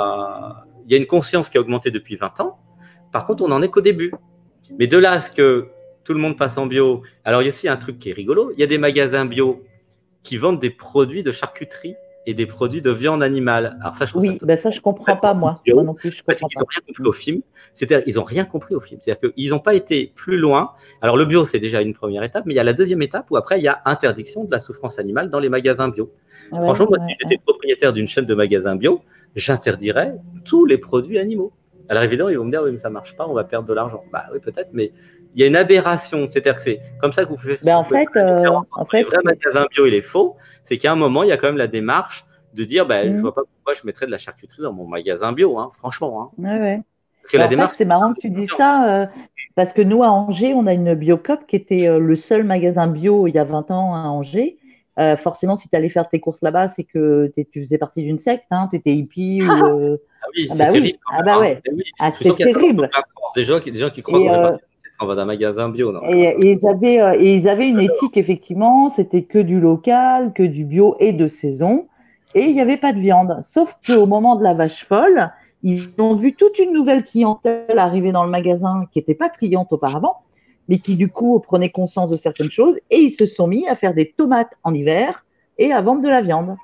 une conscience qui a augmenté depuis 20 ans. Par contre, on n'en est qu'au début. Mais de là à ce que tout le monde passe en bio. Alors il y a aussi un truc qui est rigolo. Il y a des magasins bio qui vendent des produits de charcuterie et des produits de viande animale. Alors ça, je trouve ça je comprends pas, moi. Moi non plus, je comprends pas. Ils n'ont rien compris au film. C'est-à-dire, ils n'ont rien compris au film. C'est-à-dire qu'ils n'ont pas été plus loin. Alors, le bio, c'est déjà une première étape, mais il y a la deuxième étape où après, il y a interdiction de la souffrance animale dans les magasins bio. Franchement, moi, si j'étais propriétaire d'une chaîne de magasins bio, j'interdirais tous les produits animaux. Alors, évidemment, ils vont me dire, oui, mais ça ne marche pas, on va perdre de l'argent. Bah oui, peut-être, mais il y a une aberration. C'est-à-dire que c'est comme ça que vous pouvez faire. En fait, le vrai magasin bio, il est faux. C'est qu'à un moment, il y a quand même la démarche de dire, je ne vois pas pourquoi je mettrais de la charcuterie dans mon magasin bio, hein, franchement. Hein. Parce que la démarche, c'est marrant que tu dis ça, parce que nous, à Angers, on a une Biocop qui était le seul magasin bio il y a 20 ans à Angers. Forcément, si tu allais faire tes courses là-bas, c'est que tu faisais partie d'une secte, hein, tu étais hippie. C'est terrible. C'est terrible. Des gens qui croient qu'on va dans un magasin bio. Non. Et ils avaient une éthique, effectivement, c'était que du local, que du bio et de saison. Et il n'y avait pas de viande. Sauf qu'au moment de la vache folle, ils ont vu toute une nouvelle clientèle arriver dans le magasin qui n'était pas cliente auparavant, mais qui du coup prenait conscience de certaines choses. Et ils se sont mis à faire des tomates en hiver et à vendre de la viande.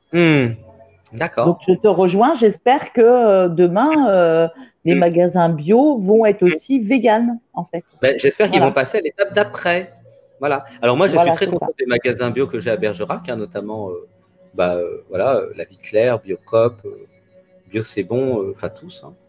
D'accord. Donc je te rejoins. J'espère que demain, les magasins bio vont être aussi véganes, en fait. J'espère qu'ils vont passer à l'étape d'après. Voilà. Alors moi, je suis très content des magasins bio que j'ai à Bergerac, hein, notamment La Vie Claire, Biocop, Bio C'est Bon, enfin tous. Hein.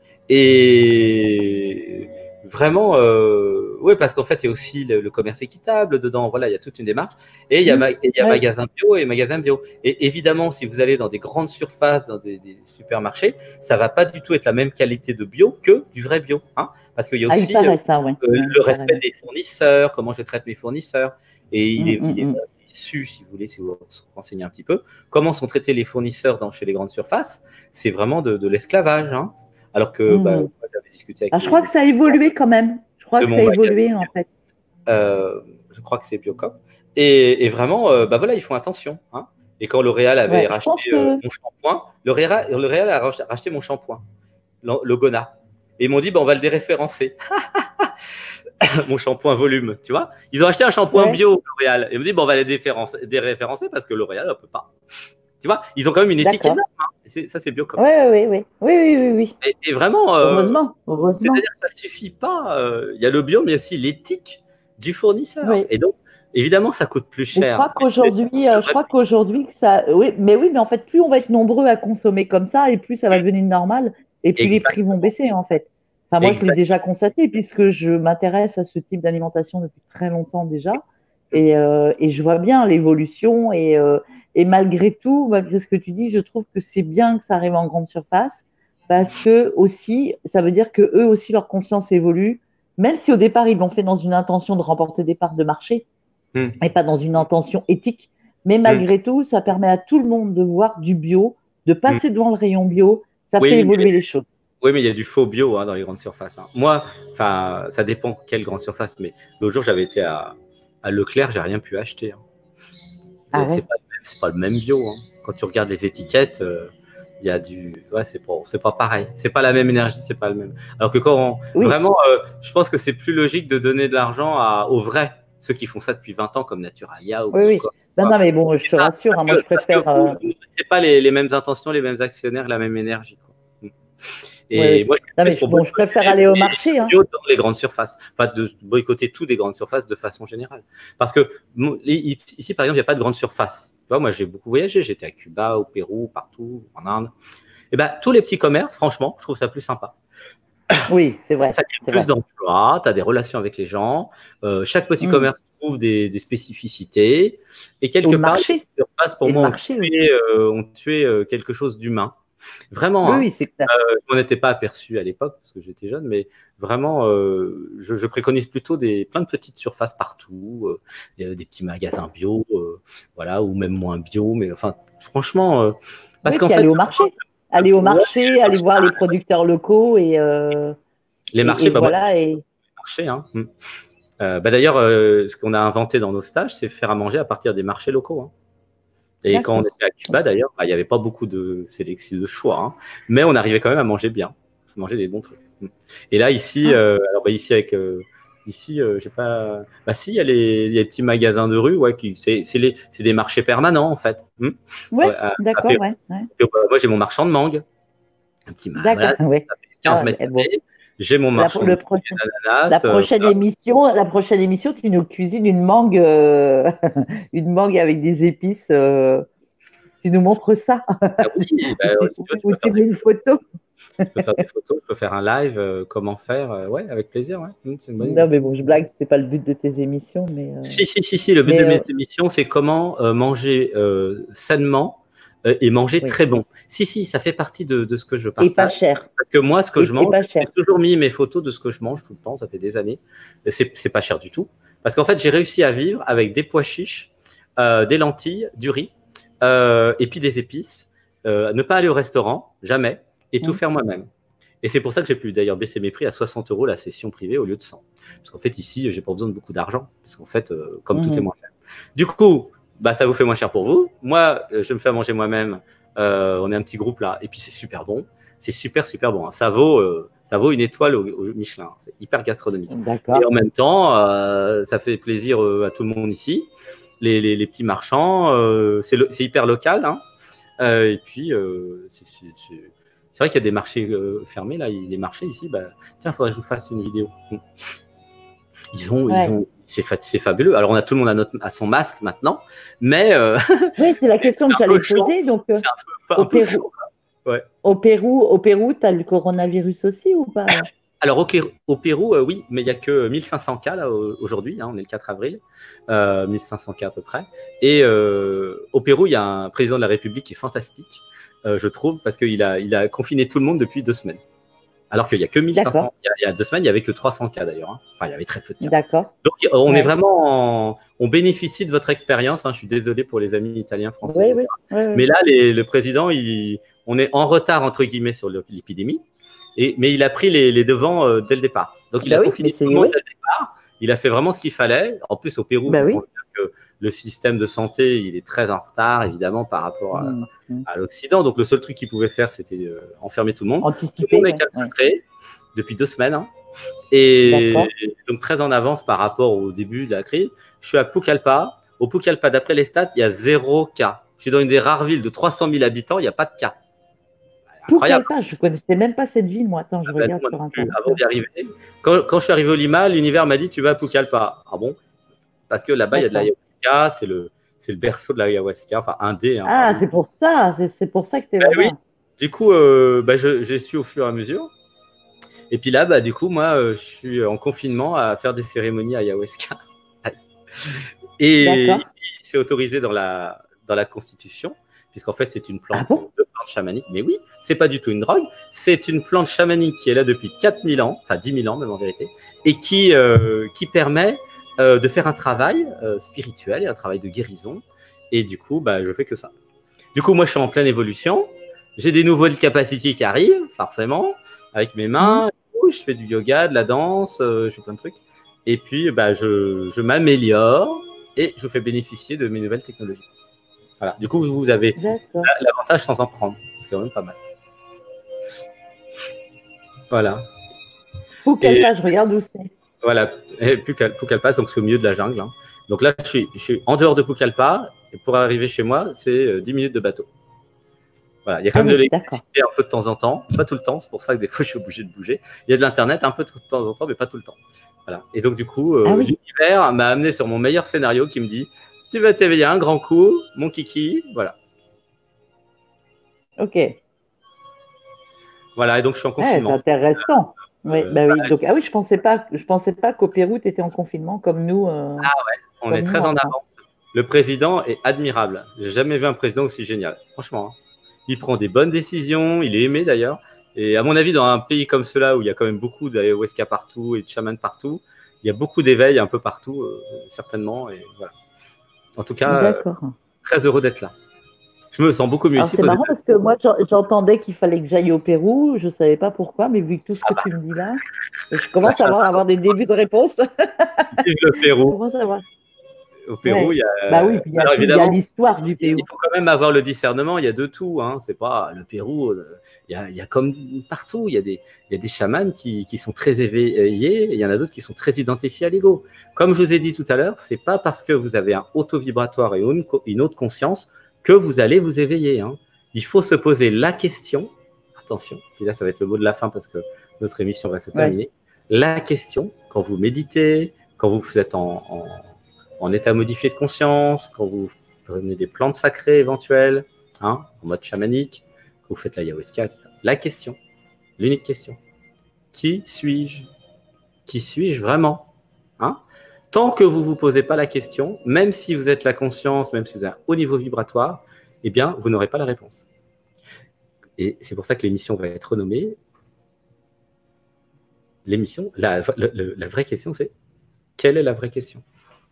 Et vraiment, parce qu'en fait, il y a aussi le commerce équitable dedans. Voilà, il y a toute une démarche. Et il y a, magasin bio et magasin bio. Et évidemment, si vous allez dans des grandes surfaces, dans des supermarchés, ça va pas du tout être la même qualité de bio que du vrai bio. Hein, parce qu'il y a aussi le respect des fournisseurs, comment je traite mes fournisseurs. Et il est issu, si vous voulez, si vous vous renseignez un petit peu, comment sont traités les fournisseurs chez les grandes surfaces. C'est vraiment de l'esclavage. Hein. Alors que j'avais discuté avec. Je crois que ça a évolué quand même. Je crois que ça a évolué en fait. Je crois que c'est Biocop. Et vraiment, ils font attention. Hein. Et quand L'Oréal avait racheté mon shampoing, L'Oréal a racheté mon shampoing, le Gona. Et ils m'ont dit, on va le déréférencer. Mon shampoing volume, tu vois. Ils ont acheté un shampoing bio, L'Oréal. Et ils m'ont dit, on va les déréférencer parce que L'Oréal ne peut pas. Tu vois, ils ont quand même une éthique énorme. Hein. Ça, c'est Biocop. Oui. Et vraiment, heureusement. C'est-à-dire que ça ne suffit pas. Il y a le bio, mais aussi l'éthique du fournisseur. Oui. Et donc, évidemment, ça coûte plus cher. Je crois qu'aujourd'hui, ça. Oui, mais en fait, plus on va être nombreux à consommer comme ça, et plus ça va devenir normal, et plus les prix vont baisser, en fait. Enfin, moi, je l'ai déjà constaté, puisque je m'intéresse à ce type d'alimentation depuis très longtemps déjà. Et je vois bien l'évolution. Et malgré tout, malgré ce que tu dis, je trouve que c'est bien que ça arrive en grande surface parce que aussi, ça veut dire que eux aussi, leur conscience évolue. Même si au départ, ils l'ont fait dans une intention de remporter des parts de marché et pas dans une intention éthique. Mais malgré tout, ça permet à tout le monde de voir du bio, de passer devant le rayon bio. Ça fait évoluer les choses. Oui, mais il y a du faux bio dans les grandes surfaces. Moi, ça dépend quelle grande surface. Mais l'autre jour, j'avais été à Leclerc, j'ai rien pu acheter. Ah ouais. C'est pas le même bio. Quand tu regardes les étiquettes, il y a du. Ouais, c'est pas pareil. C'est pas la même énergie, c'est pas le même. Alors que vraiment, je pense que c'est plus logique de donner de l'argent aux vrais, ceux qui font ça depuis 20 ans, comme Naturalia. Oui. Non, mais bon, je te rassure, moi je préfère. C'est pas les mêmes intentions, les mêmes actionnaires, la même énergie. Et moi, je préfère aller au marché. Dans les grandes surfaces. Enfin, de boycotter toutes les grandes surfaces de façon générale. Parce que ici, par exemple, il n'y a pas de grande surface. Tu vois, moi, j'ai beaucoup voyagé. J'étais à Cuba, au Pérou, partout, en Inde. Et ben, tous les petits commerces, franchement, je trouve ça plus sympa. Oui, c'est vrai. Ça crée plus d'emplois, tu as des relations avec les gens. Chaque petit commerce trouve des spécificités. Et quelque part, les surfaces, pour moi, ont tué quelque chose d'humain. Vraiment, oui, c'est clair. Je m'en étais pas aperçu à l'époque parce que j'étais jeune, mais vraiment, je préconise plutôt plein de petites surfaces partout, des petits magasins bio, voilà, ou même moins bio, mais enfin, franchement, parce qu'en fait, aller au marché, aller voir les producteurs locaux et les marchés, voilà, les marchés, hein. D'ailleurs, ce qu'on a inventé dans nos stages, c'est faire à manger à partir des marchés locaux. Hein. Et quand on était à Cuba, d'ailleurs, il n'y avait pas beaucoup de sélection de choix, mais on arrivait quand même à manger bien, manger des bons trucs. Et là, ici, j'ai pas. Si, il y a les petits magasins de rue, c'est des marchés permanents en fait. D'accord, moi, j'ai mon marchand de mangue, un petit magasin, ça fait 15 mètres carrés. J'ai mon marchand de ananas. La prochaine émission, tu nous cuisines une mangue, une mangue avec des épices. Tu nous montres ça. Oui, si tu mets une photo. Je peux faire des photos, je peux faire un live, comment faire, avec plaisir. C'est une bonne idée. Non, mais bon, je blague, c'est pas le but de tes émissions, mais. Si, le but de mes émissions, c'est comment manger sainement et manger très bon. Si, ça fait partie de ce que je partage. Et pas cher. Parce que moi, ce que je mange, j'ai toujours mis mes photos de ce que je mange tout le temps, ça fait des années. C'est pas cher du tout. Parce qu'en fait, j'ai réussi à vivre avec des pois chiches, des lentilles, du riz, et puis des épices. Ne pas aller au restaurant, jamais, et tout faire moi-même. Et c'est pour ça que j'ai pu d'ailleurs baisser mes prix à 60 € la session privée au lieu de 100. Parce qu'en fait, ici, j'ai pas besoin de beaucoup d'argent. Parce qu'en fait, comme tout est moins cher. Du coup, ça vous fait moins cher pour vous. Moi, je me fais à manger moi-même. On est un petit groupe là. Et puis, c'est super bon. C'est super, super bon. Ça vaut une étoile au Michelin. C'est hyper gastronomique. Et en même temps, ça fait plaisir à tout le monde ici. Les petits marchands, c'est hyper local. Et puis, c'est vrai qu'il y a des marchés fermés. Là, les marchés ici, tiens, il faudrait que je vous fasse une vidéo. C'est fabuleux. Alors, on a tout le monde à son masque maintenant, mais oui, c'est la question que tu allais poser. Donc, au Pérou, tu as le coronavirus aussi ou pas? Alors, au Pérou, oui, mais il n'y a que 1500 cas là aujourd'hui. On est le 4 avril, 1500 cas à peu près. Et au Pérou, il y a un président de la République qui est fantastique, je trouve, parce qu'il a confiné tout le monde depuis 2 semaines. Alors qu'il n'y a que 1500. Il y a 2 semaines, il n'y avait que 300 cas d'ailleurs. Enfin, il y avait très peu de cas. D'accord. Donc, on est vraiment on bénéficie de votre expérience. Je suis désolé pour les amis italiens, français. Oui. Mais là, le président, on est en retard, entre guillemets, sur l'épidémie. Mais il a pris les devants dès le départ. Donc, il a confiné tout le monde dès le départ. Il a fait vraiment ce qu'il fallait. En plus, au Pérou, le système de santé, il est très en retard, évidemment, par rapport à l'Occident. Donc, le seul truc qu'il pouvait faire, c'était enfermer tout le monde. Anticiper, tout le monde est calcitré depuis 2 semaines. Et donc, très en avance par rapport au début de la crise. Je suis à Pucallpa. Au Pucallpa, d'après les stats, il y a 0 cas. Je suis dans une des rares villes de 300 000 habitants, il n'y a pas de cas. Pucallpa, je ne connaissais même pas cette ville, moi. Attends, je regarde sur Internet. Avant d'y arriver, quand je suis arrivé au Lima, l'univers m'a dit tu vas à Pucallpa. Ah bon? Parce que là-bas, il y a de l'ayahuasca, c'est le berceau de l'ayahuasca, enfin un des. C'est pour ça, c'est pour ça que tu es là-bas. Oui. Du coup, j'ai su au fur et à mesure. Et puis là, du coup, moi, je suis en confinement à faire des cérémonies ayahuasca. Et c'est autorisé dans la Constitution, puisqu'en fait, c'est une plante, de plante chamanique. Mais oui, c'est pas du tout une drogue. C'est une plante chamanique qui est là depuis 4000 ans, enfin 10 000 ans même en vérité, et qui permet de faire un travail spirituel et un travail de guérison. Et du coup, je fais que ça. Du coup, moi, je suis en pleine évolution. J'ai des nouvelles capacités qui arrivent, forcément, avec mes mains. Je fais du yoga, de la danse, je fais plein de trucs. Et puis, je m'améliore et je vous fais bénéficier de mes nouvelles technologies. Voilà. Du coup, vous avez l'avantage sans en prendre. C'est quand même pas mal. Voilà. Pucallpa, je regarde où c'est. Voilà. Pucallpa, donc c'est au milieu de la jungle. Hein. Donc là, je suis en dehors de Pucallpa. Et pour arriver chez moi, c'est 10 minutes de bateau. Voilà. Il y a quand même de l'électricité un peu de temps en temps. Pas tout le temps. C'est pour ça que des fois, je suis obligé de bouger. Il y a de l'Internet un peu de temps en temps, mais pas tout le temps. Voilà. Et donc, du coup, l'univers m'a amené sur mon meilleur scénario qui me dit « Tu vas t'éveiller un grand coup, mon kiki. » Voilà. Ok. Voilà. Et donc, je suis en confinement. C'est intéressant. Oui, Donc, je pensais pas qu'au Pérou, tu étais en confinement comme nous. Ah ouais, on est très en avance. Le président est admirable. J'ai jamais vu un président aussi génial. Franchement, hein. Il prend des bonnes décisions. Il est aimé d'ailleurs. Et à mon avis, dans un pays comme cela où il y a quand même beaucoup d'ayahuasca partout et de chamans partout, il y a beaucoup d'éveil un peu partout, certainement. Et voilà. En tout cas, très heureux d'être là. Je me sens beaucoup mieux ici. C'est marrant parce que moi, j'entendais qu'il fallait que j'aille au Pérou. Je ne savais pas pourquoi, mais vu que tout ce que tu me dis là, je commence à avoir des débuts de réponse. Vive le Pérou. Je commence à avoir. Au Pérou, il y a. Il y a l'histoire du Pérou. Il faut quand même avoir le discernement. Il y a de tout. Hein. C'est pas le Pérou. Il y a comme partout. Il y a des chamans qui sont très éveillés. Et il y en a d'autres qui sont très identifiés à l'ego. Comme je vous ai dit tout à l'heure, c'est pas parce que vous avez un auto-vibratoire et une autre conscience que vous allez vous éveiller. Hein. Il faut se poser la question. Attention. Puis là, ça va être le mot de la fin parce que notre émission va se terminer. La question, quand vous méditez, quand vous êtes en état modifié de conscience, quand vous prenez des plantes sacrées éventuelles, hein, en mode chamanique, quand vous faites l'ayahuasca, etc. La question, l'unique question, qui suis-je? Qui suis-je vraiment? Hein? Tant que vous ne vous posez pas la question, même si vous êtes la conscience, même si vous avez un haut niveau vibratoire, eh bien, vous n'aurez pas la réponse. Et c'est pour ça que l'émission va être renommée. L'émission, la vraie question, c'est quelle est la vraie question?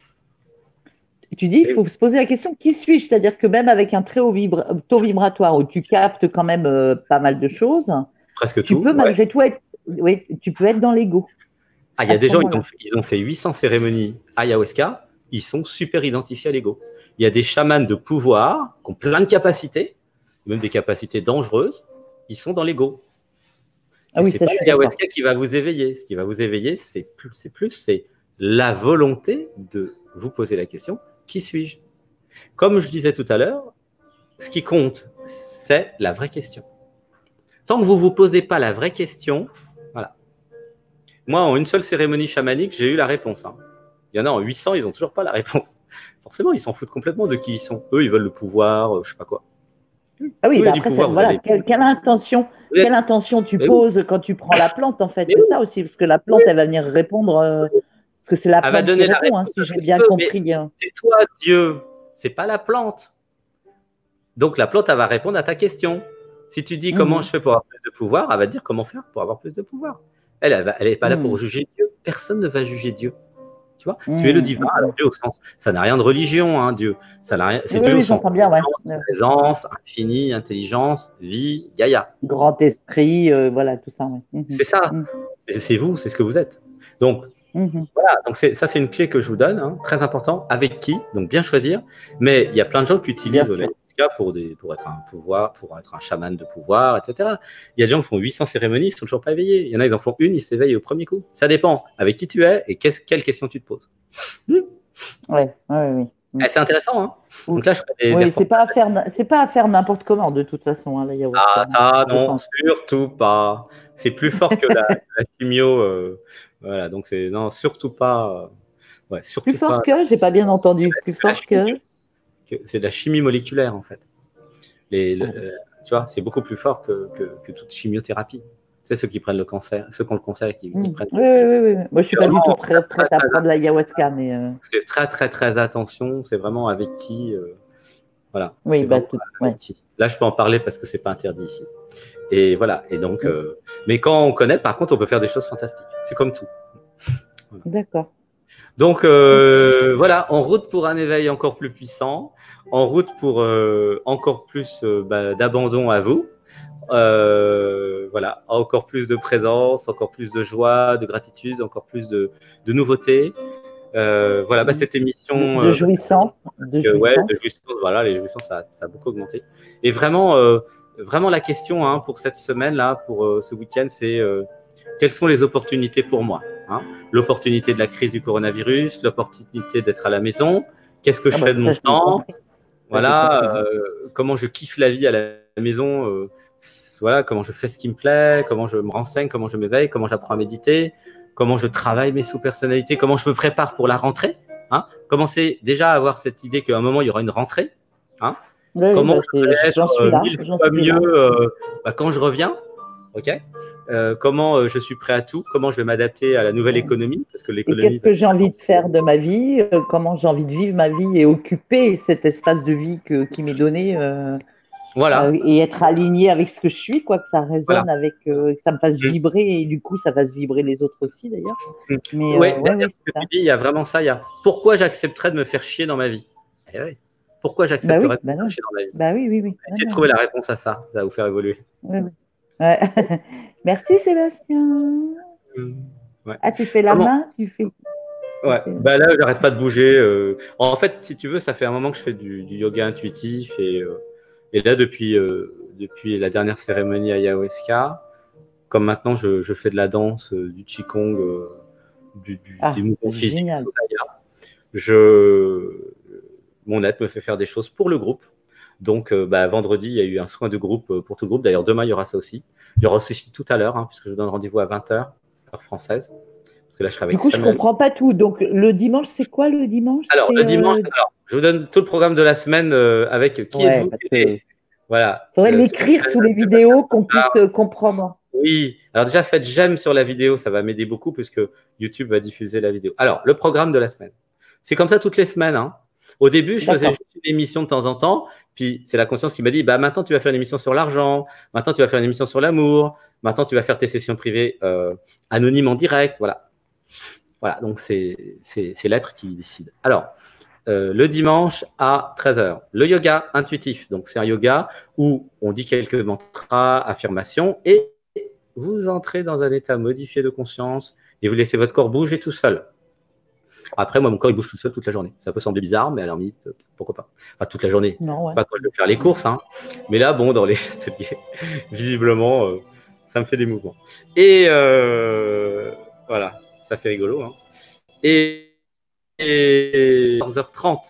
Tu dis, il faut se poser la question, qui suis-je? C'est-à-dire que même avec un très haut taux vibratoire où tu captes quand même pas mal de choses, presque tu peux malgré tout être, tu peux être dans l'ego. Ah, il y a des gens, ils ont fait 800 cérémonies ayahuasca, ils sont super identifiés à l'ego. Il y a des chamans de pouvoir qui ont plein de capacités, même des capacités dangereuses, ils sont dans l'ego. C'est pas l'ayahuasca qui va vous éveiller. Ce qui va vous éveiller, c'est la volonté de vous poser la question, qui suis-je? Comme je disais tout à l'heure, ce qui compte, c'est la vraie question. Tant que vous ne vous posez pas la vraie question, voilà. Moi, en une seule cérémonie chamanique, j'ai eu la réponse. Hein. Il y en a en 800, ils n'ont toujours pas la réponse. Forcément, ils s'en foutent complètement de qui ils sont. Eux, ils veulent le pouvoir, je ne sais pas quoi. Ah oui, après, voilà, quelle intention tu poses quand tu prends la plante, en fait. C'est ça aussi, parce que la plante, elle va venir répondre, parce que c'est la plante qui répond, si j'ai bien compris. C'est toi, Dieu, c'est pas la plante. Donc, la plante, elle va répondre à ta question. Si tu dis comment je fais pour avoir plus de pouvoir, elle va te dire comment faire pour avoir plus de pouvoir. Elle n'est pas là pour juger Dieu. Personne ne va juger Dieu. Tu vois, tu es le divin. Alors, Dieu, au sens, ça n'a rien de religion, hein, Dieu. Ça n'a rien. C'est Dieu au sens présence, infini, intelligence, vie, Gaïa. Grand esprit, voilà, tout ça. C'est ça. C'est vous, c'est ce que vous êtes. Donc, voilà. Donc, ça, c'est une clé que je vous donne, hein, très important. Avec qui? Donc, bien choisir. Mais il y a plein de gens qui utilisent l'ayahuasca pour être un pouvoir, pour être un chaman de pouvoir, etc. Il y a des gens qui font 800 cérémonies, ils ne sont toujours pas éveillés. Il y en a, ils en font une, ils s'éveillent au premier coup. Ça dépend avec qui tu es et quelle question tu te poses. Oui. C'est intéressant, hein. Donc là, c'est pas à faire n'importe comment de toute façon, hein, l'ayahuasca. Ah, non, surtout pas. C'est plus fort que la chimio. Voilà, donc c'est non, surtout pas. Surtout plus fort que, j'ai pas bien entendu. Plus fort que. C'est de la chimie moléculaire en fait. Tu vois, c'est beaucoup plus fort que toute chimiothérapie. C'est ceux qui prennent le cancer, ceux qui ont le cancer et qui prennent. Oui. Moi, je suis pas du tout prête à prendre l'ayahuasca, mais. C'est très attention. C'est vraiment avec qui. Voilà. Oui, Là, je peux en parler parce que c'est pas interdit ici. Et voilà. Et donc, mais quand on connaît, par contre, on peut faire des choses fantastiques. C'est comme tout. Voilà. D'accord. Donc voilà, en route pour un éveil encore plus puissant, en route pour encore plus d'abandon à vous. Voilà, encore plus de présence, encore plus de joie, de gratitude, encore plus de nouveautés. Voilà, cette émission de jouissance, de jouissance. Voilà, les jouissances, ça a beaucoup augmenté. Et vraiment, vraiment la question pour cette semaine là, pour ce week-end, c'est quelles sont les opportunités pour moi, l'opportunité de la crise du coronavirus, l'opportunité d'être à la maison. Qu'est-ce que je fais de mon temps? Voilà, comment je kiffe la vie à la maison. Voilà, comment je fais ce qui me plaît, comment je me renseigne, comment je m'éveille, comment j'apprends à méditer, comment je travaille mes sous-personnalités, comment je me prépare pour la rentrée. Commencer déjà à avoir cette idée qu'à un moment, il y aura une rentrée. Comment je vais être 1000 fois mieux quand je reviens. Comment je suis prêt à tout, comment je vais m'adapter à la nouvelle économie, parce que l'économie. Qu'est-ce que j'ai envie de faire de ma vie, comment j'ai envie de vivre ma vie et occuper cet espace de vie qui m'est donné. Voilà. Et être aligné avec ce que je suis, quoi, que ça résonne avec, que ça me fasse vibrer et du coup ça fasse vibrer les autres aussi d'ailleurs. Oui, il y a vraiment ça. Il y a pourquoi j'accepterais de me faire chier dans ma vie. Pourquoi j'accepterais de me faire chier dans ma vie. Oui. J'ai trouvé la réponse à ça. Ça va vous faire évoluer. Oui. Ouais. Merci Sébastien. Ah, tu fais la main, tu fais. Ouais. Là, j'arrête pas de bouger. En fait, si tu veux, ça fait un moment que je fais du yoga intuitif et là, depuis la dernière cérémonie ayahuasca, comme maintenant je fais de la danse, du qigong, des mouvements physiques, mon être me fait faire des choses pour le groupe. Donc, vendredi, il y a eu un soin de groupe pour tout le groupe. D'ailleurs, demain, il y aura ça aussi. Il y aura aussi tout à l'heure, puisque je donne rendez-vous à 20h, heure française. Parce que là, je serai avec du coup, Samuel. Je ne comprends pas tout. Donc, le dimanche, c'est quoi le dimanche? Alors, le dimanche, je vous donne tout le programme de la semaine avec qui êtes-vous. Voilà. Il faudrait l'écrire sous les vidéos qu'on puisse comprendre. Oui. Alors déjà, faites j'aime sur la vidéo. Ça va m'aider beaucoup puisque YouTube va diffuser la vidéo. Alors, le programme de la semaine. C'est comme ça toutes les semaines. Au début, je faisais juste une émission de temps en temps. Puis, c'est la conscience qui m'a dit, maintenant, tu vas faire une émission sur l'argent. Maintenant, tu vas faire une émission sur l'amour. Maintenant, tu vas faire tes sessions privées anonymes en direct. Voilà. Voilà. Donc, c'est l'être qui décide. Alors, le dimanche à 13h, le yoga intuitif. Donc, c'est un yoga où on dit quelques mantras, affirmations et vous entrez dans un état modifié de conscience et vous laissez votre corps bouger tout seul. Après, moi, mon corps, il bouge tout seul toute la journée. Ça peut sembler bizarre, mais à la limite, pourquoi pas. Enfin, toute la journée. Non, pas quand je vais faire les courses. Mais là, bon, dans les ateliers, visiblement, ça me fait des mouvements. Et voilà, ça fait rigolo. Et 14h30,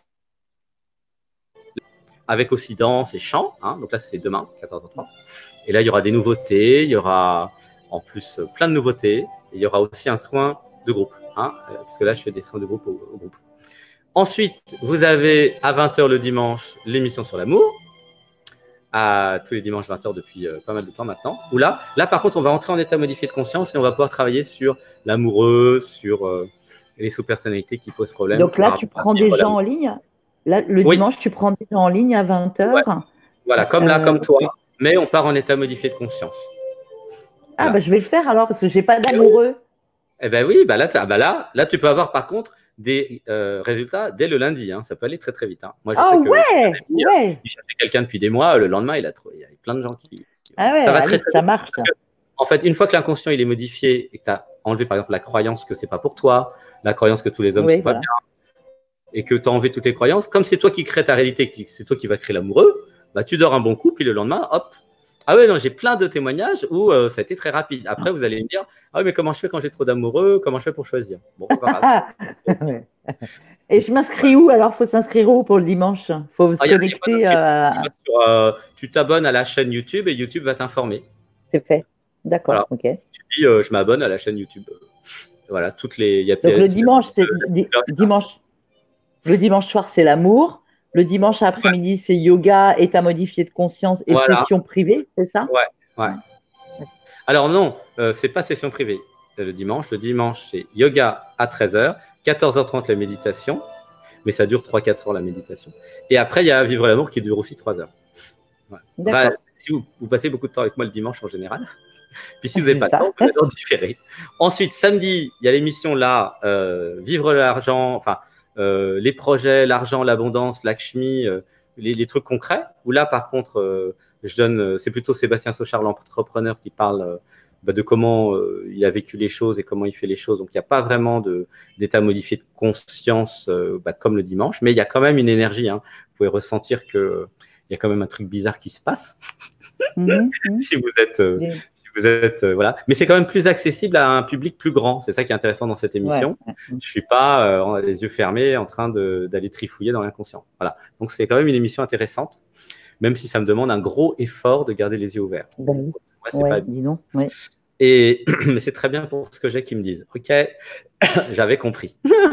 avec aussi danse et chant. Donc là, c'est demain, 14h30. Et là, il y aura des nouveautés. Il y aura en plus plein de nouveautés. Et il y aura aussi un soin de groupe. Parce que là, je fais des soins de groupe au groupe. Ensuite, vous avez à 20h le dimanche l'émission sur l'amour. Tous les dimanches 20h depuis pas mal de temps maintenant. Où là, par contre, on va entrer en état modifié de conscience et on va pouvoir travailler sur l'amoureux, sur les sous-personnalités qui posent problème. Donc là, tu prends des gens en ligne. Là, le dimanche, tu prends des gens en ligne à 20h. Ouais. Voilà, comme toi. Mais on part en état modifié de conscience. Voilà. Je vais le faire alors parce que je n'ai pas d'amoureux. Eh bien oui, là, tu peux avoir par contre des résultats dès le lundi. Ça peut aller très très vite. Moi, je sais que il cherchait quelqu'un depuis des mois. Le lendemain, il y a plein de gens qui. Ça va très, très ça marche. En fait, une fois que l'inconscient il est modifié et que tu as enlevé par exemple la croyance que c'est pas pour toi, la croyance que tous les hommes sont pas bien, et que tu as enlevé toutes les croyances, comme c'est toi qui crée ta réalité, c'est toi qui vas créer l'amoureux, tu dors un bon coup, puis le lendemain, hop. Ah ouais, non, j'ai plein de témoignages où ça a été très rapide. Après, vous allez me dire, ah oui, mais comment je fais quand j'ai trop d'amoureux? Comment je fais pour choisir? Bon, c'est pas grave. Et je m'inscris où? Alors, il faut s'inscrire où pour le dimanche? Il faut se connecter. Tu t'abonnes à la chaîne YouTube et YouTube va t'informer. C'est fait. D'accord. Voilà. Ok. Tu dis, je m'abonne à la chaîne YouTube. Voilà, toutes les. Donc, le dimanche, c'est dimanche. Le dimanche soir, c'est l'amour. Le dimanche après-midi, c'est yoga, état modifié de conscience et session privée, c'est ça? Ouais. Alors non, c'est pas session privée le dimanche. Le dimanche, c'est yoga à 13h, 14h30 la méditation, mais ça dure 3-4 heures la méditation. Et après, il y a Vivre l'amour qui dure aussi 3 heures. Ouais. Enfin, si vous passez beaucoup de temps avec moi le dimanche en général, puis si vous n'avez pas de temps, vous allez en différer. Ensuite, samedi, il y a l'émission là, Vivre l'argent, enfin, les projets, l'argent, l'abondance, Lakshmi, les trucs concrets, où là, par contre, c'est plutôt Sébastien Sauchard, l'entrepreneur, qui parle de comment il a vécu les choses et comment il fait les choses. Donc, il n'y a pas vraiment d'état modifié de conscience comme le dimanche, mais il y a quand même une énergie. Hein. Vous pouvez ressentir qu'il y a quand même un truc bizarre qui se passe si vous êtes voilà. Mais c'est quand même plus accessible à un public plus grand. C'est ça qui est intéressant dans cette émission. Ouais. Je suis pas les yeux fermés en train d'aller trifouiller dans l'inconscient. Voilà. Donc, c'est quand même une émission intéressante, même si ça me demande un gros effort de garder les yeux ouverts. Ben oui. Dis donc. Ouais. Mais c'est très bien pour ce que j'ai qui me disent. Ok, j'avais compris.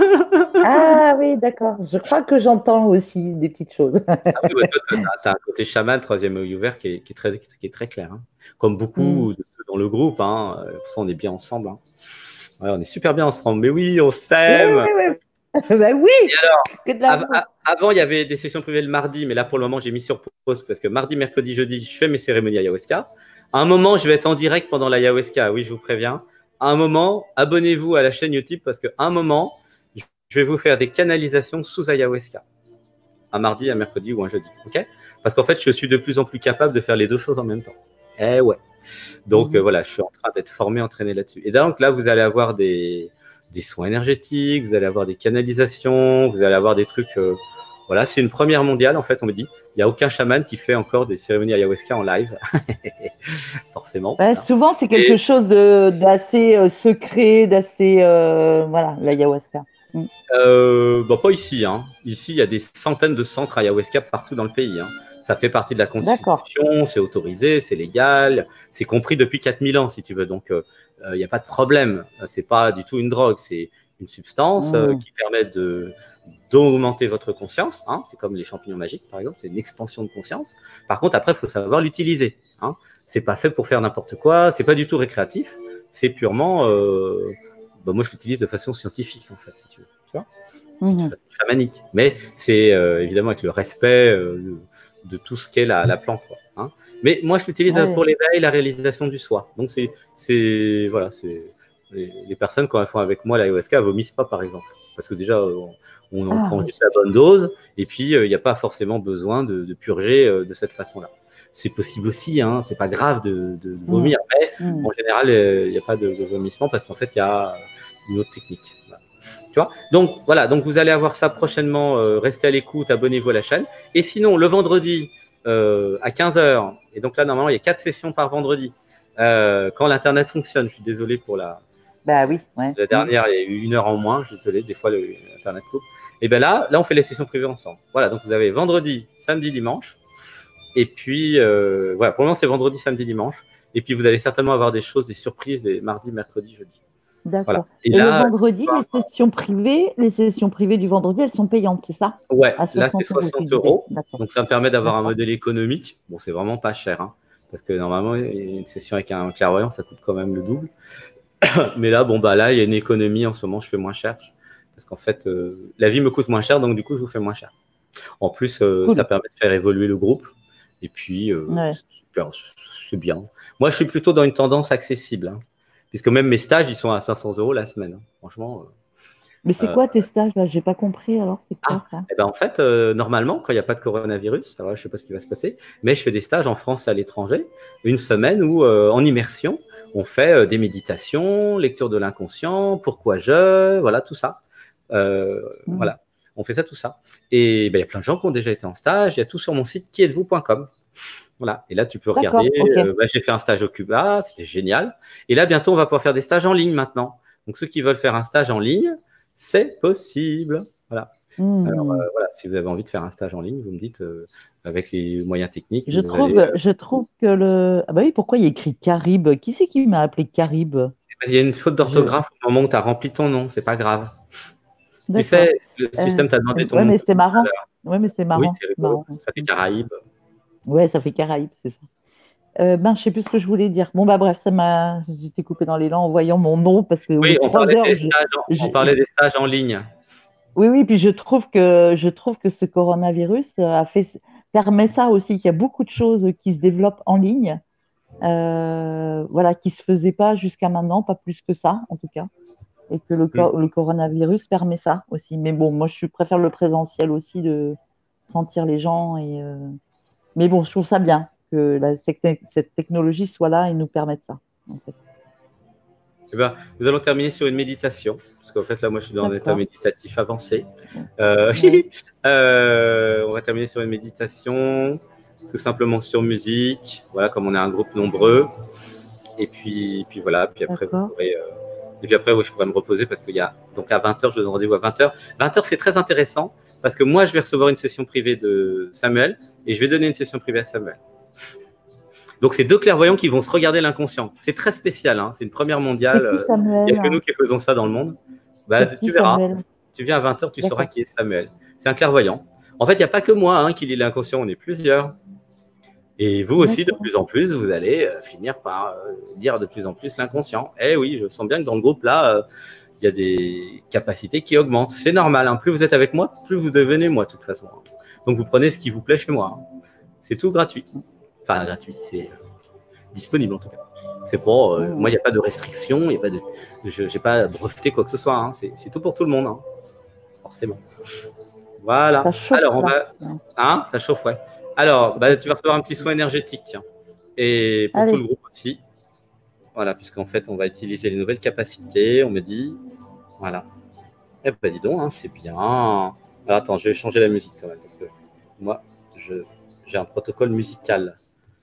Ah oui, d'accord. Je crois que j'entends aussi des petites choses. Tu as un côté chaman, troisième œil ouvert, qui est très clair. Hein. Comme beaucoup de ceux dans le groupe. Hein. Pour ça, on est bien ensemble. Hein. Ouais, on est super bien ensemble. Mais oui, on s'aime. Ben oui. Et alors, avant, il y avait des sessions privées le mardi, mais là, pour le moment, j'ai mis sur pause parce que mardi, mercredi, jeudi, je fais mes cérémonies ayahuasca. À un moment, je vais être en direct pendant l'ayahuasca. Oui, je vous préviens. À un moment, abonnez-vous à la chaîne YouTube parce qu'à un moment, je vais vous faire des canalisations sous ayahuasca. Un mardi, un mercredi ou un jeudi. Ok ? Parce qu'en fait, je suis de plus en plus capable de faire les deux choses en même temps. Eh ouais. Donc, voilà, je suis en train d'être formé, entraîné là-dessus. Et donc, là, vous allez avoir des soins énergétiques, vous allez avoir des canalisations, vous allez avoir des trucs. Voilà, c'est une première mondiale, en fait, on me dit. Il n'y a aucun chaman qui fait encore des cérémonies ayahuasca en live, forcément. Ouais, voilà. Souvent, c'est quelque chose d'assez secret, d'assez… voilà, l'ayahuasca. Pas ici. Hein. Ici, il y a des centaines de centres ayahuasca partout dans le pays. Hein. Ça fait partie de la Constitution, c'est autorisé, c'est légal, c'est compris depuis 4000 ans, si tu veux. Donc, il n'y a pas de problème. Ce n'est pas du tout une drogue, c'est une substance qui permet d'augmenter votre conscience. Hein. C'est comme les champignons magiques, par exemple, c'est une expansion de conscience. Par contre, après, il faut savoir l'utiliser. Hein. Ce n'est pas fait pour faire n'importe quoi, ce n'est pas du tout récréatif, c'est purement… moi, je l'utilise de façon scientifique, en fait, si tu veux. Tu vois, de façon chamanique. Mais c'est évidemment avec le respect de tout ce qu'est la plante. Quoi, hein. Mais moi, je l'utilise pour l'éveil et la réalisation du soi. Donc, voilà, les personnes, quand elles font avec moi l'ayahuasca, elles vomissent pas, par exemple. Parce que déjà, on en prend juste la bonne dose. Et puis, il n'y a pas forcément besoin de purger de cette façon-là. C'est possible aussi, hein, c'est pas grave de vomir, mais en général, il n'y a pas de vomissement parce qu'en fait, il y a une autre technique. Voilà. Tu vois ? Donc, voilà, donc vous allez avoir ça prochainement. Restez à l'écoute, abonnez-vous à la chaîne. Et sinon, le vendredi à 15h, et donc là, normalement, il y a 4 sessions par vendredi. Quand l'Internet fonctionne, je suis désolé pour la dernière, il y a eu 1 heure en moins, je suis désolé, des fois, l'Internet coupe. Et bien là, on fait les sessions privées ensemble. Voilà, donc vous avez vendredi, samedi, dimanche. Et puis, voilà, pour le moment, c'est vendredi, samedi, dimanche. Et puis, vous allez certainement avoir des choses, des surprises les mardis, mercredis, jeudi. D'accord. Voilà. Et là, le vendredi, les sessions privées du vendredi, elles sont payantes, c'est ça ? Ouais, là, c'est 60 €. Donc, ça me permet d'avoir un modèle économique. Bon, c'est vraiment pas cher, hein, parce que normalement, une session avec un clairvoyant, ça coûte quand même le double. Mais là, là, il y a une économie en ce moment, je fais moins cher. Parce qu'en fait, la vie me coûte moins cher, donc du coup, je vous fais moins cher. En plus, ça permet de faire évoluer le groupe. Et puis, c'est bien. Moi, je suis plutôt dans une tendance accessible. Hein, puisque même mes stages, ils sont à 500 € la semaine. Hein, franchement. Mais c'est quoi tes stages là ? J'ai pas compris. Alors, c'est quoi ça ? En fait, normalement, quand il n'y a pas de coronavirus, alors, je ne sais pas ce qui va se passer, mais je fais des stages en France et à l'étranger, une semaine où, en immersion, on fait des méditations, lecture de l'inconscient, pourquoi voilà, tout ça. Voilà. On fait ça, tout ça. Et il y a plein de gens qui ont déjà été en stage. Il y a tout sur mon site quiêtes-vous.com. Voilà. Et là, tu peux regarder. J'ai fait un stage au Cuba. C'était génial. Et là, bientôt, on va pouvoir faire des stages en ligne maintenant. Donc, ceux qui veulent faire un stage en ligne, c'est possible. Voilà. Alors, voilà. Si vous avez envie de faire un stage en ligne, vous me dites avec les moyens techniques. Je trouve que le… Ah bah oui, pourquoi il y a écrit Caribe ? Qui c'est qui m'a appelé Caribe ? Il y a une faute d'orthographe au moment où tu as rempli ton nom. C'est pas grave. Tu sais, le système t'a demandé ton nom. Mais c'est marrant. Ouais, mais c'est marrant. Oui, c'est marrant. Ça fait Caraïbes. Ouais, ça fait Caraïbes, c'est ça. Je sais plus ce que je voulais dire. Bon, bah bref, j'étais coupée dans l'élan en voyant mon nom parce que Oui, on 3 parlait heures, on parlait des stages en ligne. Oui, puis je trouve que ce coronavirus permet ça aussi, qu'il y a beaucoup de choses qui se développent en ligne, voilà, qui se faisaient pas jusqu'à maintenant, pas plus que ça, en tout cas, et que le coronavirus permet ça aussi. Mais bon, moi, je préfère le présentiel aussi, de sentir les gens, mais bon, je trouve ça bien que cette technologie soit là et nous permette ça, en fait. Eh ben, nous allons terminer sur une méditation, parce qu'en fait, là, moi, je suis dans un état méditatif avancé. On va terminer sur une méditation, tout simplement sur musique, voilà, comme on est un groupe nombreux. Et puis voilà, puis après, vous pourrez, et puis après, je pourrais me reposer parce qu'il y a, donc à 20h, je vous donne rendez-vous à 20h. 20h, c'est très intéressant parce que moi, je vais recevoir une session privée de Samuel et je vais donner une session privée à Samuel. Donc, c'est 2 clairvoyants qui vont se regarder l'inconscient. C'est très spécial, hein. C'est une première mondiale. Il n'y a que nous qui faisons ça dans le monde. Bah, tu verras. Samuel. Tu viens à 20h, tu sauras qui est Samuel. C'est un clairvoyant. En fait, il n'y a pas que moi qui lit l'inconscient, on est plusieurs. Et vous aussi, de plus en plus, vous allez finir par dire de plus en plus l'inconscient. Eh oui, je sens bien que dans le groupe, là, il y a des capacités qui augmentent. C'est normal, hein. Plus vous êtes avec moi, plus vous devenez moi, de toute façon. Donc, vous prenez ce qui vous plaît chez moi. C'est tout gratuit. Enfin, gratuit, c'est disponible en tout cas. C'est pour moi, il n'y a pas de restriction, il y a pas de, je n'ai pas breveté quoi que ce soit. Hein. C'est tout pour tout le monde, hein. Forcément. Voilà. Ça chauffe, alors, on va. Hein, ça chauffe, ouais. Alors, tu vas recevoir un petit soin énergétique, tiens. Et pour tout le groupe aussi. Voilà, puisqu'en fait, on va utiliser les nouvelles capacités, on me dit. Voilà. Eh ben, dis donc, hein, c'est bien. Alors, attends, je vais changer la musique quand même, parce que moi, j'ai un protocole musical.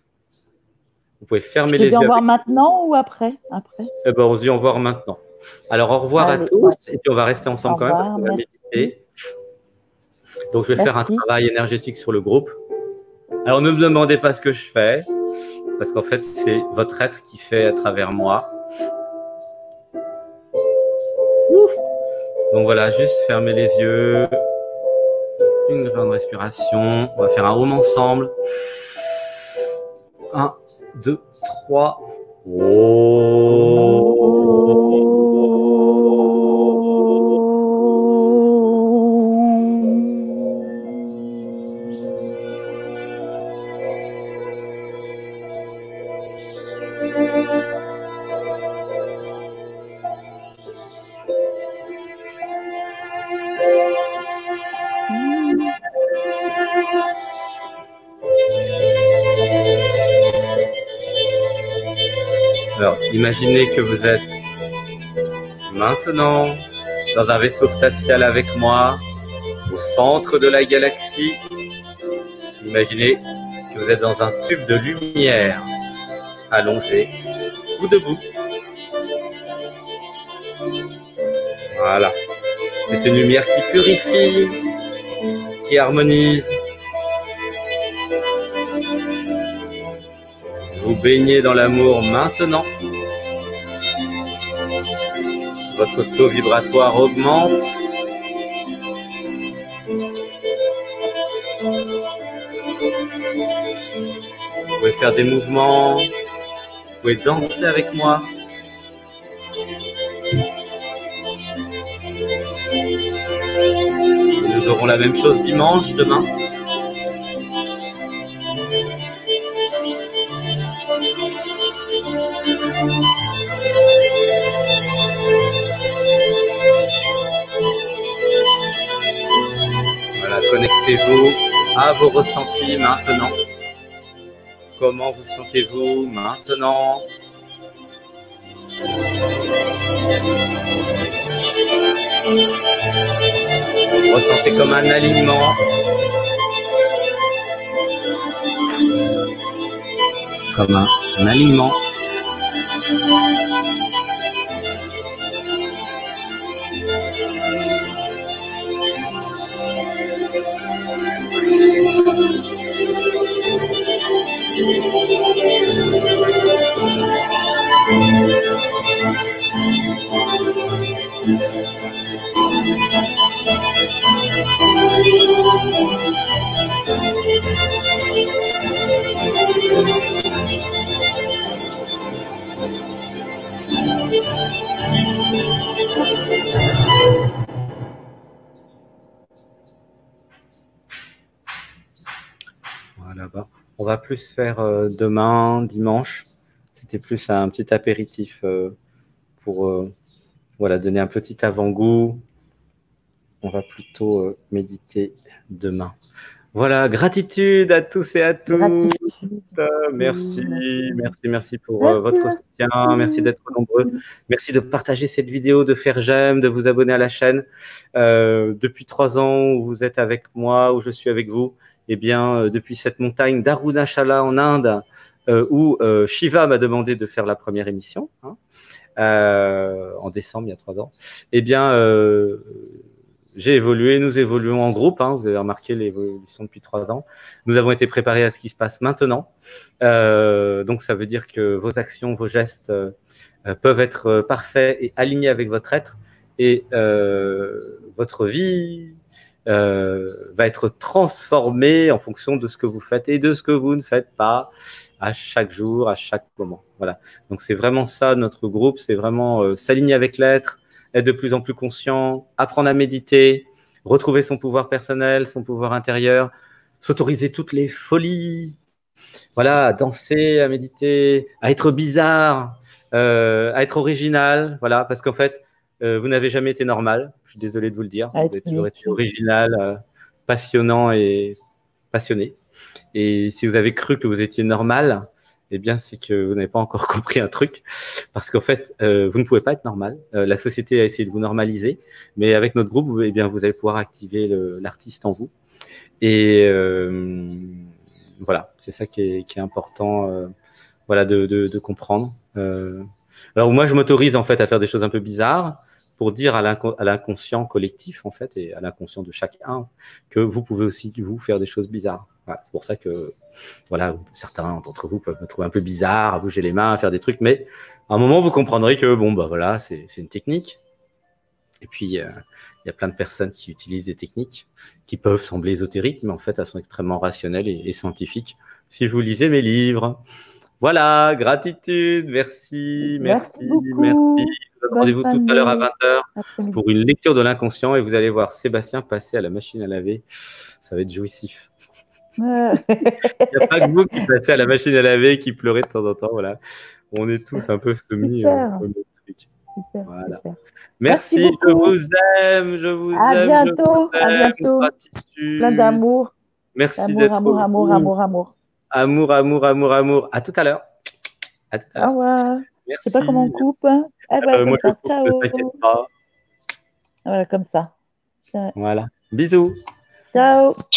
Vous pouvez fermer les yeux. Tu veux en voir maintenant ou après? Eh ben, on se dit au revoir maintenant. Alors, au revoir à tous. Et puis, on va rester ensemble quand même, parce qu'on va méditer. Donc, je vais faire un travail énergétique sur le groupe. Alors, ne me demandez pas ce que je fais, parce qu'en fait, c'est votre être qui fait à travers moi. Ouf. Donc, voilà, juste fermez les yeux. Une grande respiration. On va faire un room ensemble. 1, 2, 3. Alors, imaginez que vous êtes maintenant dans un vaisseau spatial avec moi, au centre de la galaxie. Imaginez que vous êtes dans un tube de lumière, allongé ou debout. Voilà. C'est une lumière qui purifie, qui harmonise. Vous baignez dans l'amour maintenant. Votre taux vibratoire augmente. Vous pouvez faire des mouvements. Vous pouvez danser avec moi. Nous aurons la même chose dimanche, demain. Voilà, connectez-vous à vos ressentis maintenant. Comment vous sentez-vous maintenant? Ressentez comme un alignement. Comme un alignement. là-bas. On va plus faire demain, dimanche. C'était plus un petit apéritif pour voilà, donner un petit avant-goût. On va plutôt méditer demain. Voilà, gratitude à tous et à toutes. Merci pour votre soutien. Merci d'être nombreux. Merci de partager cette vidéo, de faire j'aime, de vous abonner à la chaîne. Depuis 3 ans où vous êtes avec moi, où je suis avec vous, eh bien, depuis cette montagne d'Arunachala en Inde, où Shiva m'a demandé de faire la première émission, hein, en décembre, il y a 3 ans, eh bien, j'ai évolué, nous évoluons en groupe, hein, vous avez remarqué l'évolution depuis 3 ans. Nous avons été préparés à ce qui se passe maintenant. Donc, ça veut dire que vos actions, vos gestes peuvent être parfaits et alignés avec votre être. Et votre vie va être transformée en fonction de ce que vous faites et de ce que vous ne faites pas à chaque jour, à chaque moment. Voilà. Donc, c'est vraiment ça, notre groupe. C'est vraiment s'aligner avec l'être, être de plus en plus conscient, apprendre à méditer, retrouver son pouvoir personnel, son pouvoir intérieur, s'autoriser toutes les folies, voilà, à danser, à méditer, à être bizarre, à être original, voilà, parce qu'en fait, vous n'avez jamais été normal, je suis désolé de vous le dire, vous avez toujours été original, passionnant et passionné. Et si vous avez cru que vous étiez normal, eh bien, c'est que vous n'avez pas encore compris un truc, parce qu'en fait, vous ne pouvez pas être normal. La société a essayé de vous normaliser, mais avec notre groupe, eh bien, vous allez pouvoir activer l'artiste en vous. Et voilà, c'est ça qui est important, voilà, de comprendre. Alors moi, je m'autorise en fait à faire des choses un peu bizarres pour dire à l'inconscient collectif en fait et à l'inconscient de chacun que vous pouvez aussi vous faire des choses bizarres. Voilà, c'est pour ça que voilà, certains d'entre vous peuvent me trouver un peu bizarre, à bouger les mains, à faire des trucs, mais à un moment vous comprendrez que bon bah voilà, c'est une technique. Et puis il y a plein de personnes qui utilisent des techniques qui peuvent sembler ésotériques, mais en fait elles sont extrêmement rationnelles et scientifiques. Si vous lisez mes livres. Voilà, gratitude, merci. Rendez-vous tout à l'heure à 20h pour une lecture de l'inconscient et vous allez voir Sébastien passer à la machine à laver. Ça va être jouissif. Il n'y a pas que vous qui passez à la machine à laver, qui pleurez de temps en temps. Voilà. On est tous un peu soumis au truc. Super, voilà. super. Merci, je vous aime, je vous aime. À bientôt, à bientôt. Gratitude. Plein d'amour. Merci d'être Amour. Amour. À tout à l'heure. Au revoir. Je sais pas comment on coupe. Moi, ça. je coupe, ne t'inquiète pas. Voilà, comme ça. Voilà. Bisous. Ciao.